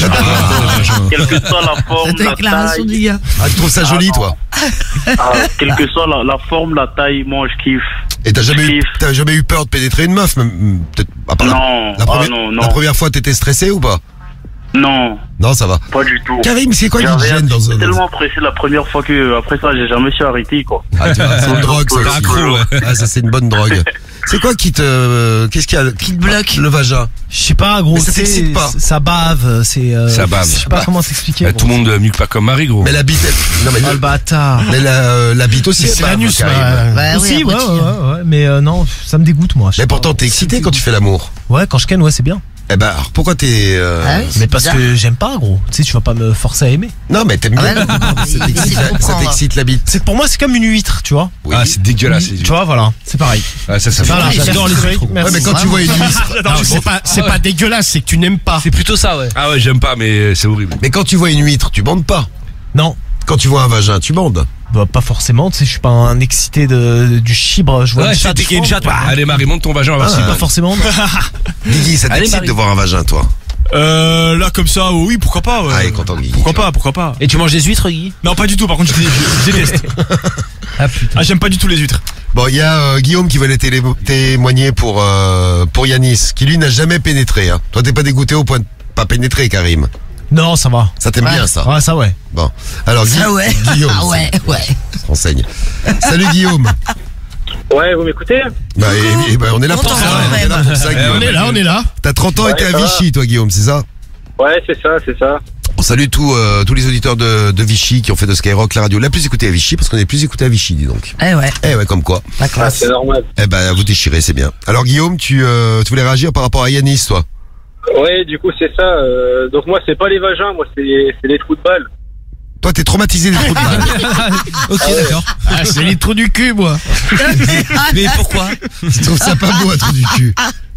S3: Ah,
S19: Quelle que soit la forme,
S4: Cette
S19: la
S4: déclaration
S19: taille.
S4: du gars.
S2: Ah, tu trouves ça
S19: Ah,
S2: joli,
S19: non.
S2: toi?
S19: Ah, quelle que soit la, la forme, la taille, moi je kiffe.
S2: Et t'as jamais,
S19: Je
S2: eu,
S19: kiffe.
S2: t'as jamais eu peur de pénétrer une meuf, même, peut-être, à part la-
S19: Non,
S2: la,
S19: ah,
S2: première,
S19: non, non.
S2: la première fois, t'étais stressé ou pas?
S19: Non,
S2: Non, ça va.
S19: pas du tout.
S2: Karim, c'est quoi qui te
S19: J'avais
S2: gêne dans
S19: j'étais
S2: un...
S19: tellement pressé la première fois que après ça j'ai jamais su arrêter quoi.
S2: Ah, tu vois, c'est une drogue, ça
S19: T'es
S2: aussi.
S19: accro, ouais.
S2: Ah, ça, c'est une bonne drogue. C'est quoi qui te... euh, Qu'est-ce qu'il y a Qui te bloque Le vagin.
S18: Je sais pas, gros.
S2: Mais ça
S18: tu sais,
S2: t'excite pas.
S18: Ça bave, c'est. euh,
S3: Ça bave.
S18: Je sais pas comment t'expliquer.
S3: Bah,
S18: gros.
S3: tout le monde euh, mieux que pas comme Marie, gros.
S2: Mais la bite, elle- non mais,
S18: Ah, le bâtard.
S2: mais la, euh, la bite aussi,
S5: C'est
S2: elle
S5: l'anus,
S2: bave, Karim.
S5: ouais.
S4: Bah oui,
S18: Aussi, ouais,
S4: après,
S18: ouais,
S4: tu-
S18: ouais, ouais, mais euh, non, ça me dégoûte, moi. je sais
S2: Mais
S18: pas.
S2: pourtant, t'es excité quand tu fais l'amour.
S18: Ouais, quand je ken, ouais, c'est bien.
S2: Eh ben, alors, pourquoi t'es... euh,
S4: Ah oui, c'est
S18: Mais parce
S4: bizarre.
S18: que j'aime pas, gros. Tu sais, tu vas pas me forcer à aimer.
S2: Non, mais t'aimes
S4: Ah
S2: bien.
S4: ouais, non,
S2: ça
S4: il
S2: t'excite
S4: essaie de
S2: la, ça
S4: comprendre.
S2: t'excite la bite.
S18: C'est pour moi, c'est comme une huître, tu vois.
S2: Oui.
S3: Ah, c'est dégueulasse. les
S18: Tu
S3: yeux.
S18: vois, voilà, c'est pareil.
S3: Ah, ça, ça fait
S18: Voilà,
S4: Ouais,
S18: j'adore les
S4: merci.
S18: huîtres.
S2: Ouais,
S18: Merci.
S2: mais quand tu vois une huître...
S5: Non, c'est pas, c'est pas dégueulasse, c'est que tu n'aimes pas.
S10: C'est plutôt ça, ouais.
S3: Ah ouais, j'aime pas, mais c'est horrible.
S2: Mais quand tu vois une huître, tu bandes pas.
S18: Non,
S2: Quand tu vois un vagin, tu bandes.
S18: bah, pas forcément. Tu sais, je suis pas un excité de, du chibre. Je vois
S10: Ouais,
S18: une
S10: c'est
S18: chatte,
S10: dès qu'il y a une
S18: je
S10: chatte,
S18: fonds.
S10: ouais.
S3: Allez, Marie, monte ton vagin, on va
S2: Ah,
S3: voir si-
S18: Pas forcément.
S2: Guigui, ça
S10: Allez,
S2: t'excite
S10: Marie.
S2: de voir un vagin, toi.
S9: Euh, là comme ça, oui, pourquoi pas. Ouais.
S2: Ah, il est content, Guigui.
S9: Pourquoi pas, pourquoi pas.
S10: Et tu manges des huîtres, Guy?
S9: Non, pas du tout. Par contre, je, je- je déteste.
S18: Ah putain.
S9: Ah, j'aime pas du tout les huîtres.
S2: Bon, il y a euh, Guillaume qui voulait télé- témoigner pour euh, pour Yanis, qui lui n'a jamais pénétré. Hein. Toi, t'es pas dégoûté au point de pas pénétrer, Karim.
S18: Non, ça va.
S2: Ça t'aime
S4: Ouais.
S2: bien, ça.
S18: Ouais, ça ouais.
S2: Bon, alors Gui-
S4: Ah ouais.
S2: Guillaume,
S4: Ah ouais, ouais.
S2: ça se renseigne. Salut Guillaume.
S19: Ouais, vous m'écoutez?
S2: Bah, et- et bah, on est là
S4: On
S2: pour ça.
S4: t'entend
S2: On est là
S4: même.
S2: pour ça,
S3: Eh,
S2: Guillaume.
S5: On est là, on est là.
S2: T'as trente ans et
S19: Ouais,
S2: t'es à
S19: ça va.
S2: Vichy, toi, Guillaume, c'est ça?
S19: Ouais, c'est ça, c'est ça.
S2: On salue tous euh, tous les auditeurs de, de Vichy qui ont fait de Skyrock la radio la plus écoutée à Vichy, parce qu'on est plus écouté à Vichy, dis donc.
S4: Eh ouais,
S2: Eh ouais, comme quoi.
S4: la
S19: Ah,
S4: classe.
S19: c'est normal.
S2: Eh ben, vous déchirez, c'est bien. Alors Guillaume, tu, euh, tu voulais réagir par rapport à Yanis, toi?
S19: Ouais, du coup c'est ça. euh, donc moi c'est pas les vagins, moi c'est c'est les trous de balle.
S2: Toi, t'es traumatisé des trous de balle.
S10: Ok, d'accord.
S5: Ah, c'est les trous du cul, moi.
S10: Mais pourquoi?
S2: Tu trouves ça pas beau, un trou du cul?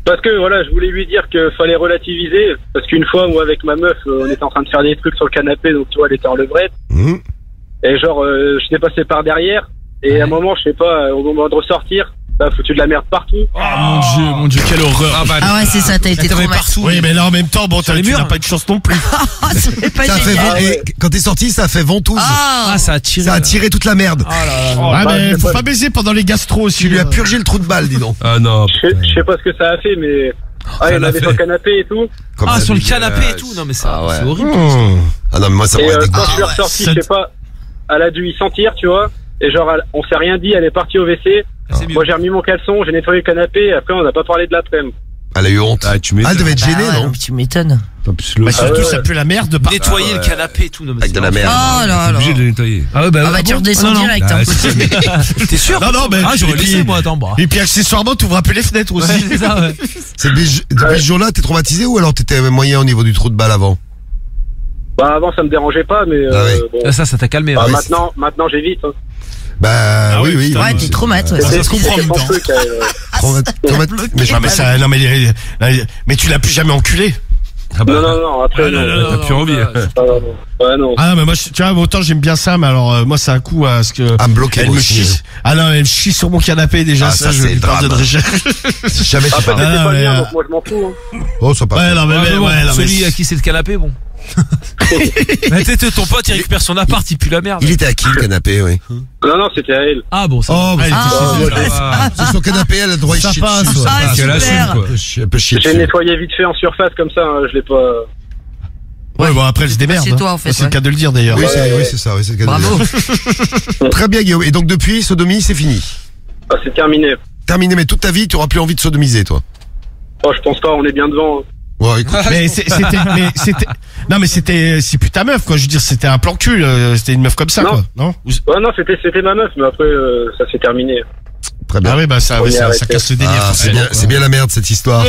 S20: parce que voilà, je voulais lui dire qu'il fallait relativiser, parce qu'une fois, moi avec ma meuf, euh, on était en train de faire des trucs sur le canapé, donc tu vois, elle était en levrette,
S2: Mmh.
S20: et genre, euh, je t'ai passé par derrière, et à un moment, je sais pas, euh, au moment de ressortir, ça a foutu de la merde partout.
S9: Oh mon dieu, mon dieu, quelle horreur.
S4: Ah, bah, ah ouais, c'est ça, t'as été trop
S5: partout. Oui, mais là, en même temps, bon, t'as tu n'as pas de chance non plus.
S4: C'est pas
S2: Ça a fait
S4: génial.
S2: vent- et quand t'es sorti, ça a fait ventouse.
S4: Ah,
S10: ça a tiré.
S2: Ça a tiré toute la merde.
S5: Ah, mais faut pas baiser pendant les gastro aussi.
S2: Tu lui as purgé le trou de balle, dis donc.
S3: Ah non.
S20: Je sais- je sais pas ce que ça a fait, mais... Ah, il y en
S3: l'a
S20: avait
S3: fait.
S20: sur le canapé et tout.
S2: Comme
S10: Ah,
S2: ça,
S10: sur le
S2: lui,
S10: canapé
S2: euh,
S10: et tout. Non, mais ça,
S2: Ah ouais.
S10: c'est horrible.
S2: Mmh. Ah non, mais moi, ça
S20: Et
S2: m'aurait
S20: euh,
S2: dégoûté.
S20: quand je suis ressorti,
S5: ça-
S20: je sais pas, elle a dû y sentir, tu vois. Et genre, elle- on s'est rien dit, elle est partie au W C. Moi, j'ai remis mon caleçon, j'ai nettoyé le canapé, et après, on n'a pas parlé de l'après-midi.
S2: Elle a eu honte.
S3: Ah, tu
S2: Ah,
S3: m'étonnes.
S2: elle devait être
S4: bah
S2: gênée,
S4: ouais,
S2: non
S4: donc tu m'étonnes.
S3: Pas plus le-
S5: Bah,
S20: Ah
S5: surtout,
S20: ouais,
S5: ça
S20: ouais.
S5: pue la merde de partout.
S10: Nettoyer le canapé et tout. Non, mais
S2: Avec de la merde.
S4: Oh là
S3: T'es
S4: là.
S3: obligé de le nettoyer.
S10: Ah ouais, bah,
S4: Ah bah tu redescends direct.
S3: Ah,
S4: hein.
S3: c'est-
S10: T'es sûr?
S5: Non, non, mais.
S10: Ah, j'aurais
S5: et puis-
S10: laissé, moi, attends, bah.
S5: Et puis, accessoirement, t'ouvres un peu les fenêtres aussi.
S10: Ouais, c'est ça, ouais.
S2: C'est depuis, depuis ce jour-là, t'es traumatisé ou alors t'étais moyen au niveau du trou de balle avant?
S20: Bah, avant, ça me dérangeait pas, mais euh,
S2: Ah ouais.
S20: bon.
S10: Ah, ça, ça t'a calmé.
S20: Bah,
S10: ouais.
S20: maintenant, maintenant, j'évite. Hein.
S2: Bah
S5: Ah
S2: oui,
S5: oui,
S2: oui.
S5: putain,
S4: Ouais,
S2: oui,
S4: t'es
S2: c'est-
S4: traumate. ouais.
S5: Ça
S20: C'était-
S5: se comprend en
S20: c'était
S5: même
S20: son
S5: temps.
S20: truc, euh,
S2: Trauma- trauma- Mais je
S5: Non, mais ça, non, mais, mais tu l'as plus jamais enculé.
S3: Ah bah,
S20: Non, non, non, après,
S5: Ah,
S20: non.
S5: non, non,
S3: t'as plus envie.
S20: Ah, non, non. Ouais, non.
S5: Ah non, mais moi, je- tu vois, autant j'aime bien ça, mais alors, euh, moi, c'est un coup à ce que.
S2: À me bloquer,
S5: Elle
S2: moi
S5: me
S2: aussi.
S5: chie. Ah non, elle me chie sur mon canapé déjà,
S2: Ah,
S5: ça,
S2: ça,
S5: je
S2: c'est
S5: lui
S2: le drame.
S5: pardonnerai jamais.
S2: Jamais tu
S20: Après,
S2: parles.
S20: c'était
S5: Ah,
S20: pas
S5: mais,
S20: bien,
S5: euh,
S20: donc moi, je m'en fous. Hein.
S2: Oh, sois pas.
S5: Ouais, non, mais,
S10: Ouais,
S5: mais,
S10: mais bon,
S5: ouais, non, mais.
S10: celui à qui c'est le canapé, bon. Mais t'es ton pote, il récupère son appart, il pue la merde.
S2: Il était à qui le canapé, oui?
S20: Non, non, c'était à elle.
S10: Ah bon, ça.
S2: Oh, bah,
S5: Ah,
S2: c'est-
S5: il était chez elle.
S2: c'est son canapé, elle a le droit de
S5: Ça
S2: chier
S5: passe,
S2: dessus.
S5: ça
S4: Ah,
S5: passe.
S3: Qu'elle assume,
S4: super.
S3: quoi.
S2: Un peu chier- un peu chier
S20: J'ai
S2: dessus.
S20: nettoyé vite fait en surface comme ça, hein, je l'ai pas.
S5: Ouais, bon, après, elle se démerde.
S4: C'est toi, en
S5: hein.
S4: fait,
S5: C'est le
S4: ouais.
S5: cas de le dire d'ailleurs.
S2: Oui, c'est oui, c'est ça, oui, c'est le cas de
S4: Bravo.
S2: dire. Très bien, Guillaume. Et donc, depuis, sodomie, c'est fini.
S20: Ah, c'est terminé.
S2: Terminé, mais toute ta vie, tu auras plus envie de sodomiser, toi.
S20: Oh, je pense pas, on est bien devant. hein.
S2: Ouais, écoute.
S5: Mais c'est- c'était, mais c'était, non, mais c'était, c'est plus ta meuf, quoi. Je veux dire, c'était un plan cul, euh, c'était une meuf comme ça,
S20: Non.
S5: quoi. Non?
S20: Ouais, non, c'était, c'était ma meuf, mais après, euh, ça s'est terminé.
S2: Très bien.
S5: Ah oui, bah, ça,
S20: On
S5: ouais,
S20: y
S5: ça,
S20: arrête.
S5: ça casse le délire.
S2: Ah, c'est
S5: forcément,
S2: bien,
S5: quoi.
S2: c'est bien la merde, cette histoire.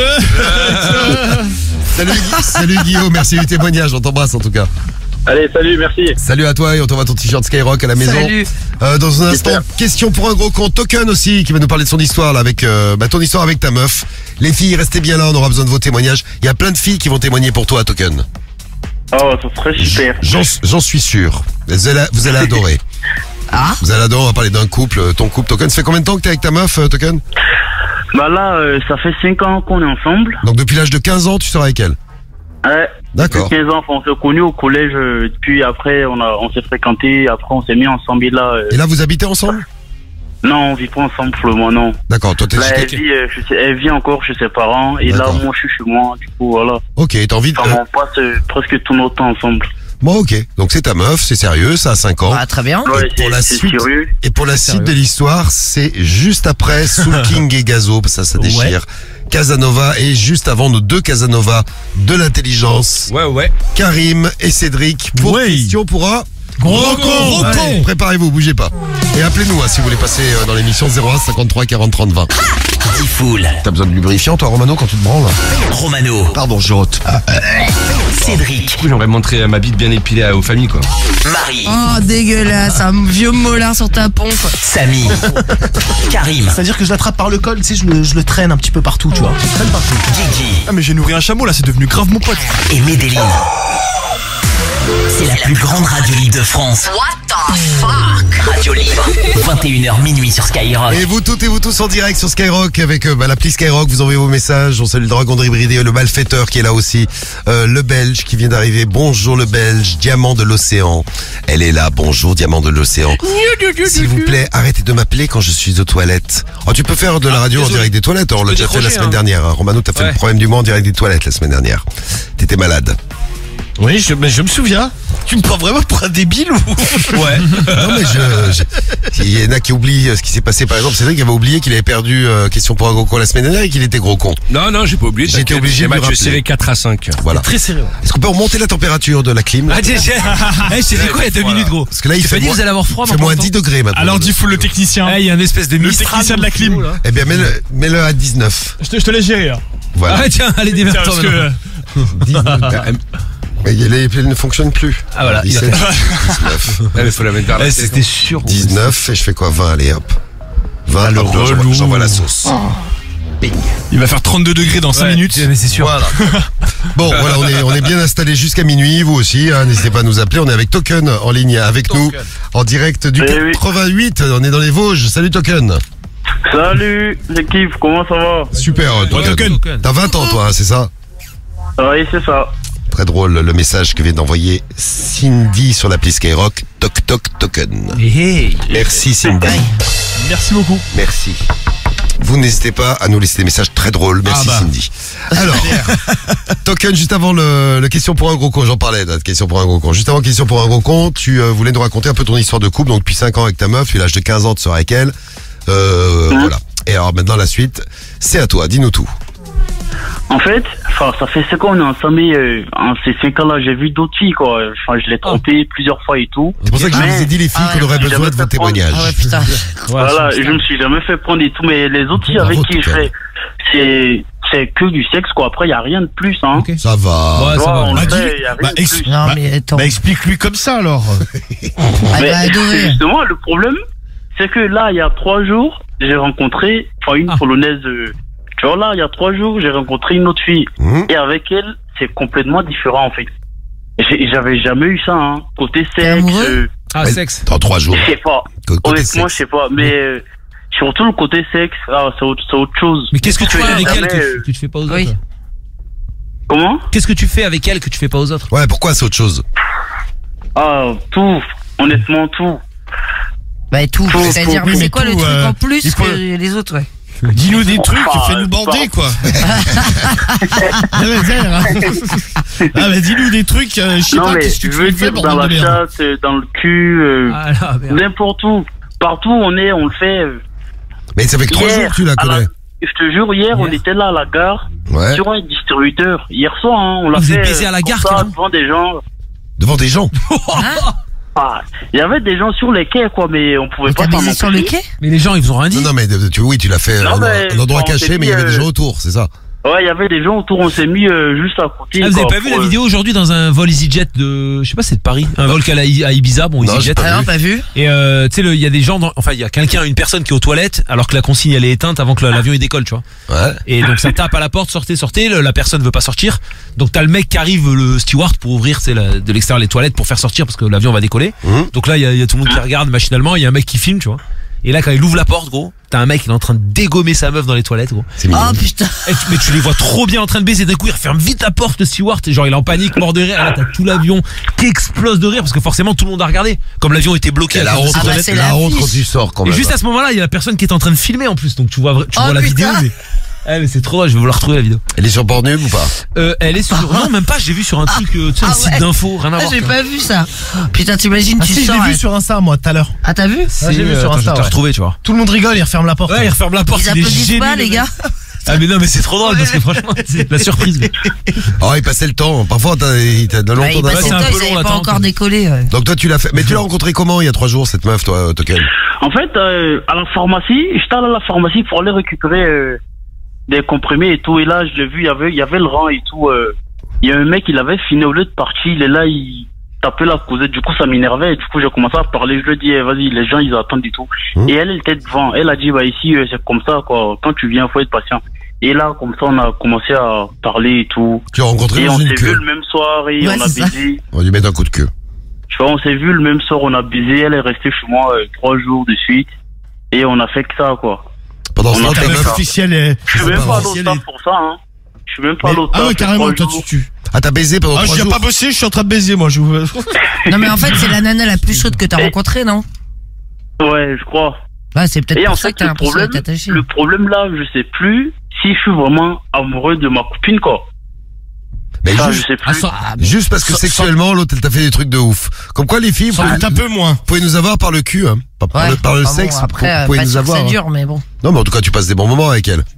S2: Salut, Gui- salut Guillaume, merci du témoignage, on t'embrasse en tout cas.
S20: Allez, salut, merci.
S2: Salut à toi et on t'envoie ton t-shirt Skyrock à la maison.
S4: Salut.
S2: Euh, dans un instant, question pour un gros compte. Token aussi qui va nous parler de son histoire là avec euh, bah, ton histoire avec ta meuf. Les filles, restez bien là, on aura besoin de vos témoignages. Il y a plein de filles qui vont témoigner pour toi, Token.
S14: Oh, ça serait super.
S2: J'en j'en suis sûr. Vous allez, vous allez adorer.
S4: Ah.
S2: Vous allez adorer, on va parler d'un couple, ton couple. Token, ça fait combien de temps que t'es avec ta meuf, euh, Token?
S14: Bah là, euh, ça fait cinq ans qu'on est ensemble.
S2: Donc depuis l'âge de quinze ans, tu seras avec elle.
S14: Ouais.
S2: D'accord.
S14: Depuis quinze ans, on s'est connus au collège, euh, puis après, on a, on s'est fréquentés, après, on s'est mis ensemble, et là, euh,
S2: Et là, vous habitez ensemble?
S14: non, on vit pas ensemble pour le moment, non.
S2: D'accord, toi t'es
S14: Là,
S2: chez
S14: elle
S2: quelqu'un.
S14: vit, euh, je sais- elle vit encore chez ses parents, et là,
S2: D'accord.
S14: moi, je suis chez moi, du coup, voilà.
S2: Ok, t'as envie de...
S14: Enfin, on passe euh, presque tout notre temps ensemble.
S2: Bon, ok. Donc c'est ta meuf, c'est sérieux, ça a cinq ans.
S4: Ah, très bien.
S14: Ouais,
S2: Et pour
S14: c'est-
S2: la
S14: c'est
S2: suite,
S14: sérieux.
S2: et pour la suite de l'histoire, c'est juste après Soul King et Gazo, ça, ça déchire. Casanova et juste avant nos deux Casanova de l'intelligence.
S3: Ouais, ouais.
S2: Karim et Cédric pour
S5: Ouais.
S2: question pour un
S5: Gros con, gros
S2: Allez,
S5: con.
S2: préparez-vous, bougez pas. Et appelez-nous hein, si vous voulez passer euh, dans l'émission zéro un cinquante-trois quarante trente vingt.
S1: Diffoul.
S2: T'as besoin de lubrifiant toi Romano quand tu te branles?
S1: Romano.
S2: Pardon, je rote.
S1: Cédric.
S3: Du coup, j'aimerais montrer ma bite bien épilée aux familles, quoi.
S1: Marie.
S4: Oh, dégueulasse, un vieux molar sur ta pompe.
S1: Samy. Karim.
S18: C'est-à-dire que je l'attrape par le col, tu sais, je le, je le traîne un petit peu partout, tu vois. Je le traîne partout.
S1: Gigi.
S9: Ah, mais j'ai nourri un chameau là, c'est devenu grave mon pote.
S1: Et Medellin. C'est la plus grande radio libre de France.
S4: What the fuck?
S1: Radio libre. vingt et une heures minuit sur Skyrock.
S2: Et vous toutes et vous tous en direct sur Skyrock avec euh, bah, l'appli Skyrock, vous envoyez vos messages. On salue le Dragon de Ribridé, le malfaiteur qui est là aussi, euh, le Belge qui vient d'arriver. Bonjour le Belge, Diamant de l'Océan. Elle est là, bonjour Diamant de l'Océan. S'il vous plaît, arrêtez de m'appeler quand je suis aux toilettes. Oh, tu peux faire de la radio en
S10: désolé.
S2: direct des toilettes, on l'a
S10: peux
S2: déjà fait la
S10: décrocher,
S2: semaine
S10: hein.
S2: dernière. hein. Romano, t'as fait
S10: Ouais.
S2: le problème du mois en direct des toilettes la semaine dernière. T'étais malade.
S5: Oui, je, mais je me souviens. Tu me prends vraiment pour un débile ou?
S2: Ouais. Non mais je, je- il y en a qui oublient euh, ce qui s'est passé par exemple. Cédric avait oublié qu'il avait perdu euh, question pour un gros con la semaine dernière et qu'il était gros con.
S3: Non, non, j'ai pas oublié.
S2: J'ai été
S3: t'inquiète.
S2: obligé
S3: Les
S2: de lui
S3: matchs
S2: rappeler.
S3: serrés quatre à cinq.
S2: Voilà.
S10: Très sérieux.
S2: Est-ce qu'on peut remonter la température de la clim là?
S10: Ah, j'ai, j'ai, eh, j'ai dit quoi il y a deux
S3: Voilà.
S10: minutes, gros?
S2: Parce que là il
S10: J'ai
S2: fait
S10: pas dit
S2: moins,
S10: vous allez avoir froid,
S2: il fait
S10: maintenant.
S2: moins dix degrés maintenant.
S9: Alors, dis full le technicien.
S10: Eh, il y a une espèce de
S9: Le
S10: Mistral
S9: technicien de la clim.
S10: là.
S2: Eh bien mets-le, mets-le à dix-neuf.
S9: Je te, je te laisse gérer. hein.
S2: Voilà.
S10: Ah, tiens, allez,
S9: Tiens,
S10: démerde-toi
S9: parce
S10: maintenant.
S9: que.
S2: dix-neuf. Mais les plis ne fonctionnent plus.
S10: Ah, voilà, il a
S2: dix-sept,
S10: fait.
S2: dix-neuf.
S3: Il faut la mettre vers la
S10: Eh,
S3: tête.
S10: c'était sûr.
S2: dix-neuf et je fais quoi? vingt, allez hop. vingt,
S10: Ah, le
S2: hop, là, j'envoie-
S10: relou.
S2: j'envoie la sauce. camping.
S9: Il va faire trente-deux degrés dans cinq
S2: Ouais,
S9: minutes.
S2: mais c'est sûr. Voilà. Bon, voilà, on est, on est bien installés jusqu'à minuit, vous aussi, hein, n'hésitez pas à nous appeler. On est avec Token en ligne avec Token. nous, en direct du quatre-vingt-huit. On est dans les Vosges. Salut Token.
S14: Salut l'équipe, comment ça va?
S2: Super, toi, Token. T'as vingt ans, toi, hein, c'est ça?
S14: Oui, c'est ça.
S2: Très drôle le message que vient d'envoyer Cindy sur l'appli Skyrock. Toc toc Token.
S10: Hey.
S2: Merci Cindy.
S9: Merci beaucoup.
S2: Merci. Vous n'hésitez pas à nous laisser des messages très drôles. Merci
S9: Ah bah.
S2: Cindy. Alors, Token, juste avant le, le question pour un gros con, j'en parlais de la question pour un gros con. Juste avant question pour un gros con, tu euh, voulais nous raconter un peu ton histoire de couple. Donc depuis cinq ans avec ta meuf, puis l'âge de quinze ans tu seras avec elle. Euh,
S14: Mmh.
S2: Voilà. Et alors maintenant la suite, c'est à toi. Dis-nous tout.
S14: En fait, enfin, ça fait cinq ans on est ensemble, mais euh, en ces cinq ans-là, j'ai vu d'autres filles, quoi. Enfin, je l'ai trompé plusieurs fois et tout.
S2: C'est pour ça que je
S14: Mais-
S2: vous ai dit les filles
S14: Ah,
S2: qu'on aurait
S14: j'ai
S2: besoin
S14: jamais
S2: de vos
S14: fait prendre-
S2: témoignages.
S14: Ah ouais, putain. Voilà, je me suis jamais fait prendre et tout, mais les autres filles avec qui je fais, c'est, c'est que du sexe, quoi. Après, il y a rien de plus, hein.
S2: Ça va.
S14: Ouais, ça va. On
S6: Bah,
S14: le
S6: dis-
S14: fait, y a rien
S6: bah,
S14: de
S6: ex-
S14: plus.
S4: Non,
S6: bah,
S4: mais attends.
S6: bah, explique-lui comme ça alors.
S4: Elle va adorer.
S14: Justement, le problème, c'est que là, il y a trois jours, j'ai rencontré, enfin, une polonaise, euh, tu vois, là, il y a trois jours, j'ai rencontré une autre fille. Et avec elle, c'est complètement différent, en fait. J'ai- J'avais jamais eu ça, hein. Côté sexe. euh,
S10: Ah, sexe.
S2: Dans trois jours.
S14: Je sais pas.
S2: Côté
S14: Honnêtement,
S2: sexe.
S14: je sais pas. Mais euh, surtout le côté sexe, ah, c'est autre, c'est autre chose.
S10: Mais qu'est-ce que tu
S14: Parce
S10: fais avec
S14: jamais,
S10: elle que,
S14: euh,
S10: que tu fais pas aux autres?
S14: Comment?
S10: Qu'est-ce que tu fais avec elle que tu fais pas aux autres?
S2: Ouais, pourquoi c'est autre chose?
S14: Ah, tout. Honnêtement, tout.
S4: Bah, tout.
S14: Tout,
S4: C'est-à-dire,
S14: tout,
S4: mais
S14: oui,
S4: c'est quoi le
S14: tout,
S4: truc
S14: euh,
S4: en plus
S14: il faut-
S4: que les autres, ouais?
S6: Dis-nous des trucs,
S14: Ah,
S6: fais-nous bander
S14: pas-
S6: quoi. Ah, mais, ah, mais dis-nous des trucs, euh, je sais
S14: Non,
S6: pas
S14: mais
S6: qu'est-ce que
S14: je
S6: tu
S14: veux
S6: fais,
S14: dire dans
S6: bordel
S14: la
S6: de merde.
S14: chatte, euh, dans le cul, euh,
S10: Ah, là, merde.
S14: n'importe où. Partout où on est, on le fait. euh.
S2: Mais ça fait que trois
S14: Hier,
S2: jours que tu la
S14: à
S2: connais.
S14: Je te jure, hier, on était là à la gare,
S2: Ouais.
S14: sur un distributeur. Hier soir, hein, on l'a
S10: Vous
S14: fait.
S10: avez baisé à la
S14: euh,
S10: gare,
S14: comme ça,
S10: carrément
S14: devant des gens.
S2: Devant des gens.
S14: Ah, il y avait des gens sur les quais, quoi, mais on pouvait pas.
S4: T'as baisé
S14: s'en
S4: sur le
S14: empêcher.
S4: quai?
S10: Mais les gens, ils vous ont rien dit.
S2: Non, non, mais tu, oui, tu l'as fait
S14: Non,
S2: un,
S14: mais
S2: un endroit
S14: on s'est
S2: caché,
S14: dit,
S2: mais il y avait
S14: euh,
S2: des gens autour, c'est ça?
S14: Ouais, il y avait des gens autour, on s'est mis euh, juste à côté.
S10: Ah, vous avez
S14: quoi,
S10: pas vu
S14: pour,
S10: la
S14: euh,
S10: vidéo aujourd'hui dans un vol EasyJet de, je sais pas, c'est de Paris, un vol qu'à la- à Ibiza, bon
S2: Non, j'ai
S10: EasyJet.
S2: pas
S4: Ah non, pas vu.
S10: Et euh, tu sais, le- il y a des gens, dans, enfin, il y a quelqu'un, une personne qui est aux toilettes, alors que la consigne elle est éteinte avant que l'avion il décolle, tu vois.
S2: Ouais.
S10: Et donc ça tape à la porte, sortez, sortez, le- la personne veut pas sortir. Donc t'as le mec qui arrive, le steward, pour ouvrir, c'est de l'extérieur les toilettes pour faire sortir parce que l'avion va décoller.
S2: Mhm.
S10: Donc là il y, a- il y a tout le monde qui regarde machinalement, il y a un mec qui filme, tu vois. Et là quand il ouvre la porte, gros, t'as un mec qui est en train de dégommer sa meuf dans les toilettes, gros.
S2: C'est mignon.
S4: Oh putain.
S10: Et tu, mais tu les vois trop bien en train de baiser. D'un coup, il referme vite la porte, le steward. Et genre, il est en panique, mort de rire. Et là, t'as tout l'avion qui explose de rire parce que forcément, tout le monde a regardé. Comme l'avion était bloqué.
S2: Et
S10: à
S2: la
S10: cause de
S2: honte,
S10: ces
S4: Ah bah,
S10: toilettes.
S4: c'est
S2: la
S4: la
S2: honte
S4: fiche.
S2: quand tu sors quand
S10: Et
S2: même.
S10: juste à ce moment-là, il y a la personne qui est en train de filmer en plus. Donc tu vois, vra- tu
S4: Oh,
S10: vois la
S4: putain.
S10: vidéo. Mais, eh, mais c'est trop drôle. Je vais vous la retrouver la vidéo.
S2: Elle est sur Pornhub ou pas?
S10: Euh, elle est sur. Non, même pas. J'ai vu sur un truc, euh, tu sais, un
S4: Ah
S10: site
S4: ouais.
S10: d'info. Rien à
S4: Ah,
S10: voir.
S4: j'ai
S10: tu vois.
S4: pas vu ça. Putain, t'imagines,
S18: Ah
S4: tu
S18: si, je
S4: sors.
S18: l'ai vu
S4: hein.
S18: sur Insta, moi, tout à l'heure.
S4: Ah, t'as vu?
S10: C'est,
S18: j'ai vu
S10: euh,
S18: sur
S10: attends,
S18: Insta,
S10: je vais te
S18: ouais.
S10: retrouver, tu vois.
S18: Tout le monde rigole, il referme la porte.
S10: Ouais, il referme la porte.
S4: Ils
S10: il est
S4: applaudissent
S10: gêné,
S4: pas,
S10: le
S4: les
S10: mec.
S4: gars.
S10: Ah mais non, mais c'est trop drôle parce que franchement, c'est la surprise.
S2: Oh, il passait le temps. Parfois, t'as t'as de
S4: Bah,
S2: longtemps
S4: il passait
S10: c'est
S4: le
S10: un
S4: temps,
S10: peu
S4: ils
S10: long,
S4: avaient pas
S10: l'attente.
S4: encore décollé. ouais.
S2: Donc toi, tu l'as fait. Mais tu l'as rencontré comment il y a trois jours, cette meuf, toi, Token?
S14: En fait, euh, à la pharmacie, j'étais allé à la pharmacie pour aller récupérer euh, des comprimés et tout. Et là, je l'ai vu, il y avait, il y avait le rang et tout. euh. Il y a un mec, il avait fini au lieu de partir. Il est là, il tapait la causette. Du coup, ça m'énervait. Et du coup, j'ai commencé à parler. Je lui ai dit, eh, vas-y, les gens, ils attendent et tout.
S2: Mmh.
S14: Et elle, elle était devant. Elle a dit, bah ici, euh, c'est comme ça, quoi. Quand tu viens, faut être patient. Et là, comme ça, on a commencé à parler et tout.
S2: Tu as rencontré
S14: Et
S2: dans
S14: on
S2: une
S14: s'est vu
S2: queue.
S14: le même soir et
S4: Ouais,
S14: on a
S4: c'est ça.
S14: baisé.
S2: On va lui mettre un coup de queue.
S14: Tu vois, on s'est vu le même soir, on a baisé. Elle est restée chez moi euh, trois jours de suite. Et on a fait que ça, quoi.
S2: Pendant ce
S14: On a
S2: temps,
S14: fait
S2: ta
S14: que
S2: meuf.
S14: ça.
S6: Officiel est.
S14: Je suis même
S2: pas
S14: pas à
S2: officiel
S14: l'autre taf pour ça, hein. Je suis même pas à
S6: Mais-
S14: l'autre
S6: Ah
S14: taf,
S6: ouais,
S14: c'est
S6: carrément,
S14: trois
S6: toi
S14: jours.
S6: tu. tu...
S2: Ah, t'as baisé pendant
S6: Ah, je
S2: trois
S6: viens
S2: jours.
S6: pas bosser, je suis en train de baiser, moi. Je...
S4: Non, mais en fait, c'est la nana la plus chaude que t'as
S14: Et-
S4: rencontrée, non?
S14: Ouais, je crois.
S4: Ouais, c'est peut-être
S14: Et en
S4: pour ça
S14: fait,
S4: que t'as
S14: le
S4: l'impression
S14: problème,
S4: d'être attaché.
S14: le problème là, je sais plus si je suis vraiment amoureux de ma copine, quoi.
S2: Mais
S14: Ça,
S2: juste,
S14: je sais plus.
S6: Ah, ça-
S2: juste parce que
S6: Sans-
S2: sexuellement, l'autre, elle t'a fait des trucs de ouf. Comme quoi, les filles, vous
S6: Ça
S2: pouvez,
S6: coûte un peu moins.
S2: vous pouvez nous avoir par le cul, hein. Pas par
S4: Ouais.
S2: le, par le
S4: Ah bon,
S2: sexe.
S4: après,
S2: vous
S4: euh,
S2: pouvez
S4: pas
S2: nous
S4: sûr que
S2: avoir.
S4: ça
S2: hein.
S4: dure, mais bon.
S2: Non, mais en tout cas, tu passes des bons moments avec elle.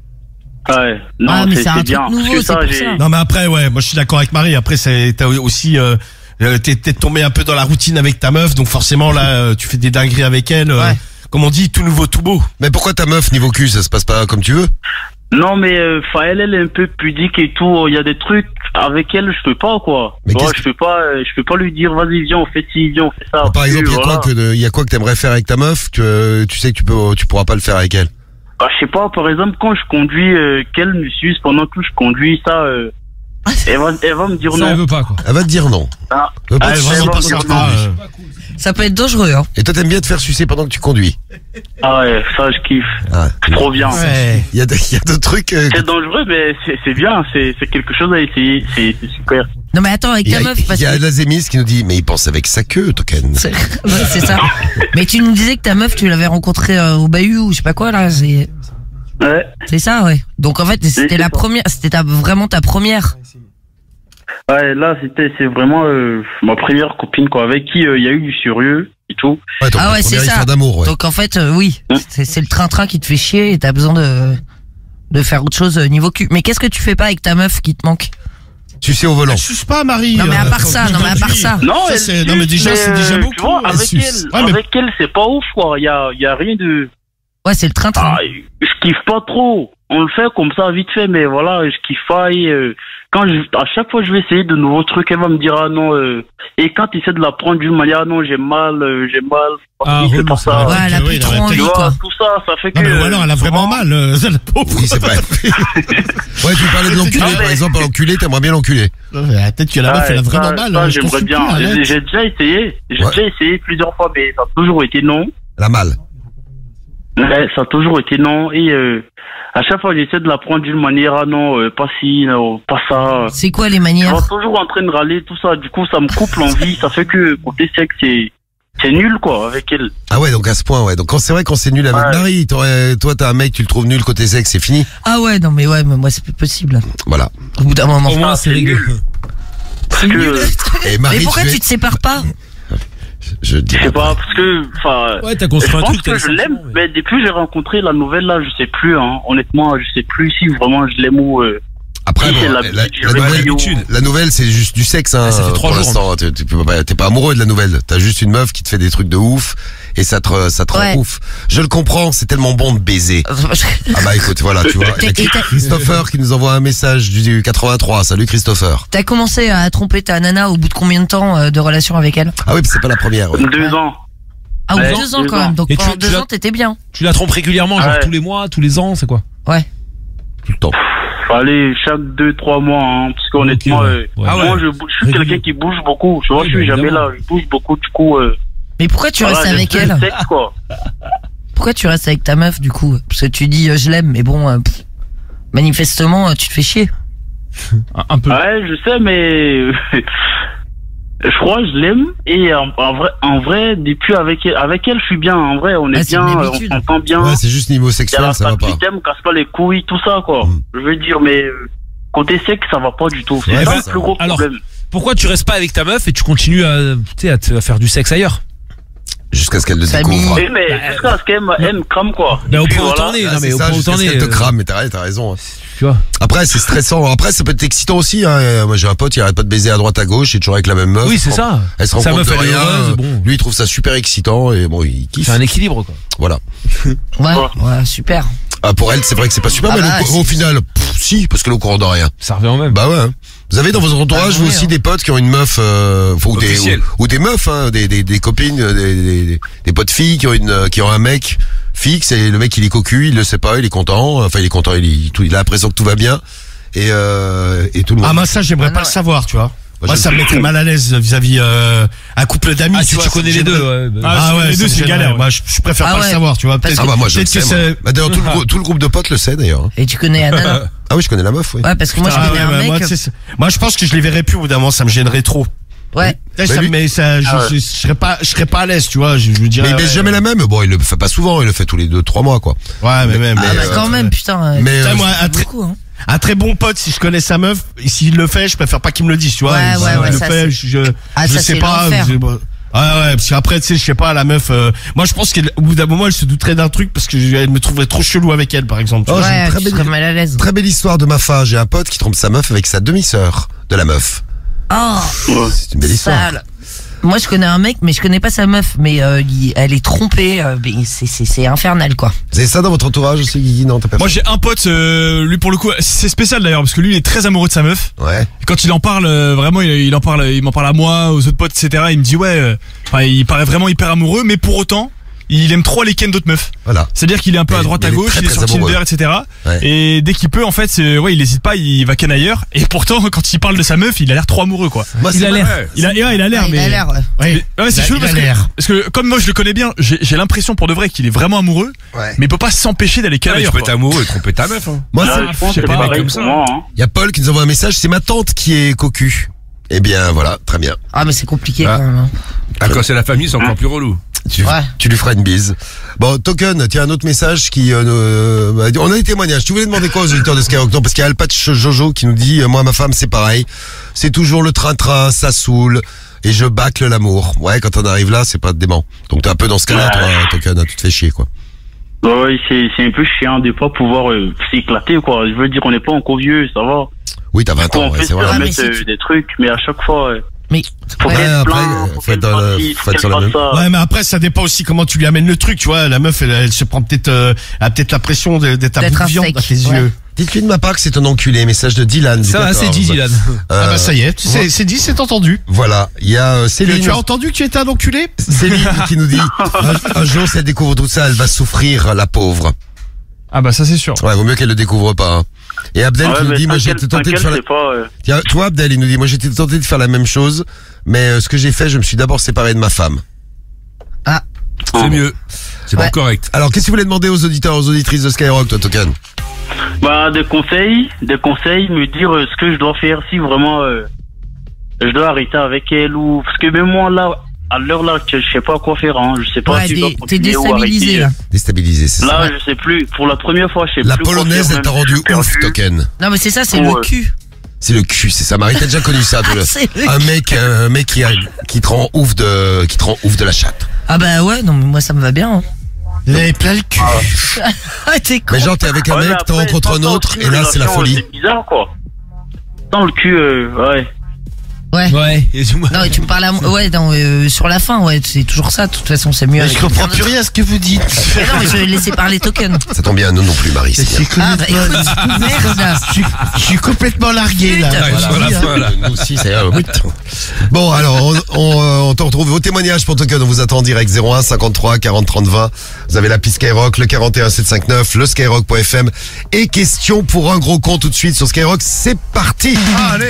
S14: Ouais. Non,
S4: Ah, mais
S14: c'est
S4: c'est un
S14: c'est
S4: truc
S14: bien.
S4: nouveau,
S14: Parce que
S4: c'est
S14: ça,
S4: pour
S14: j'ai.
S4: ça.
S6: Non, mais après, ouais, moi je suis d'accord avec Marie. Après, c'est- t'as aussi. Euh, euh, t'es t'es tombé un peu dans la routine avec ta meuf, donc forcément là, euh, tu fais des dingueries avec elle. euh,
S4: Ouais.
S6: Comme on dit, tout nouveau, tout beau.
S2: Mais pourquoi ta meuf, niveau cul, ça se passe pas comme tu veux?
S14: Non, mais euh, enfin, elle, elle est un peu pudique et tout. Il y a des trucs avec elle, je peux pas, quoi.
S2: Mais
S14: Ouais,
S2: qu'est-ce
S14: je peux pas, euh, je peux pas lui dire, vas-y, viens, on fait ci, viens, on fait ça.
S2: Par exemple, il y a
S14: Voilà.
S2: quoi que de- il y a quoi que t'aimerais faire avec ta meuf que tu sais que tu peux, tu pourras pas le faire avec elle?
S14: bah, je sais pas, par exemple, quand je conduis, euh, qu'elle me suce pendant que je conduis, ça, euh, elle va, elle va me dire
S2: Ça,
S14: non.
S2: elle veut pas, quoi. Elle va te dire non.
S14: Ah,
S2: Elle veut pas
S14: elle
S2: te
S14: va
S2: sucer
S14: me
S2: pendant
S14: dire
S2: que tu
S14: non.
S2: conduis.
S4: Ça peut être dangereux, hein.
S2: Et toi, t'aimes bien te faire sucer pendant que tu conduis.
S14: Ah ouais, ça, je kiffe.
S2: Ah.
S14: C'est trop bien.
S2: Ouais. Il y a de- il y a d'autres trucs. euh,
S14: C'est dangereux, mais c'est c'est bien, c'est c'est quelque chose à essayer, c'est c'est super.
S4: Non, mais attends, avec
S2: Il y
S4: ta
S2: a,
S4: meuf, parce
S2: il y a
S4: que.
S2: Lazémis qui nous dit, mais il pense avec sa queue, Token.
S4: C'est ouais, c'est ça. Mais tu nous disais que ta meuf, tu l'avais rencontrée euh, au Bahut ou je sais pas quoi, là. C'est
S14: Ouais.
S4: c'est ça, ouais. Donc en fait, c'était la première, c'était ta, vraiment ta première.
S14: Ouais, là, c'était, c'est vraiment euh, ma première copine, quoi, avec qui euh, il y a eu du sérieux et tout.
S4: Ah ouais, c'est ça. Donc en fait, euh, oui, c'est c'est le train-train qui te fait chier et t'as besoin de de faire autre chose euh, niveau cul. Mais qu'est-ce que tu fais pas avec ta meuf qui te manque?
S2: Tu sais au volant.
S6: Je suce pas, Marie.
S4: Non, mais à
S6: euh,
S4: part
S6: quand
S4: ça,
S6: tu
S4: non, mais à part
S6: conduis.
S4: ça.
S14: Non,
S6: Ça,
S14: elle
S6: c'est- non, mais
S14: suce,
S6: déjà, c'est déjà
S14: euh,
S6: beaucoup.
S14: Tu vois,
S6: elle
S14: avec
S6: suce.
S14: elle,
S6: Ouais, mais-
S14: avec elle, c'est pas ouf, quoi. Il y a, il y a rien de.
S4: Ouais, c'est le train-train.
S14: Ah, je kiffe pas trop. On le fait comme ça, vite fait, mais voilà, je kiffe pas. Et, euh, quand je, à chaque fois que je vais essayer de nouveaux trucs, elle va me dire, ah non, euh, et quand tu essaies de la prendre d'une manière, ah non, j'ai mal, euh, j'ai mal.
S6: Ah,
S14: c'est pas ça.
S4: Ouais, elle a plus trop envie,
S14: Tu vois,
S4: quoi.
S14: tout ça, ça fait que.
S6: Non, mais ou alors elle a vraiment mal, euh, la pauvre.
S2: Oui, c'est vrai. Ouais, tu parlais de l'enculé,
S14: Non, mais-
S2: par exemple, l'enculé, t'aimerais bien l'enculer.
S6: Peut-être que la meuf, elle a
S14: Ouais,
S6: vraiment
S14: ça,
S6: mal.
S14: ça,
S6: euh, je
S14: j'aimerais
S6: consulte
S14: bien.
S6: plus,
S14: J'ai
S6: arrête.
S14: j'ai déjà essayé. J'ai
S2: Ouais.
S14: déjà essayé plusieurs fois, mais ça a toujours été non.
S2: Elle a mal.
S14: Ouais, ça a toujours été non. Et euh, à chaque fois, j'essaie de la prendre d'une manière, ah non, euh, pas ci, non, pas ça.
S4: C'est quoi les
S14: Je
S4: manières?
S14: suis toujours en train de râler, tout ça. Du coup, ça me coupe l'envie. Ça fait que côté sexe, c'est c'est nul, quoi, avec elle.
S2: Ah ouais, donc à ce point, ouais. Donc quand c'est vrai, quand c'est nul avec
S14: Ouais.
S2: Marie, t'aurais- toi t'as un mec, tu le trouves nul côté sexe, c'est fini.
S4: Ah ouais, non, mais ouais, mais moi c'est plus possible.
S2: Voilà.
S4: Au bout d'un moment.
S10: Au moins, c'est réglé.
S4: C'est nul.
S2: Et Marie,
S4: Mais pourquoi
S2: tu es-
S4: tu te sépares pas?
S2: Je dis.
S14: Je sais pas, parce que, enfin,
S10: Ouais, t'as construit
S14: je
S10: un
S14: pense
S10: truc, t'as
S14: que
S10: des
S14: je l'aime,
S10: sentiments,
S14: mais depuis que j'ai rencontré la nouvelle là, je sais plus, hein. Honnêtement, je sais plus si vraiment je l'aime ou. Euh,
S2: Après,
S14: si
S2: bon,
S14: c'est
S2: la,
S14: l'habitude,
S2: la-
S14: j'ai
S2: la
S14: réveillé
S2: nouvelle,
S14: ou-
S2: la nouvelle, c'est juste du sexe, hein.
S10: Ah, ça fait trois
S2: pour
S10: jours,
S2: l'instant, tu- tu peux pas- t'es pas amoureux de la nouvelle. T'as juste une meuf qui te fait des trucs de ouf et ça te, ça te rend
S4: Ouais.
S2: ouf. Je le comprends, c'est tellement bon de baiser. Ah bah écoute, voilà, tu vois. Il y a
S4: Et t'as-
S2: Christopher qui nous envoie un message du quatre-vingt-trois. Salut Christopher.
S4: T'as commencé à tromper ta nana au bout de combien de temps euh, de relation avec elle?
S2: Ah oui, c'est pas la première. ouais.
S14: Deux ans.
S4: Ah, ou
S14: Ouais,
S4: deux ans
S14: deux
S4: quand
S14: ans.
S4: même. Donc
S10: Et tu-
S4: pendant
S10: tu
S4: deux
S10: l'as-
S4: ans, t'étais bien.
S10: Tu la trompes régulièrement, genre
S14: Ouais.
S10: tous les mois, tous les ans, c'est quoi?
S4: Ouais.
S2: Tout le temps.
S14: Allez, chaque deux, trois mois, hein, parce qu'honnêtement,
S10: Ok, ouais.
S14: euh,
S10: Ouais.
S14: moi,
S10: Ah ouais.
S14: je, bouge- je suis
S10: Régulier.
S14: quelqu'un qui bouge beaucoup. Tu vois,
S10: Oui,
S14: je suis
S10: bah,
S14: jamais
S10: évidemment.
S14: là, je bouge beaucoup, du coup. Euh,
S4: Mais pourquoi tu
S14: voilà,
S4: restes
S14: j'aime
S4: avec
S14: plus
S4: elle?
S14: le sexe, quoi.
S4: Pourquoi tu restes avec ta meuf du coup? Parce que tu dis euh, je l'aime, mais bon, euh, pff, manifestement euh, tu te fais chier.
S9: Un, un peu.
S14: Ouais, je sais, mais je crois que je l'aime et en, en vrai, en vrai, depuis avec elle, avec elle, je suis bien. En vrai, on est
S4: Ah, c'est
S14: bien,
S4: une
S14: euh, on
S4: habitude.
S14: s'entend bien.
S2: Ouais, c'est juste niveau
S14: Il y a
S2: sexuel,
S14: la
S2: ça va pas.
S14: tu me casse pas les couilles, tout ça, quoi.
S2: Mm.
S14: Je veux dire, mais euh, côté sexe, ça va pas du tout. C'est
S2: Ouais,
S14: ça
S2: bah,
S14: le plus gros
S10: alors,
S14: problème.
S10: Pourquoi tu restes pas avec ta meuf et tu continues à, tu sais, à, te- à faire du sexe ailleurs?
S2: Jusqu'à ce qu'elle le
S4: Famille.
S2: découvre.
S14: Oui, mais jusqu'à ce qu'elle me elle me crame, quoi.
S10: Mais au
S14: Et puis,
S10: point où
S14: voilà.
S10: t'en es,
S2: Ah,
S10: non mais
S2: c'est
S10: au
S2: ça,
S10: point où
S2: jusqu'à
S10: t'en
S2: ce
S10: es.
S2: qu'elle te
S10: euh,
S2: crame, mais t'as t'as raison. hein.
S10: Tu vois.
S2: Après, c'est stressant. Après, ça peut être excitant aussi. Hein. Euh, Moi, j'ai un pote, il arrête pas de baiser à droite à gauche, il est toujours avec la même meuf.
S10: Oui, c'est
S2: Elle se rend-
S10: ça.
S2: Elle se rend
S10: Sa
S2: compte
S10: meuf,
S2: de
S10: elle est
S2: rien.
S10: heureuse, bon.
S2: Lui, il trouve ça super excitant et bon, il kiffe.
S10: C'est un équilibre, quoi.
S2: Voilà.
S4: Ouais, ouais, super.
S2: Ah, pour elle, c'est vrai que c'est pas super,
S4: Ah
S2: mais
S4: bah,
S2: le- au
S4: c'est-
S2: final, pff, si, parce que le courant de rien.
S10: Ça revient au même.
S2: Bah ouais. hein. Vous avez dans votre entourage,
S4: Ah,
S2: vous
S4: ouais,
S2: aussi,
S4: hein.
S2: des potes qui ont une meuf, euh, ou, des,
S3: Officielle.
S2: ou, ou des meufs, hein, des, des, des copines, euh, des, des, des potes filles qui ont une, euh, qui ont un mec fixe et le mec il est cocu, il le sait pas, il est content, enfin il est content, il, est- tout, il a l'impression que tout va bien et, euh, et tout le monde.
S6: Ah, moi, ça, j'aimerais
S4: Ah,
S6: pas
S4: non,
S6: le savoir, tu vois. Moi,
S2: je-
S6: ça me mettrait mal à l'aise vis-à-vis euh, un couple d'amis.
S10: Ah, si
S6: vois,
S10: tu
S6: ça
S10: connais
S6: me
S10: les deux,
S6: gênerait.
S10: ouais. bah,
S6: Ah,
S9: Ah,
S6: ouais,
S9: les
S6: ça
S9: deux,
S6: me
S9: c'est une
S6: gênerait.
S9: galère,
S6: Moi, je, je préfère
S4: Ah
S6: pas
S4: ouais.
S6: le savoir, tu vois.
S4: Parce
S6: Peut-être
S2: Ah bah moi je le
S6: peut-être
S2: sais.
S6: que
S2: moi.
S6: c'est.
S2: Bah, d'ailleurs tout le, grou- tout le groupe de potes le sait d'ailleurs. hein.
S4: Et tu connais la nana?
S2: Ah oui, je connais la meuf, oui.
S4: Ouais, parce que moi je
S6: Ah
S4: connais
S6: ouais,
S4: un
S6: bah,
S4: mec.
S6: moi, tu sais, c'est- moi, je pense que je les verrais plus au bout d'un moment, ça me gênerait trop.
S4: Ouais.
S6: Tu sais, ça
S2: lui-
S6: me met- ça, je,
S14: Ah ouais.
S6: je, je serais pas, je serais pas à l'aise, tu vois. Je, je me dirais.
S2: Mais il baisse
S6: ouais,
S2: jamais la même. Bon, il le fait pas souvent, il le fait tous les deux, trois mois quoi.
S6: Ouais, mais même.
S4: Ah
S2: mais,
S4: bah
S2: euh,
S4: quand même, putain.
S2: mais,
S4: euh,
S2: euh,
S6: moi,
S4: c'est
S6: un, très,
S4: beaucoup, hein.
S6: un très bon pote, si je connais sa meuf, et s'il le fait, je préfère pas qu'il me le dise, tu vois.
S4: Ouais,
S6: Et si
S4: ouais,
S6: il
S4: ouais,
S6: le
S4: ça,
S6: fait,
S4: c'est-
S6: je, je,
S4: Ah,
S6: je
S4: ça,
S6: sais
S4: c'est
S6: pas.
S4: l'enfer.
S6: je- bon. Ouais, ouais, parce qu'après, tu sais, je sais pas, la meuf, euh, moi, je pense qu'au bout d'un moment, elle se douterait d'un truc parce que je- elle me trouverait trop chelou avec elle, par exemple. tu
S2: Oh,
S6: vois.
S2: j'ai une
S4: Ouais,
S2: très
S4: tu
S2: belle-
S4: serais mal à l'aise.
S2: Très belle histoire de ma fa. J'ai un pote qui trompe sa meuf avec sa demi-sœur de la meuf.
S4: Oh,
S2: C'est une belle histoire.
S4: sale. Moi je connais un mec, mais je connais pas sa meuf, mais euh, il- elle est trompée, euh, mais c'est c'est c'est infernal quoi.
S2: Vous avez ça dans votre entourage aussi, Guigui? Non, t'as pas
S9: Moi j'ai un pote, euh, lui pour le coup, c'est spécial d'ailleurs parce que lui il est très amoureux de sa meuf.
S2: Ouais.
S9: Et quand il en parle, euh, vraiment il, il en parle, il m'en parle à moi, aux autres potes, et cetera. Il me dit ouais, euh, enfin, il paraît vraiment hyper amoureux, mais pour autant, il aime trop les ken d'autres meufs.
S2: Voilà.
S9: C'est-à-dire qu'il est un peu
S2: Mais-
S9: à droite
S2: mais
S9: à
S2: il est
S9: gauche,
S2: très,
S9: il est
S2: très
S9: sur Tinder,
S2: amoureux.
S9: et cetera.
S2: Ouais.
S9: Et dès qu'il peut, en fait, c'est- ouais, il hésite pas, il va ken ailleurs. Et pourtant, quand il parle de sa meuf, il a l'air trop amoureux, quoi.
S2: Moi,
S9: il
S2: c'est
S9: a l'air.
S2: vrai.
S9: Il a, ouais, il a l'air,
S4: Ah, il
S9: mais.
S4: a l'air, ouais.
S9: Mais- ouais, c'est
S6: Il a-
S9: chelou
S6: il a
S9: parce que,
S6: l'air.
S9: parce que comme moi je le connais bien, j'ai j'ai l'impression pour de vrai qu'il est vraiment amoureux,
S2: Ouais.
S9: mais il peut pas s'empêcher d'aller ken
S3: Ah, mais tu
S9: ailleurs.
S3: peux être
S9: quoi.
S3: amoureux et tromper ta meuf. Hein.
S2: Moi,
S14: Ah,
S2: c'est-
S14: je pense
S9: je sais
S14: que c'est
S9: pas,
S14: pareil
S3: comme
S14: pour
S3: ça.
S14: moi. Hein.
S2: il y a Paul qui nous envoie un message, c'est ma tante qui est cocu. Eh bien, voilà, très bien.
S4: Ah, mais c'est compliqué
S3: Ah.
S4: quand même. hein.
S3: Ah, quand c'est la famille, c'est encore plus relou.
S2: Tu,
S4: Ouais.
S2: tu lui feras une bise. Bon, Token, tiens, un autre message qui... Euh, euh, on a des témoignages. Tu voulais demander quoi aux auditeurs de Skyrock? Non, parce qu'il y a Alpatch Jojo qui nous dit, euh, moi, ma femme, c'est pareil. C'est toujours le train-train, ça saoule. Et je bâcle l'amour. Ouais, quand on arrive là, c'est pas dément. Donc t'es un peu dans ce cas-là, toi, Token, hein, tu te fais chier, quoi.
S14: Ouais, c'est c'est un peu chiant de pas pouvoir euh, s'éclater, quoi. Je veux dire, on n'est pas encore vieux, ça va.
S2: Oui, t'as vingt ans,
S14: On
S2: ouais,
S14: peut
S2: c'est
S14: se
S2: vrai.
S4: Ah, mais
S14: permettre
S4: si
S14: euh,
S4: tu-
S14: des trucs, mais à chaque fois, euh,
S4: Mais
S14: faut
S2: Ouais,
S14: qu'elle se
S2: après,
S14: plaint,
S2: euh,
S14: faut
S2: faut
S14: qu'elle
S2: être dans
S14: fasse
S2: le-
S14: ci,
S2: faut
S14: faut
S2: être
S14: qu'elle
S2: sur la
S14: fasse
S2: même-
S14: ça.
S6: Ouais, mais après, ça dépend aussi comment tu lui amènes le truc, tu vois. La meuf, elle, elle se prend peut-être, euh, elle a peut-être la pression de- d'être à
S4: D'être
S6: bout de
S4: un
S6: viande
S4: steak,
S6: à tes
S4: ouais.
S6: yeux.
S2: Dites-lui de ma part que c'est un enculé. Message de Dylan. du
S10: Ça va, c'est
S2: quatorze.
S10: dit, Dylan.
S2: Euh,
S6: Ah bah ça y est, c'est c'est dit, c'est entendu.
S2: Voilà, il y a euh,
S6: Tu,
S2: Céline.
S6: tu as entendu que tu étais un enculé?
S2: Céline qui nous dit un, un jour si elle découvre tout ça, elle va souffrir, la pauvre.
S9: Ah bah ça c'est sûr.
S2: Ouais, vaut mieux qu'elle le découvre pas. hein. Et Abdel
S14: Ouais,
S2: qui nous
S14: mais
S2: dit moi j'ai
S14: t'inquiète-
S2: été tenté de
S14: t'inquiète,
S2: faire la...
S14: c'est pas, euh,
S2: Tiens, tu vois Abdel, il nous dit moi j'ai été tenté de faire la même chose, mais euh, ce que j'ai fait, je me suis d'abord séparé de ma femme.
S4: ah,
S3: C'est mieux. C'est
S4: Ouais.
S3: pas correct.
S2: Alors qu'est-ce que vous voulez demander aux auditeurs, aux auditrices de Skyrock, toi Token?
S14: Bah, des conseils, des conseils, me dire euh, ce que je dois faire si vraiment euh, je dois arrêter avec elle ou parce que même moi là, à l'heure là, que je sais pas quoi faire, hein, je sais pas
S4: ouais,
S14: si je dois
S4: t'es- t'es
S14: continuer ou
S4: déstabilisé
S14: arrêter.
S4: là.
S2: Déstabilisé, c'est ça.
S14: Là, je sais plus. Pour la première fois, je sais
S2: La
S14: plus quoi
S2: polonaise,
S14: faire,
S2: elle t'a
S14: même,
S2: rendu
S14: je suis
S2: ouf,
S14: perdu.
S2: Token.
S4: Non, mais c'est ça, c'est
S14: Ouais.
S4: le cul.
S2: C'est le cul, c'est ça. Marie, t'as déjà connu ça, toi, le-
S4: C'est le
S2: un mec, un mec qui, a, qui te rend ouf de, qui te rend ouf de la chatte.
S4: Ah bah ouais, non, mais moi ça me va bien. hein.
S6: Il avait plein le cul.
S4: Ah, t'es con.
S2: Mais genre, t'es avec un
S14: Ouais, mais
S2: mec, t'en
S14: après,
S2: rencontres un
S14: sans
S2: autre,
S14: aucune
S2: et là, c'est la
S14: relation,
S2: folie.
S14: C'est bizarre, quoi. Dans le cul, euh, ouais.
S4: Ouais.
S10: Ouais, et dis-moi.
S4: Non, et tu me parles à moi. Ouais, non, euh, sur la fin, ouais, c'est toujours ça. De toute façon, c'est mieux.
S6: Mais
S4: avec
S6: je comprends
S4: quelqu'un
S6: plus rien à ce que vous dites.
S4: d'autre. Mais non, mais je vais laisser parler Token.
S2: Ça tombe bien, nous non plus, Marie, c'est bien.
S4: Ah bah écoute, merde.
S6: Je suis- je suis complètement largué là.
S4: Putain.
S3: Ouais, sur la fin, là.
S2: Nous aussi, c'est euh, oui. Bon, alors, on, on, euh, on te retrouve vos témoignages pour Token. On vous attend en direct zéro un cinquante-trois quarante trente vingt. Vous avez l'appli Skyrock, le quarante et un sept cent cinquante-neuf, le skyrock point f m. Et question pour un gros con tout de suite sur Skyrock. C'est parti. Allez.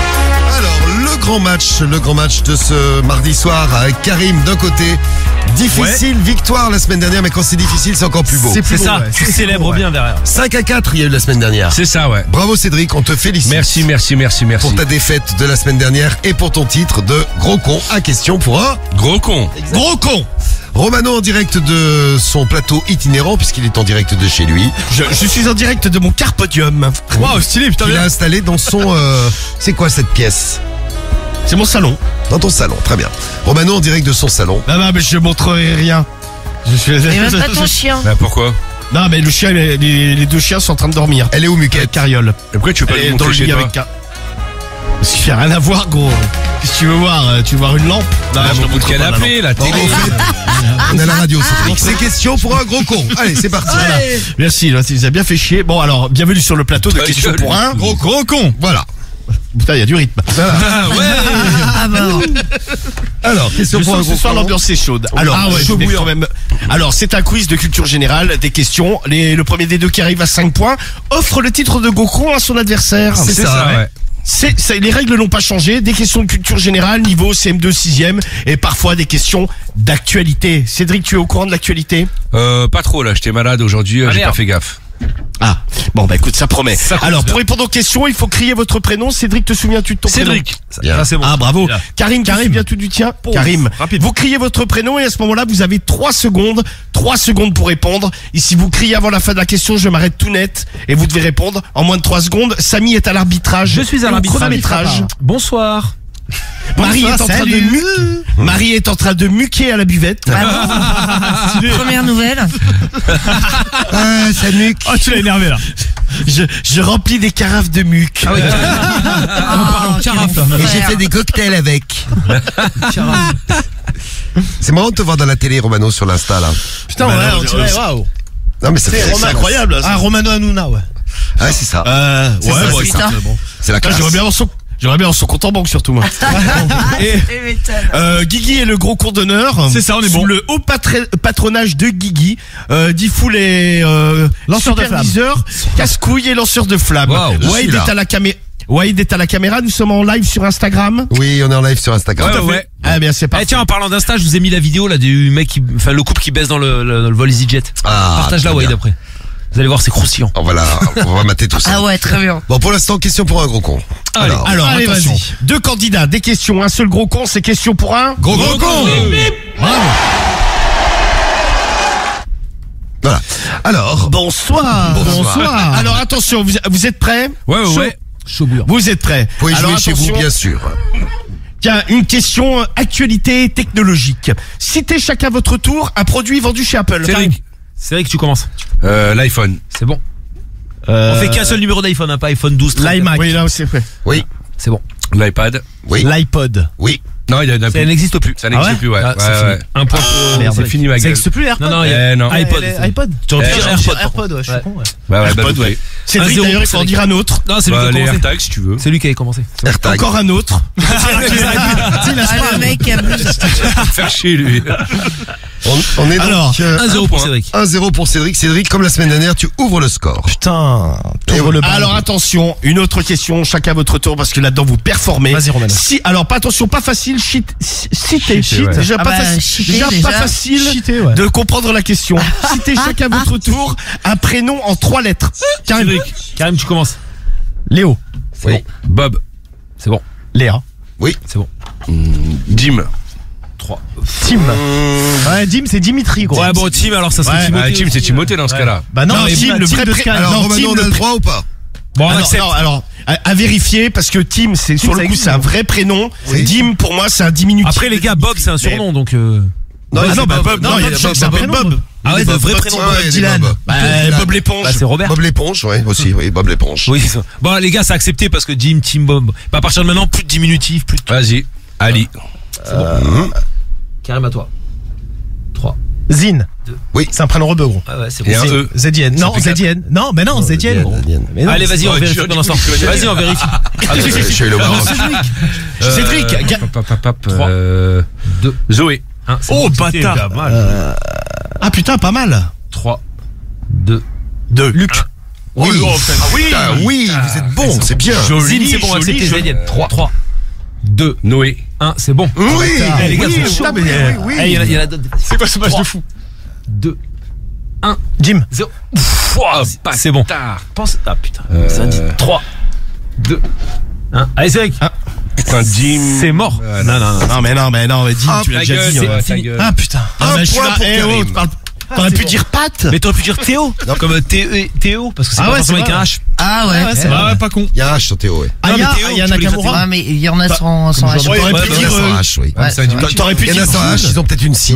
S2: Alors, le grand match, le grand match de ce mardi soir avec Karim d'un côté. Difficile victoire la semaine dernière, mais quand c'est difficile, c'est encore plus beau.
S10: C'est ça, tu célèbres bien derrière.
S2: cinq à quatre, il y a eu la semaine dernière.
S3: C'est ça, ouais.
S2: Bravo Cédric, on te félicite.
S3: Merci, merci, merci, merci.
S2: Pour ta défaite de la semaine dernière et pour ton titre de gros con à question pour un
S3: Gros con.
S2: gros con. Romano en direct de son plateau itinérant puisqu'il est en direct de chez lui.
S6: Je, je suis en direct de mon carpodium.
S9: Waouh, stylé, putain.
S2: Il a installé dans son... euh, c'est quoi cette pièce?
S6: C'est mon salon.
S2: Dans ton salon, très bien. Romano en direct de son salon.
S6: Non, non, mais je montrerai rien. Je suis...
S4: Et même pas ton chien.
S3: Bah pourquoi?
S6: Non, mais le chien, les, les- les deux chiens sont en train de dormir.
S2: Elle est où Muquette?
S6: Carriole.
S3: Et pourquoi tu veux pas
S6: Elle
S3: le
S6: est dans
S3: montrer
S6: le
S3: chez
S6: lit
S3: toi?
S6: avec Car- Parce qu'il n'y a rien à voir, gros. Qu'est-ce que tu veux voir? euh, Tu veux voir une lampe? Non,
S3: Ah,
S6: je te
S3: beaucoup de
S6: montre pas la
S3: canapé, la
S2: Bon,
S3: télé.
S2: au fait, on a la radio, Cédric. C'est question pour un gros con. Allez, c'est parti.
S6: Voilà. Merci, là, ça vous a bien fait chier. Bon, alors, bienvenue sur le plateau de
S3: Ta
S6: questions
S3: gueule.
S6: pour un.
S2: Gros con.
S6: Gros con.
S2: Voilà.
S6: Putain, il y a du rythme.
S4: Ah bah.
S2: Alors, question
S6: Je
S2: pour
S6: sens
S2: un
S6: que
S2: gros
S6: ce soir
S2: con.
S6: l'ambiance est chaude. Alors,
S2: Ah ouais,
S6: je
S2: chaud
S6: vais
S2: bouillant.
S6: quand même. Alors, c'est un quiz de culture générale, des questions. Les, le premier des deux qui arrive à cinq points offre le titre de Gokon à son adversaire.
S2: C'est ça, ouais.
S6: C'est, ça, les règles n'ont pas changé. Des questions de culture générale, niveau C M deux sixième, et parfois des questions d'actualité. Cédric, tu es au courant de l'actualité?
S3: Euh, pas trop là, j'étais malade aujourd'hui, euh,
S10: Ah,
S3: j'ai
S10: merde.
S3: pas fait gaffe.
S6: Ah, bon bah écoute, ça promet.
S10: Ça commence
S6: Alors,
S10: bien.
S6: pour répondre aux questions, il faut crier votre prénom. Cédric, te souviens-tu de ton
S10: Cédric.
S6: prénom?
S2: Bien.
S10: Ça, c'est bon.
S6: Ah bravo.
S10: Là.
S6: Karim, tu te souviens-tu du tien?
S10: Pouf,
S6: Karim,
S10: rapide.
S6: vous criez votre prénom et à ce moment-là, vous avez trois secondes. trois secondes pour répondre. Et si vous criez avant la fin de la question, je m'arrête tout net et vous devez répondre en moins de trois secondes. Samy est à l'arbitrage.
S10: Je suis à
S6: Et au
S10: l'arbitrage.
S6: chronométrage.
S10: Bonsoir.
S6: Marie est en train
S10: salut.
S6: de mu- Marie est en train de muquer à la buvette.
S4: Ah bon. Première nouvelle.
S2: Ah, ça nuque.
S9: Oh, tu l'as énervé là.
S6: Je, je remplis des carafes de muc.
S10: Ah oui.
S4: Oh, quel
S10: carafe, là.
S2: Et j'ai
S4: enfer.
S2: fait des cocktails avec. C'est marrant de te voir dans la télé, Romano, sur l'Insta, là.
S6: Putain, ouais, on dirait, waouh.
S2: Non, mais ça fait
S6: C'est incroyable.
S5: Ah, Romano Hanouna, ouais.
S2: Ouais, c'est ça.
S6: Euh,
S2: C'est
S6: ouais,
S2: ça,
S6: bon,
S2: c'est
S6: écoute,
S2: ça.
S6: bon.
S2: C'est la
S6: Putain,
S2: classe.
S6: J'aimerais bien avoir son,
S5: J'aimerais bien son compte en banque surtout moi. Et, euh, Guigui est le gros cours d'honneur.
S9: C'est ça, on est
S5: Sous
S9: bon.
S5: le haut patra- patronage de Guigui, euh, Diffoul est euh,
S6: Lanceur de
S5: superviseur, casse-couille et lanceur de flammes.
S2: Wow, je suis
S5: Wade
S2: là.
S5: est à la caméra. Wade est à la caméra. Nous sommes en live sur Instagram.
S2: Oui, on est en live sur Instagram.
S10: Ouais, ouais.
S5: Ah bien c'est
S10: Eh
S5: parti.
S10: tiens, en parlant d'Insta, je vous ai mis la vidéo là du mec qui, enfin le couple qui baisse dans le, le, le vol EasyJet.
S2: Ah,
S10: Partage-la,
S2: très
S10: Wade,
S2: bien.
S10: après. Vous allez voir, c'est croustillant.
S2: On va la, on va mater tout ça.
S4: Ah ouais, très bien.
S2: Bon, pour l'instant, question pour un gros con.
S10: Allez,
S2: Alors,
S5: Alors
S6: Allez,
S5: attention,
S6: vas-y.
S5: deux candidats, des questions, un seul gros con, c'est question pour un
S2: gros gros con.
S5: Bravo.
S2: Voilà. Alors,
S5: Bonsoir.
S2: Bonsoir.
S5: Alors attention, vous, vous êtes prêts?
S10: Ouais, ouais,
S5: Chaud.
S10: ouais. Chaud bouillant.
S5: Vous êtes prêts?
S2: vous pouvez
S5: Alors
S2: jouer chez vous,
S5: attention,
S2: bien sûr.
S5: Tiens, une question euh, actualité technologique. Citez chacun votre tour un produit vendu chez Apple.
S10: Cédric, Cédric, tu commences.
S3: Euh, L'iPhone.
S10: C'est bon. On fait qu'un seul numéro d'iPhone, hein, pas iPhone douze. treize.
S6: L'iMac.
S5: Oui, là c'est fait.
S2: Oui,
S10: C'est bon.
S3: L'iPad.
S2: oui,
S6: L'iPod.
S2: oui.
S3: Non, il y en a
S10: Ça
S3: plus.
S10: n'existe plus.
S3: Ça n'existe
S6: Ah ouais
S3: plus, ouais.
S10: Ah,
S3: Ouais,
S10: c'est
S3: ouais.
S10: fini. Un point pour
S6: Merde.
S3: C'est fini, ma
S6: Ça
S3: gueule.
S6: n'existe plus, AirPod.
S10: Non, non, il y
S3: Eh,
S10: a
S3: non.
S10: iPod.
S6: Eh, iPod.
S10: Tu aurais pu
S3: Eh,
S10: dire
S6: J'ai
S10: AirPod.
S6: AirPod, ouais, je suis
S10: Ouais.
S6: con, ouais.
S3: Ouais, ouais,
S5: AirPod,
S3: bah,
S5: ouais. Cédric
S10: Un zéro
S5: d'ailleurs, il
S10: pour
S5: faut en
S10: Cédric.
S5: dire un autre.
S10: Non, c'est lui
S3: Bah,
S10: qui a
S3: les
S10: commencé.
S3: AirTags, si tu veux.
S10: C'est lui qui a commencé.
S2: AirTag.
S5: Encore un autre.
S4: Ah, le mec abuse.
S3: Faire chier, lui.
S2: On, on est donc
S5: Alors,
S2: euh,
S10: un zéro
S2: un
S10: pour
S2: point.
S10: Cédric.
S2: un zéro pour Cédric. Cédric, comme la semaine dernière, tu ouvres le score.
S6: Putain.
S2: Et
S6: T'ouvres le bal.
S5: Alors attention, une autre question, chacun votre tour parce que là-dedans vous performez.
S6: Vas-y, Romano.
S5: Si, alors pas attention, pas facile, shit, citer,
S3: Cheater, ouais.
S5: déjà
S4: Ah
S5: pas
S4: bah,
S5: facile,
S4: cheater,
S5: déjà
S4: déjà.
S5: pas facile
S6: Cheater, ouais.
S5: de comprendre la question. Citez chacun votre tour un prénom en trois lettres. Karim,
S10: Cédric, Karim, tu commences.
S6: Léo.
S2: Oui.
S3: Bob.
S10: C'est bon.
S6: Léa.
S2: Oui.
S10: C'est bon.
S3: Jim.
S10: trois.
S6: Tim. Ouais, Dim, c'est Dimitri, gros.
S10: Ouais, bon, Tim, alors ça serait
S5: Ouais,
S10: Timothée.
S3: Ah, Tim, c'est
S10: aussi,
S3: Timothée dans ce cas-là.
S6: Bah non,
S5: Non,
S6: mais
S5: Tim, le vrai
S6: de
S5: pré-
S6: Sky.
S2: Alors,
S5: non,
S2: Romano,
S5: Tim,
S2: on a
S5: le
S2: le
S5: pré-
S2: droit ou pas?
S10: Bon, on
S5: alors,
S10: accepte.
S5: alors, alors, à, à vérifier parce que Tim, c'est sur
S6: ça
S5: le coup,
S6: existe,
S5: c'est un
S6: non
S5: vrai prénom.
S2: Oui.
S5: Dim, pour moi, c'est un diminutif.
S10: Après, les gars, Bob, c'est un surnom, donc. euh,
S2: Non,
S5: Ah
S2: c'est
S5: non, bah
S2: Bob.
S5: Bob, non, il y a des gens
S2: Bob,
S5: qui s'appellent
S2: Bob.
S5: Bob.
S10: Ah ouais,
S2: Bob,
S10: le vrai
S2: Bob,
S10: prénom,
S2: ouais,
S10: Bob
S2: il y a des
S6: Dylan.
S2: Bob.
S5: Bah,
S2: Dylan.
S5: Bob l'éponge.
S10: Bah, c'est Robert.
S2: Bob l'éponge, ouais, aussi, oui, Bob l'éponge.
S10: Oui, ça. Bon, les gars, c'est accepté parce que Jim, Tim, Bob. Bah, à partir de maintenant, plus de diminutif, plus de.
S3: Vas-y. Ali.
S10: Karim, à toi. trois.
S6: Zine.
S2: Oui.
S6: C'est un prénom rebeu, gros.
S10: Ah ouais, c'est
S3: Et
S10: bon.
S3: un E.
S6: Z I N. Non,
S3: fait quatre.
S6: Z I N. Non, mais non, Z I N, gros. Mais non.
S10: Allez, vas-y, on
S3: Ouais,
S10: vérifie
S3: tu-
S10: pendant ce temps.
S3: tu- tu-
S10: Vas-y, on vérifie.
S2: Ah, je suis allé au Maroc.
S5: Cédric,
S3: Euh,
S5: ga-
S3: pap, pap, pap,
S10: Trois.
S3: euh,
S10: Deux.
S3: Zoé.
S10: un, c'est
S5: Oh,
S10: bon, c'était
S5: bâtard.
S10: pas mal.
S6: Euh,
S5: Ah putain, pas mal.
S10: trois. deux.
S5: Deux.
S6: Luc.
S2: Oui.
S5: Oh,
S2: Ah oui, oui, vous êtes bon, c'est bien.
S10: Zine, c'est bon, accepté, Z I N. trois. trois. deux.
S3: Noé.
S10: un, c'est bon.
S2: Oui,
S10: Eh, les gars,
S2: oui,
S10: c'est chaud.
S2: putain, mais, oui, oui.
S10: Eh, il y en a- il y en a d'autres.
S9: C'est quoi ce match de fou?
S10: deux.
S6: Jim.
S10: zéro. C'est bon. Pense. Ah putain.
S3: Euh,
S10: Ça dit trois. deux. un. Allez, Cédric.
S3: Putain, Jim.
S10: C'est mort.
S3: Euh,
S10: Non, non, non.
S5: Non mais non mais non mais dis,
S2: Ah,
S5: tu l'as
S3: Ta
S5: déjà
S3: gueule,
S5: dit.
S3: c'est
S5: ouais.
S3: ta gueule.
S5: Ah putain.
S2: Un
S5: Ah, bah, je suis
S2: point
S5: là.
S2: pour
S5: Eh, oh,
S2: Karim.
S5: tu parles- T'aurais pu dire Pat.
S10: Mais t'aurais pu dire Théo. Comme T- Théo, parce que c'est
S5: Ah
S10: pas
S5: ouais,
S10: forcément
S5: c'est
S10: avec un
S5: vrai.
S10: H.
S4: Ah ouais.
S6: Ouais, c'est
S9: Ah
S6: vrai.
S9: ouais, pas con.
S2: Il y a un H sur Théo, ouais.
S10: Non, mais
S5: Aya,
S10: Théo,
S5: Aya
S10: tu peux l'écrire
S5: Nakamura.
S4: Ouais, mais il y en a sans, sans H.
S5: T'aurais
S10: Ouais,
S5: pu
S10: bah,
S5: dire.
S2: Il y en a
S5: euh,
S2: sans H, oui.
S4: Ouais, c'est vrai.
S5: T'aurais pu
S2: Il y en
S5: dire.
S2: a sans H, ils ont peut-être une scie.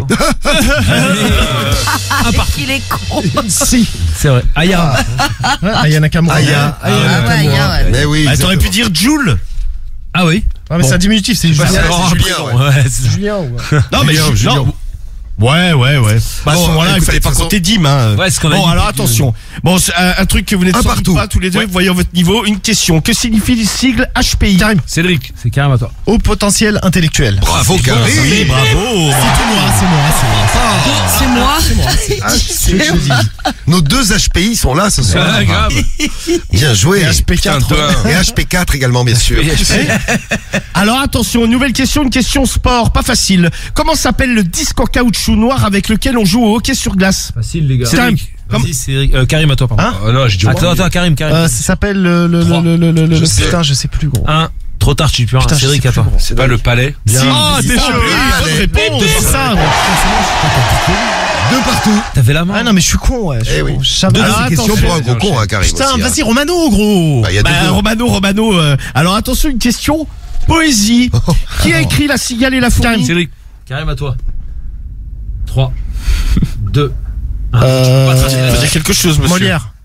S4: Il est con.
S6: Si.
S10: C'est vrai. Aya.
S6: Aya Nakamura.
S2: Aya.
S4: Ah ouais, Aya, ouais.
S2: Mais oui.
S5: Ah, T'aurais pu
S2: exactement.
S5: dire Jules.
S10: Ah oui.
S6: Ah, mais
S10: Bon.
S6: c'est un diminutif, c'est
S2: Bah,
S6: Julien.
S2: c'est
S10: Oh,
S2: Julien,
S10: pardon,
S2: ouais.
S10: ouais, c'est-
S6: Julien ou.
S5: Non mais
S2: Julien,
S5: je-
S2: Julien.
S5: non. Ouais ouais ouais. Bah, à ce
S2: Bon,
S5: moment-là, il
S2: écoutez,
S5: fallait
S2: de
S5: pas
S2: toute
S5: compter Dim. Hein.
S10: Ouais, c'est ce qu'on a
S5: Bon
S10: dit.
S5: alors attention. Bon c'est un, un truc que vous n'êtes
S2: Un
S5: sans
S2: partout.
S5: doute pas tous les deux.
S10: Ouais.
S5: Voyons votre niveau. Une question. Que signifie le sigle H P I?
S6: Karim.
S3: Cédric.
S10: C'est Karim à toi.
S6: Haut potentiel intellectuel.
S2: Bravo, Karim.
S5: Oui bravo.
S6: C'est moi, c'est moi, c'est moi.
S4: C'est moi.
S2: Ah, c'est- Nos deux H P I sont là ce soir.
S3: Ah, grave.
S2: Bien joué.
S6: Et H P quatre.
S3: Putain, toi.
S2: Et H P quatre également, bien sûr.
S5: Alors attention, nouvelle question, une question sport, pas facile. Comment s'appelle le disque en caoutchouc noir avec lequel on joue au hockey sur glace?
S10: Facile, les gars.
S5: Cédric.
S10: Vas-y, Cédric. Euh, Karim à toi, pardon.
S6: Hein
S3: Oh non, j'ai dit.
S10: Attends, attends, Karim, Karim.
S6: Euh, ça s'appelle le, le,
S10: Trois.
S6: le, le, le, le,
S10: Je
S6: le-
S10: sais.
S6: putain, je sais plus, gros.
S10: un. Trop tard, tu peux rien.
S6: Putain, je
S10: Cédric
S6: sais
S10: à
S6: plus,
S10: toi.
S6: gros.
S3: C'est pas le palais.
S6: Si.
S5: Ah, t'es chaud.
S2: Ah,
S5: Bonne
S2: allez.
S5: réponse.
S6: C'est ça, gros.
S2: Deux partout.
S10: T'avais la main.
S6: Ah non, mais je suis con, ouais. Je suis
S2: Eh oui.
S6: con. Jamais-
S2: Deux
S6: Alors,
S2: questions
S6: attention.
S2: pour un gros con, hein, Karim.
S6: Putain,
S2: aussi, hein.
S6: vas-y, Romano, gros.
S2: Bah, il y a deux
S5: Bah,
S2: deux.
S5: Romano, Romano. euh, alors attention, une question poésie. Qui a écrit La cigale et la fourmi?
S3: Cédric.
S10: Karim à toi. trois. deux.
S6: Euh,
S5: Faut dire quelque chose, monsieur.
S6: Molière.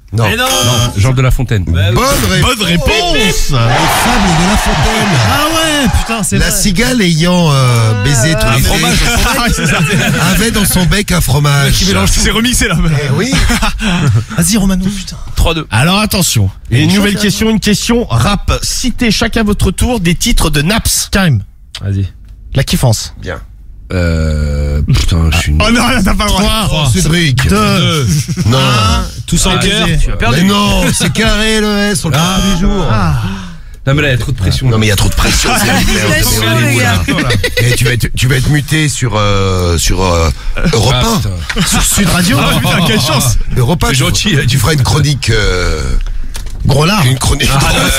S2: Non.
S3: Mais non, non, Georges de La Fontaine.
S2: Bonne réponse.
S5: Bonne réponse.
S2: Les fables de La Fontaine.
S5: Ah ouais, putain, c'est
S2: La
S5: vrai.
S2: cigale ayant euh, baisé tous les
S3: fromage.
S2: fées avait dans son bec un fromage.
S9: C'est remixé là.
S2: Eh oui.
S5: Vas-y, Romano, putain.
S10: trois deux.
S5: Alors attention,
S2: Et
S5: une
S2: une
S5: nouvelle
S2: chose,
S5: question, une question rap. Citez chacun votre tour des titres de Naps. Karim,
S10: Vas-y.
S5: la kiffance.
S2: Bien.
S3: Euh, putain, je suis
S9: Oh non, là, t'as pas le droit.
S2: trois. Cédric.
S5: Deux.
S2: Non.
S10: Tous en cœur.
S5: vas-y.
S10: Tu as perdu.
S2: Mais non, c'est carré le S sur le ah, du jour.
S3: Non mais là il y a trop de pression.
S2: Non mais il y a trop de pression. c'est la merde,
S4: pression,
S2: on est
S4: les
S2: où, là Et tu vas être, tu vas être muté sur euh, sur euh, Europe
S3: Ah,
S2: un,
S3: putain.
S2: sur Sud Radio.
S9: Ah, putain, quelle chance.
S2: Europe un,
S3: C'est
S2: tu-
S3: gentil,
S2: Tu feras une chronique. Euh,
S5: Gros lard.
S2: une chronique.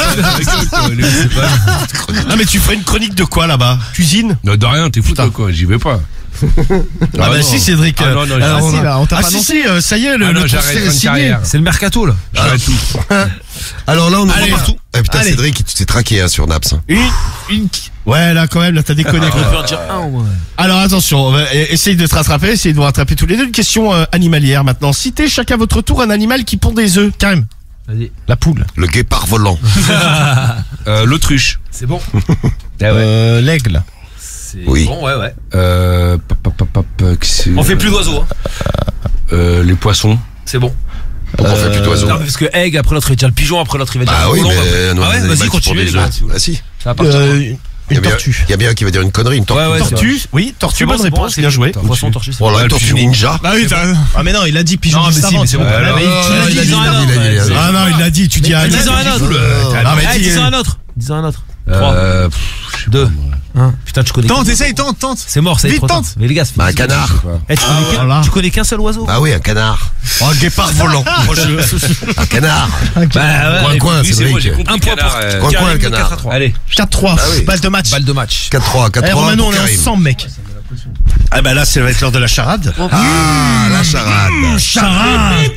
S5: Ah mais tu ferais une chronique de quoi là-bas? Cuisine?
S3: Non, de rien, t'es fou toi quoi, j'y vais pas.
S5: Ah, bah
S3: non.
S5: si Cédric.
S3: Ah non, non,
S5: Alors,
S3: j'arrête.
S5: on a-
S9: si, là, on t'a
S5: ah
S9: pas
S5: si
S9: annoncé.
S5: si, euh, ça y est, le,
S3: Ah non,
S5: le
S3: j'arrête
S5: concert est
S3: une
S5: signé.
S3: carrière.
S10: C'est le mercato là.
S3: J'arrête tout.
S2: Alors là on
S5: Allez.
S2: est partout. Eh, putain
S5: Allez.
S2: Cédric, tu t'es traqué hein, sur Naps. hein.
S5: Une, une. Ouais là quand même, là t'as déconné.
S10: On peut en dire un au moins.
S5: Alors attention, on va e- essaye de te rattraper, essayez de vous rattraper tous les deux. Une question euh, animalière maintenant. Citez chacun votre tour un animal qui pond des œufs. Karim.
S10: Vas-y.
S5: La poule.
S2: Le guépard volant.
S3: Euh, L'autruche.
S10: C'est bon.
S5: Euh, L'aigle.
S10: C'est
S2: Oui.
S10: bon, ouais, ouais.
S3: Euh, pop, pop, pop, pop, euh, que c'est-
S10: On fait plus d'oiseaux. Hein.
S3: Euh, les poissons.
S10: C'est bon.
S2: Pourquoi on fait plus d'oiseaux?
S10: Non, mais parce que egg, après l'autre il va dire le pigeon, après l'autre il va dire
S2: Ah
S10: le
S2: oui,
S10: volant,
S2: mais
S10: après-
S2: non,
S10: Ah ouais,
S2: les
S10: vas-y,
S2: animaux qui
S10: continuez
S2: pondent
S10: les
S2: des
S10: gars.
S2: œufs. Ah si.
S10: Ça va partir.
S5: Euh,
S2: Il y,
S5: une
S2: a bien,
S5: tortue.
S2: il y a bien qui va dire une connerie, une tortue.
S10: Ouais, ouais, c'est
S5: Tortue. Oui, tortue.
S10: C'est bon,
S5: Bonne
S10: c'est bon,
S5: réponse.
S10: c'est
S5: Bien joué.
S10: Poisson, tortue. c'est
S2: Bon,
S10: bon.
S2: la tortue ninja.
S9: Bah oui, t'as.
S5: Ah mais non, il a dit pigeon.
S10: Non, mais
S5: juste
S10: si,
S5: avant,
S10: mais c'est
S5: tu
S10: bon.
S5: vois.
S10: Alors,
S5: Mais
S2: non,
S5: tu
S2: non,
S5: l'as
S2: il
S5: dit,
S2: a dit,
S5: dis-en
S2: il a
S5: un
S2: dit,
S5: autre.
S2: il a dit, il a dit.
S5: Ah non, il l'a dit, tu dis un
S10: Dis-en un autre.
S5: Ah mais
S10: Eh,
S5: dis-
S10: dis-en un autre. Dis-en un autre.
S3: Euh, pff, je sais
S10: Deux.
S3: pas, moi.
S10: Un. Putain, tu connais.
S9: Tente,
S10: qu'un-
S9: essaye, tente, tente.
S10: C'est mort, c'est
S9: Vite,
S10: trop tard.
S9: tente.
S10: Mais les gars, c'est
S2: Bah, un
S10: fini.
S2: canard.
S10: Eh, tu connais qu'un-
S5: voilà.
S10: tu connais qu'un seul oiseau?
S2: Ah oui, un canard.
S5: Oh, un guépard volant. Moi, je-
S2: Un canard.
S10: Bah, ouais,
S2: Coin, coin,
S3: Oui, c'est moi, j'ai
S2: Cédric.
S3: compris.
S10: Un point
S3: canard,
S10: pour
S3: euh,
S2: Coin, coin, le
S10: Karim,
S2: canard.
S10: quatre à trois.
S3: Allez.
S5: quatre trois.
S2: Ah oui.
S5: Balle de match.
S10: Balle de match.
S2: quatre trois, quatre
S5: Eh
S2: trois.
S5: Romano,
S2: pour
S5: on est
S2: Karim.
S5: ensemble, mec. Ah bah là, ça va être l'heure de la charade.
S2: Ah, la charade.
S5: Charade.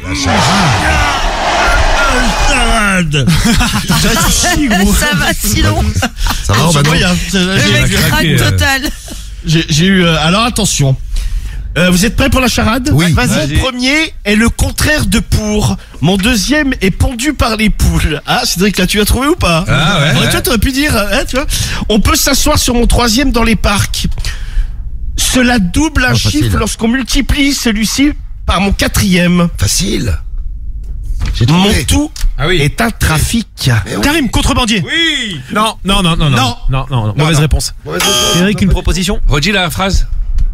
S5: Charade.
S4: Ça va sinon.
S2: Ça va, Romano?
S5: Oui, hein, c'est-
S4: Le
S5: j'ai-
S4: mec
S3: j'ai
S4: craque
S3: craqué, euh.
S4: total.
S5: J'ai j'ai eu. euh, alors attention. Euh, vous êtes prêts pour la charade?
S2: Oui.
S5: Vas-y.
S3: Vas-y.
S5: Mon premier est le contraire de pour. Mon deuxième est pendu par les poules. Ah, Cédric, là, tu as trouvé ou pas?
S3: Ah ouais,
S5: Ouais,
S3: ouais.
S5: Toi, t'aurais pu dire, hein, tu vois. On peut s'asseoir sur mon troisième dans les parcs. Cela double un
S2: Oh, facile.
S5: chiffre lorsqu'on multiplie celui-ci par mon quatrième.
S2: Facile. J'ai
S5: Mon
S2: trouvé.
S5: tout
S10: Ah oui.
S5: est un trafic.
S2: Mais oui.
S5: Karim, contrebandier.
S10: Oui. Non, non, non, non, non.
S5: Non.
S10: Non, non, non. Mauvaise
S2: non.
S10: réponse. Eric, une proposition?
S3: Redis la phrase.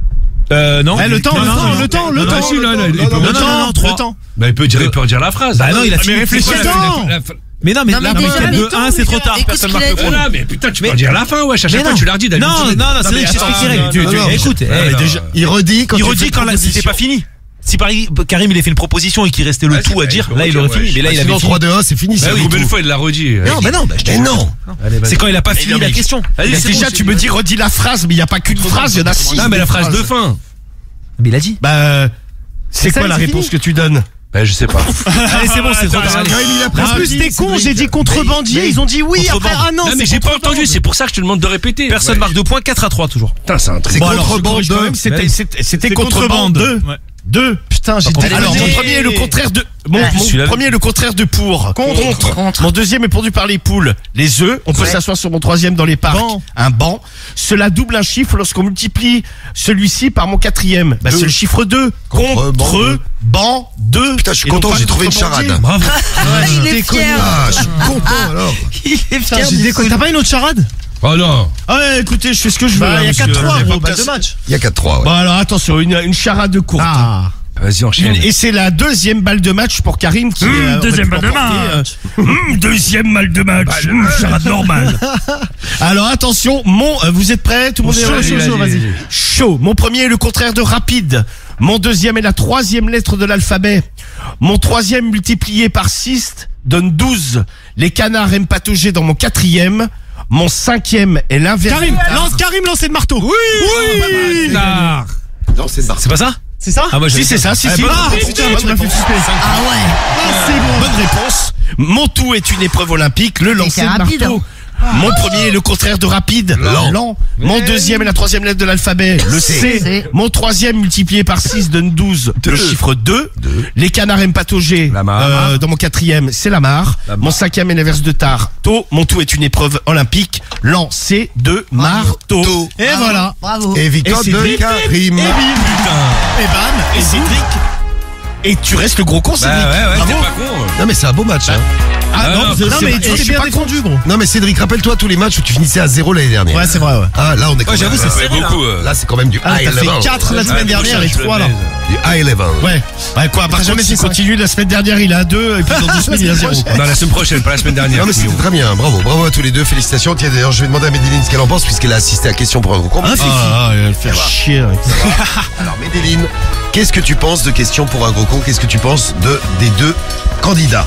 S10: Euh, non.
S5: Eh, le temps,
S10: Non,
S5: le
S10: non,
S5: temps,
S10: non,
S5: le temps, le
S10: non,
S5: temps.
S10: non, si, là, là, il peut-
S5: Le
S10: non, non,
S5: temps,
S10: non, trois.
S5: le temps.
S3: Bah, il peut dire, il peut redire la phrase.
S10: Bah non, il a fini.
S5: réfléchis
S10: C'est quoi,
S5: dedans.
S10: la- la- Mais non, mais
S4: Non, mais
S10: là,
S4: déjà,
S10: après,
S4: le
S10: de
S4: temps,
S10: un, c'est trop
S4: regarde,
S10: tard.
S4: écoute
S10: Personne
S4: ce
S10: marque
S4: qu'il
S10: le
S4: a dit.
S10: point.
S3: Voilà, mais putain, tu
S10: Mais-
S3: peux dire la fin, wesh. À chaque
S10: Mais
S3: fois,
S10: non.
S3: tu l'as dit
S10: Non,
S3: d'habitude.
S10: non, non, c'est vrai que j'explique les règles. Tu-
S2: non,
S10: tu-
S2: non,
S10: Écoute,
S2: non,
S10: eh,
S2: non,
S10: déjà-
S2: Il redit quand
S10: il
S2: tu fais
S10: redit
S2: une
S10: quand là, c'était
S2: proposition.
S10: pas fini. Si par exemple, Karim il a fait une proposition et qu'il restait le
S3: Ouais, c'est
S10: tout à
S3: vrai,
S10: dire,
S3: il peut
S10: là il
S3: redire,
S10: aurait fini.
S3: ouais.
S10: Mais là il avait
S2: Sinon,
S10: fini.
S2: trois deux un, c'est fini.
S3: Bah
S2: c'est
S3: oui,
S2: tout.
S3: combien de fois il l'a redit?
S10: Non, mais non, bah, je te
S2: Mais
S10: dis.
S2: non.
S10: C'est quand il a pas fini la
S5: mais-
S10: question.
S5: Mais
S10: Vas-y, c'est
S5: déjà,
S10: bon,
S5: tu me dis redis la phrase, mais il n'y a pas qu'une phrase, il y en a six.
S3: Non, mais la
S5: des
S3: phrase de
S5: phrases.
S3: fin.
S10: Mais il a dit.
S5: Bah, euh, c'est
S10: ça,
S5: quoi la
S10: c'est
S5: réponse
S10: fini.
S5: que tu donnes?
S3: Bah, je sais pas.
S10: Allez, c'est bon, c'est trop tard.
S5: En
S10: Ah,
S5: plus, t'es con, j'ai dit contrebandier, ils ont dit oui, après, ah non,
S3: Non, mais
S5: c'est
S3: j'ai pas
S5: contrebande.
S3: entendu, c'est pour ça que je te demande de répéter.
S10: Personne
S3: Ouais.
S10: marque deux points, quatre à trois toujours.
S3: Putain, c'est un truc.
S2: C'est
S5: Bon, alors, je
S2: contrebande
S5: corrige quand même,
S2: de.
S5: c'était,
S10: Ouais.
S5: c'était, c'était
S9: C'est
S5: contrebande
S9: contrebande.
S5: deux.
S9: Ouais.
S5: Deux. Putain, j'ai dit.
S10: Allez,
S5: Alors,
S10: vas-y.
S5: mon premier est le contraire de. Mon,
S10: Ah,
S5: mon
S10: celui-là-
S5: premier est le contraire de pour. Contre.
S4: Contre.
S5: Mon deuxième est pendu par les poules. Les œufs. On peut
S4: Ouais.
S5: s'asseoir sur mon troisième dans les parcs.
S9: Banc.
S5: Un banc. Cela double un chiffre lorsqu'on multiplie celui-ci par mon quatrième. Bah,
S2: Deux.
S5: c'est le chiffre deux.
S2: Contre, banc,
S5: Contre,
S2: deux.
S5: banc, deux.
S2: Putain, je suis
S5: Et non
S2: content,
S5: pas
S2: j'ai trouvé une
S5: contrebandier.
S2: charade.
S10: Bravo.
S4: Ah, il est
S5: déconne.
S4: fier.
S2: Ah, je suis content alors.
S4: Il est fier.
S5: J'ai
S4: du
S5: déconné.
S4: coup.
S5: T'as pas une autre charade?
S3: Oh non.
S5: Ah ouais, écoutez, je fais ce que je veux.
S9: Bah,
S5: hein,
S9: il y a
S5: parce
S9: quatre
S5: que-
S9: trois,
S5: j'ai
S9: gros,
S5: pas
S9: balle de
S5: placé.
S9: match.
S2: Il y a quatre trois, ouais.
S5: Bon alors attention, une, une charade courte.
S3: Vas-y, enchaîne.
S5: Et c'est la deuxième balle de match pour Karim qui
S9: Mmh,
S5: euh, aurait
S9: deuxième
S5: pu
S9: balle de
S5: l'emporter,
S9: match.
S5: euh, mmh, deuxième balle de match. Mmh, charade normale. Alors attention, mon euh, vous êtes prêts? Tout le monde est
S3: Chaud,
S5: chaud,
S3: vas-y,
S5: chaud,
S3: vas-y,
S5: vas-y.
S3: vas-y.
S5: Chaud. Mon premier est le contraire de rapide. Mon deuxième est la troisième lettre de l'alphabet. Mon troisième multiplié par six donne douze. Les canards aiment patauger dans mon quatrième. Mon cinquième est l'inverse.
S9: Karim, lance Karim, lancer de marteau. Oui.
S5: Oui.
S10: Tard.
S2: Non, c'est Marc.
S10: C'est pas ça?
S9: C'est ça?
S10: Ah, moi,
S5: Si
S10: j'avais
S5: c'est ça, si
S10: Ah,
S5: si.
S10: bonne
S5: Ah,
S10: réponse.
S5: putain,
S10: Bonne
S5: tu m'as fait
S10: réponse.
S5: flipper.
S4: Ah ouais.
S5: Ah, c'est bon. Bonne réponse. Mon tout est une épreuve olympique. Le lancer de
S4: rapide,
S5: marteau.
S4: hein.
S6: Mon premier est le contraire de rapide.
S2: Lent.
S6: Lent. Mon deuxième est la troisième lettre de l'alphabet. Le C.
S4: C.
S6: Mon troisième multiplié par six donne douze. Le chiffre deux. Les canards aiment patauger.
S3: La mare.
S6: Euh, dans mon quatrième, c'est la mare.
S3: La mare.
S6: Mon cinquième est l'inverse de tard. Tôt. Mon tout est une épreuve olympique. Lancé de marteau.
S2: Tôt.
S6: Et
S4: Bravo,
S6: voilà.
S4: Bravo.
S2: Et victoire
S6: Et
S2: de
S6: Cédric.
S2: Karim.
S6: Et bim. Et bam. Et Cédric. Et tu restes le gros con, Cédric.
S3: Bah ouais, ouais,
S6: Bravo.
S3: t'es pas con.
S2: Non mais c'est un beau match. Hein.
S6: Ah
S3: Non,
S6: non,
S3: non,
S6: c'est-
S3: non,
S6: c'est-
S3: mais
S6: et
S3: tu
S6: je
S3: t'es
S6: suis
S3: bien
S6: pas
S3: défendu,
S6: gros.
S2: Non mais Cédric, rappelle-toi tous les matchs où tu finissais à zéro l'année dernière.
S6: Ouais, c'est vrai, ouais.
S2: Ah là on est quand
S3: Ouais, j'avoue,
S2: même,
S3: ça
S2: euh,
S3: fait beaucoup. euh.
S2: Là c'est quand même du
S6: Ah,
S2: high
S6: t'as fait
S2: level.
S6: quatre la semaine
S3: Ouais,
S6: dernière et
S3: prochain, je
S6: trois
S3: le
S6: là.
S3: baise.
S2: Du high level.
S6: Ouais. Ouais, quoi, par contre, s'il continue, la semaine dernière, il a deux, et puis dans deux semaines, il a zéro.
S3: Non, la semaine prochaine, pas la semaine dernière.
S2: Non mais c'était très bien, bravo, bravo à tous les deux, félicitations. Tiens d'ailleurs je vais demander à Médéline ce qu'elle en pense puisqu'elle a assisté à question pour un gros con.
S6: Ah, Fifi. Ah, il va le faire chier. avec ça.
S2: Alors Médéline, qu'est-ce que tu penses de question pour un gros con? Qu'est-ce que tu penses de des deux candidats?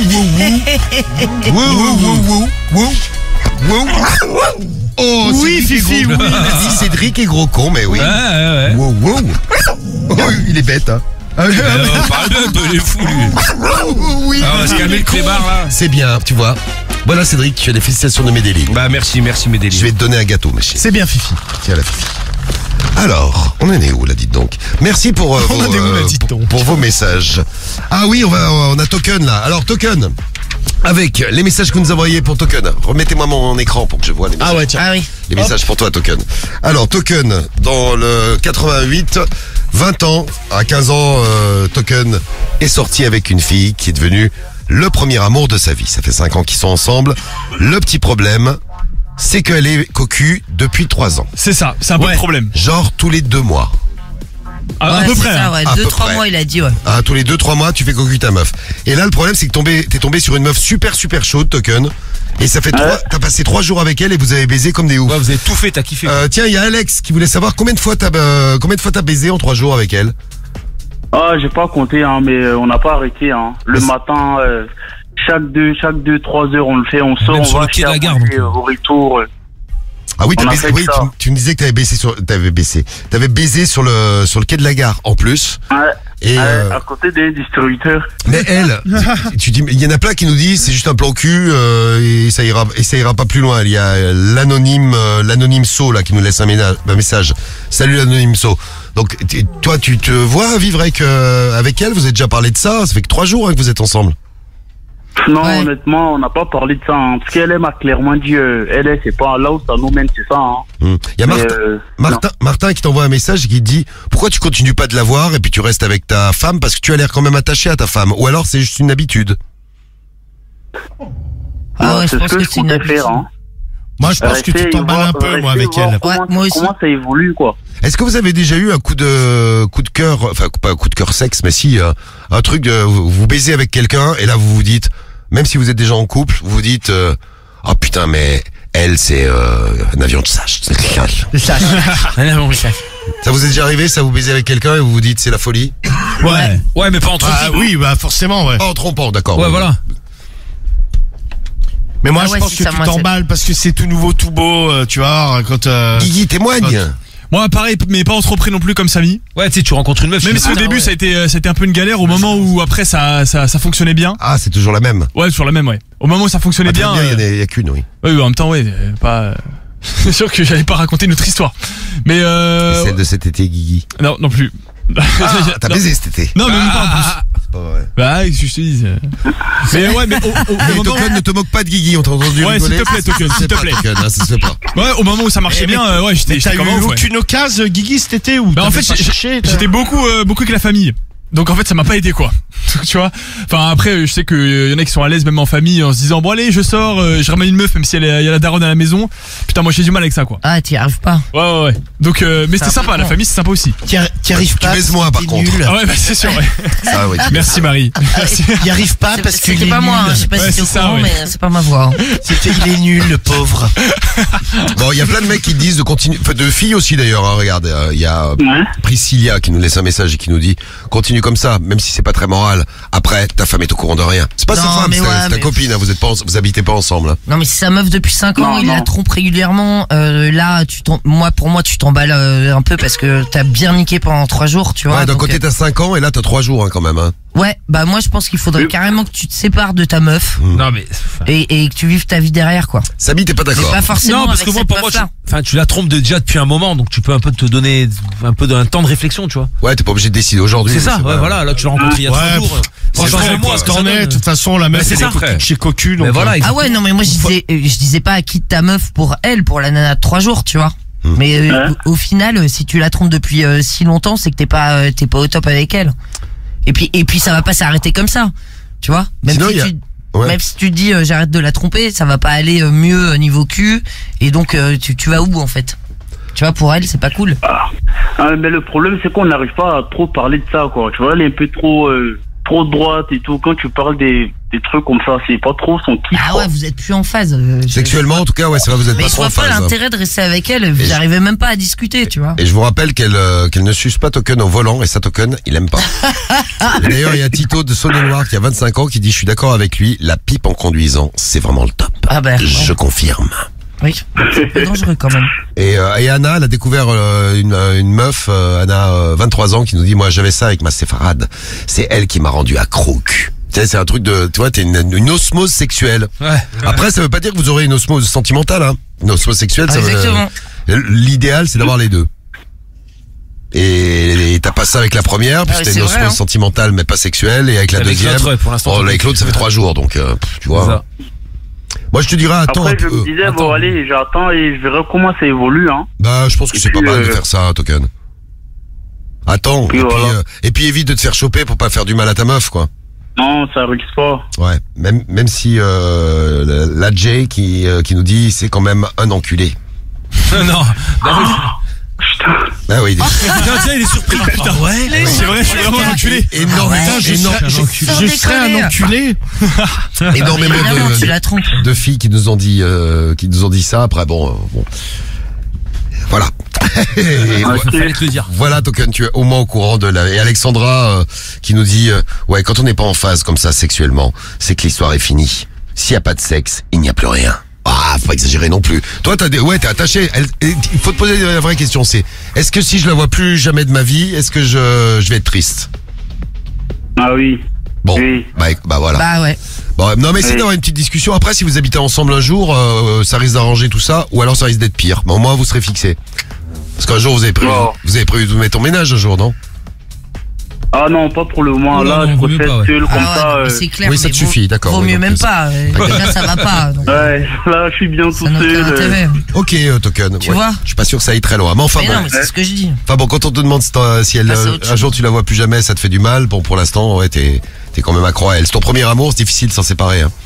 S2: Wouh, wouh, wouh, wouh, wouh, wouh. Oh,
S6: Oui,
S2: Cédric est
S6: Fifi,
S2: gros.
S6: oui.
S2: Merci Cédric est gros con, mais oui.
S3: Ouais, ouais, ouais.
S2: Wow, wow. Oh, il est bête, hein. Ah, oui,
S3: Euh, on parle de toi, il est fou, lui.
S2: oui,
S3: Ah, on va se calmer le clébard, là.
S2: c'est bien, tu vois. Voilà Cédric, tu as les félicitations de Médéline.
S3: Bah, merci, merci, mes délits.
S2: Je vais te donner un gâteau, ma chérie.
S6: C'est bien, Fifi.
S2: Tiens la Fifi. Alors, on en est où là, dites donc? Merci pour, euh,
S6: On
S2: vos,
S6: en est où, là, dites
S2: pour,
S6: donc
S2: pour vos messages. Ah oui, on va, on a Token là. Alors Token, avec les messages que vous nous envoyez pour Token. Remettez-moi mon écran pour que je vois les messages.
S6: Ah ouais, tiens.
S4: Ah oui.
S2: Les messages pour toi, Token. Alors, Token, dans le quatre-vingt-huit, vingt ans, à quinze ans, euh, Token est sorti avec une fille qui est devenue le premier amour de sa vie. Ça fait cinq ans qu'ils sont ensemble. Le petit problème, c'est qu'elle est cocu depuis trois ans.
S9: C'est ça, c'est un peu
S6: Ouais.
S9: le problème.
S2: Genre tous les deux mois.
S9: À, à
S4: Ouais,
S9: peu
S4: c'est
S9: près.
S4: ça,
S9: hein.
S4: ouais.
S2: À
S4: Deux,
S2: peu
S4: trois
S2: près.
S4: mois, il a dit, ouais.
S2: Ah, tous les deux, trois mois, tu fais cocu ta meuf. Et là, le problème, c'est que tombé, t'es tombé sur une meuf super, super chaude, Token. Et ça fait trois, t'as passé trois jours avec elle et vous avez baisé comme des oufs.
S10: Ouais, vous avez tout fait, t'as kiffé.
S2: Euh, tiens, il y a Alex qui voulait savoir combien de fois t'as, euh, combien de fois t'as baisé en trois jours avec elle.
S14: Ah, j'ai pas compté, hein, mais euh, on n'a pas arrêté. Hein. Le matin, euh, chaque deux, chaque deux, trois heures, on le fait, on sort,
S10: Même
S14: on
S10: sur
S14: va
S10: le quai de
S14: chez
S10: la gare,
S14: à manger,
S10: donc.
S14: euh, au retour. euh.
S2: Ah oui, t'as
S14: On a
S2: baisé,
S14: fait
S2: oui,
S14: ça.
S2: tu, tu me disais que t'avais baissé sur, t'avais baissé. T'avais baisé sur le, sur le quai de la gare, en plus.
S14: Ouais,
S2: Et,
S14: ouais,
S2: euh,
S14: à côté des distributeurs.
S2: Mais elle, tu, tu dis, il y en a plein qui nous disent c'est juste un plan cul euh, et ça ira et ça ira pas plus loin. Il y a euh, l'anonyme euh, l'anonyme So là qui nous laisse un, ménage, un message. Salut l'anonyme So. Donc t- toi tu te vois vivre avec euh, avec elle, vous avez déjà parlé de ça, ça fait que trois jours hein, que vous êtes ensemble.
S14: Non, honnêtement, on n'a pas parlé de ça. Hein, parce qu'elle m'a clairement dit, euh, elle est, c'est pas là où ça nous mène, c'est ça. Hein.
S2: Hum. Il y a
S14: Mais,
S2: Martin,
S14: euh,
S2: Martin, Martin qui t'envoie un message et qui te dit pourquoi tu continues pas de la voir et puis tu restes avec ta femme parce que tu as l'air quand même attaché à ta femme ou alors c'est juste une habitude.
S4: Ah ouais, je
S14: c'est
S4: pense
S14: ce que,
S4: que
S14: je
S4: c'est une
S14: comptais
S4: habitude.
S14: faire. Hein.
S6: Moi, je pense que tu
S14: Rester,
S6: t'emballes
S14: voir-
S6: un peu, moi,
S14: rester,
S6: avec
S14: voir
S6: elle.
S14: Comment,
S4: Ouais, moi aussi.
S14: comment ça évolue, quoi.
S2: Est-ce que vous avez déjà eu un coup de coup de cœur, enfin pas un coup de cœur sexe, mais si euh, un truc de vous, vous baisez avec quelqu'un et là vous vous dites, même si vous êtes déjà en couple, vous vous dites, euh, oh putain mais elle c'est euh, un avion de chasse. Ça vous est déjà arrivé, ça vous baisez avec quelqu'un et vous vous dites c'est la folie?
S6: Ouais.
S10: Ouais, mais pas en trompant.
S6: Ah oui, bah forcément, ouais.
S2: Pas en trompant, d'accord.
S10: Ouais, voilà.
S6: Mais moi,
S4: Ah
S6: je
S4: ouais,
S6: pense
S4: si,
S6: que
S4: ça,
S6: tu
S4: moi, c'est-
S6: t'emballes parce que c'est tout nouveau, tout beau, euh, tu vois, quand... Euh...
S2: Guigui témoigne.
S9: Moi, pareil, mais pas en trop pris non plus comme Samy.
S10: Ouais, tu sais, tu rencontres une meuf.
S9: Même
S10: tu
S9: si au
S10: dis,
S9: début,
S10: ah,
S9: ça a été, euh, ça a été un peu une galère, au moment où après, ça, ça, ça fonctionnait bien.
S2: Ah c'est toujours la même.
S9: Ouais, sur la même, ouais. Au moment où ça fonctionnait
S2: Ah,
S9: bien.
S2: bien, il y en a-
S9: euh,
S2: il y a qu'une, oui.
S9: Oui, oui, en même temps, ouais, euh, pas. euh, C'est sûr que j'allais pas raconter notre histoire. Mais euh.
S2: Celle de cet été, Guigui.
S9: Non, non plus.
S2: Ah, t'as
S9: Non.
S2: baisé cet été.
S9: Non, mais même pas en plus.
S2: C'est pas vrai.
S9: Bah, qu'est-ce que je te dis. euh. Mais ouais, mais au, au- au
S2: Et
S9: moment.
S2: Token, ne te moque pas de Guigui, on t'a entendu
S9: Ouais,
S2: rigoler.
S9: s'il te plaît, Token,
S2: Ça se
S9: s'il te
S2: fait
S9: plaît.
S2: pas, Token, hein, ça se fait pas.
S9: Ouais, au moment où ça marchait
S6: Eh,
S9: bien,
S6: mais-
S9: euh, ouais, j'étais
S6: Mais t'as
S9: j'étais
S6: eu
S9: comme un ouf, ouais.
S6: aucune occasion, Guigui, cet été, ou
S9: Bah, en
S6: t'avais
S9: fait,
S6: pas
S9: j'ai-
S6: cherché, t'as-
S9: j'étais beaucoup, euh, beaucoup avec la famille. Donc en fait ça m'a pas aidé quoi. Tu vois. Enfin après je sais que y en a qui sont à l'aise même en famille en se disant bon allez je sors, euh, je ramène une meuf même si elle est- y a la daronne à la maison. Putain moi j'ai du mal avec ça quoi.
S4: Ah, t'y arrives pas.
S9: Ouais ouais ouais. Donc euh, mais
S4: C'est
S9: c'était sympa,
S4: important.
S9: la famille c'est sympa aussi.
S6: T'y arri- t'y arrives pas.
S2: baises moins, par
S6: t'es
S2: contre.
S6: nul.
S9: Ah ouais bah c'est sûr ouais.
S2: Ah ouais.
S9: Merci Marie. Merci.
S6: Il arrive pas
S4: C'est-
S6: parce que
S4: C'était
S6: il est
S4: pas moi, hein,
S6: nul.
S4: je sais pas
S9: Ouais,
S4: si t'es au
S9: c'est ça,
S4: courant,
S9: ouais.
S4: mais c'est pas ma voix. hein.
S6: C'était, il est nul, le pauvre.
S2: Bon, il y a plein de mecs qui disent de continuer, enfin, de filles aussi d'ailleurs, hein, regarde, euh, il y a
S14: Ouais.
S2: Priscilla qui nous laisse un message et qui nous dit, continue comme ça, même si c'est pas très moral, après, ta femme est au courant de rien. C'est pas
S4: Non,
S2: sa femme,
S4: mais
S2: c'est ta-
S4: ouais,
S2: c'est ta
S4: mais-
S2: copine, hein, vous êtes pas, en- vous habitez pas ensemble, hein.
S4: Non mais c'est sa meuf depuis cinq ans,
S14: Non,
S4: il
S14: non.
S4: la trompe régulièrement. Euh, là, tu t'en- moi pour moi tu t'emballes euh, un peu parce que t'as bien niqué pendant trois jours, tu vois.
S2: Ouais, d'un
S4: donc,
S2: côté
S4: euh,
S2: t'as cinq ans et là t'as trois jours, hein, quand même, hein.
S4: Ouais, bah moi je pense qu'il faudrait oui. carrément que tu te sépares de ta meuf.
S10: Mmh. Non mais
S4: et, et que tu vives ta vie derrière quoi.
S2: Samy, t'es pas d'accord?
S4: Mais pas forcément.
S10: Non, parce
S4: avec
S10: que moi
S4: cette
S10: pour moi, tu,
S4: meuf-là.
S10: enfin tu la trompes de, déjà depuis un moment, donc tu peux un peu te donner un peu d'un temps de réflexion, tu vois.
S2: Ouais, t'es pas obligé de décider aujourd'hui.
S10: C'est ça, ouais, pas... voilà. Là tu l'as rencontré il y a trois jours.
S6: Franchement, moi, t'en es. De toute façon, la meuf c'est chez Cocu. Donc
S10: voilà.
S4: Ah ouais, non mais moi je disais, je disais pas quitte ta meuf pour elle, pour la nana de trois jours, tu vois. Mais euh, au, au final, si tu la trompes depuis euh, si longtemps, c'est que t'es pas, euh, t'es pas au top avec elle. Et puis, et puis ça va pas s'arrêter comme ça, tu vois. Même, Sinon, si, a... tu, ouais. même si tu dis euh, j'arrête de la tromper, ça va pas aller euh, mieux euh, niveau cul. Et donc euh, tu, tu vas où en fait? Tu vois, pour elle, c'est pas cool.
S14: Ah. Ah, mais le problème, c'est qu'on n'arrive pas à trop parler de ça, quoi. Tu vois, elle est un peu trop, euh, trop droite et tout. Quand tu parles des, des trucs comme ça, c'est pas trop son kiff.
S4: Ah ouais,
S14: quoi.
S4: vous êtes plus en phase. Euh,
S2: Sexuellement,
S4: je...
S2: en tout cas, ouais, c'est vrai, vous êtes
S4: mais
S2: pas trop en phase.
S4: Mais je vois pas l'intérêt de rester avec elle. Vous n'arrivez je... même pas à discuter, tu vois.
S2: Et je vous rappelle qu'elle euh, qu'elle ne suce pas Token au volant, et ça Token, il aime pas. D'ailleurs, il y a Tito de Saône-et-Loire qui a vingt-cinq ans qui dit je suis d'accord avec lui, la pipe en conduisant, c'est vraiment le top.
S4: Ah ben.
S2: Je
S4: ouais.
S2: confirme.
S4: Oui, c'est dangereux quand même.
S2: Et, euh, et Anna, elle a découvert euh, une, une meuf, euh, Anna, euh, vingt-trois ans, qui nous dit moi j'avais ça avec ma séfarade. C'est elle qui m'a rendu accro au cul. Tu sais, c'est un truc de, tu vois, t'es une, une osmose sexuelle.
S10: Ouais.
S2: Après, ça veut pas dire que vous aurez une osmose sentimentale, hein. Une osmose sexuelle,
S4: ah,
S2: ça
S4: exactement.
S2: veut, l'idéal, c'est d'avoir les deux. Et t'as pas ça avec la première, puis
S4: ah,
S2: t'as une osmose
S4: vrai, hein.
S2: sentimentale, mais pas sexuelle, et avec la
S10: avec
S2: deuxième.
S10: Ouais, pour l'instant,
S2: oh, avec l'autre, ça fait trois jours, donc, euh, tu vois. Moi, je te dirais, attends.
S14: Après, je me disais,
S2: attends.
S14: bon, allez, j'attends et je verrai comment ça évolue, hein.
S2: Bah, je pense que c'est pas mal de faire ça, Token. Attends, et puis,
S14: voilà.
S2: euh, et puis évite de te faire choper pour pas faire du mal à ta meuf, quoi.
S14: Non, ça risque pas.
S2: Ouais, même même si euh, la J qui euh, qui nous dit c'est quand même un enculé.
S10: non, non.
S14: Putain.
S2: Ah oui.
S10: Tiens, il est surpris. Putain, ouais.
S9: C'est vrai, je suis vraiment un enculé.
S2: Énorme,
S4: ouais,
S2: je,
S6: énorme, je, je, je serais un enculé.
S2: Énormément
S4: de,
S2: de,
S4: la
S2: de filles qui nous ont dit euh, qui nous ont dit ça. Après bon, euh, bon. Voilà. Et
S10: ah, voilà, te le dire.
S2: Voilà, Token, tu es au moins au courant de la... Et Alexandra euh, qui nous dit euh, ouais, quand on n'est pas en phase comme ça sexuellement, c'est que l'histoire est finie. S'il n'y a pas de sexe, il n'y a plus rien. Ah, faut pas exagérer non plus. Toi, t'as des... ouais, t'es attaché. Elle... Il faut te poser la vraie question, c'est est-ce que si je la vois plus jamais de ma vie, est-ce que je, je vais être triste?
S14: Ah oui.
S2: Bon,
S14: oui.
S2: bah, bah voilà.
S4: Bah ouais.
S2: Bon, non mais c'est
S14: oui.
S2: d'avoir une petite discussion. Après, si vous habitez ensemble un jour, euh, ça risque d'arranger tout ça, ou alors ça risque d'être pire. Mais au moins, vous serez fixés. Parce qu'un jour, vous avez prévu,
S14: oh.
S2: vous avez prévu de vous mettre en ménage un jour, non?
S14: Ah non, pas pour le moment.
S10: Non,
S14: là,
S10: non,
S14: je préfère
S10: pas, ouais.
S14: seul comme
S4: Ah
S14: ça.
S4: ouais,
S14: euh...
S4: c'est clair.
S2: Oui, ça te suffit, d'accord.
S4: Vaut
S2: oui,
S4: mieux
S2: donc,
S4: même
S2: ça...
S4: pas. Euh, déjà, ça va pas. Donc...
S14: Ouais, là, je suis bien
S4: ça
S14: tout seul.
S4: euh...
S2: Ok, euh, Token.
S4: Tu
S2: ouais.
S4: vois?
S2: Je suis pas sûr que ça aille très loin. Mais enfin
S4: mais
S2: bon.
S4: non, mais c'est ce que je dis.
S2: Enfin bon, quand on te demande si, si elle, euh, un jour tu la vois plus jamais, ça te fait du mal. Bon, pour l'instant, ouais, t'es, t'es quand même accro à elle. C'est ton premier amour, c'est difficile de s'en séparer. Hein.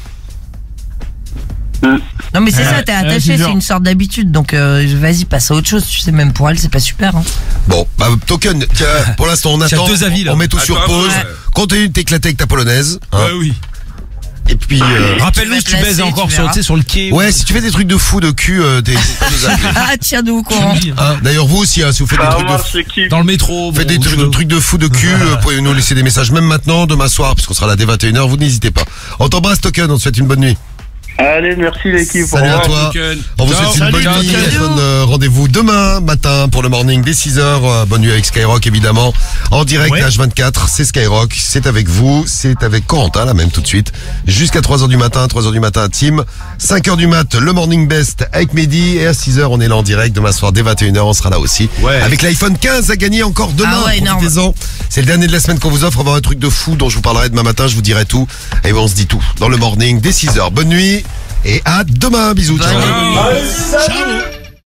S4: Non mais c'est
S9: euh,
S4: ça, t'es
S9: euh,
S4: attaché, c'est une sorte d'habitude, donc euh, vas-y, passe à autre chose, tu sais, même pour elle, c'est pas super. Hein.
S2: Bon, bah Token, tiens, pour l'instant on attend,
S10: deux avis, là.
S2: on met tout
S3: Attends,
S2: sur pause,
S3: ouais.
S2: continue de t'éclater avec ta polonaise. Hein.
S10: Ouais, oui.
S2: Et puis, euh,
S10: rappelle-nous si tu baises
S4: lasser,
S10: encore
S4: tu
S10: sur,
S4: verras.
S10: sur le quai.
S2: ouais, si tu fais des trucs de fou de cul, euh, t'es
S4: Ah tiens, nous au courant.
S2: hein. D'ailleurs vous aussi, hein, si vous faites des trucs de fou,
S14: qui...
S10: Dans le métro.
S2: faites
S10: bon,
S2: des trucs,
S10: je...
S2: trucs de fou de cul, euh, pouvez nous laisser des messages même maintenant, demain soir, parce qu'on sera là dès vingt et une heures, vous n'hésitez pas. On t'embrasse Token, on te souhaite une bonne nuit.
S14: Allez, merci l'équipe.
S2: Salut à toi. On vous souhaite une bonne nuit. Bonne, euh, rendez-vous demain matin pour le morning dès six heures. Euh, bonne nuit avec Skyrock évidemment. En direct
S6: ouais.
S2: H vingt-quatre, c'est Skyrock. C'est avec vous. C'est avec Corentin là même tout de suite. Jusqu'à trois heures du matin. trois heures du matin à Team. cinq heures du mat, le morning best avec Mehdi. Et à six heures, on est là en direct. Demain soir dès vingt et une heures, on sera là aussi. Ouais. Avec l'iPhone quinze à gagner encore demain.
S4: Ah ouais,
S2: profitez-en. C'est le dernier de la semaine qu'on vous offre. On va avoir un truc de fou dont je vous parlerai demain matin. Je vous dirai tout. Et on se dit tout dans le morning dès six heures. Bonne nuit. Et à demain, bisous, ciao.
S4: Ciao.
S6: Ciao.